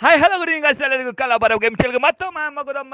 Hi hello good evening ಎಲ್ಲರಿಗೂ ಕಲಬರ game ಶೋಗೆ ಮತ್ತೊಮ್ಮೆ ಮಗುದಮ್ಮ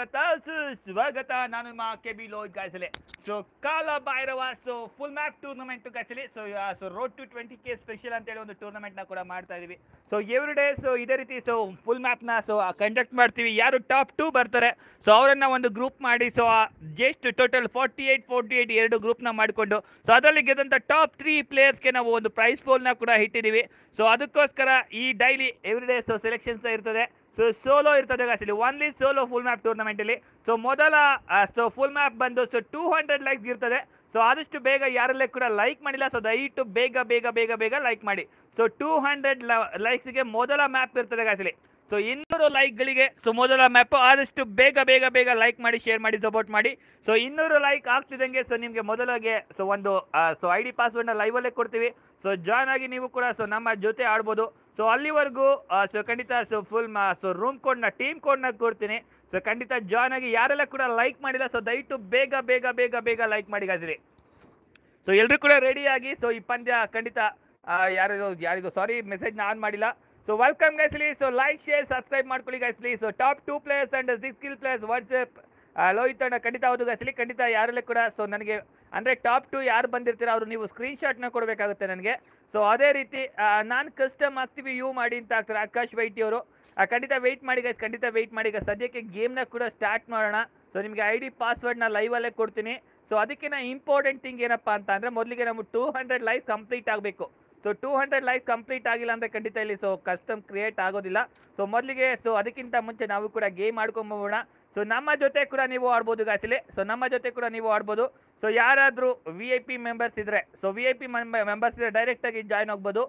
ಸ್ವಾಗತ ನಾನು ನಿಮ್ಮ ಕೆ ಬಿ ಲೋಹಿತ್ ಗಾಯ್ಸಲೆ so Kala Bhairava so full map tournament ಗಾಯ್ಸಲಿ so road to 20K special ಅಂತೇಳಿ ಒಂದು ಟೂರ್ನಮೆಂಟ್ನ ಕೂಡ ಮಾಡ್ತಾ ಇದೀವಿ ಸೊ ಎವ್ರಿ ಡೇ ಸೊ ಇದೇ ರೀತಿ ಸೊ ಫುಲ್ ಮ್ಯಾಪ್ನ ಸೊ ಕಂಡಕ್ಟ್ ಮಾಡ್ತೀವಿ. ಯಾರು ಟಾಪ್ 2 ಬರ್ತಾರೆ ಸೊ ಅವರನ್ನ ಒಂದು ಗ್ರೂಪ್ ಮಾಡಿ ಸೊ ಜಸ್ಟ್ ಟೋಟಲ್ 48 ಎರಡು ಗ್ರೂಪ್ನ ಮಾಡಿಕೊಂಡು ಸೊ ಅದರಲ್ಲಿ ಗೆದ್ದಂಥ ಟಾಪ್ 3 ಪ್ಲೇಯರ್ಸ್ಗೆ ನಾವು ಒಂದು ಪ್ರೈಸ್ ಪೋಲ್ನ ಕೂಡ ಇಟ್ಟಿದ್ದೀವಿ. ಸೊ ಅದಕ್ಕೋಸ್ಕರ ಈ daily every day so selections ಇರ್ತದೆ. ಸೊ ಸೋಲೋ ಇರ್ತದೆ ಗಾಯ್ಸಲಿ, ಒನ್ಲಿ ಸೋಲೋ ಫುಲ್ ಮ್ಯಾಪ್ ಟೂರ್ನಮೆಂಟಲ್ಲಿ. ಸೊ ಮೊದಲ ಸೊ ಫುಲ್ ಮ್ಯಾಪ್ ಬಂದು ಸೊ 200 ಲೈಕ್ಸ್ ಇರ್ತದೆ. ಸೊ ಆದಷ್ಟು ಬೇಗ ಯಾರಲ್ಲೇ ಕೂಡ ಲೈಕ್ ಮಾಡಿಲ್ಲ ಸೊ ದಯವಿಟ್ಟು ಬೇಗ ಲೈಕ್ ಮಾಡಿ. ಸೊ 200 ಲೈಕ್ಸ್ಗೆ ಮೊದಲ ಮ್ಯಾಪ್ ಇರ್ತದೆ ಗಾಯ್ಸಲಿ. ಸೊ 200 ಲೈಕ್ಗಳಿಗೆ ಸೊ ಮೊದಲ ಮ್ಯಾಪ್. ಆದಷ್ಟು ಬೇಗ ಲೈಕ್ ಮಾಡಿ, ಶೇರ್ ಮಾಡಿ, ಸಪೋರ್ಟ್ ಮಾಡಿ. ಸೊ 200 ಲೈಕ್ ಆಗ್ತಿದ್ದಂಗೆ ಸೊ ನಿಮಗೆ ಮೊದಲಿಗೆ ಸೊ ಒಂದು ಸೊ ಐ ಡಿ ಪಾಸ್ವರ್ಡ್ನ ಲೈವಲ್ಲೇ ಕೊಡ್ತೀವಿ. ಸೊ ಜಾಯ್ನ್ ಆಗಿ ನೀವು ಕೂಡ ಸೊ ನಮ್ಮ ಜೊತೆ ಆಡ್ಬೋದು. ಸೊ ಅಲ್ಲಿವರೆಗೂ ಸೊ ಖಂಡಿತ ಸೊ ಫುಲ್ ಸೊ ರೂಮ್ ಕೋಡ್ನ ಟೀಮ್ ಕೋಡ್ನ ಕೊಡ್ತೀನಿ. ಸೊ ಖಂಡಿತ ಜಾಯ್ನ್ ಆಗಿ ಯಾರೆಲ್ಲ ಕೂಡ ಲೈಕ್ ಮಾಡಿಲ್ಲ ಸೊ ದಯವಿಟ್ಟು ಬೇಗ ಲೈಕ್ ಮಾಡಿ ಗಾಯ್ಸಲಿ. ಸೊ ಎಲ್ಲರೂ ಕೂಡ ರೆಡಿಯಾಗಿ ಸೊ ಈ ಪಂದ್ಯ ಖಂಡಿತ ಯಾರಿಗೂ ಸಾರಿ ಮೆಸೇಜ್ನ ಆನ್ ಮಾಡಿಲ್ಲ. ಸೊ ವೆಲ್ಕಮ್ ಗೈಸ್ಲಿ. ಸೊ ಲೈಕ್ ಶೇರ್ ಸಬ್ಸ್ಕ್ರೈಬ್ ಮಾಡ್ಕೊಳ್ಳಿ ಗೈಸ್ಲಿ. So top 2 players and 6 skill players WhatsApp Lohith ಅಣ್ಣ ಖಂಡಿತ ಹೌದು ಗೈಸ್ಲಿ. ಖಂಡಿತ ಯಾರೆಲ್ಲ ಕೂಡ ಸೊ ನನಗೆ ಅಂದರೆ ಟಾಪ್ 2 ಯಾರು ಬಂದಿರ್ತೀರ ಅವರು ನೀವು ಸ್ಕ್ರೀನ್ಶಾಟ್ನ ಕೊಡಬೇಕಾಗುತ್ತೆ ನನಗೆ. ಸೊ ಅದೇ ರೀತಿ ನಾನು ಕಸ್ಟಮ್ ಆಗ್ತೀವಿ ಯೂ ಮಾಡಿ ಅಂತ ಆಗ್ತಾರೆ ಆಕಾಶ್ ವೈಟಿ ಅವರು. ಖಂಡಿತ ವೆಯ್ಟ್ ಮಾಡಿ ಗೈಸ್, ಖಂಡಿತ ವೆಯ್ಟ್ ಮಾಡಿ. ಈಗ ಸದ್ಯಕ್ಕೆ ಗೇಮ್ನ ಕೂಡ ಸ್ಟಾರ್ಟ್ ಮಾಡೋಣ. ಸೊ ನಿಮಗೆ ಐ ಡಿ ಪಾಸ್ವರ್ಡ್ನ ಲೈವಲ್ಲೇ ಕೊಡ್ತೀನಿ. ಸೊ ಅದಕ್ಕಿಂತ ಇಂಪಾರ್ಟೆಂಟ್ ಥಿಂಗ್ ಏನಪ್ಪ ಅಂತ ಅಂದರೆ ಮೊದಲಿಗೆ ನಮಗೆ 200 ಲೈಕ್ ಕಂಪ್ಲೀಟ್ ಆಗಬೇಕು. ಸೊ 200 ಲೈಕ್ ಕಂಪ್ಲೀಟ್ ಆಗಿಲ್ಲ ಅಂದರೆ ಖಂಡಿತ ಇಲ್ಲಿ ಸೊ ಕಸ್ಟಮ್ ಕ್ರಿಯೇಟ್ ಆಗೋದಿಲ್ಲ. ಸೊ ಮೊದಲಿಗೆ ಸೊ ಅದಕ್ಕಿಂತ ಮುಂಚೆ ನಾವು ಕೂಡ ಗೇಮ್ ಆಡ್ಕೊಂಬೋಣ. ಸೊ ನಮ್ಮ ಜೊತೆ ಕೂಡ ನೀವು ಆಡ್ಬೋದು ಗಾಯ್ಸಲಿ. ಸೊ ನಮ್ಮ ಜೊತೆ ಕೂಡ ನೀವು ಆಡ್ಬೋದು. ಸೊ ಯಾರಾದರೂ VIP ಮೆಂಬರ್ಸ್ ಇದ್ದರೆ ಸೊ VIP ಮೆಂಬರ್ಸ್ ಇದ್ದರೆ ಡೈರೆಕ್ಟಾಗಿ ಜಾಯ್ನ್ ಆಗ್ಬೋದು.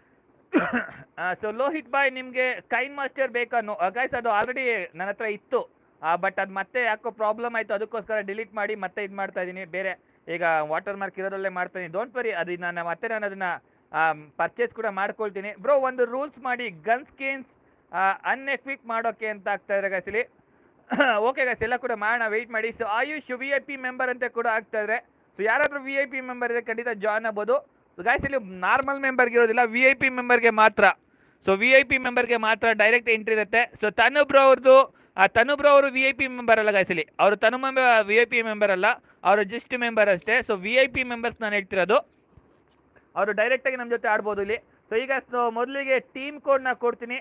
ಸೊ ಲೋಹಿತ್ ಬಾಯ್ ನಿಮಗೆ ಕೈನ್ ಮಾಸ್ಟರ್ ಬೇಕಾನು ಗೈಸ್, ಅದು ಆಲ್ರೆಡಿ ನನ್ನ ಹತ್ರ ಇತ್ತು. ಬಟ್ ಅದು ಮತ್ತೆ ಯಾಕೋ ಪ್ರಾಬ್ಲಮ್ ಆಯಿತು, ಅದಕ್ಕೋಸ್ಕರ ಡಿಲೀಟ್ ಮಾಡಿ ಮತ್ತೆ ಇದು ಮಾಡ್ತಾ ಇದ್ದೀನಿ. ಬೇರೆ ಈಗ ವಾಟರ್ ಮಾರ್ಕ್ ಇರೋದ್ರಲ್ಲೇ ಮಾಡ್ತಾಯಿದ್ದೀನಿ. ಡೋಂಟ್ ವರಿ, ಅದು ನಾನು ಅದನ್ನು ಪರ್ಚೇಸ್ ಕೂಡ ಮಾಡ್ಕೊಳ್ತೀನಿ. ಬ್ರೋ ಒಂದು ರೂಲ್ಸ್ ಮಾಡಿ ಗನ್ ಸ್ಕಿನ್ಸ್ ಅನ್ಎಕ್ವಿಕ್ ಮಾಡೋಕ್ಕೆ ಅಂತ ಆಗ್ತಾ ಇದ್ದಾರೆ ಗಾಯ್ಸಲಿ. ಓಕೆ ಗೈಸ್, ಎಲ್ಲ ಕೂಡ ಮಾಡೋಣ, ವೆಯ್ಟ್ ಮಾಡಿ. ಸೊ ಆಯುಷ್ VIP ಮೆಂಬರ್ ಅಂತ ಕೂಡ ಆಗ್ತಾ ಇದ್ದಾರೆ. ಸೊ ಯಾರಾದರೂ VIP ಮೆಂಬರ್ ಇದೆ ಖಂಡಿತ ಜಾಯ್ನ್ ಆಗ್ಬೋದು. ಸೊ ಗಾಯ್ಸ್ ಇಲ್ಲಿ ನಾರ್ಮಲ್ ಮೆಂಬರ್ಗೆ ಇರೋದಿಲ್ಲ, VIP ಮೆಂಬರ್ಗೆ ಮಾತ್ರ. ಸೊ VIP ಮೆಂಬರ್ಗೆ ಮಾತ್ರ ಡೈರೆಕ್ಟ್ ಎಂಟ್ರಿ ಇರುತ್ತೆ. ಸೊ ತನುಬ್ರೋ ಅವರು VIP ಮೆಂಬರ್ ಅಲ್ಲ ಗಾಯ್ಸಲಿ, ಅವರು VIP ಮೆಂಬರ್ ಅಲ್ಲ, ಅವರು ಜಸ್ಟ್ ಮೆಂಬರ್ ಅಷ್ಟೇ. ಸೊ VIP ಮೆಂಬರ್ಸ್ ನಾನು ಹೇಳ್ತಿರೋದು, ಅವರು ಡೈರೆಕ್ಟಾಗಿ ನಮ್ಮ ಜೊತೆ ಆಡ್ಬೋದು ಇಲ್ಲಿ. ಸೊ ಈಗ ಸೊ ಮೊದಲಿಗೆ ಟೀಮ್ ಕೋಡ್ನ ಕೊಡ್ತೀನಿ.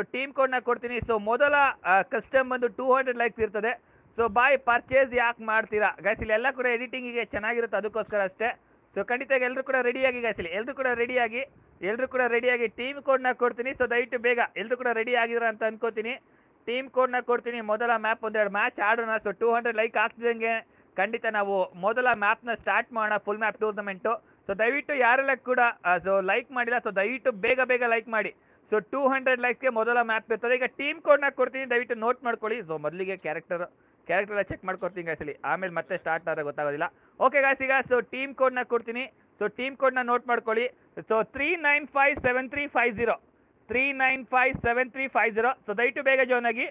ಸೊ ಮೊದಲ ಕಸ್ಟಮ್ ಬಂದು 200 ಲೈಕ್ಸ್ ಇರ್ತದೆ. ಸೊ ಬಾಯ್ ಪರ್ಚೇಸ್ ಯಾಕೆ ಮಾಡ್ತೀರಾ ಗೈಸ್, ಇಲ್ಲಿ ಎಲ್ಲ ಕೂಡ ಎಡಿಟಿಂಗಿಗೆ ಚೆನ್ನಾಗಿರುತ್ತೆ, ಅದಕ್ಕೋಸ್ಕರ ಅಷ್ಟೇ. ಸೊ ಖಂಡಿತ ಎಲ್ಲರೂ ಕೂಡ ರೆಡಿಯಾಗಿ ಗೈಸಲಿ, ಎಲ್ಲರೂ ಕೂಡ ರೆಡಿಯಾಗಿ ಟೀಮ್ ಕೋಡ್ನ ಕೊಡ್ತೀನಿ. ಸೊ ದಯವಿಟ್ಟು ಬೇಗ ಎಲ್ಲರೂ ಕೂಡ ರೆಡಿ ಆಗಿದ್ರ ಅಂತ ಅನ್ಕೋತೀನಿ. ಟೀಮ್ ಕೋಡ್ನ ಕೊಡ್ತೀನಿ. ಮೊದಲ ಮ್ಯಾಪ್ ಒಂದೆರಡು ಮ್ಯಾಚ್ ಆಡೋಣ. ಸೊ 200 ಲೈಕ್ ಆಗ್ತಿದ್ದಂಗೆ ಖಂಡಿತ ನಾವು ಮೊದಲ ಮ್ಯಾಪ್ನ ಸ್ಟಾರ್ಟ್ ಮಾಡೋಣ, ಫುಲ್ ಮ್ಯಾಪ್ ಟೂರ್ನಮೆಂಟು. ಸೊ ದಯವಿಟ್ಟು ಯಾರೆಲ್ಲ ಕೂಡ ಸೊ ಲೈಕ್ ಮಾಡಿಲ್ಲ ಸೊ ದಯವಿಟ್ಟು ಬೇಗ ಲೈಕ್ ಮಾಡಿ. ಸೊ 200 ಲೈಕ್ಸ್ಗೆ ಮೊದಲ ಮ್ಯಾಪ್ ಇರ್ತದೆ. ಈಗ ಟೀಮ್ ಕೋಡ್ನ ಕೊಡ್ತೀನಿ, ದಯವಿಟ್ಟು ನೋಟ್ ಮಾಡ್ಕೊಳ್ಳಿ. ಸೊ ಮೊದಲಿಗೆ ಕ್ಯಾರೆಕ್ಟರ್ ಚೆಕ್ ಮಾಡ್ಕೊಡ್ತೀನಿ ಗಾಯ್ಸಲಿ, ಆಮೇಲೆ ಮತ್ತೆ ಸ್ಟಾರ್ಟ್ ಆದರೆ ಗೊತ್ತಾಗೋದಿಲ್ಲ. ಓಕೆ ಗಾಯ್ಸ್, ಈಗ ಸೊ ಟೀಮ್ ಕೋಡ್ನ ಕೊಡ್ತೀನಿ. ಸೊ ಟೀಮ್ ಕೋಡ್ನ ನೋಟ್ ಮಾಡ್ಕೊಳ್ಳಿ. ಸೊ 3957350. ಸೊ ದಯವಿಟ್ಟು ಬೇಗ ಜಾಯ್ನ್ ಆಗಿ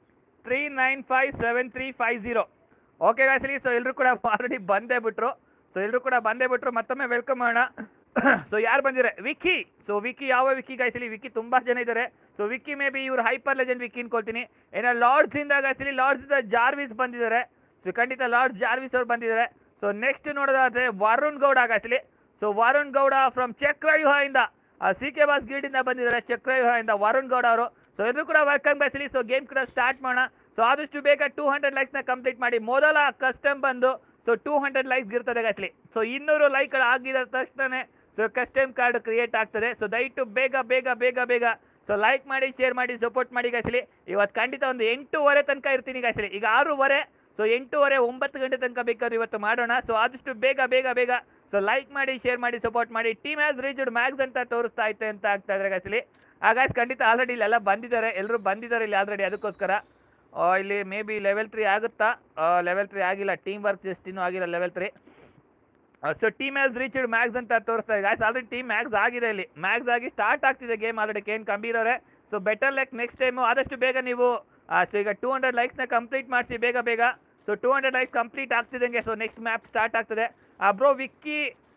3957350. ಓಕೆ ಗಾಯ್ಸಲಿ, ಸೊ ಎಲ್ಲರೂ ಕೂಡ ಆಲ್ರೆಡಿ ಬಂದೇ ಬಿಟ್ರು. ಮತ್ತೊಮ್ಮೆ ವೆಲ್ಕಮ್ ಮಾಡೋಣ. ಸೊ ಯಾರು ಬಂದಿದ್ದಾರೆ? ವಿಕ್ಕಿ. ಸೊ ವಿಕ್ಕಿ ಯಾವ ವಿಕ್ಕಿ ಗಾಯ್ಸಲಿ? ವಿಕ್ಕಿ ತುಂಬ ಜನ ಇದ್ದಾರೆ. ಸೊ ವಿಕ್ಕಿ ಮೇ ಬಿ ಇವ್ರು ಹೈಪರ್ ಲೆಜೆಂಡ್ ವಿಕ್ಕಿ ಅನ್ಕೊಳ್ತೀನಿ. ಏನೋ ಲಾರ್ಡ್ಸಿಂದ ಗಾಯ್ಸಲಿ, ಲಾರ್ಡ್ಸಿಂದ ಜಾರ್ವಿಸ್ ಬಂದಿದ್ದಾರೆ. ಸೊ ಖಂಡಿತ ಲಾರ್ಡ್ ಜಾರ್ವಿಸ್ ಅವ್ರು ಬಂದಿದ್ದಾರೆ. ಸೊ ನೆಕ್ಸ್ಟ್ ನೋಡೋದಾದ್ರೆ ವರುಣ್ ಗೌಡ ಗಾಯ್ಸಲಿ. ಸೊ ವರುಣ್ ಗೌಡ ಫ್ರಮ್ ಚಕ್ರವ್ಯೂಹದಿಂದ CK ಬಾಸ್ ಗೀಲ್ಡಿಂದ ಬಂದಿದ್ದಾರೆ, ಚಕ್ರವ್ಯೂಹದಿಂದ ವರುಣ್ ಗೌಡ ಅವರು. ಸೊ ಎಲ್ಲರೂ ಕೂಡ ವೆಲ್ಕಮ್ ಗಾಯ್ಸಲಿ. ಸೊ ಗೇಮ್ ಕೂಡ ಸ್ಟಾರ್ಟ್ ಮಾಡೋಣ. ಸೊ ಆದಷ್ಟು ಬೇಗ 200 ಲೈಕ್ಸ್ನ ಕಂಪ್ಲೀಟ್ ಮಾಡಿ. ಮೊದಲ ಕಸ್ಟಮ್ ಬಂದು ಸೊ 200 ಲೈಕ್ಸ್ ಇರ್ತದೆ ಗಾಯ್ಸಲಿ. ಸೊ 200 ಲೈಕ್ಗಳು ಆಗಿದ ತಕ್ಷಣ ಸೊ ಕಸ್ಟಮ್ ಕಾರ್ಡ್ ಕ್ರಿಯೇಟ್ ಆಗ್ತದೆ. ಸೊ ದಯವಿಟ್ಟು ಬೇಗ ಸೊ ಲೈಕ್ ಮಾಡಿ, ಶೇರ್ ಮಾಡಿ, ಸಪೋರ್ಟ್ ಮಾಡಿ ಗಾಯ್ಸಲಿ. ಇವತ್ತು ಖಂಡಿತ ಒಂದು 8:30 ತನಕ ಇರ್ತೀನಿ ಗಾಯ್ಸಲಿ. ಈಗ 6:30, ಸೊ 8:30 9 ಗಂಟೆ ತನಕ ಬೇಕಾದ್ರೆ ಇವತ್ತು ಮಾಡೋಣ. ಸೊ ಆದಷ್ಟು ಬೇಗ ಸೊ ಲೈಕ್ ಮಾಡಿ, ಶೇರ್ ಮಾಡಿ, ಸಪೋರ್ಟ್ ಮಾಡಿ. ಟೀಮ್ ಹ್ಯಾಸ್ ರೀಚ್ಡ್ ಮ್ಯಾಕ್ಸ್ ಅಂತ ತೋರಿಸ್ತಾ ಐತೆ ಅಂತ ಆಗ್ತಾ ಇದ್ದಾರೆ ಗಾಯ್ಸಲಿ. ಗಾಯ್ಸ್ ಖಂಡಿತ ಆಲ್ರೆಡಿ ಇಲ್ಲೆಲ್ಲ ಬಂದಿದ್ದಾರೆ, ಎಲ್ಲರೂ ಬಂದಿದ್ದಾರೆ ಇಲ್ಲಿ ಆಲ್ರೆಡಿ. ಅದಕ್ಕೋಸ್ಕರ ಇಲ್ಲಿ ಮೇ ಬಿ ಲೆವೆಲ್ 3 ಆಗುತ್ತಾ? ಲೆವೆಲ್ 3 ಆಗಿಲ್ಲ, ಟೀಮ್ ವರ್ಕ್ ಜಸ್ಟ್ ಇನ್ನೂ ಆಗಿಲ್ಲ level 3. So team has reached max ಅಂತ ತೋರಿಸ್ತಾ ಇದೆ ಗಾಯ್ಸ್. ಆಲ್ರೆಡಿ ಟೀಮ್ ಮ್ಯಾಕ್ಸ್ ಆಗಿದೆ, ಇಲ್ಲಿ ಮ್ಯಾಕ್ಸ್ ಆಗಿ ಸ್ಟಾರ್ಟ್ ಆಗ್ತಿದೆ ಗೇಮ್ ಆಲ್ರೆಡಿ. ಕೇನ್ ಕಂಬೀರವ್ರೆ, so better like next time ಆದಷ್ಟು ಬೇಗ ನೀವು ಸೊ ಈಗ 200 ಲೈಕ್ಸ್ನ ಕಂಪ್ಲೀಟ್ ಮಾಡಿಸಿ ಬೇಗ. ಸೊ 200 ಲೈಕ್ಸ್ ಕಂಪ್ಲೀಟ್ ಆಗ್ತಿದ್ದಂಗೆ ಸೊ ನೆಕ್ಸ್ಟ್ ಮ್ಯಾಪ್ ಸ್ಟಾರ್ಟ್ ಆಗ್ತದೆ. ಬ್ರೋ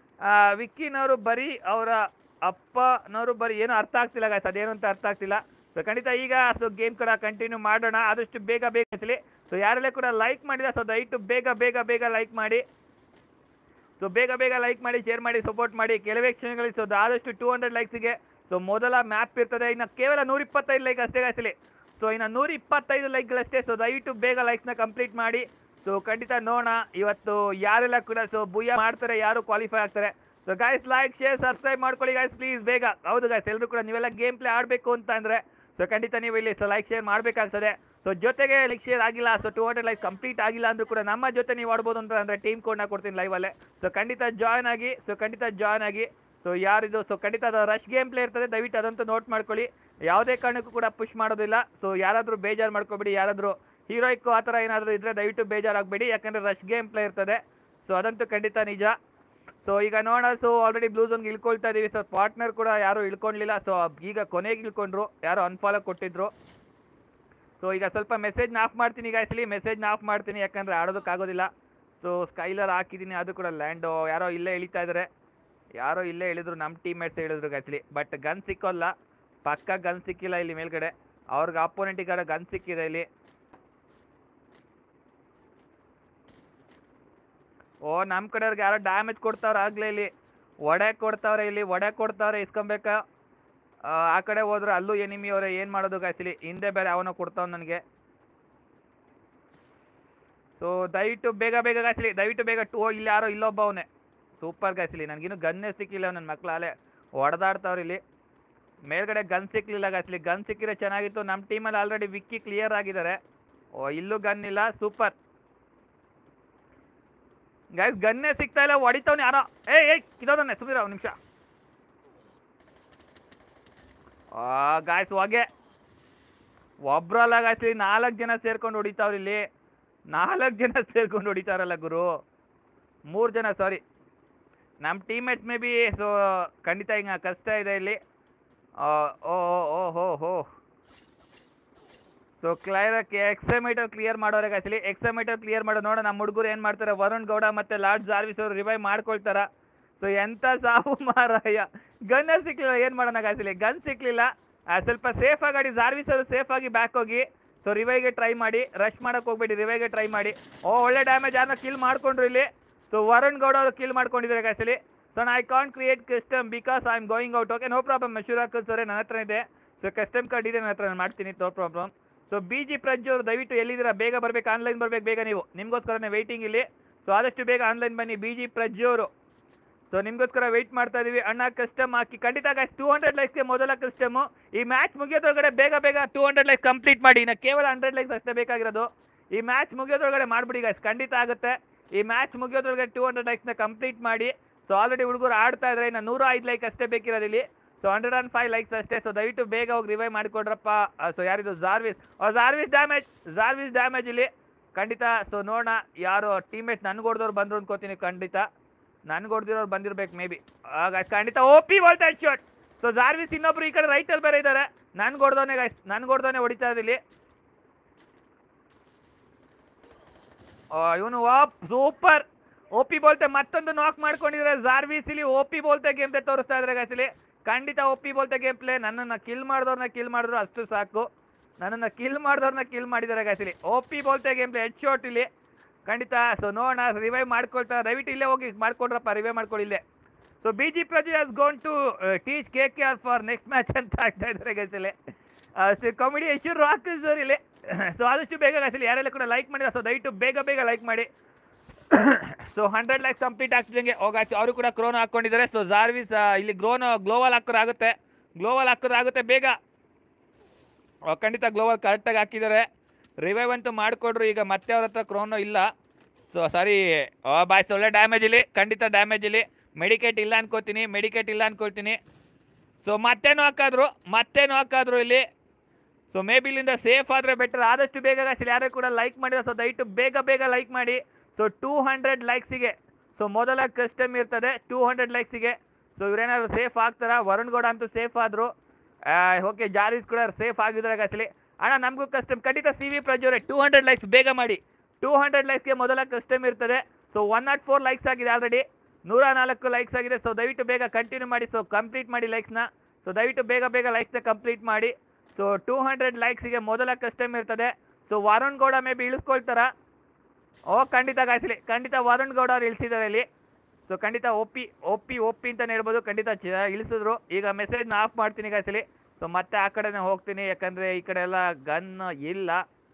ವಿಕ್ಕಿನವರು ಬರೀ ಅವರ ಅಪ್ಪನವರು ಬರೀ ಏನೂ ಅರ್ಥ ಆಗ್ತಿಲ್ಲ ಗಾಯ್ಸ್, ಅದೇನು ಅಂತ ಅರ್ಥ ಆಗ್ತಿಲ್ಲ. ಸೊ ಖಂಡಿತ ಈಗ ಸೊ ಗೇಮ್ ಕೂಡ ಕಂಟಿನ್ಯೂ ಮಾಡೋಣ, ಆದಷ್ಟು ಬೇಗ ಬೇಗ ಅಂತೇಳಿ. ಸೊ ಯಾರೆಲ್ಲ ಕೂಡ ಲೈಕ್ ಮಾಡಿದ ಸೊ ದಯವಿಟ್ಟು ಬೇಗ ಬೇಗ ಬೇಗ ಲೈಕ್ ಮಾಡಿ. ಸೊ ಬೇಗ ಬೇಗ ಲೈಕ್ ಮಾಡಿ, ಶೇರ್ ಮಾಡಿ, ಸಪೋರ್ಟ್ ಮಾಡಿ. ಕೆಲವೇ ಕ್ಷಣಗಳಲ್ಲಿ ಸೊ ಆದಷ್ಟು 200 ಲೈಕ್ಸಿಗೆ ಸೊ ಮೊದಲ ಮ್ಯಾಪ್ ಇರ್ತದೆ. ಇನ್ನು ಕೇವಲ 125 ಲೈಕ್ ಅಷ್ಟೇ ಗಾಯ್ಸಲಿ. ಸೊ ಇನ್ನು 125 ಲೈಕ್ಗಳಷ್ಟೇ. ಸೊ ದಯವಿಟ್ಟು ಬೇಗ ಲೈಕ್ಸ್ನ ಕಂಪ್ಲೀಟ್ ಮಾಡಿ. ಸೊ ಖಂಡಿತ ನೋಡೋಣ ಇವತ್ತು ಯಾರೆಲ್ಲ ಕೂಡ ಸೊ ಬುಯ್ಯ ಮಾಡ್ತಾರೆ, ಯಾರು ಕ್ವಾಲಿಫೈ ಆಗ್ತಾರೆ. So guys like share subscribe ಮಾಡ್ಕೊಳ್ಳಿ ಗೈಸ್ ಪ್ಲೀಸ್ ಬೇಗ. ಹೌದು ಗೈಸ್, ಎಲ್ಲರೂ ಕೂಡ ನೀವೆಲ್ಲ ಗೇಮ್ ಪ್ಲೇ ಆಡಬೇಕು ಅಂತ ಅಂದರೆ ಸೊ ಖಂಡಿತ ನೀವು ಇಲ್ಲಿ ಸೊ ಲೈಕ್ ಶೇರ್ ಮಾಡಬೇಕಾಗ್ತದೆ. ಸೊ ಜೊತೆಗೆ ಲೈಕ್ ಶೇರ್ ಆಗಿಲ್ಲ, ಸೊ 200 ಲೈಕ್ ಕಂಪ್ಲೀಟ್ ಆಗಿಲ್ಲ ಅಂದರೂ ಕೂಡ ನಮ್ಮ ಜೊತೆ ನೀವು ಆಡ್ಬೋದು ಅಂತ ಅಂದರೆ ಟೀಮ್ ಕೋಡ್ನ ಕೊಡ್ತೀನಿ ಲೈವಲ್ಲೇ. ಸೊ ಖಂಡಿತ ಜಾಯ್ನ್ ಆಗಿ. ಸೊ ಖಂಡಿತ ಜಾಯ್ನ್ ಆಗಿ. ಸೊ ಯಾರಿದು ಸೊ ಖಂಡಿತ ಅದು ರಶ್ ಗೇಮ್ ಪ್ಲೇ ಇರ್ತದೆ, ದಯವಿಟ್ಟು ಅದಂತೂ ನೋಟ್ ಮಾಡ್ಕೊಳ್ಳಿ. ಯಾವುದೇ ಕಾರಣಕ್ಕೂ ಕೂಡ ಪುಷ್ ಮಾಡೋದಿಲ್ಲ. ಸೊ ಯಾರಾದರೂ ಬೇಜಾರು ಮಾಡ್ಕೊಬೇಡಿ, ಯಾರಾದರೂ ಹೀರೋಯಿಕ್ಕು ಆ ಥರ ಏನಾದರೂ ಇದ್ದರೆ ದಯವಿಟ್ಟು ಬೇಜಾರಾಗಬೇಡಿ, ಯಾಕಂದರೆ ರಶ್ ಗೇಮ್ ಪ್ಲೇ ಇರ್ತದೆ. ಸೊ ಅದಂತೂ ಖಂಡಿತ ನಿಜ. ಸೊ ಈಗ ನೋಡೋಣ. ಸೊ ಆಲ್ರೆಡಿ ಬ್ಲೂ ಝೋನ್ಗೆ ಇಳ್ಕೊಳ್ತಾ ಇದ್ದೀವಿ. ಸೊ ಪಾರ್ಟ್ನರ್ ಕೂಡ ಯಾರೂ ಇಳ್ಕೊಳ್ಳಿಲ್ಲ. ಸೊ ಈಗ ಕೊನೆಗೆ ಇಳ್ಕೊಂಡ್ರು, ಯಾರೋ ಅನ್ಫಾಲೋ ಕೊಟ್ಟಿದ್ರು. ಸೊ ಈಗ ಸ್ವಲ್ಪ ಮೆಸೇಜ್ನ ಆಫ್ ಮಾಡ್ತೀನಿ ಈಗ ಆ್ಯಕ್ಚುಲಿ ಮೆಸೇಜ್ನ ಆಫ್ ಮಾಡ್ತೀನಿ, ಯಾಕಂದರೆ ಆಡೋದಕ್ಕಾಗೋದಿಲ್ಲ. ಸೊ ಸ್ಕೈಲರ್ ಹಾಕಿದ್ದೀನಿ, ಅದು ಕೂಡ ಲ್ಯಾಂಡು. ಯಾರೋ ಇಲ್ಲೇ ಇಳಿತಾ ಇದ್ದಾರೆ, ಯಾರೋ ಇಲ್ಲೇ ಇಳಿದ್ರು, ನಮ್ಮ ಟೀಮ್ಮೇಟ್ಸ್ ಹೇಳಿದ್ರು ಆ್ಯಕ್ಚುಲಿ. ಬಟ್ ಗನ್ ಸಿಕ್ಕೋಲ್ಲ, ಪಕ್ಕ ಗನ್ ಸಿಕ್ಕಿಲ್ಲ ಇಲ್ಲಿ ಮೇಲ್ಗಡೆ. ಅವ್ರಿಗೆ ಅಪೋನೆಂಟಿಗಾರ ಗನ್ ಸಿಕ್ಕಿದೆ ಇಲ್ಲಿ. ಓ ನಮ್ಮ ಕಡೆಯವ್ರಿಗೆ ಯಾರೋ ಡ್ಯಾಮೇಜ್ ಕೊಡ್ತಾವ್ರೆ ಆಗಲೇ ಇಲ್ಲಿ, ಒಡೆ ಕೊಡ್ತಾವ್ರೆ ಇಲ್ಲಿ, ಒಡೆ ಕೊಡ್ತಾವ್ರೆ, ಇಸ್ಕೊಬೇಕಾ. ಆ ಕಡೆ ಹೋದ್ರೆ ಅಲ್ಲೂ ಎನಿಮಿ ಅವರೇ, ಏನು ಮಾಡೋದು ಗಾಯ್ಸಲಿ. ಹಿಂದೆ ಬೇರೆ ಅವನೋ ಕೊಡ್ತಾವ್ ನನಗೆ. ಸೊ ದಯವಿಟ್ಟು ಬೇಗ ಬೇಗ ಗಾಯ್ಸಲಿ, ದಯವಿಟ್ಟು ಬೇಗ ಇಲ್ಲಿ ಯಾರೋ ಇಲ್ಲೊಬ್ಬ ಅವನೇ. ಸೂಪರ್ ಗಾಯ್ಸಲಿ, ನನಗಿನ್ನೂ ಗನ್ನೇ ಸಿಕ್ಕಿಲ್ಲ. ನನ್ನ ಮಕ್ಳು ಅಲ್ಲೇ ಹೊಡೆದಾಡ್ತಾವ್ರಿ ಇಲ್ಲಿ. ಮೇಲ್ಗಡೆ ಗನ್ ಸಿಕ್ಕಲಿಲ್ಲ ಗಾಯ್ಸಲಿ, ಗನ್ ಸಿಕ್ಕಿದ್ರೆ ಚೆನ್ನಾಗಿತ್ತು. ನಮ್ಮ ಟೀಮಲ್ಲಿ ಆಲ್ರೆಡಿ ವಿಕ್ಕಿ ಕ್ಲಿಯರ್ ಆಗಿದ್ದಾರೆ. ಓ ಇಲ್ಲೂ ಗನ್ ಇಲ್ಲ. ಸೂಪರ್ ಗೈಸ್, ಗನ್ನೇ ಸಿಗ್ತಾ ಇಲ್ಲ, ಹೊಡಿತಾವ್ನು ಯಾರೋ. ಏಯ್ ಕಿದೋದನ್ನೇ ಸುಮ್ಮನೆ ಒಂದು ನಿಮಿಷ. ಗಾಯ್ಸ್ ಹೊಗೆ ಒಬ್ರಲ್ಲ ಗಾಯ್ಸ್ಲಿ, 4 ಜನ ಸೇರ್ಕೊಂಡು ಹೊಡಿತಾವ್ರಿ ಇಲ್ಲಿ. 4 ಜನ ಸೇರ್ಕೊಂಡು ಹೊಡಿತಾರಲ್ಲ ಗುರು, 3 ಜನ ಸಾರಿ. ನಮ್ಮ ಟೀಮ್ಮೇಟ್ಸ್ ಮೇ ಬಿ. ಸೊ ಖಂಡಿತ ಹಿಂಗೆ ಕಷ್ಟ ಇದೆ ಇಲ್ಲಿ. ಓ ಓ ಹೋ ಹೋ. ಸೊ ಎಕ್ಸಮೀಟರ್ ಕ್ಲಿಯರ್ ಮಾಡೋರೆ ಗಾಯ್ಸಲಿ, ಎಕ್ಸಮೀಟರ್ ಕ್ಲಿಯರ್ ಮಾಡೋ. ನೋಡೋ ನಮ್ಮ ಹುಡುಗರು ಏನು ಮಾಡ್ತಾರೆ, ವರುಣ್ ಗೌಡ ಮತ್ತು ಲಾರ್ಡ್ ಜಾರ್ವಿಸ್ ಅವರು ರಿವೈವ್ ಮಾಡ್ಕೊಳ್ತಾರ. ಸೊ ಎಂಥ ಸಾವು ಮಾರಾಯ, ಗನ್ ಸಿಕ್ಲಿಲ್ಲ, ಏನು ಮಾಡೋಣ ಗಾಯ್ಸಲಿ, ಗನ್ ಸಿಕ್ಲಿಲ್ಲ. ಸ್ವಲ್ಪ ಸೇಫಾಗಿ ಆಡಿ, ಜಾರ್ವಿಸ್ ಅವರು ಸೇಫಾಗಿ ಬ್ಯಾಕ್ ಹೋಗಿ. ಸೊ ರಿವೈಗೆ ಟ್ರೈ ಮಾಡಿ, ರಶ್ ಮಾಡೋಕೆ ಹೋಗ್ಬೇಡಿ, ರಿವೈಗೆ ಟ್ರೈ ಮಾಡಿ. ಓ ಒಳ್ಳೆ ಡ್ಯಾಮೇಜ್, ಯಾರನ್ನ ಕಿಲ್ ಮಾಡ್ಕೊಂಡ್ರು ಇಲ್ಲಿ. ಸೊ ವರುಣ್ ಗೌಡ ಅವರು ಕಿಲ್ ಮಾಡ್ಕೊಂಡಿದ್ದಾರೆ ಗಾಯ್ಸಲಿ. So I can't create custom because I am going out. Okay no problem. ಮಶೂರಾಕಲ್ ಸರ್ ನನ್ನ ಹತ್ರ ಇದೆ. ಸೊ ಕಸ್ಟಮ್ ಕಾರ್ಡ್ ಇದೆ ನನ್ನ ಹತ್ರ, ನಾನು ಮಾಡ್ತೀನಿ, no problem. So B G Prajju ಅವರು ದಯವಿಟ್ಟು ಎಲ್ಲಿದ್ದೀರಾ, ಬೇಗ ಬರಬೇಕು, ಆನ್ಲೈನ್ ಬರಬೇಕು ಬೇಗ ನೀವು. ನಿಮಗೋಸ್ಕರನೇ ವೆಯ್ಟಿಂಗ್ ಇಲ್ಲಿ. ಸೊ ಆದಷ್ಟು ಬೇಗ ಆನ್ಲೈನ್ ಬನ್ನಿ ಬಿ ಜಿ ಪ್ರಜ್ಜು ಅವರು. ಸೊ ನಿಮಗೋಸ್ಕರ ವೆಯ್ಟ್ ಮಾಡ್ತಾ ಇದ್ದೀವಿ. ಅಣ್ಣ ಕಸ್ಟಮ್ ಹಾಕಿ ಖಂಡಿತ ಗಾಯ್ಸ್. 200 ಲೈಕ್ಸ್ಗೆ ಮೊದಲ ಕಸ್ಟಮು. ಈ ಮ್ಯಾಚ್ ಮುಗಿಯೋದ್ರೊಳಗಡೆ ಬೇಗ ಬೇಗ 200 ಲೈಕ್ಸ್ ಕಂಪ್ಲೀಟ್ ಮಾಡಿ. ಇನ್ನು ಕೇವಲ 100 ಲೈಕ್ಸ್ ಅಷ್ಟೇ ಬೇಕಾಗಿರೋದು. ಈ ಮ್ಯಾಚ್ ಮುಗಿಯೋದ್ರೊಳಗಡೆ ಮಾಡಿಬಿಡಿ ಗಾಯ್ಸ್, ಖಂಡಿತ ಆಗುತ್ತೆ. ಈ ಮ್ಯಾಚ್ ಮುಗಿಯೋದ್ರೊಳಗಡೆ 200 ಲೈಕ್ಸ್ನ ಕಂಪ್ಲೀಟ್ ಮಾಡಿ. ಸೊ ಆಲ್ರೆಡಿ ಹುಡುಗರು ಆಡ್ತಾ ಇದ್ದಾರೆ, ಇನ್ನು 105 ಲೈಕ್ ಅಷ್ಟೇ ಬೇಕಿರೋದು ಇಲ್ಲಿ. ಸೊ 105 ಲೈಕ್ಸ್ ಅಷ್ಟೇ. ಸೊ ದಯವಿಟ್ಟು ಬೇಗ ಹೋಗಿ ರಿವೈವ್ ಮಾಡಿಕೊಡ್ರಪ್ಪ. ಸೊ ಯಾರಿದು ಜಾರ್ವಿಸ್, ಜಾರ್ವಿಸ್ ಡ್ಯಾಮೇಜ್ ಇಲ್ಲಿ ಖಂಡಿತ. ಸೊ ನೋಡೋಣ ಯಾರು ಟೀಮ್ಮೇಟ್ ನನಗೆ ಹೊಡೆದವ್ರು ಬಂದರು ಅನ್ಕೋತೀನಿ. ಖಂಡಿತ ನನಗೆ ಹೊಡೆದಿರೋರು ಬಂದಿರ್ಬೇಕು ಮೇ ಬಿ. ಖಂಡಿತ ಓಪಿ ಬೋಲ್ತಾ ಶಾಟ್. ಸೊ ಜಾರ್ವಿಸ್ ಇನ್ನೊಬ್ರು ಈ ಕಡೆ ರೈಟಲ್ಲಿ ಬೇರೆ ಇದ್ದಾರೆ. ನನಗೆ ಹೊಡೆದವನೇ ಗಾಯ್ಸ್, ನನಗೆ ಹೊಡೆದವನೇ ಹೊಡಿತಾ ಇದ್ದಿಲ್ಲಿ. ಇವನು ಸೂಪರ್ ಓಪಿ ಬೋಲ್ತೆ ಮತ್ತೊಂದು ನಾಕ್ ಮಾಡ್ಕೊಂಡಿದ್ದಾರೆ ಜಾರ್ವಿಸ್ ಇಲ್ಲಿ. ಓಪಿ ಬೋಲ್ತೆ ಗೇಮ್ ಪ್ಲೇ ತೋರಿಸ್ತಾ ಇದ್ದಾರೆ ಗಾಯ್ಸ್ ಇಲ್ಲಿ. ಖಂಡಿತ ಓಪಿ ಬೋಲ್ತೆ ಗೇಮ್ ಪ್ಲೇ. ನನ್ನನ್ನು ಕಿಲ್ ಮಾಡಿದ್ರು ಅಷ್ಟು ಸಾಕು. ನನ್ನನ್ನು ಕಿಲ್ ಮಾಡಿದ್ದಾರೆ ಗಾಯ್ಸ್ ಇಲ್ಲಿ. ಓಪಿ ಬೋಲ್ತೆ ಗೇಮ್ ಪ್ಲೇ, ಹೆಡ್ ಶಾಟ್ ಇಲ್ಲಿ ಖಂಡಿತ. ಸೊ ನೋಡೋಣ, ರಿವೈವ್ ಮಾಡ್ಕೊಳ್ತಾರೆ, ದಯವಿಟ್ಟು ಇಲ್ಲೇ ಹೋಗಿ ಮಾಡ್ಕೊಂಡ್ರಪ್ಪ, ರಿವೈವ್ ಮಾಡ್ಕೊಳ್ಳಿ ಇಲ್ಲೇ. So B G Praju has gone to teach KKR for next match ಅಂತ ಆಗ್ತಾ ಇದ್ದಾರೆ ಗಾಯ್ಸ್ ಇಲ್ಲಿ. ಕಾಮಿಡಿ ಯಶೂರ್ ರಾಕ್ ಸರ್ ಇಲ್ಲಿ. ಸೊ ಆದಷ್ಟು ಬೇಗ ಗಾಯ್ಸ್ ಇಲ್ಲಿ ಯಾರೆಲ್ಲ ಕೂಡ ಲೈಕ್ ಮಾಡಿಲ್ಲ, ಸೊ ದಯವಿಟ್ಟು ಬೇಗ ಬೇಗ ಲೈಕ್ ಮಾಡಿ. ಸೊ 100 ಲೈಕ್ಸ್ ಕಂಪ್ಲೀಟ್ ಆಗ್ತಿದ್ದಂಗೆ ಹೋಗಾಯ್ತು. ಅವರು ಕೂಡ ಕ್ರೋನ್ ಹಾಕ್ಕೊಂಡಿದ್ದಾರೆ. ಸೊ ಜಾರ್ವಿಸ್ ಇಲ್ಲಿ ಗ್ಲೋವಲ್ ಹಾಕೋರಾಗುತ್ತೆ ಬೇಗ. ಖಂಡಿತ ಗ್ಲೋವಲ್ ಕರೆಕ್ಟಾಗಿ ಹಾಕಿದ್ದಾರೆ. ರಿವೈವ್ ಅಂತೂ ಮಾಡಿಕೊಡ್ರು. ಈಗ ಮತ್ತೆ ಅವ್ರ ಹತ್ರ ಕ್ರೋನೋ ಇಲ್ಲ. ಸೊ ಸಾರಿ ಬಾಯ್ಸ್, ಒಳ್ಳೆ ಡ್ಯಾಮೇಜ್ ಇಲ್ಲಿ, ಖಂಡಿತ ಡ್ಯಾಮೇಜ್ ಇಲ್ಲಿ. ಮೆಡಿಕೇಟ್ ಇಲ್ಲ ಅನ್ಕೊಳ್ತೀನಿ. ಸೊ ಮತ್ತೇನು ಹಾಕಾದ್ರು ಇಲ್ಲಿ. ಸೊ ಮೇ ಬಿ ಇಲ್ಲಿಂದ ಸೇಫ್ ಆದರೆ ಬೆಟರ್. ಆದಷ್ಟು ಬೇಗ ಯಾರು ಕೂಡ ಲೈಕ್ ಮಾಡಿಲ್ಲ, ಸೊ ದಯವಿಟ್ಟು ಬೇಗ ಬೇಗ ಲೈಕ್ ಮಾಡಿ. ಸೊ 200 ಲೈಕ್ಸಿಗೆ ಸೊ ಮೊದಲ ಕಸ್ಟಮ್ ಇರ್ತದೆ 200 ಲೈಕ್ಸಿಗೆ. ಸೊ ಇವರೇನಾದ್ರು ಸೇಫ್ ಆಗ್ತಾರಾ? ವರುಣ್ ಗೌಡ ಅಂತೂ ಸೇಫ್ ಆದರು. ಓಕೆ ಜಾರ್ವಿಸ್ ಕೂಡ ಸೇಫ್ ಆಗಿದ್ದಾರೆ ಗಾಯ್ಸಲಿ. ಅಣ್ಣ ನಮಗೂ ಕಸ್ಟಮ್ ಖಂಡಿತ. ಸಿ ವಿ ಪ್ರಜ್ವರೇ 200 ಲೈಕ್ಸ್ ಬೇಗ ಮಾಡಿ. 200 ಲೈಕ್ಸ್ಗೆ ಮೊದಲ ಕಸ್ಟಮ್ ಇರ್ತದೆ. ಸೊ 104 ಲೈಕ್ಸ್ ಆಗಿದೆ ಆಲ್ರೆಡಿ, 104 ಲೈಕ್ಸ್ ಆಗಿದೆ. ಸೊ ದಯವಿಟ್ಟು ಬೇಗ ಕಂಟಿನ್ಯೂ ಮಾಡಿ. ಸೊ ಕಂಪ್ಲೀಟ್ ಮಾಡಿ ಲೈಕ್ಸ್ನ. ಸೊ ದಯವಿಟ್ಟು ಬೇಗ ಲೈಕ್ಸ್ನ ಕಂಪ್ಲೀಟ್ ಮಾಡಿ. ಸೊ 200 ಲೈಕ್ಸಿಗೆ ಮೊದಲ ಕಸ್ಟಮ್ ಇರ್ತದೆ. So Varun Gowda maybe ಇಳಿಸ್ಕೊಳ್ತಾರ. ಓ ಖಂಡಿತ ಗಾಯ್ಸಲಿ, ಖಂಡಿತ ವರುಣ್ ಗೌಡ ಅವ್ರು ಇಳಿಸಿದ್ದಾರೆ ಇಲ್ಲಿ. ಸೊ ಖಂಡಿತ ಒಪ್ಪಿ ಒಪ್ಪಿ ಒಪ್ಪಿ ಅಂತಲೇ ಹೇಳ್ಬೋದು. ಖಂಡಿತ ಇಳಿಸಿದ್ರು. ಈಗ ಮೆಸೇಜ್ನ ಆಫ್ ಮಾಡ್ತೀನಿ ಗಾಯ್ಸಲಿ. ಸೊ ಮತ್ತೆ ಆ ಕಡೆನೇ ಹೋಗ್ತೀನಿ, ಯಾಕಂದರೆ ಈ ಕಡೆ ಎಲ್ಲ ಗನ್ ಇಲ್ಲ.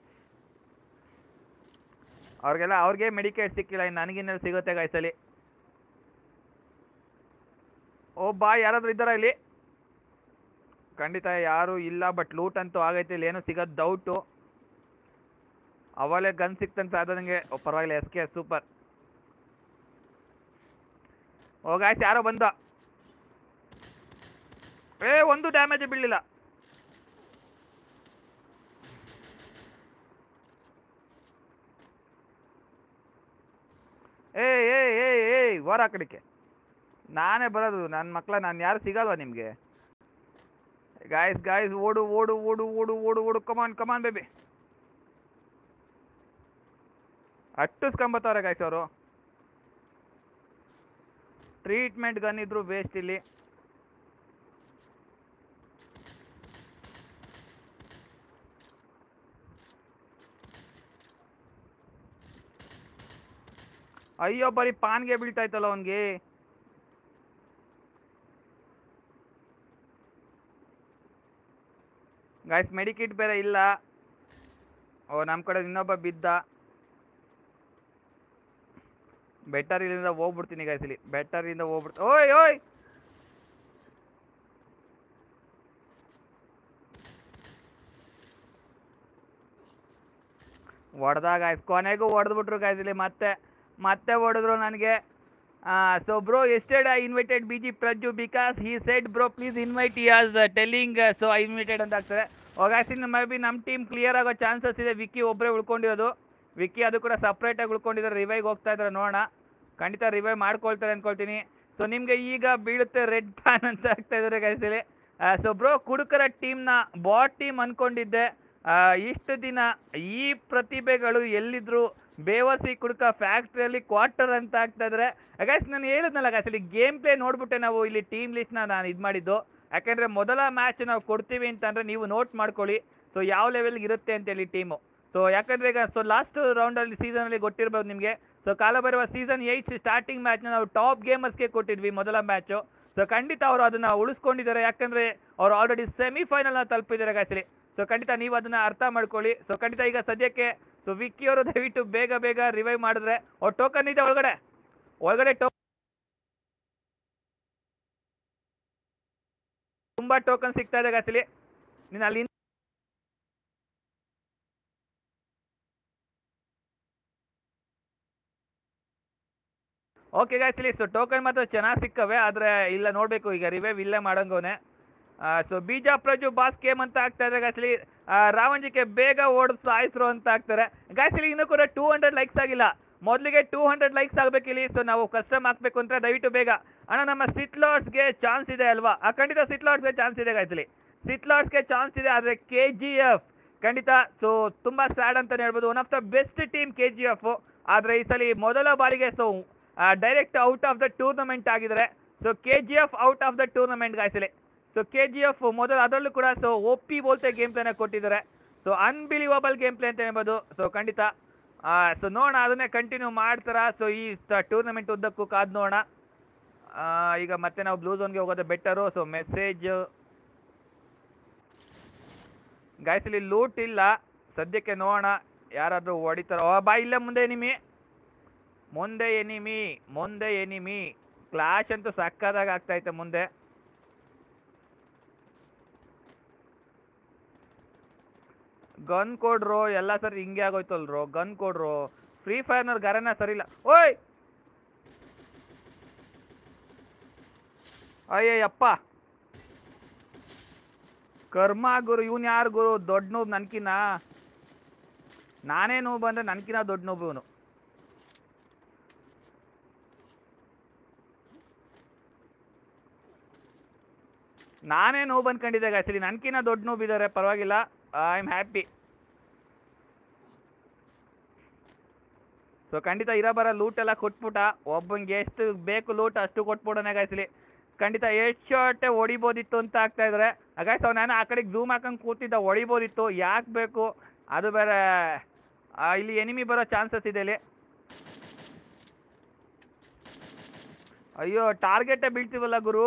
ಅವ್ರಿಗೆ ಮೆಡಿಕೇಟ್ ಸಿಕ್ಕಿಲ್ಲ, ಇನ್ನು ನನಗಿನ್ನೆಲ್ಲಿ ಸಿಗುತ್ತೆ ಗಾಯ್ಸಲಿ. ಓ ಬಾ, ಯಾರಾದರೂ ಇದ್ದಾರಾ ಇಲ್ಲಿ? ಖಂಡಿತ ಯಾರೂ ಇಲ್ಲ, ಬಟ್ ಲೂಟ್ ಅಂತೂ ಆಗೈತೆ. ಇಲ್ಲಿ ಏನೂ ಸಿಗೋದು ಡೌಟು. ಅವಲೇ ಗನ್ ಸಿಕ್ತಂತ ಅದು ನನಗೆ. ಪರವಾಗಿಲ್ಲ, SK ಸೂಪರ್. ಓ ಗಾಯ್ಸ್, ಯಾರೋ ಬಂದ. ಒಂದು ಡ್ಯಾಮೇಜ್ ಬೀಳಲಿಲ್ಲ. ಹೊರ ಕಡೆಗೆ ನಾನೇ ಬರೋದು. ನನ್ನ ಮಕ್ಕಳ, ನಾನು ಯಾರು ಸಿಗಲ್ವಾ ನಿಮಗೆ? ಗಾಯ್ಸ್ ಓಡು ಓಡು ಓಡು ಓಡು ಓಡು ಓಡು, ಕಮಾನ್ ಕಮಾನ್ ಬೇಬಿ. ಅಟ್ಟಿಸ್ಕೊಂಬತ್ತವ್ರೆ ಗಾಯ್ಸ್ ಅವರು. ಟ್ರೀಟ್ಮೆಂಟ್ ಗನ್ ಇದ್ರು ವೇಸ್ಟ್ ಇಲ್ಲಿ. ಅಯ್ಯೋ, ಬರೀ ಪಾನ್ಗೆ ಬೀಳ್ತಾ ಇತ್ತಲ್ಲ ಅವನಿಗೆ. ಗಾಯ್ಸ್ ಮೆಡಿಕಿಟ್ ಬೇರೆ ಇಲ್ಲ. ಓ ನಮ್ಮ ಕಡೆ ಇನ್ನೊಬ್ಬ ಬಿದ್ದ. ಬೆಟರ್ ಇಲ್ಲಿಂದ ಹೋಗ್ಬಿಡ್ತೀನಿ ಗಾಯ್ಸ್. ಇಲ್ಲಿ ಬೆಟರ್ ಇಂದ ಹೋಗ್ಬಿಡ್ತೀನಿ. ಓಯ್ ಓಯ್, ಹೊಡೆದಾಗ ಗಾಯ್ಸ್, ಕೊನೆಗೂ ಹೊಡೆದ್ಬಿಟ್ರು ಗಾಯ್ಸ್. ಇಲ್ಲಿ ಮತ್ತೆ ಹೊಡೆದ್ರು ನನಗೆ. ಸೊ ಬ್ರೋ, ಎಸ್ಟೆಡ್ I invited BG Praju because he said bro please invite, he was telling. So I invited ಅಂತ ಆಗ್ತದೆ. ಗಾಯ್ಸ್ ಮೇ ಬಿ ನಮ್ಮ ಟೀಮ್ ಕ್ಲಿಯರ್ ಆಗೋ ಚಾನ್ಸಸ್ ಇದೆ. ವಿಕ್ಕಿ ಒಬ್ಬರೇ ಉಳ್ಕೊಂಡಿರೋದು. ವಿಕ್ಕಿ ಅದು ಕೂಡ ಸಪ್ರೇಟಾಗಿ ಉಳ್ಕೊಂಡಿದ್ದಾರೆ. ರಿವೈವ್ಗೆ ಹೋಗ್ತಾ ಇದ್ದಾರೆ, ನೋಡೋಣ. ಖಂಡಿತ ರಿವೈವ್ ಮಾಡ್ಕೊಳ್ತಾರೆ ಅಂದ್ಕೊಳ್ತೀನಿ. ಸೊ ನಿಮಗೆ ಈಗ ಬೀಳುತ್ತೆ ರೆಡ್ ಪ್ಯಾನ್ ಅಂತ ಆಗ್ತಾ ಇದ್ದಾರೆ ಗಾಯ್ಸ್ ಇಲ್ಲಿ. ಸೊ ಬ್ರೋ, ಕುಡುಕರ ಟೀಮ್ನ ಬಾಟ್ ಟೀಮ್ ಅಂದ್ಕೊಂಡಿದ್ದೆ. ಇಷ್ಟು ದಿನ ಈ ಪ್ರತಿಭೆಗಳು ಎಲ್ಲಿದ್ರು? ಬೇವಸಿ ಕುಡುಕ ಫ್ಯಾಕ್ಟ್ರಿಯಲ್ಲಿ ಕ್ವಾರ್ಟರ್ ಅಂತ ಆಗ್ತಾ ಇದ್ದಾರೆ ಗಾಯ್ಸ್. ನಾನು ಹೇಳಿದ್ನಲ್ಲ ಗಾಯ್ಸ್, ಇಲ್ಲಿ ಗೇಮ್ ಪ್ಲೇ ನೋಡ್ಬಿಟ್ಟೆ ನಾವು ಇಲ್ಲಿ ಟೀಮ್ ಲಿಸ್ಟ್ನ ನಾನು ಇದು ಮಾಡಿದ್ದು. ಯಾಕೆಂದರೆ ಮೊದಲ ಮ್ಯಾಚ್ ನಾವು ಕೊಡ್ತೀವಿ ಅಂತಂದರೆ ನೀವು ನೋಟ್ ಮಾಡ್ಕೊಳ್ಳಿ. ಸೊ ಯಾವ ಲೆವೆಲ್ಗೆ ಇರುತ್ತೆ ಅಂತೇಳಿ ಟೀಮು. ಸೊ ಯಾಕಂದರೆ ಈಗ ಲಾಸ್ಟ್ ರೌಂಡಲ್ಲಿ ಸೀಸನಲ್ಲಿ ಗೊತ್ತಿರ್ಬೋದು ನಿಮಗೆ. ಸೊ ಕಾಲಭೈರವ ಸೀಸನ್ 8 ಸ್ಟಾರ್ಟಿಂಗ್ ಮ್ಯಾಚ್ನ ನಾವು ಟಾಪ್ ಗೇಮರ್ಸ್ಗೆ ಕೊಟ್ಟಿದ್ವಿ ಮೊದಲ ಮ್ಯಾಚು. ಸೊ ಖಂಡಿತ ಅವರು ಅದನ್ನು ಉಳಿಸ್ಕೊಂಡಿದ್ದಾರೆ. ಯಾಕಂದರೆ ಅವರು ಆಲ್ರೆಡಿ ಸೆಮಿಫೈನಲ್ನ ತಲುಪಿದ್ದಾರೆ ಗಾಯ್ಸಲಿ. ಸೊ ಖಂಡಿತ ನೀವು ಅದನ್ನು ಅರ್ಥ ಮಾಡ್ಕೊಳ್ಳಿ. ಸೊ ಖಂಡಿತ ಈಗ ಸದ್ಯಕ್ಕೆ ಸೊ ವಿಕ್ಕಿ ಅವರು ದಯವಿಟ್ಟು ಬೇಗ ರಿವೈವ್ ಮಾಡಿದ್ರೆ. ಅವ್ರ ಟೋಕನ್ ಇದೆ ಒಳಗಡೆ ತುಂಬ ಟೋಕನ್ ಸಿಗ್ತಾ ಇದೆ ಗಾಯ್ಸಲಿ. ನೀನು ಅಲ್ಲಿ ಓಕೆ ಗಾಯ್ಸಲಿ. ಸೊ ಟೋಕನ್ ಮಾತ್ರ ಚೆನ್ನಾಗಿ ಸಿಕ್ಕವೆ, ಆದರೆ ಇಲ್ಲ ನೋಡಬೇಕು ಈಗ ರಿವೈವ್ ಇಲ್ಲೇ ಮಾಡಂಗೋನೆ. So BG Praju boss game ಅಂತ ಆಗ್ತಾ ಇದೆ ಗಾಯ್ಸಲಿ. ರಾವಂಜಿಗೆ ಬೇಗ ಓಡಿಸ್ ಸಾಯಿಸ್ರು ಅಂತ ಆಗ್ತಾರೆ ಗಾಯ್ಸಲಿ. ಇನ್ನೂ ಕೂಡ 200 ಲೈಕ್ಸ್ ಆಗಿಲ್ಲ. ಮೊದಲಿಗೆ 200 ಲೈಕ್ಸ್ ಆಗಬೇಕಿಲ್ಲಿ. ಸೊ ನಾವು ಕಸ್ಟಮ್ ಹಾಕಬೇಕು ಅಂತ ದಯವಿಟ್ಟು ಬೇಗ. ಅಣ್ಣ, ನಮ್ಮ ಸಿಟ್ಲಾರ್ಡ್ಸ್ಗೆ ಚಾನ್ಸ್ ಇದೆ ಅಲ್ವಾ? ಖಂಡಿತ ಸಿಟ್ಲಾರ್ಡ್ಸ್ಗೆ ಚಾನ್ಸ್ ಇದೆ ಗಾಯ್ಸಲಿ. ಸಿಟ್ಲಾರ್ಡ್ಸ್ಗೆ ಚಾನ್ಸ್ ಇದೆ, ಆದರೆ KGF ಖಂಡಿತ ಸೊ ತುಂಬ ಸ್ಯಾಡ್ ಅಂತಲೇ ಹೇಳ್ಬೋದು. One of the best team KGF. ಆದರೆ ಈ ಸಲ ಮೊದಲ ಬಾರಿಗೆ so direct out of the tournament ಆಗಿದ್ದಾರೆ. So KGF out of the tournament ಗಾಯ್ಸಲಿ. ಸೊ KGF ಮೊದಲು ಅದರಲ್ಲೂ ಕೂಡ ಸೊ OP ಬೋಲ್ತೆ ಗೇಮ್ ಪ್ಲೇನ ಕೊಟ್ಟಿದ್ದಾರೆ. ಸೊ ಅನ್ಬಿಲಿವಬಲ್ ಗೇಮ್ ಪ್ಲೇ ಅಂತ ಹೇಳ್ಬೋದು. ಸೊ ಖಂಡಿತ ಸೊ ನೋಡೋಣ ಅದನ್ನೇ ಕಂಟಿನ್ಯೂ ಮಾಡ್ತಾರ. ಸೊ ಈ ಟೂರ್ನಮೆಂಟ್ ಉದ್ದಕ್ಕೂ ಕಾದು ನೋಡೋಣ. ಈಗ ಮತ್ತೆ ನಾವು ಬ್ಲೂ ಝೋನ್ಗೆ ಹೋಗೋದು ಬೆಟರು. ಸೊ ಮೆಸೇಜ್ ಗಾಯ್ಸಲಿ ಲೂಟ್ ಇಲ್ಲ ಸದ್ಯಕ್ಕೆ, ನೋಡೋಣ ಯಾರಾದರೂ ಹೊಡಿತಾರೋ. ಬಾ, ಇಲ್ಲೇ ಮುಂದೆ ಎನಿಮಿ ಕ್ಲಾಶ್ ಅಂತೂ ಸಕ್ಕದಾಗ ಆಗ್ತೈತೆ ಮುಂದೆ. ಗನ್ ಕೊಡ್ರು, ಎಲ್ಲ ಸರಿ ಹಿಂಗೆ ಆಗೋಯ್ತಲ್ರು. ಗನ್ ಕೊಡ್ರು. ಫ್ರೀ ಫೈರ್ನವ್ರ ಗರನ ಸರಿಯಿಲ್ಲ. ಓಯ್ ಅಯ್ಯಪ್ಪ, ಕರ್ಮ ಗುರು. ಇವನು ಯಾರು ಗುರು? ದೊಡ್ಡ ನೋವು ನನ್ಕಿನ. ನಾನೇ ನೋವು ಬಂದರೆ ನನ್ಕಿನ ದೊಡ್ಡ ನೋವು ಇವನು. ನಾನೇ ನೋವು ಬಂದ್ಕೊಂಡಿದ್ದೆ ಗಾಯ್ಸಲಿ. ನನ್ಕಿನ ದೊಡ್ಡ ನೋವು ಇದ್ದಾರೆ, ಪರವಾಗಿಲ್ಲ. I am happy. ಸೊ ಖಂಡಿತ ಇರೋಬರ ಲೂಟ್ ಎಲ್ಲ ಕೊಟ್ಬಿಟ್ಟ. ಒಬ್ಬಂಗೆ ಎಷ್ಟು ಬೇಕು ಲೂಟ್ ಅಷ್ಟು ಕೊಟ್ಬಿಡೋಣ ಗಾಯ್ಸಲಿ. ಖಂಡಿತ ಎಷ್ಟು ಶಾರ್ಟೇ ಹೊಡಿಬೋದಿತ್ತು ಅಂತ ಆಗ್ತಾ ಇದ್ದಾರೆ. ಹಾಗಾಗಿ ಸೊ ನಾನು ಆ ಕಡೆಗೆ ಝೂಮ್ ಹಾಕೊಂಡು ಕೂತಿದ್ದ ಹೊಡಿಬೋದಿತ್ತು, ಯಾಕೆ ಬೇಕು ಅದು ಬೇರೆ. ಇಲ್ಲಿ ಎನಿಮಿ ಬರೋ ಚಾನ್ಸಸ್ ಇದೆ ಇಲ್ಲಿ. ಅಯ್ಯೋ ಟಾರ್ಗೆಟೇ ಬೀಳ್ತೀವಲ್ಲ ಗುರು.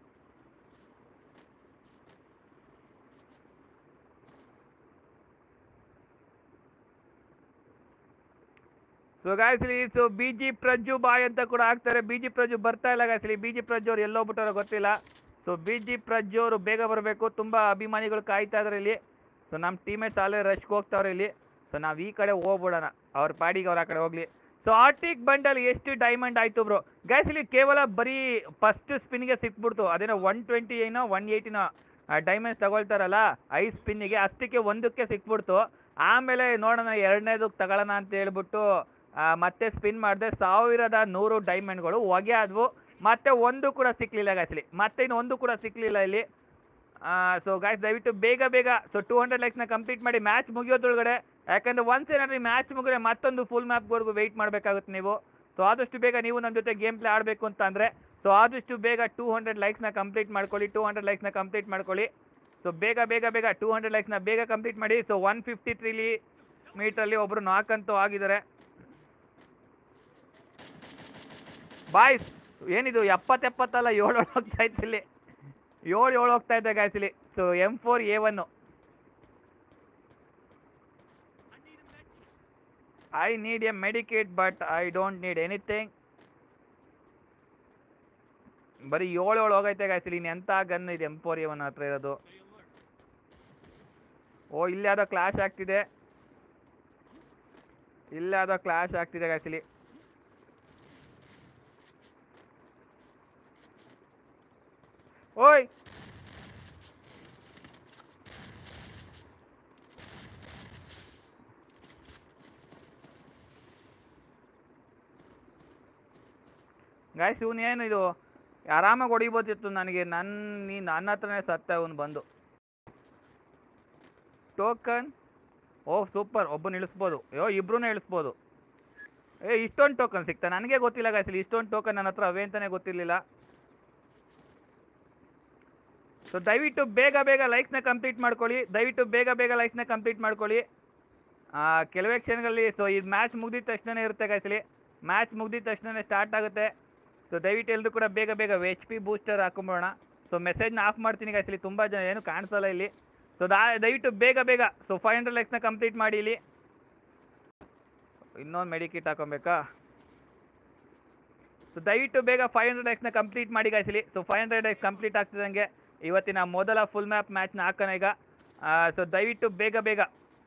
ಸೊ ಗಾಯ್ಸ್ಲಿ ಸೊ ಬಿ ಜಿ ಪ್ರಜ್ಜು ಬಾಯ್ ಅಂತ ಕೂಡ ಹಾಕ್ತಾರೆ. ಬಿ ಜಿ ಪ್ರಜ್ಜು ಬರ್ತಾ ಇಲ್ಲ ಗಾಯ್ಸ್ಲಿ. ಬಿ ಜಿ ಪ್ರಜ್ಜು ಅವ್ರು ಎಲ್ಲೋಗ್ಬಿಟ್ಟಾರೋ ಗೊತ್ತಿಲ್ಲ. ಸೊ ಬಿ ಜಿ ಪ್ರಜ್ಜು ಅವರು ಬೇಗ ಬರಬೇಕು, ತುಂಬ ಅಭಿಮಾನಿಗಳು ಕಾಯ್ತಾ ಇದ್ದಾರೆ ಇಲ್ಲಿ. ಸೊ ನಮ್ಮ ಟೀಮೇಟ್ಸ್ ಅಲ್ಲೇ ರಶ್ಗೆ ಹೋಗ್ತಾವ್ರೆ ಇಲ್ಲಿ. ಸೊ ನಾವು ಈ ಕಡೆ ಹೋಗ್ಬಿಡೋಣ, ಅವ್ರ ಪಾಡಿಗೆ ಅವ್ರು ಆ ಕಡೆ ಹೋಗ್ಲಿ. ಸೊ ಆರ್ಟಿಕ್ ಬಂಡಲ್ ಎಷ್ಟು ಡೈಮಂಡ್ ಆಯಿತು ಬ್ರೋ ಗೈಸ್? ಇಲ್ಲಿ ಕೇವಲ ಬರೀ ಫಸ್ಟ್ ಸ್ಪಿನ್ಗೆ ಸಿಕ್ಬಿಡ್ತು. ಅದೇನೋ 120 ಏನೋ 180 ಡೈಮಂಡ್ಸ್ ತಗೊಳ್ತಾರಲ್ಲ 5 ಸ್ಪಿನ್ನಿಗೆ, ಅಷ್ಟಕ್ಕೆ ಒಂದಕ್ಕೆ ಸಿಕ್ಬಿಡ್ತು. ಆಮೇಲೆ ನೋಡೋಣ ಎರಡನೇದಕ್ಕೆ ತಗೊಳ್ಳೋಣ ಅಂತ ಹೇಳ್ಬಿಟ್ಟು ಮತ್ತೆ ಸ್ಪಿನ್ ಮಾಡಿದೆ. 1100 ಡೈಮಂಡ್ಗಳು ಹೊಗೆ ಆದವು. ಮತ್ತೆ ಒಂದು ಕೂಡ ಸಿಕ್ಕಲಿಲ್ಲ ಗಾಯ್ಸ್ಲಿ, ಮತ್ತೆ ಇನ್ನು ಒಂದು ಕೂಡ ಸಿಕ್ಕಲಿಲ್ಲ ಇಲ್ಲಿ. ಸೊ ಗಾಯ್ಸ್ ದಯವಿಟ್ಟು ಬೇಗ ಬೇಗ ಸೊ 200 ಲೈಕ್ಸ್ನ ಕಂಪ್ಲೀಟ್ ಮಾಡಿ ಮ್ಯಾಚ್ ಮುಗಿಯೋದ್ರೊಳಗಡೆ. ಯಾಕಂದರೆ ಒನ್ಸ್ ಏನಾದರೂ ಮ್ಯಾಚ್ ಮುಗಿದ್ರೆ ಮತ್ತೊಂದು ಫುಲ್ ಮ್ಯಾಪ್ವರೆಗೂ ವೆಯ್ಟ್ ಮಾಡಬೇಕಾಗುತ್ತೆ ನೀವು. ಸೊ ಆದಷ್ಟು ಬೇಗ ನೀವು ನಮ್ಮ ಜೊತೆ ಗೇಮ್ ಪ್ಲೇ ಆಡಬೇಕು ಅಂತ ಅಂದರೆ ಸೊ ಆದಷ್ಟು ಬೇಗ 200 ಲೈಕ್ಸ್ನ ಕಂಪ್ಲೀಟ್ ಮಾಡ್ಕೊಳ್ಳಿ. 200 ಲೈಕ್ಸ್ನ ಕಂಪ್ಲೀಟ್ ಮಾಡ್ಕೊಳ್ಳಿ. ಸೊ ಬೇಗ ಬೇಗ ಬೇಗ 200 ಲೈಕ್ಸ್ನ ಬೇಗ ಕಂಪ್ಲೀಟ್ ಮಾಡಿ. ಸೊ 153 ಮೀಟ್ರಲ್ಲಿ ಒಬ್ಬರು ನಾಕ್ ಅಂತೂ ಆಗಿದ್ದಾರೆ. ಬಾಯ್ಸ್ ಏನಿದು 70 ಅಲ್ಲ 7 ಹೋಗ್ತಾ ಇತ್ತು ಇಲ್ಲಿ, 7 ಹೋಗ್ತಾ ಇದೆ ಗಾಯ್ಸ್ ಇಲ್ಲಿ. So M4A1 I need a medkit but I don't need anything. ಬರೀ 7 ಹೋಗೈತೆ ಗಾಯ್ಸ್ ಇಲ್ಲಿ. ಎಂಥ ಗನ್ ಇದೆ M4A1 ಹತ್ರ ಇರೋದು. ಓ ಇಲ್ಲಿ ಯಾವುದೋ ಕ್ಲಾಶ್ ಆಗ್ತಿದೆ, ಇಲ್ಲಿ ಯಾವುದೋ ಕ್ಲಾಶ್ ಆಗ್ತಿದೆ ಗಾಯ್ಸ್ ಇಲ್ಲಿ. ಓಯ್ ಗಾಯ್ಸ್ ಇವನೇನು ಇದು ಆರಾಮಾಗಿ ಹೊಡಿಬೋದಿತ್ತು ನನಗೆ. ನನ್ನ ಹತ್ರನೇ ಸತ್ತ ಇವನು ಬಂದು. ಟೋಕನ್ ಓಹ್ ಸೂಪರ್, ಒಬ್ಬನ ಇಳಿಸ್ಬೋದು. ಅಯ್ಯೋ ಇಬ್ರೂ ಇಳಿಸ್ಬೋದು. ಇಷ್ಟೊಂದು ಟೋಕನ್ ಸಿಗ್ತಾ ನನಗೆ ಗೊತ್ತಿಲ್ಲ ಗಾಯ್ಸ್. ಇಷ್ಟೊಂದು ಟೋಕನ್ ನನ್ನ ಹತ್ರ ಅವೇ ಅಂತಲೇ ಗೊತ್ತಿರಲಿಲ್ಲ. ಸೊ ದಯವಿಟ್ಟು ಬೇಗ ಬೇಗ ಲೈಕ್ಸ್ನ ಕಂಪ್ಲೀಟ್ ಮಾಡ್ಕೊಳ್ಳಿ. ದಯವಿಟ್ಟು ಬೇಗ ಬೇಗ ಲೈಕ್ಸ್ನ ಕಂಪ್ಲೀಟ್ ಮಾಡ್ಕೊಳ್ಳಿ. ಕೆಲವೇ ಕ್ಷಣಗಳಲ್ಲಿ ಸೊ ಇದು ಮ್ಯಾಚ್ ಮುಗ್ದಿದ ತಕ್ಷಣವೇ ಇರುತ್ತೆ ಗಾಯ್ಸ್ಲಿ. ಮ್ಯಾಚ್ ಮುಗ್ದಿದ ತಕ್ಷಣವೇ ಸ್ಟಾರ್ಟ್ ಆಗುತ್ತೆ. ಸೊ ದಯವಿಟ್ಟು ಎಲ್ಲರೂ ಕೂಡ ಬೇಗ ಬೇಗ HP ಬೂಸ್ಟರ್ ಹಾಕೊಂಬೋಣ. ಸೊ ಮೆಸೇಜ್ನ ಆಫ್ ಮಾಡ್ತೀನಿ ಗಾಯ್ಸ್ಲಿ, ತುಂಬ ಜನ ಏನು ಕಾಣಿಸಲ್ಲ ಇಲ್ಲಿ. ಸೊ ದಯವಿಟ್ಟು ಬೇಗ ಬೇಗ ಸೊ 500 ಲೈಕ್ಸ್ನ ಕಂಪ್ಲೀಟ್ ಮಾಡಿ ಇಲ್ಲಿ. ಇನ್ನೊಂದು ಮೆಡಿಕಿಟ್ ಹಾಕೊಬೇಕಾ? ಸೊ ದಯವಿಟ್ಟು ಬೇಗ 500 ಲೈಕ್ಸ್ನ ಕಂಪ್ಲೀಟ್ ಮಾಡಿ ಗಾಯ್ಸ್ಲಿ. ಸೊ 500 ಲೈಕ್ಸ್ ಕಂಪ್ಲೀಟ್ ಆಗ್ತಿದ್ದಂಗೆ ಇವತ್ತಿನ ಮೊದಲ ಫುಲ್ ಮ್ಯಾಪ್ ಮ್ಯಾಚ್ನ ಹಾಕೋಣ ಈಗ. ಸೊ ದಯವಿಟ್ಟು ಬೇಗ ಬೇಗ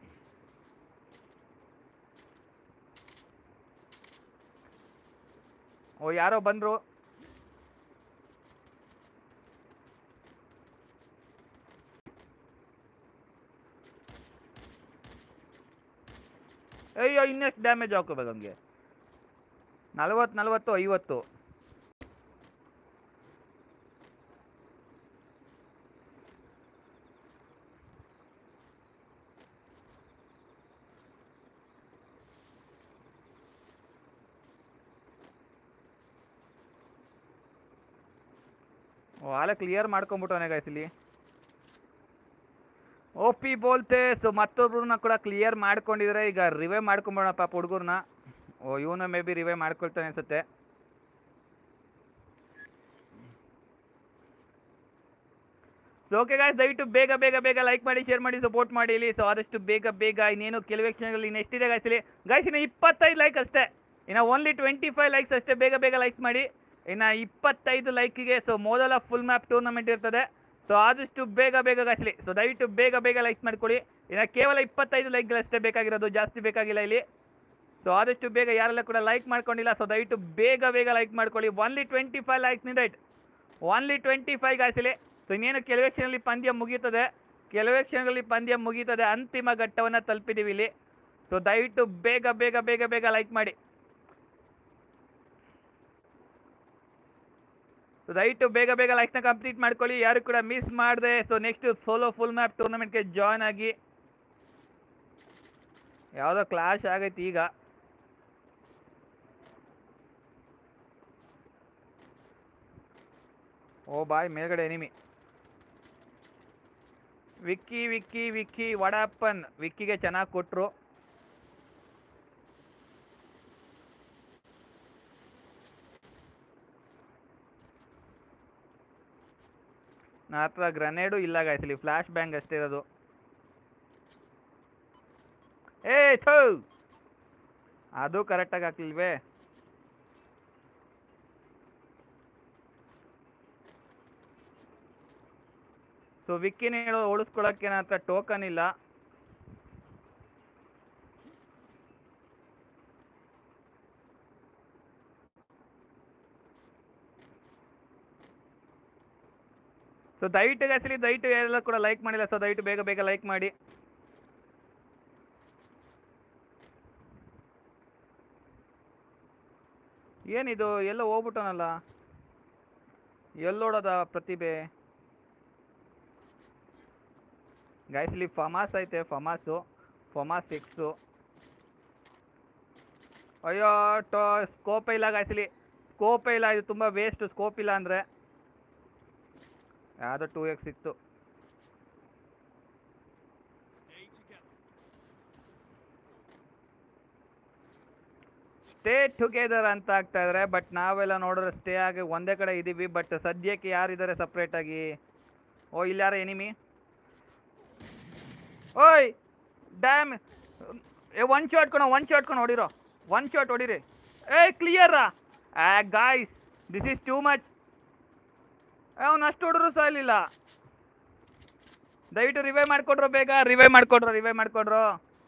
ಓ ಯಾರೋ ಬಂದರು. ಅಯ್ಯೋ ಇನ್ನೆಷ್ಟು ಡ್ಯಾಮೇಜ್ ಹಾಕೋಬೇಕು ಹಂಗೆ? 40 40 50. ಆಲೆ ಕ್ಲಿಯರ್ ಮಾಡ್ಕೊಂಬಿಟ್ಟವನೇ ಗಾಯ್ಸ್ ಇಲ್ಲಿ. OP ಬೋಲ್ತೆ. ಸೊ ಮತ್ತೊಬ್ರನ್ನ ಕೂಡ ಕ್ಲಿಯರ್ ಮಾಡ್ಕೊಂಡಿದ್ರೆ ಈಗ ರಿವೈವ್ ಮಾಡ್ಕೊಂಬೋಣ ಪಾಪ ಹುಡುಗರನ್ನ. ಇವನು ಮೇ ಬಿ ರಿವೈವ್ ಮಾಡ್ಕೊಳ್ತಾನೆ ಅನ್ಸುತ್ತೆ. ಸೊ ಓಕೆ ಗಾಯ್ಸ್ ದಯವಿಟ್ಟು ಬೇಗ ಬೇಗ ಬೇಗ ಲೈಕ್ ಮಾಡಿ, ಶೇರ್ ಮಾಡಿ, ಸಪೋರ್ಟ್ ಮಾಡಿ ಇಲ್ಲಿ. ಸೊ ಆದಷ್ಟು ಬೇಗ ಬೇಗ ಇನ್ನೇನು ಕೆಲವೇ ಕ್ಷಣಗಳಲ್ಲಿ ಇನ್ನು ಎಷ್ಟಿದೆ ಗಾಯ್ಸ್ ಇಲ್ಲಿ. ಗಾಯ್ಸ್ ಇನ್ನು 25 ಲೈಕ್ ಅಷ್ಟೇ, ಇನ್ನು ಓನ್ಲಿ 25 ಲೈಕ್ಸ್ ಅಷ್ಟೇ. ಬೇಗ ಬೇಗ ಲೈಕ್ ಮಾಡಿ. ಇನ್ನು 25 ಲೈಕಿಗೆ ಸೊ ಮೊದಲ ಫುಲ್ ಮ್ಯಾಪ್ ಟೂರ್ನಮೆಂಟ್ ಇರ್ತದೆ. ಸೊ ಆದಷ್ಟು ಬೇಗ ಬೇಗ ಗಾಯ್ಸ್ಲಿ. ಸೊ ದಯವಿಟ್ಟು ಬೇಗ ಬೇಗ ಲೈಕ್ ಮಾಡ್ಕೊಳ್ಳಿ. ಇನ್ನು ಕೇವಲ 25 ಲೈಕ್ಗಳಷ್ಟೇ ಬೇಕಾಗಿರೋದು, ಜಾಸ್ತಿ ಬೇಕಾಗಿಲ್ಲ ಇಲ್ಲಿ. ಸೊ ಆದಷ್ಟು ಬೇಗ ಯಾರೆಲ್ಲ ಕೂಡ ಲೈಕ್ ಮಾಡ್ಕೊಂಡಿಲ್ಲ ಸೊ ದಯವಿಟ್ಟು ಬೇಗ ಬೇಗ ಲೈಕ್ ಮಾಡ್ಕೊಳ್ಳಿ. ಓನ್ಲಿ 25 ಲೈಕ್ಸ್ ನೀಡೈಟ್, ಓನ್ಲಿ 25 ಗಾಯ್ಸ್ಲಿ. ಸೊ ಇನ್ನೇನು ಕೆಲವೇ ಕ್ಷಣದಲ್ಲಿ ಪಂದ್ಯ ಮುಗೀತದೆ, ಕೆಲವೇ ಕ್ಷಣಗಳಲ್ಲಿ ಪಂದ್ಯ ಮುಗೀತದೆ. ಅಂತಿಮ ಘಟ್ಟವನ್ನು ತಲುಪಿದ್ದೀವಿ ಇಲ್ಲಿ. ಸೊ ದಯವಿಟ್ಟು ಬೇಗ ಬೇಗ ಬೇಗ ಬೇಗ ಲೈಕ್ ಮಾಡಿ. ಸೊ ದಯವಿಟ್ಟು ಬೇಗ ಬೇಗ ಲೈಕ್ನ ಕಂಪ್ಲೀಟ್ ಮಾಡ್ಕೊಳ್ಳಿ, ಯಾರು ಕೂಡ ಮಿಸ್ ಮಾಡಿದೆ. So next solo full map ಟೂರ್ನಮೆಂಟ್ಗೆ ಜಾಯ್ನ್ ಆಗಿ. ಯಾವುದೋ ಕ್ಲಾಶ್ ಆಗೈತಿ ಈಗ. ಓ ಬಾಯ್ ಮೇಲ್ಗಡೆ ಎನಿಮಿ. ವಿಕ್ಕಿ ವಿಕ್ಕಿ ವಿಕ್ಕಿ ವಡಪ್ಪನ್ ವಿಕ್ಕಿಗೆ ಚೆನ್ನಾಗಿ ಕೊಟ್ಟರು. ನನ್ನ ಹತ್ರ ಗ್ರನೇಡು ಇಲ್ಲ ಗಾಯ್ಸ್, ಇಲ್ಲಿ ಫ್ಲಾಶ್ ಬ್ಯಾಂಗ್ ಅಷ್ಟೇ ಇರೋದು. ಏ ಥೂ, ಅದು ಕರೆಕ್ಟಾಗಿ ಹಾಕ್ಲಿಲ್ವೇ? ಸೊ ವಿಕ್ಕಿನ ಹೇಳೋ ಉಳಿಸ್ಕೊಳಕ್ಕೆ ನನ್ನ ಹತ್ರ ಟೋಕನ್ ಇಲ್ಲ. ಸೊ ದಯವಿಟ್ಟು ಗಾಯ್ಸ್, ದಯವಿಟ್ಟು ಎಲ್ಲ ಕೂಡ ಲೈಕ್ ಮಾಡಿಲ್ಲ, ಸೊ ದಯವಿಟ್ಟು ಬೇಗ ಬೇಗ ಲೈಕ್ ಮಾಡಿ. ಏನಿದು ಎಲ್ಲ ಹೋಗ್ಬಿಟ್ಟನಲ್ಲ, ಎಲ್ಲೋಡೋದ ಪ್ರತಿಭೆ? ಗಾಯ್ಸ್ ಇಲ್ಲಿ ಫಮಾಸ್ ಐತೆ, ಫಮಾಸ್ 6. ಅಯ್ಯೋ ಸ್ಕೋಪ್ ಇಲ್ಲ ಗಾಯ್ಸ್, ಇಲ್ಲಿ ಸ್ಕೋಪೇ ಇಲ್ಲ, ಇದು ತುಂಬ ವೇಸ್ಟ್. ಸ್ಕೋಪ್ ಇಲ್ಲ ಅಂದರೆ ಯಾವುದೋ 2x ಇತ್ತು. ಸ್ಟೇ ಟುಗೆದರ್ ಅಂತ ಆಗ್ತಾ ಇದ್ದಾರೆ, ಬಟ್ ನಾವೆಲ್ಲ ನೋಡಿದ್ರೆ ಸ್ಟೇ ಆಗಿ ಒಂದೇ ಕಡೆ ಇದ್ದೀವಿ. ಬಟ್ ಸದ್ಯಕ್ಕೆ ಯಾರಿದ್ದಾರೆ ಸಪ್ರೇಟಾಗಿ? ಓ ಇಲ್ಲಿ ಯಾರ ಎನಿಮಿ? ಓಯ್ ಡ್ಯಾಮ್, ಒನ್ ಶಾಟ್ ಕೊಂಡು ಹೊಡಿರೋ, ಒನ್ ಶಾಟ್ ಹೊಡಿರಿ. ಕ್ಲಿಯರಾ? Guys this is too much. ಅವನು ಅಷ್ಟು ಹೊಡ್ರು ಸಾಲಿಲ್ಲ. ದಯವಿಟ್ಟು ರಿವೈವ್ ಮಾಡಿಕೊಡ್ರು, ಬೇಗ ರಿವೈವ್ ಮಾಡಿಕೊಡ್ರು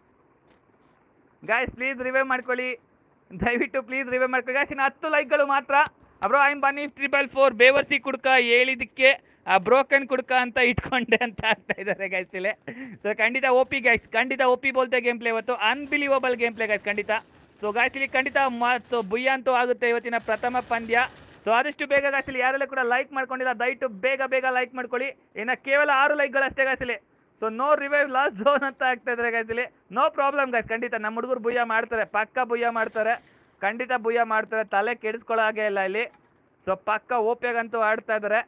ಗಾಯ್ಸ್, ಪ್ಲೀಸ್ ರಿವೈವ್ ಮಾಡ್ಕೊಳ್ಳಿ, ದಯವಿಟ್ಟು ಪ್ಲೀಸ್ ರಿವೈವ್ ಮಾಡ್ಕೊಳ್ಳಿ ಗಾಯ್ಸ್. ಇನ್ನು 10 ಲೈಕ್ಗಳು ಮಾತ್ರ. ಬ್ರೋ ಐಮ್ ಬನ್ನಿ 444 ಬೇವರ್ಸಿ ಕುಡ್ಕ ಹೇಳಿದಕ್ಕೆ ಬ್ರೋಕನ್ ಕುಡ್ಕ ಅಂತ ಇಟ್ಕೊಂಡೆ ಅಂತ ಆಗ್ತಾ ಇದ್ದಾರೆ ಗೈಸ್ ಇಲ್ಲಿ. ಸೊ ಖಂಡಿತ OP ಗೈಸ್, ಖಂಡಿತ OP ಬೋಲ್ತೆ ಗೇಮ್ ಪ್ಲೇ ಇವತ್ತು, ಅನ್ಬಿಲೀವಬಲ್ ಗೇಮ್ ಪ್ಲೇ ಗೈಸ್ ಖಂಡಿತ. ಸೊ ಗಾಯ್ಸ್ ಇಲ್ಲಿ ಖಂಡಿತ ಬುಯ್ಯ ಅಂತೂ ಆಗುತ್ತೆ ಇವತ್ತಿನ ಪ್ರಥಮ ಪಂದ್ಯ. ಸೊ ಆದಷ್ಟು ಬೇಗ ಗಾಯ್ಸ್ ಇಲ್ಲಿ ಯಾರೆಲ್ಲ ಕೂಡ ಲೈಕ್ ಮಾಡ್ಕೊಂಡಿಲ್ಲ ದಯವಿಟ್ಟು ಬೇಗ ಬೇಗ ಲೈಕ್ ಮಾಡ್ಕೊಳ್ಳಿ. ಇನ್ನು ಕೇವಲ 6 ಲೈಕ್ಗಳಷ್ಟೇ ಗಾಯ್ಸ್ ಇಲ್ಲಿ. So no revive last zone ಅಂತ ಆಗ್ತಾ ಇದ್ದಾರೆ ಗಾಯ್ಸ್ ಇಲ್ಲಿ. ನೋ ಪ್ರಾಬ್ಲಮ್ ಗಾಯ್ಸ್, ಖಂಡಿತ ನಮ್ಮ ಹುಡುಗರು ಬುಯ್ಯ ಮಾಡ್ತಾರೆ, ಪಕ್ಕ ಬುಯ್ಯ ಮಾಡ್ತಾರೆ, ಖಂಡಿತ ಬುಯ್ಯ ಮಾಡ್ತಾರೆ, ತಲೆ ಕೆಡಿಸ್ಕೊಳ್ಳೋ ಹಾಗೆ ಇಲ್ಲ ಇಲ್ಲಿ. ಸೊ ಪಕ್ಕ ಓಪಿಯಾಗಂತೂ ಆಡ್ತಾ ಇದ್ದಾರೆ,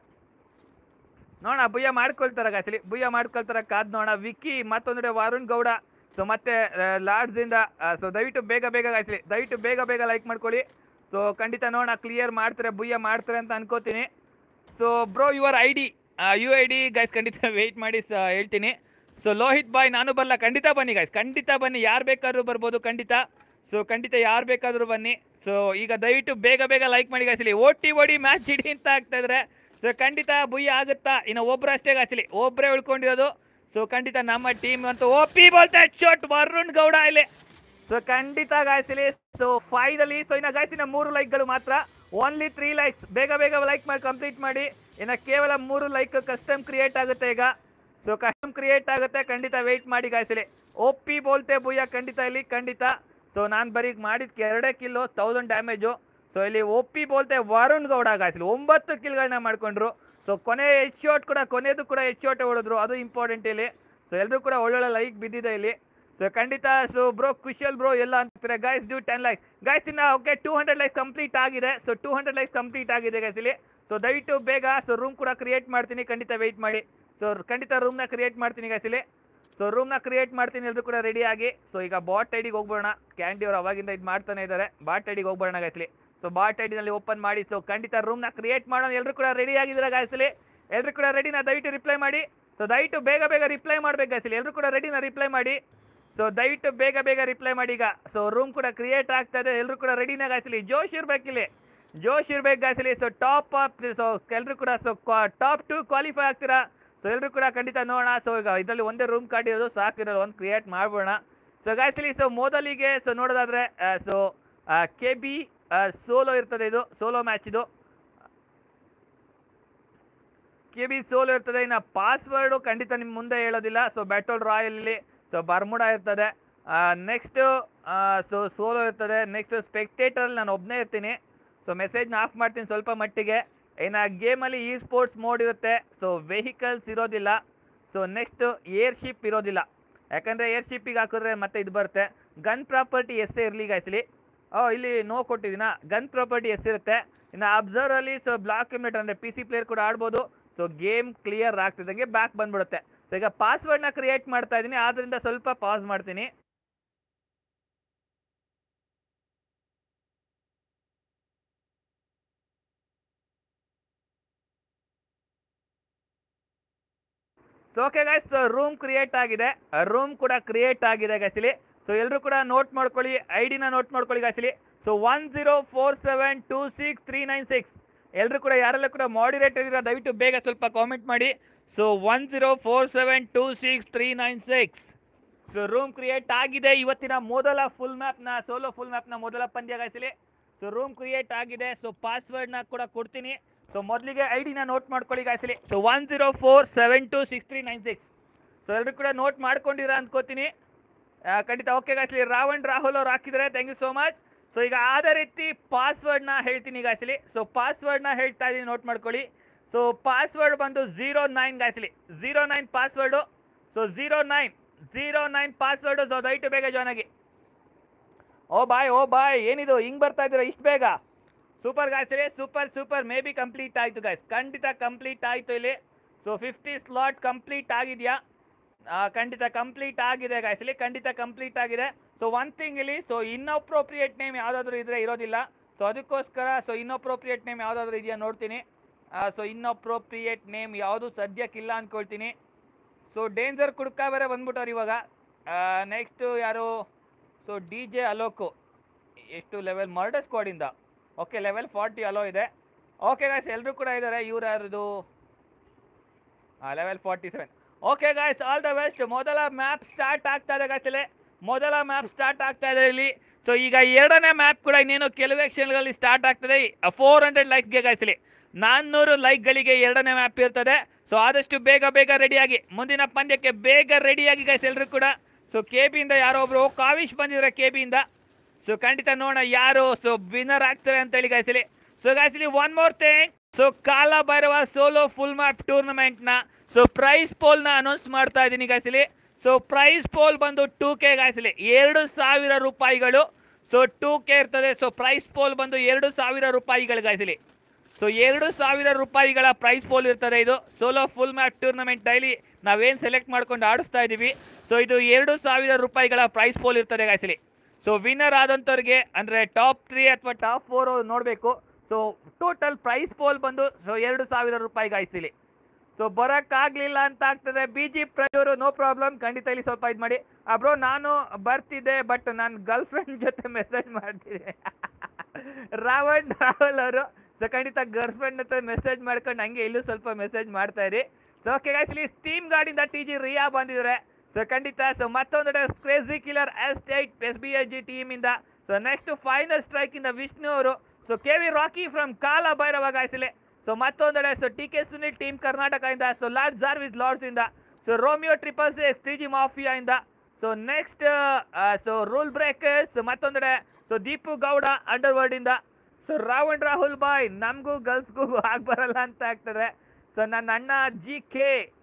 ನೋಡೋಣ ಬುಯ್ಯ ಮಾಡ್ಕೊಳ್ತಾರೆ ಗಾಯ್ಸ್ ಇಲ್ಲಿ, ಬುಯ್ಯ ಮಾಡ್ಕೊಳ್ತಾರೆ, ಕಾದ್ ನೋಡೋಣ. ವಿಕ್ಕಿ ಮತ್ತೊಂದು ವರುಣ್ ಗೌಡ, ಸೊ ಮತ್ತೆ ಲಾರ್ಡ್ಸಿಂದ. ಸೊ ದಯವಿಟ್ಟು ಬೇಗ ಬೇಗ ಗಾಯ್ಸ್ ಇಲ್ಲಿ, ದಯವಿಟ್ಟು ಬೇಗ ಬೇಗ ಲೈಕ್ ಮಾಡ್ಕೊಳ್ಳಿ. ಸೊ ಖಂಡಿತ ನೋಡೋಣ ಕ್ಲಿಯರ್ ಮಾಡ್ತಾರೆ, ಬುಯ್ಯ ಮಾಡ್ತಾರೆ ಅಂತ ಅನ್ಕೋತೀನಿ. So bro your UID guys ಖಂಡಿತ ವೆಯ್ಟ್ ಮಾಡಿ ಹೇಳ್ತೀನಿ. ಸೊ ಲೋಹಿತ್ ಬಾಯ್ ನಾನು ಬರಲ್ಲ, ಖಂಡಿತ ಬನ್ನಿ ಗೈಸ್, ಖಂಡಿತ ಬನ್ನಿ, ಯಾರು ಬೇಕಾದ್ರೂ ಬರ್ಬೋದು ಖಂಡಿತ. ಸೊ ಖಂಡಿತ ಯಾರು ಬೇಕಾದರೂ ಬನ್ನಿ. ಸೊ ಈಗ ದಯವಿಟ್ಟು ಬೇಗ ಬೇಗ ಲೈಕ್ ಮಾಡಿ ಗಾಯ್ಸ್ ಇಲ್ಲಿ. ಓಡಿ ಮ್ಯಾಚ್ ಇಡಿ ಅಂತ ಆಗ್ತಾ ಇದ್ರೆ. ಸೊ ಖಂಡಿತ ಬುಯ್ಯ ಆಗುತ್ತಾ? ಇನ್ನು ಒಬ್ಬರು ಅಷ್ಟೇ ಗಾಯ್ಸ್ ಇಲ್ಲಿ, ಒಬ್ಬರೇ ಉಳ್ಕೊಂಡಿರೋದು. ಸೊ ಖಂಡಿತ ನಮ್ಮ ಟೀಮ್ ಅಂತೂ OP ಬೋಲ್ತಾ ಶಾಟ್ ವರುಣ್ ಗೌಡ ಇಲ್ಲಿ. ಸೊ ಖಂಡಿತ ಗಾಯ್ಸ್ ಇಲ್ಲಿ. ಸೊ ಫೈನಲಿ ಸೊ ಇನ್ನು ಗಾಯ್ಸ್ ಇನ್ನು 3 ಲೈಕ್ಗಳು ಮಾತ್ರ, ಓನ್ಲಿ 3 ಲೈಕ್ಸ್, ಬೇಗ ಬೇಗ ಲೈಕ್ ಮಾಡಿ ಕಂಪ್ಲೀಟ್ ಮಾಡಿ. ಇನ್ನು ಕೇವಲ 3 ಲೈಕ್ ಕಸ್ಟಮ್ ಕ್ರಿಯೇಟ್ ಆಗುತ್ತೆ ಈಗ. ಸೊ ಕಸ್ಟಮ್ ಕ್ರಿಯೇಟ್ ಆಗುತ್ತೆ, ಖಂಡಿತ ವೆಯ್ಟ್ ಮಾಡಿ ಗಾಯ್ಸ್ ಇಲ್ಲಿ. OP ಬೋಲ್ತೆ ಬುಯ್ಯ ಖಂಡಿತ ಇಲ್ಲಿ ಖಂಡಿತ. ಸೊ ನಾನು ಬರೀ ಮಾಡಿದ್ಕೆ 2 ಕಿಲ್ಲು 1000 ಡ್ಯಾಮೇಜು. ಸೊ ಇಲ್ಲಿ OP ಬೋಲ್ತೆ ವರುಣ್ ಗೌಡ ಗಾಯ್ಸ್ ಇಲ್ಲಿ 9 ಕಿಲ್ಗಳನ್ನ ಮಾಡ್ಕೊಂಡ್ರು. ಸೊ ಕೊನೆ ಹೆಡ್ ಶಾಟ್ ಕೂಡ, ಕೊನೆಯದು ಕೂಡ ಹೆಡ್ ಶಾಟ್ ಹೊಡೆದ್ರು, ಅದು ಇಂಪಾರ್ಟೆಂಟ್ ಇಲ್ಲಿ. ಸೊ ಎಲ್ಲರೂ ಕೂಡ ಒಳ್ಳೊಳ್ಳೆ ಲೈಕ್ ಬಿದ್ದಿದೆ ಇಲ್ಲಿ. ಸೊ ಖಂಡಿತ. ಸೊ ಬ್ರೋ ಕುಶಲ್ ಬ್ರೋ ಎಲ್ಲ ಅಂತಾರೆ ಗಾಯ್ಸ್, ಡ್ಯೂ 10 ಲೈಕ್ ಗಾಯ್ಸ್. ಇನ್ನು ಓಕೆ 200 ಲೈಕ್ಸ್ ಕಂಪ್ಲೀಟ್ ಆಗಿದೆ. ಸೊ 200 ಲೈಕ್ಸ್ ಕಂಪ್ಲೀಟ್ ಆಗಿದೆ ಗಾಯ್ಸ್ ಇಲ್ಲಿ. ಸೊ ದಯವಿಟ್ಟು ಬೇಗ ಸೊ ರೂಮ್ ಕೂಡ ಕ್ರಿಯೇಟ್ ಮಾಡ್ತೀನಿ, ಖಂಡಿತ ವೆಯ್ಟ್ ಮಾಡಿ. ಸೊ ಖಂಡಿತ ರೂಮ್ನ ಕ್ರಿಯೇಟ್ ಮಾಡ್ತೀನಿ ಗಾಯ್ಸ್ ಇಲ್ಲಿ. ಸೊ ರೂಮ್ನ ಕ್ರಿಯೇಟ್ ಮಾಡ್ತೀನಿ, ಎಲ್ಲರೂ ಕೂಡ ರೆಡಿ ಆಗಿ. ಸೊ ಈಗ ಬಾಟ್ ಐಡಿಗೆ ಹೋಗ್ಬೋಣ, ಕ್ಯಾಂಡಿ ಅವರು ಅವಾಗಿಂದ ಇದು ಮಾಡ್ತಾನೆ ಇದ್ದಾರೆ. ಬಾಟ್ ಐಡಿಗೆ ಹೋಗ್ಬೋಣ ಗಾಯ್ಸ್ ಇಲ್ಲಿ. ಸೊ ಬಾಟ್ ಐಡಿನಲ್ಲಿ ಓಪನ್ ಮಾಡಿ. ಸೊ ಖಂಡಿತ ರೂಮ್ನ ಕ್ರಿಯೇಟ್ ಮಾಡೋಣ, ಎಲ್ಲರೂ ಕೂಡ ರೆಡಿ ಆಗಿದ್ದಾರೆ ಗಾಯ್ಸ್ ಇಲ್ಲಿ. ಎಲ್ಲರೂ ಕೂಡ ರೆಡಿನ ದಯವಿಟ್ಟು ರಿಪ್ಲೈ ಮಾಡಿ. ಸೊ ದಯವಿಟ್ಟು ಬೇಗ ಬೇಗ ರಿಪ್ಲೈ ಮಾಡ್ಬೇಕು ಗಾಯ್ಸ್ ಇಲ್ಲಿ, ಎಲ್ಲರೂ ಕೂಡ ರೆಡಿನ ರಿಪ್ಲೈ ಮಾಡಿ. ಸೊ ದಯವಿಟ್ಟು ಬೇಗ ಬೇಗ ರಿಪ್ಲೈ ಮಾಡಿ ಈಗ. ಸೊ ರೂಮ್ ಕೂಡ ಕ್ರಿಯೇಟ್ ಆಗ್ತಾ ಇದೆ, ಎಲ್ಲರೂ ಕೂಡ ರೆಡಿನ ಗಾಯ್ಸ್ ಇಲ್ಲಿ. ಜೋಶ್ ಇರ್ಬೇಕಿಲ್ಲಿ, ಜೋಶ್ ಇರ್ಬೇಕು ಗಾಯ್ಸ್ ಇಲ್ಲಿ. ಸೊ ಟಾಪ್ ಅಪ್, ಸೊ ಎಲ್ಲರೂ ಕೂಡ ಸೊ ಟಾಪ್ 2 ಕ್ವಾಲಿಫೈ ಆಗ್ತೀರಾ. ಸೊ ಎಲ್ಲರೂ ಕೂಡ ಖಂಡಿತ ನೋಡೋಣ. ಸೊ ಈಗ ಇದರಲ್ಲಿ ಒಂದೇ ರೂಮ್ ಕಾರ್ಡ್ ಇರೋದು ಸಾಕಿರೋದು, ಒಂದು ಕ್ರಿಯೇಟ್ ಮಾಡ್ಬೋಣ. ಸೊ ಗಾಯ್ಸ್ ಇಲ್ಲಿ ಸೊ ಮೊದಲಿಗೆ ಸೊ ನೋಡೋದಾದ್ರೆ ಸೊ KB ಸೋಲೋ ಇರ್ತದೆ, ಇದು ಸೋಲೋ ಮ್ಯಾಚ್, ಇದು KB ಸೋಲೋ ಇರ್ತದೆ. ಇನ್ನು ಪಾಸ್ವರ್ಡು ಖಂಡಿತ ನಿಮ್ಮ ಮುಂದೆ ಹೇಳೋದಿಲ್ಲ. So battle royale so Bermuda ಇರ್ತದೆ. ನೆಕ್ಸ್ಟ್ ಸೊ ಸೋಲೋ ಇರ್ತದೆ. ನೆಕ್ಸ್ಟ್ ಸ್ಪೆಕ್ಟೇಟರಲ್ಲಿ ನಾನು ಒಬ್ಬನೇ ಇರ್ತೀನಿ. ಸೊ ಮೆಸೇಜ್ನ ಆಫ್ ಮಾಡ್ತೀನಿ ಸ್ವಲ್ಪ ಮಟ್ಟಿಗೆ. ಇನ್ನು ಗೇಮಲ್ಲಿ ಸ್ಪೋರ್ಟ್ಸ್ ಮೋಡ್ ಇರುತ್ತೆ. ಸೊ ವೆಹಿಕಲ್ಸ್ ಇರೋದಿಲ್ಲ. ಸೊ ನೆಕ್ಸ್ಟ್ ಏರ್ಶಿಪ್ ಇರೋದಿಲ್ಲ, ಯಾಕಂದರೆ ಏರ್ಶಿಪ್ಪಿಗೆ ಹಾಕಿದ್ರೆ ಮತ್ತೆ ಇದು ಬರುತ್ತೆ. ಗನ್ ಪ್ರಾಪರ್ಟಿ ಎಷ್ಟೇ ಇರಲಿ ಗಾಯ್ಸ್ ಇಲ್ಲಿ. ಇಲ್ಲಿ ನೋ ಕೊಟ್ಟಿದ್ದೀನ, ಗನ್ ಪ್ರಾಪರ್ಟಿ ಎಷ್ಟಿರುತ್ತೆ. ಇನ್ನು ಅಬ್ಸರ್ವಲ್ಲಿ ಸೊ ಬ್ಲಾಕ್ ಇಮಿನೇಟ್ ಅಂದರೆ PC ಪ್ಲೇಯರ್ ಕೂಡ ಆಡ್ಬೋದು. ಸೊ ಗೇಮ್ ಕ್ಲಿಯರ್ ಆಗ್ತಿದ್ದಂಗೆ ಬ್ಯಾಕ್ ಬಂದ್ಬಿಡುತ್ತೆ. ಸೊ ಈಗ ಪಾಸ್ವರ್ಡ್ನ ಕ್ರಿಯೇಟ್ ಮಾಡ್ತಾ ಇದ್ದೀನಿ, ಆದ್ರಿಂದ ಸ್ವಲ್ಪ ಪಾಸ್ ಮಾಡ್ತೀನಿ. So okay guys, room create ಆಗಿದೆ, ರೂಮ್ ಕೂಡ ಕ್ರಿಯೇಟ್ ಆಗಿದೆ ಗೈಸಲಿ. ಸೊ ಎಲ್ಲರೂ ಕೂಡ ನೋಟ್ ಮಾಡ್ಕೊಳ್ಳಿ, ಐಡಿನ ನೋಟ್ ಮಾಡ್ಕೊಳ್ಳಿ ಗೈಸಲಿ. ಸೊ 1047263996 ಎಲ್ಲರೂ ಕೂಡ ಯಾರೆಲ್ಲ ಕೂಡ ಮಾಡಿರೇಟರ್ ಇರೋ ದಯವಿಟ್ಟು ಬೇಗ ಸ್ವಲ್ಪ ಕಾಮೆಂಟ್ ಮಾಡಿ. ಸೊ 1047263996 ಸೊ ರೂಮ್ ಕ್ರಿಯೇಟ್ ಆಗಿದೆ. ಇವತ್ತಿನ ಮೊದಲ ಫುಲ್ ಮ್ಯಾಪ್ನ ಸೋಲೋ ಫುಲ್ ಮ್ಯಾಪ್ನ ಮೊದಲ ಪಂದ್ಯ ಗೈಸಲಿ. ಸೊ ರೂಮ್ ಕ್ರಿಯೇಟ್ ಆಗಿದೆ. ಸೊ ಪಾಸ್ವರ್ಡ್ನ ಕೂಡ ಕೊಡ್ತೀನಿ. ಸೊ ಮೊದಲಿಗೆ ಐಡಿನ ನೋಟ್ ಮಾಡ್ಕೊಳ್ಳಿ ಗೈಸಲಿ. ಸೊ 1047263996 ಸೊ ಎಲ್ಲರೂ ಕೂಡ ನೋಟ್ ಮಾಡ್ಕೊಂಡಿರ ಅಂದ್ಕೋತೀನಿ. ಖಂಡಿತ ಓಕೆ ಗೈಸಲಿ. ರಾವಣ್ ರಾಹುಲ್ ಅವ್ರು ಹಾಕಿದ್ದಾರೆ, thank you so much. So ಈಗ ಅದೇ ರೀತಿ ಪಾಸ್ವರ್ಡ್ನ ಹೇಳ್ತೀನಿ ಗೈಸಲಿ. ಸೊ ಪಾಸ್ವರ್ಡ್ನ ಹೇಳ್ತಾ ಇದ್ದೀನಿ, ನೋಟ್ ಮಾಡ್ಕೊಳ್ಳಿ. ಸೊ ಪಾಸ್ವರ್ಡ್ ಬಂದು 09 ಗೈಸಲಿ, 09 ಪಾಸ್ವರ್ಡು. So 09 password. ಸೊ ದಯವಿಟ್ಟು ಬೇಗ ಜಾಯ್ನ್ ಆಗಿ. ಓ ಬಾಯ್ ಏನಿದು ಹಿಂಗೆ ಬರ್ತಾ ಇದ್ದೀರಾ ಇಷ್ಟು ಬೇಗ? ಸೂಪರ್ ಗಾಯ್ಸಲಿ, ಸೂಪರ್. ಮೇ ಬಿ ಕಂಪ್ಲೀಟ್ ಆಯಿತು ಗಾಯ್ಸ್, ಖಂಡಿತ ಕಂಪ್ಲೀಟ್ ಆಯಿತು ಇಲ್ಲಿ. ಸೊ 50 ಸ್ಲಾಟ್ ಕಂಪ್ಲೀಟ್ ಆಗಿದೆಯಾ? ಖಂಡಿತ ಕಂಪ್ಲೀಟ್ ಆಗಿದೆ ಗಾಯ್ಸಲಿ, ಖಂಡಿತ ಕಂಪ್ಲೀಟ್ ಆಗಿದೆ. ಸೊ ಒನ್ ಥಿಂಗ್ ಇಲ್ಲಿ, ಸೊ ಇನ್ಅಪ್ರೋಪ್ರಿಯೇಟ್ ನೇಮ್ ಯಾವುದಾದ್ರೂ ಇದ್ರೆ ಇರೋದಿಲ್ಲ. ಸೊ ಅದಕ್ಕೋಸ್ಕರ ಸೊ ಇನ್ಅಪ್ರೋಪ್ರಿಯೇಟ್ ನೇಮ್ ಯಾವುದಾದ್ರೂ ಇದೆಯಾ ನೋಡ್ತೀನಿ. ಸೊ ಇನ್ಅಪ್ರೋಪ್ರಿಯೇಟ್ ನೇಮ್ ಯಾವುದು ಸದ್ಯಕ್ಕಿಲ್ಲ ಅಂದ್ಕೊಳ್ತೀನಿ. ಸೊ ಡೇಂಜರ್ ಕುಡ್ಕ ಬೇರೆ ಬಂದ್ಬಿಟ್ಟವ್ರು ಇವಾಗ. ನೆಕ್ಸ್ಟು ಯಾರು? ಸೊ DJ ಅಲೋಕು, ಎಷ್ಟು ಲೆವೆಲ್? ಮರ್ಡರ್ ಸ್ಕ್ವಾಡಿಂದ. ಓಕೆ, ಲೆವೆಲ್ 40 ಅಲೋ ಇದೆ. ಓಕೆ ಗಾಯ್ಸ್, ಎಲ್ಲರೂ ಕೂಡ ಇದ್ದಾರೆ. ಇವ್ರು ಯಾರದು? Level 47. Okay guys, all the best. ಮೊದಲ ಮ್ಯಾಪ್ ಸ್ಟಾರ್ಟ್ ಆಗ್ತಾ ಇದೆ ಗಾಯ್ಸಲೆ, ಮೊದಲ ಮ್ಯಾಪ್ ಸ್ಟಾರ್ಟ್ ಆಗ್ತಾ ಇದೆ ಇಲ್ಲಿ. ಸೊ ಈಗ ಎರಡನೇ ಮ್ಯಾಪ್ ಕೂಡ ಇನ್ನೇನು ಕೆಲವೇ ಕ್ಷಣಗಳಲ್ಲಿ ಸ್ಟಾರ್ಟ್ ಆಗ್ತದೆ. 400 ಲೈಕ್ಸ್ಗೆ ಗಾಯ್ಸಲಿ, 400 ಲೈಕ್ಗಳಿಗೆ ಎರಡನೇ ಮ್ಯಾಪ್ ಇರ್ತದೆ. ಸೊ ಆದಷ್ಟು ಬೇಗ ರೆಡಿಯಾಗಿ, ಮುಂದಿನ ಪಂದ್ಯಕ್ಕೆ ಬೇಗ ರೆಡಿಯಾಗಿ ಗೈಸ್ ಎಲ್ಲರೂ ಕೂಡ. ಸೊ KB ಇಂದ ಯಾರೋ ಒಬ್ರು ಕಾವಿಶ್ ಬಂದಿದ್ದಾರೆ KB ಇಂದ. ಸೊ ಖಂಡಿತ ನೋಡೋಣ ಯಾರು ಸೊ ವಿನ್ನರ್ ಆಗ್ತಾರೆ ಅಂತ ಹೇಳಿ ಗೈಸಲಿ. ಸೊ ಗೈಸಲಿ one more thing, so Kala Bhairava solo full map ಟೂರ್ನಮೆಂಟ್ನ ಸೊ ಪ್ರೈಸ್ ಪೋಲ್ನ ಅನೌನ್ಸ್ ಮಾಡ್ತಾ ಇದ್ದೀನಿ ಗೈಸಲಿ. ಸೊ ಪ್ರೈಸ್ ಪೋಲ್ ಬಂದು 2K ಗಾಯ್ಸಲಿ, 2000 ರೂಪಾಯಿಗಳು. ಸೊ 2K ಇರ್ತದೆ. ಸೊ ಪ್ರೈಸ್ ಪೋಲ್ ಬಂದು 2000 ರೂಪಾಯಿಗಳು ಗಾಯ್ಸಲಿ. ಸೊ 2000 ರೂಪಾಯಿಗಳ ಪ್ರೈಸ್ ಪೋಲ್ ಇರ್ತದೆ. ಇದು solo full map tournament daily ನಾವೇನು ಸೆಲೆಕ್ಟ್ ಮಾಡ್ಕೊಂಡು ಆಡಿಸ್ತಾ ಇದ್ದೀವಿ. ಸೊ ಇದು 2000 ರೂಪಾಯಿಗಳ ಪ್ರೈಸ್ ಪೋಲ್ ಇರ್ತದೆ ಗಾಯ್ಸಲಿ. ಸೊ ವಿನ್ನರ್ ಆದಂಥವ್ರಿಗೆ ಅಂದರೆ ಟಾಪ್ 3 ಅಥವಾ ಟಾಪ್ 4 ನೋಡಬೇಕು. ಸೊ ಟೋಟಲ್ ಪ್ರೈಸ್ ಪೋಲ್ ಬಂದು ಸೊ 2000 ರೂಪಾಯಿ ಗಾಯ್ಸಲಿ. ಸೊ ಬರೋಕ್ಕಾಗಲಿಲ್ಲ ಅಂತ ಆಗ್ತದೆ. BG ಪ್ರಜೋರು ನೋ ಪ್ರಾಬ್ಲಮ್, ಖಂಡಿತ ಇಲ್ಲಿ ಸ್ವಲ್ಪ ಇದು ಮಾಡಿ. ಬ್ರೋ ನಾನು ಬರ್ತಿದ್ದೆ, ಬಟ್ ನಾನು ಗರ್ಲ್ ಫ್ರೆಂಡ್ ಜೊತೆ ಮೆಸೇಜ್ ಮಾಡ್ತಿದ್ದೆ. ರಾವಣ್ ರಾಹುಲ್ ಅವರು ಸೊ ಖಂಡಿತ ಗರ್ಲ್ ಫ್ರೆಂಡ್ ಹತ್ರ ಮೆಸೇಜ್ ಮಾಡ್ಕೊಂಡು ಹಂಗೆ ಇಲ್ಲೂ ಸ್ವಲ್ಪ ಮೆಸೇಜ್ ಮಾಡ್ತಾ ಇರಿ. ಸೊ ಓಕೆ ಗಾಯ್ಸ್, ಇಲ್ಲಿ ಸ್ಟೀಮ್ ಗಾರ್ಡಿಂದ TG ರಿಯಾ ಬಂದಿದ್ದಾರೆ. ಸೊ ಖಂಡಿತ ಸೊ ಮತ್ತೊಂದೆಡೆ ಕ್ರೇಜಿ ಕಿಲ್ಲರ್ S8 SBIG ಟೀಮಿಂದ. ಸೊ ನೆಕ್ಸ್ಟ್ ಫೈನಲ್ ಸ್ಟ್ರೈಕ್ ಇಂದ ವಿಷ್ಣು ಅವರು. So KV Rocky from Kala Bhairava ಗಾಯ್ಸಲೆ. ಸೊ ಮತ್ತೊಂದೆಡೆ ಸೊ TK ಸುನಿಲ್ ಟೀಮ್ ಕರ್ನಾಟಕದಿಂದ. ಸೊ ಲಾರ್ಡ್ ಜಾರ್ವಿಸ್ ಲಾರ್ಡ್ಸ್ ಇಂದ. ಸೊ ರೋಮಿಯೋ 666 3G ಮಾಫಿಯಾ ಇಂದ. So next so rule breakers ಮತ್ತೊಂದೆಡೆ ಸೊ ದೀಪು ಗೌಡ ಅಂಡರ್ವರ್ಲ್ಡ್ ಇಂದ. ಸೊ ರಾವಣ್ ರಾಹುಲ್ ಬಾಯ್, ನಮಗೂ ಗರ್ಲ್ಸ್ಗೂ ಆಗಿ ಬರಲ್ಲ ಅಂತ ಆಗ್ತದೆ. ಸೊ ನನ್ನ ಅಣ್ಣ GK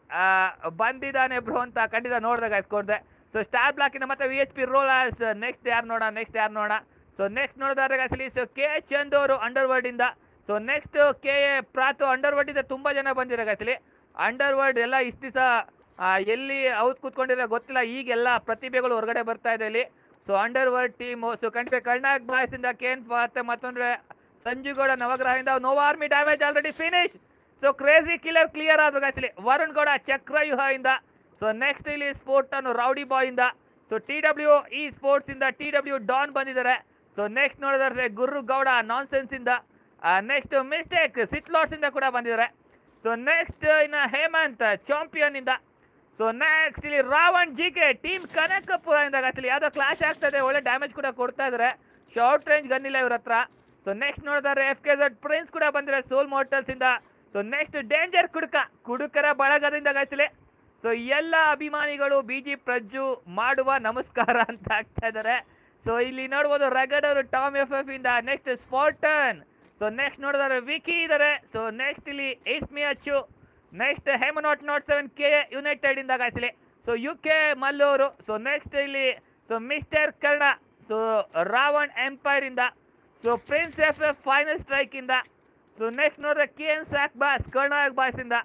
ಬಂದಿದ್ದಾನೆ ಬ್ರೋ ಅಂತ ಖಂಡಿತ ನೋಡಿದಾಗ ಇಸ್ಕೊಂಡೆ. ಸೊ ಸ್ಟಾರ್ ಬ್ಲಾಕಿನ ಮತ್ತೆ VHP ರೋಲರ್ಸ್. ನೆಕ್ಸ್ಟ್ ಯಾರು ನೋಡೋಣ? ಸೊ ನೆಕ್ಸ್ಟ್ ನೋಡಿದಾಗ ಅಸಲಿ ಸೊ KH ಚಂದ್ ಅವರು ಅಂಡರ್ವರ್ಲ್ಡ್ ಇಂದ. So next KA Prathu underworld ಇಂದ ತುಂಬ ಜನ ಬಂದಿರೋ ಅಸಲಿ. ಅಂಡರ್ವರ್ಲ್ಡ್ ಎಲ್ಲ ಇಷ್ಟು ದಿವಸ ಎಲ್ಲಿ ಔತ್ ಕೂತ್ಕೊಂಡಿರೋ ಗೊತ್ತಿಲ್ಲ, ಈಗೆಲ್ಲ ಪ್ರತಿಭೆಗಳು ಹೊರಗಡೆ ಬರ್ತಾ ಇದೆ ಇಲ್ಲಿ. ಸೊ ಅಂಡರ್ವರ್ಲ್ಡ್ ಟೀಮು ಸೊ ಖಂಡಿತ ಕರ್ನಾಟಕ ಬಾಯ್ಸ್ ಇಂದ KN ಮತ್ತೆ ಮತ್ತೊಂದ್ರೆ ಸಂಜುಗೌಡ ನವಗ್ರಹದಿಂದ. ನೋವಾ army damage already finish. So crazy killer clear ಆದ್ರು ಆಕ್ಚುಲಿ. ವರುಣ್ ಗೌಡ ಚಕ್ರವ್ಯೂಹ ಇಂದ. ಸೊ ನೆಕ್ಸ್ಟ್ ಇಲ್ಲಿ ಸ್ಪೋರ್ಟ್ ಅನ್ನು ರೌಡಿ ಬಾಯ್ ಇಂದ. ಸೊ TW ಈ ಸ್ಪೋರ್ಟ್ಸ್ ಇಂದ TW ಡಾನ್ ಬಂದಿದ್ದಾರೆ. ಸೊ ನೆಕ್ಸ್ಟ್ ನೋಡಿದ್ರೆ ಗುರು ಗೌಡ ನಾನ್ಸೆನ್ಸ್ ಇಂದ. ನೆಕ್ಸ್ಟ್ ಮಿಸ್ಟೇಕ್ ಸಿಟ್ಲಾಟ್ಸ್ ಇಂದ ಕೂಡ ಬಂದಿದ್ದಾರೆ. ಸೊ ನೆಕ್ಸ್ಟ್ ಇನ್ನು ಹೇಮಂತ್ ಚಾಂಪಿಯನ್ ಇಂದ. ಸೊ ನೆಕ್ಸ್ಟ್ ಇಲ್ಲಿ ರಾವಣ್ GK ಟೀಮ್ ಕನಕಪುರ ಇಂದ ಆಕ್ಚುಲಿ. ಯಾವುದೋ ಕ್ಲಾಶ್ ಆಗ್ತದೆ, ಒಳ್ಳೆ ಡ್ಯಾಮೇಜ್ ಕೂಡ ಕೊಡ್ತಾ ಇದ್ದಾರೆ. ಶಾರ್ಟ್ ರೇಂಜ್ ಗನ್ ಇಲ್ಲ ಇವ್ರ ಹತ್ರ. ಸೊ ನೆಕ್ಸ್ಟ್ ನೋಡಿದ್ರೆ FKZ ಪ್ರಿನ್ಸ್ ಕೂಡ ಬಂದಿದ್ದಾರೆ ಸೋಲ್ ಮೋಟಲ್ಸ್ ಇಂದ. ಸೊ ನೆಕ್ಸ್ಟ್ ಡೇಂಜರ್ ಕುಡುಕರ ಬಳಗದಿಂದ ಆಕ್ಚುಲಿ. ಸೊ ಎಲ್ಲ ಅಭಿಮಾನಿಗಳು BG ಪ್ರಜ್ಜು ಮಾಡುವ ನಮಸ್ಕಾರ ಅಂತ ಆಗ್ತಾ ಇದ್ದಾರೆ. ಸೊ ಇಲ್ಲಿ ನೋಡ್ಬೋದು ರಗಡ್ ಅವರು ಟಾಮ್ FF ಇಂದ. Next Spartan. ಸೊ ನೆಕ್ಸ್ಟ್ ನೋಡಿದ್ರೆ ವಿಕಿ ಇದ್ದಾರೆ. ಸೊ ನೆಕ್ಸ್ಟ್ ಇಲ್ಲಿ ಇಸ್ಮಿ ಅಚ್ಚು. ನೆಕ್ಸ್ಟ್ ಹೇಮನಾಟ್ ನಾಟ್ 7 KA ಯುನೈಟೆಡ್ ಇಂದ actually. So UK Malluru. So next ಇಲ್ಲಿ so mister Karna. So Ravan empire ಇಂದ. So prince FF final strike ಇಂದ. ಸೊ ನೆಕ್ಸ್ಟ್ ನೋಡಿದ್ರೆ KN ಸಾಕ್ ಬಾಸ್ ಕರ್ನಾಟಕ ಬಾಯ್ಸ್ ಇಂದ.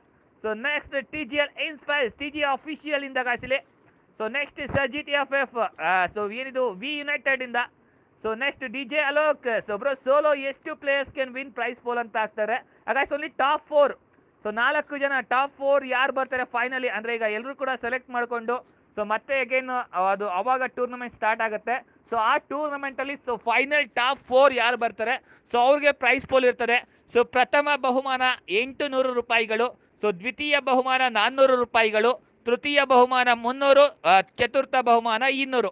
So next TGL inspires TG official ಇಂದ ಗಾಯ್ಸಿಲಿ. ಸೊ ನೆಕ್ಸ್ಟ್ GTFF ಸೊ ಏನಿದು ವಿ ಯುನೈಟೆಡ್ ಇಂದ. So next DJ Alok. So bro solo ಎಷ್ಟು players can win prize pool ಅಂತ ಹಾಕ್ತಾರೆ. ಹಾಗಾಗಿ ಓನ್ಲಿ ಟಾಪ್ 4. ಸೊ 4 ಜನ ಟಾಪ್ 4 ಯಾರು ಬರ್ತಾರೆ ಫೈನಲಿ ಅಂದರೆ ಈಗ ಎಲ್ಲರೂ ಕೂಡ ಸೆಲೆಕ್ಟ್ ಮಾಡಿಕೊಂಡು ಸೊ ಮತ್ತೆ ಅಗೇನ್ ಅದು ಅವಾಗ ಟೂರ್ನಮೆಂಟ್ ಸ್ಟಾರ್ಟ್ ಆಗುತ್ತೆ. ಸೊ ಆ ಟೂರ್ನಮೆಂಟಲ್ಲಿ ಸೊ ಫೈನಲ್ ಟಾಪ್ 4 ಯಾರು ಬರ್ತಾರೆ ಸೊ ಅವ್ರಿಗೆ ಪ್ರೈಸ್ ಪೋಲ್ ಇರ್ತದೆ. ಸೊ ಪ್ರಥಮ ಬಹುಮಾನ 800 ರೂಪಾಯಿಗಳು. ಸೊ ದ್ವಿತೀಯ ಬಹುಮಾನ 400 ರೂಪಾಯಿಗಳು. ತೃತೀಯ ಬಹುಮಾನ 300. ಚತುರ್ಥ ಬಹುಮಾನ 200.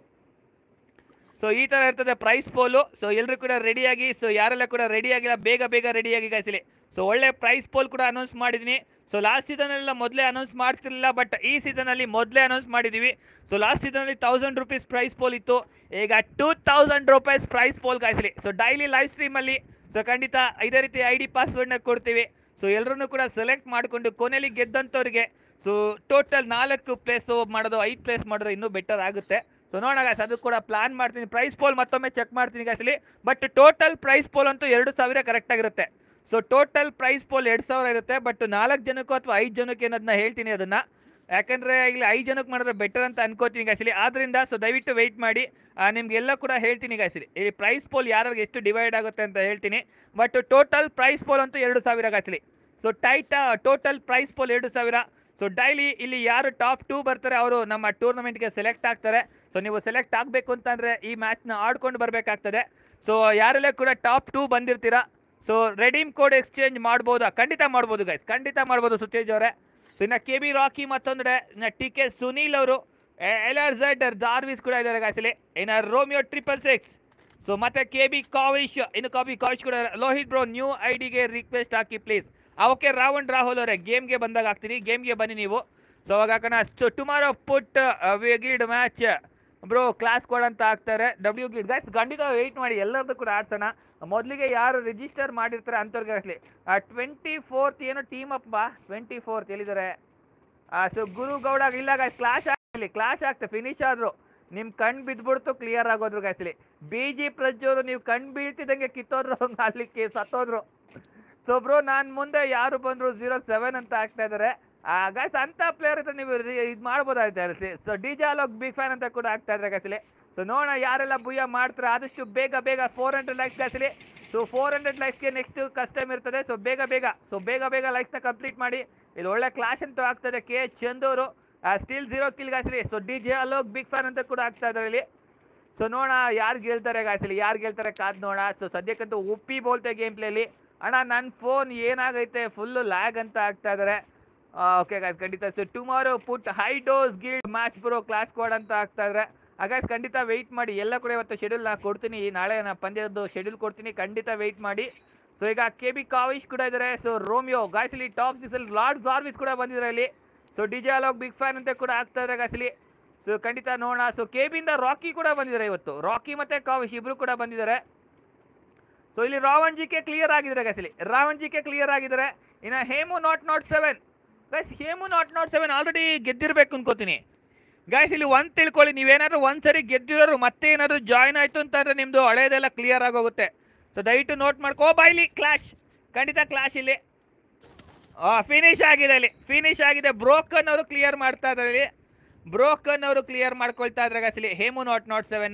ಸೊ ಈ ಥರ ಇರ್ತದೆ ಪ್ರೈಸ್ ಪೋಲು. ಸೊ ಎಲ್ಲರೂ ಕೂಡ ರೆಡಿಯಾಗಿ. ಸೊ ಯಾರೆಲ್ಲ ಕೂಡ ರೆಡಿಯಾಗಿಲ್ಲ ಬೇಗ ರೆಡಿಯಾಗಿ ಗಾಯಿಸಲಿ. ಸೊ ಒಳ್ಳೆ ಪ್ರೈಸ್ ಪೋಲ್ ಕೂಡ ಅನೌನ್ಸ್ ಮಾಡಿದ್ದೀನಿ. ಸೊ ಲಾಸ್ಟ್ ಸೀಸನಲ್ಲೆಲ್ಲ ಮೊದಲೇ ಅನೌನ್ಸ್ ಮಾಡ್ತಿರಲಿಲ್ಲ, ಬಟ್ ಈ ಸೀಸನಲ್ಲಿ ಮೊದಲೇ ಅನೌನ್ಸ್ ಮಾಡಿದ್ದೀವಿ. ಸೊ ಲಾಸ್ಟ್ ಸೀಸನಲ್ಲಿ 1000 ರೂಪೀಸ್ ಪ್ರೈಸ್ ಪೋಲ್ ಇತ್ತು, ಈಗ 2000 ರೂಪೀಸ್ ಪ್ರೈಸ್ ಪೋಲ್ ಗಾಯಿಸಲಿ. ಸೊ ಡೈಲಿ ಲೈವ್ ಸ್ಟ್ರೀಮಲ್ಲಿ ಸೊ ಖಂಡಿತ ಇದೇ ರೀತಿ ID ಪಾಸ್ವರ್ಡ್ನ ಕೊಡ್ತೀವಿ. ಸೊ ಎಲ್ಲರೂ ಕೂಡ ಸೆಲೆಕ್ಟ್ ಮಾಡಿಕೊಂಡು ಕೊನೆಯಲ್ಲಿ ಗೆದ್ದಂಥವ್ರಿಗೆ ಸೊ ಟೋಟಲ್ 4 ಪ್ಲೇಸ್ ಮಾಡೋದು 5 ಪ್ಲೇಸ್ ಮಾಡೋದು ಇನ್ನೂ ಬೆಟರ್ ಆಗುತ್ತೆ. ಸೊ ನೋಡೋಣ ಗಾಯ್ಸ್, ಅದು ಕೂಡ ಪ್ಲಾನ್ ಮಾಡ್ತೀನಿ. ಪ್ರೈಸ್ ಪೋಲ್ ಮತ್ತೊಮ್ಮೆ ಚೆಕ್ ಮಾಡ್ತೀನಿ ಗಾಯ್ಸಲಿ. ಬಟ್ ಟೋಟಲ್ ಪ್ರೈಸ್ ಪೋಲ್ ಅಂತೂ 2000 ಕರೆಕ್ಟಾಗಿರುತ್ತೆ. ಸೊ ಟೋಟಲ್ ಪ್ರೈಸ್ ಪೋಲ್ 2000 ಇರುತ್ತೆ. ಬಟ್ 4 ಜನಕ್ಕೂ ಅಥವಾ 5 ಜನಕ್ಕೆ ಅನ್ನೋದನ್ನ ಹೇಳ್ತೀನಿ ಅದನ್ನು, ಯಾಕಂದರೆ ಇಲ್ಲಿ 5 ಜನಕ್ಕೆ ಮಾಡಿದ್ರೆ ಬೆಟರ್ ಅಂತ ಅನ್ಕೋತೀನಿ ಗಾಯ್ಸಲಿ. ಆದ್ದರಿಂದ ಸೊ ದಯವಿಟ್ಟು ವೆಯ್ಟ್ ಮಾಡಿ, ನಿಮಗೆಲ್ಲ ಕೂಡ ಹೇಳ್ತೀನಿ ಗಾಯ್ಸಲಿ. ಈ ಪ್ರೈಸ್ ಪೋಲ್ ಯಾರಿಗೆ ಎಷ್ಟು ಡಿವೈಡ್ ಆಗುತ್ತೆ ಅಂತ ಹೇಳ್ತೀನಿ. ಬಟ್ ಟೋಟಲ್ ಪ್ರೈಸ್ ಪೋಲ್ ಅಂತೂ 2000 ಗಾಯ್ಸಲಿ. So total prize pool 2000. So daily ಇಲ್ಲಿ ಯಾರು ಟಾಪ್ 2 ಬರ್ತಾರೆ ಅವರು ನಮ್ಮ ಟೂರ್ನಮೆಂಟ್ಗೆ ಸೆಲೆಕ್ಟ್ ಆಗ್ತಾರೆ. ಸೊ ನೀವು ಸೆಲೆಕ್ಟ್ ಆಗಬೇಕು ಅಂತಂದರೆ ಈ ಮ್ಯಾಚ್ನ ಆಡ್ಕೊಂಡು ಬರಬೇಕಾಗ್ತದೆ. ಸೊ ಯಾರೆಲ್ಲ ಕೂಡ ಟಾಪ್ 2 ಬಂದಿರ್ತೀರಾ ಸೊ ರೆಡೀಮ್ ಕೋಡ್ ಎಕ್ಸ್ಚೇಂಜ್ ಮಾಡ್ಬೋದಾ? ಖಂಡಿತ ಮಾಡ್ಬೋದು ಗೈಸ್, ಖಂಡಿತ ಮಾಡ್ಬೋದು ಸುತೇಜ್ ಅವರೇ. ಸೊ ಇನ್ನು KB ರಾಕಿ ಮತ್ತೊಂದರೆ, ಇನ್ನು TK ಸುನೀಲ್ ಅವರು, LRZ ಜಾರ್ವಿಸ್ ಕೂಡ ಇದ್ದಾರೆ ಗಾಯ್ಸಲಿ. ಇನ್ನು ರೋಮಿಯೋ 666. ಸೊ ಮತ್ತೆ KB ಕಾವಿಶ್, ಇನ್ನು ಕಾವಿಶ್ ಕೂಡ. ಲೋಹಿತ್ ಬ್ರೋ ನ್ಯೂ IDಗೆ ರಿಕ್ವೆಸ್ಟ್ ಹಾಕಿ ಪ್ಲೀಸ್. ಓಕೆ ರಾಹುಲ್ ಅವರೇ, ಗೇಮ್ಗೆ ಬಂದಾಗ ಹಾಕ್ತೀನಿ, ಗೇಮ್ಗೆ ಬನ್ನಿ ನೀವು. ಸೊ ಅವಾಗ ಹಾಕೋಣ. So tomorrow put guild match bro class code ಅಂತ ಹಾಕ್ತಾರೆ. W ಗಿಲ್ಡ್ ಗೈಸ್ ಖಂಡಿತ ವೆಯ್ಟ್ ಮಾಡಿ, ಎಲ್ಲರದ್ದು ಕೂಡ ಆಡ್ಸೋಣ. ಮೊದಲಿಗೆ ಯಾರು ರಿಜಿಸ್ಟರ್ ಮಾಡಿರ್ತಾರೆ ಅಂಥವ್ರಿಗೆ ಆಗಲಿ. 24th ಏನೋ ಟೀಮ್ ಅಪ್ ಬಾ 24th ಎಲ್ಲಿದ್ದಾರೆ? ಸೊ ಗುರುಗೌಡ ಇಲ್ಲ ಗಾಯ್ಸ್, ಕ್ಲಾಶ್ ಆಗ್ತದೆ. ಫಿನಿಶ್ ಆದರು ನಿಮ್ಮ ಕಣ್ಣು ಬಿದ್ದುಬಿಡ್ತು, ಕ್ಲಿಯರ್ ಆಗೋದ್ರು ಗಾಯ್ಸಲಿ. BG ಪ್ರಜ್ಜವರು ನೀವು ಕಣ್ಣು ಬೀಳ್ತಿದ್ದಂಗೆ ಕಿತ್ತೋದ್ರು, ಅಲ್ಲಿಕ್ಕೆ ಸತ್ತೋದ್ರು. ಸೊ ಬ್ರೋ ನಾನು ಮುಂದೆ ಯಾರು ಬಂದರು 07 ಅಂತ ಆಗ್ತಾ ಇದ್ದಾರೆ ಗೈಸ್. ಅಂಥ ಪ್ಲೇಯರ್ ಇದ್ರೆ ನೀವು ಇದು ಮಾಡ್ಬೋದಾಗುತ್ತೆ. So DJ Alok big fan ಅಂತ ಕೂಡ ಆಗ್ತಾ ಇದ್ದಾರೆ ಗಾಯ್ಸಲಿ. ಸೊ ನೋಡೋಣ ಯಾರೆಲ್ಲ ಬುಯ್ಯ ಮಾಡ್ತಾರೆ. ಆದಷ್ಟು ಬೇಗ 400 ಲೈಕ್ಸ್ ಗಾಯ್ಸಲಿ. ಸೊ 400 ಲೈಕ್ಸ್ಗೆ ನೆಕ್ಸ್ಟ್ ಕಸ್ಟಮ್ ಇರ್ತದೆ. ಸೊ ಬೇಗ ಲೈಕ್ಸ್ನ ಕಂಪ್ಲೀಟ್ ಮಾಡಿ. ಇಲ್ಲಿ ಒಳ್ಳೆ ಕ್ಲಾಶ್ ಅಂತೂ ಆಗ್ತದೆ. KH ಚಂದೂರು ಸ್ಟಿಲ್ 0 ಕಿಲ್ ಗಾಯ್ಸಲಿ. So DJ Alok big fan ಅಂತ ಕೂಡ ಆಗ್ತಾ ಇದ್ದಾರೆ ಇಲ್ಲಿ. ಸೊ ನೋಡೋಣ ಯಾರು ಗೆಲ್ತಾರೆ ಗಾಯ್ಸಲಿ, ಯಾರು ಗೆಲ್ತಾರೆ ಕಾದ್ ನೋಡೋಣ. ಸೊ ಸದ್ಯಕ್ಕಂತೂ ಉಪ್ಪಿ ಬೋಲ್ತೆ ಗೇಮ್ ಪ್ಲೇಲಿ. ಅಣ್ಣ ನನ್ನ ಫೋನ್ ಏನಾಗೈತೆ ಫುಲ್ಲು ಲ್ಯಾಗ್ ಅಂತ ಆಗ್ತಾ ಇದ್ದಾರೆ. ಓಕೆ ಗಾಯ್ಸ್ ಖಂಡಿತ. So tomorrow put high dose guild match bro class code ಅಂತ ಆಗ್ತಾ ಇದ್ದಾರೆ. ಹಾಗಾಗಿ ಖಂಡಿತ ವೆಯ್ಟ್ ಮಾಡಿ. ಎಲ್ಲ ಕೂಡ ಇವತ್ತು ಶೆಡ್ಯೂಲ್ ನಾನು ಕೊಡ್ತೀನಿ, ನಾಳೆ ನಾನು ಪಂದ್ಯದ್ದು ಶೆಡ್ಯೂಲ್ ಕೊಡ್ತೀನಿ, ಖಂಡಿತ ವೆಯ್ಟ್ ಮಾಡಿ. ಸೊ ಈಗ KB ಕಾವಿಶ್ ಕೂಡ ಇದ್ದಾರೆ. ಸೊ ರೋಮಿಯೋ ಗಾಯ್ಸಲಿ ಟಾಪ್ 6 ಲಾರ್ಡ್ ಜಾರ್ವಿಸ್ ಕೂಡ ಬಂದಿದ್ದಾರೆ ಇಲ್ಲಿ. So DJ Alok big fan ಅಂತ ಕೂಡ ಆಗ್ತಾ ಇದ್ದಾರೆ ಗಾಯ್ಸಲಿ. ಸೊ ಖಂಡಿತ ನೋಡೋಣ. ಸೊ KBಯಿಂದ ರಾಕಿ ಕೂಡ ಬಂದಿದ್ದಾರೆ ಇವತ್ತು. ರಾಕಿ ಮತ್ತು ಕಾವಿಶ್ ಇಬ್ಬರು ಕೂಡ ಬಂದಿದ್ದಾರೆ. ಸೊ ಇಲ್ಲಿ ರಾವಣ್ GK ಕ್ಲಿಯರ್ ಆಗಿದ್ದಾರೆ ಗಾಯ್ಸಲಿ, ರಾವಣ್ GK ಕ್ಲಿಯರ್ ಆಗಿದ್ದಾರೆ. ಇನ್ನು Hemu not 7 guys, Hemu not 7 already ಗೆದ್ದಿರಬೇಕು ಅನ್ಕೋತೀನಿ ಗಾಯ್ಸ್. ಇಲ್ಲಿ ಒಂದು ತಿಳ್ಕೊಳ್ಳಿ, ನೀವೇನಾದ್ರು ಒಂದ್ಸರಿ ಗೆದ್ದಿರೋರು ಮತ್ತೆ ಏನಾದ್ರು ಜಾಯ್ನ್ ಆಯಿತು ಅಂತಂದರೆ ನಿಮ್ಮದು ಹಳೇದೆಲ್ಲ ಕ್ಲಿಯರ್ ಆಗೋಗುತ್ತೆ. ಸೊ ದಯವಿಟ್ಟು ನೋಟ್ ಮಾಡ್ಕೋ. ಬಾಯ್ಲಿ ಕ್ಲಾಶ್, ಖಂಡಿತ ಕ್ಲಾಶ್ ಇಲ್ಲಿ ಫಿನಿಶ್ ಆಗಿದೆ. ಇಲ್ಲಿ ಫಿನಿಶ್ ಆಗಿದೆ. ಬ್ರೋಕನ್ ಅವರು ಕ್ಲಿಯರ್ ಮಾಡ್ತಾ ಇದ್ದಾರೆ ಇಲ್ಲಿ, ಬ್ರೋಕನ್ ಅವರು ಕ್ಲಿಯರ್ ಮಾಡ್ಕೊಳ್ತಾ ಇದ್ದಾರೆ ಗಾಯ್ಸ್. ಇಲ್ಲಿ ಹೇಮು ನಾಟ್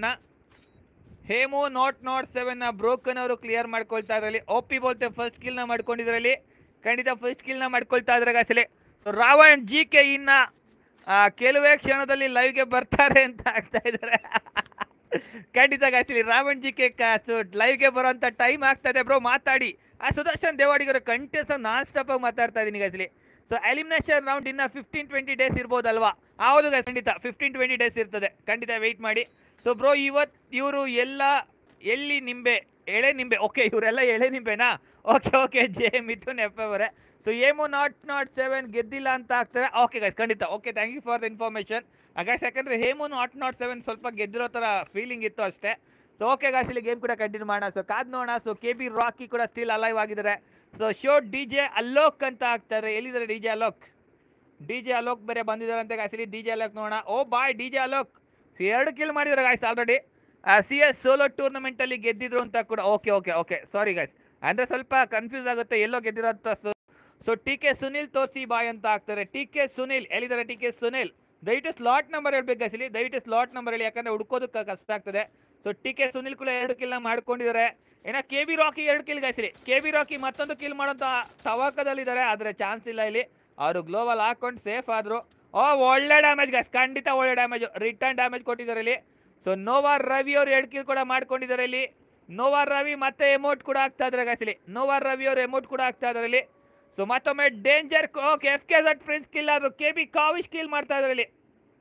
7ನ ಬ್ರೋಕನ್ ಅವರು ಕ್ಲಿಯರ್ ಮಾಡ್ಕೊಳ್ತಾ ಇದ್ರಲ್ಲಿ. OP ಬೋಲ್ತೆ ಫಸ್ಟ್ ಕಿಲ್ನ ಮಾಡ್ಕೊಂಡಿದ್ರಲ್ಲಿ, ಖಂಡಿತ ಫಸ್ಟ್ ಕಿಲ್ನ ಮಾಡ್ಕೊಳ್ತಾ ಇದ್ದಾರೆ ಗಾಯ್ಸಲಿ. ಸೊ ರಾವಣ್ GK ಇನ್ನ ಕೆಲವೇ ಕ್ಷಣದಲ್ಲಿ ಲೈವ್ಗೆ ಬರ್ತಾರೆ ಅಂತ ಆಗ್ತಾ ಇದ್ದಾರೆ ಖಂಡಿತ ಗಾಯ್ಸಲಿ. ರಾವಣ್ GK ಲೈವ್ಗೆ ಬರೋಂಥ ಟೈಮ್ ಆಗ್ತಾ ಇದೆ ಬ್ರೋ, ಮಾತಾಡಿ. ಸುದರ್ಶನ್ ದೇವಾಡಿಗರ ಕಂಟೆಸ್ಟ್ ನಾನ್ ಸ್ಟಾಪ್ ಆಗಿ ಮಾತಾಡ್ತಾ ಇದ್ದೀನಿ ಗಾಯ್ಸಲಿ. ಸೊ ಎಲಿಮಿನೇಷನ್ ರೌಂಡ್ ಇನ್ನು 15-20 ಡೇಸ್ ಇರ್ಬೋದಲ್ವಾ? ಹೌದು ಗಾಯ್ಸ್, ಖಂಡಿತ 15-20 ಡೇಸ್ ಇರ್ತದೆ, ಖಂಡಿತ ವೆಯ್ಟ್ ಮಾಡಿ. ಸೊ ಬ್ರೋ ಇವರು ಎಲ್ಲಿ ನಿಂಬೆ ಎಳೆ ನಿಂಬೆ, ಓಕೆ ಇವರೆಲ್ಲ ಎಳೆ ನಿಂಬೆನಾ? ಓಕೆ ಜೆ ಮಿಥುನ್ FF ಅವರೇ. ಸೊ ಹೇಮು ನಾಟ್ 7 ಗೆದ್ದಿಲ್ಲ ಅಂತ ಆಗ್ತದೆ. ಓಕೆ ಗೈಸ್ ಖಂಡಿತ, okay thank you for the information guys. ಯಾಕಂದರೆ ಹೇಮು ನಾಟ್ 7 ಸ್ವಲ್ಪ ಗೆದ್ದಿರೋ ಥರ ಫೀಲಿಂಗ್ ಇತ್ತು ಅಷ್ಟೇ. ಸೊ ಓಕೆ ಗೈಸ್, ಇಲ್ಲಿ ಗೇಮ್ ಕೂಡ ಕಂಟಿನ್ಯೂ ಮಾಡೋಣ. ಸೊ ಕಾದ್ ನೋಡೋಣ. ಸೊ KB ರಾಕಿ ಕೂಡ ಸ್ಟಿಲ್ ಅಲೈವ್ ಆಗಿದ್ದಾರೆ. ಸೊ DJ ಅಲೋಕ್ ಅಂತ ಆಗ್ತಾರೆ. ಎಲ್ಲಿದ್ದಾರೆ DJ ಅಲೋಕ್ ಬೇರೆ ಬಂದಿದ್ದಾರೆ ಅಂತ ಗಾಯ್ಸ್. ಇಲ್ಲಿ DJ ಅಲೋಕ್ ನೋಡೋಣ. Oh boy DJ Alok 2 kill ಮಾಡಿದ್ದಾರೆ ಗಾಯ್ಸ್ ಆಲ್ರೆಡಿ. CS ಸೋಲೋ ಟೂರ್ನಮೆಂಟಲ್ಲಿ ಗೆದ್ದಿದ್ರು ಅಂತ ಕೂಡ. ಓಕೆ ಸಾರಿ ಗೈಸ್, ಅಂದರೆ ಸ್ವಲ್ಪ ಕನ್ಫ್ಯೂಸ್ ಆಗುತ್ತೆ ಎಲ್ಲೋ ಗೆದ್ದಿರೋ ಅಂತ. ಸೊ ಟಿ ಕೆ ಸುನಿಲ್ ತೋರಿಸಿ ಬಾಯ್ ಅಂತ ಹಾಕ್ತಾರೆ. ಟಿ ಕೆ ಸುನಿಲ್ ಎಲ್ಲಿದ್ದಾರೆ? ಟಿ ಕೆ ಸುನಿಲ್ ದಯವಿಟ್ಟು ಸ್ಲಾಟ್ ನಂಬರ್ ಹೇಳ್ಬೇಕು ಗೈಸ್, ಇಲ್ಲಿ ದಯವಿಟ್ಟು ಸ್ಲಾಟ್ ನಂಬರ್ ಹೇಳಿ, ಯಾಕಂದ್ರೆ ಹುಡ್ಕೋದಕ್ಕೆ ಕಷ್ಟ ಆಗ್ತದೆ. ಸೊ ಟಿ ಕೆ ಸುನಿಲ್ ಕೂಡ 2 ಕಿಲ್ ಮಾಡ್ಕೊಂಡಿದ್ದಾರೆ. ಏನೋ K B Rocky 2 kill guys, ಇಲ್ಲಿ ಕೆ ಬಿ ರಾಕಿ ಮತ್ತೊಂದು ಕಿಲ್ ಮಾಡೋಂಥ ತವಾಕದಲ್ಲಿದ್ದಾರೆ, ಆದರೆ ಚಾನ್ಸ್ ಇಲ್ಲ ಇಲ್ಲಿ. ಅವರು ಗ್ಲೋವಲ್ ಹಾಕೊಂಡು ಸೇಫ್ ಆದರು. ಒಳ್ಳೆ ಡ್ಯಾಮೇಜ್ ಗೈಸ್, ಖಂಡಿತ ಒಳ್ಳೆ ಡ್ಯಾಮೇಜ್, ರಿಟರ್ನ್ ಡ್ಯಾಮೇಜ್ ಕೊಟ್ಟಿದ್ದಾರೆ ಇಲ್ಲಿ. ಸೊ ನೋವಾ ರವಿ ಅವರು 2 ಕಿಲ್ ಕೂಡ ಮಾಡ್ಕೊಂಡಿದ್ದಾರೆ ಇಲ್ಲಿ. ನೋವಾ ರವಿ ಮತ್ತೆ ಎಮೋಟ್ ಕೂಡ ಆಗ್ತಾ ಇದ್ದಾರೆ ಗೈಸ್, ಇಲ್ಲಿ ನೋವಾ ರವಿ ಅವರು ಎಮೋಟ್ ಕೂಡ ಆಗ್ತಾ ಇದ್ದಾರೆ ಇಲ್ಲಿ. ಸೊ ಮತ್ತೊಮ್ಮೆ danger F K Z prince kill ಆದ್ರು, ಕೆ ಬಿ ಕಾವಿಶ್ ಕಿಲ್ ಮಾಡ್ತಾ ಇದ್ದಾರೆ ಇಲ್ಲಿ.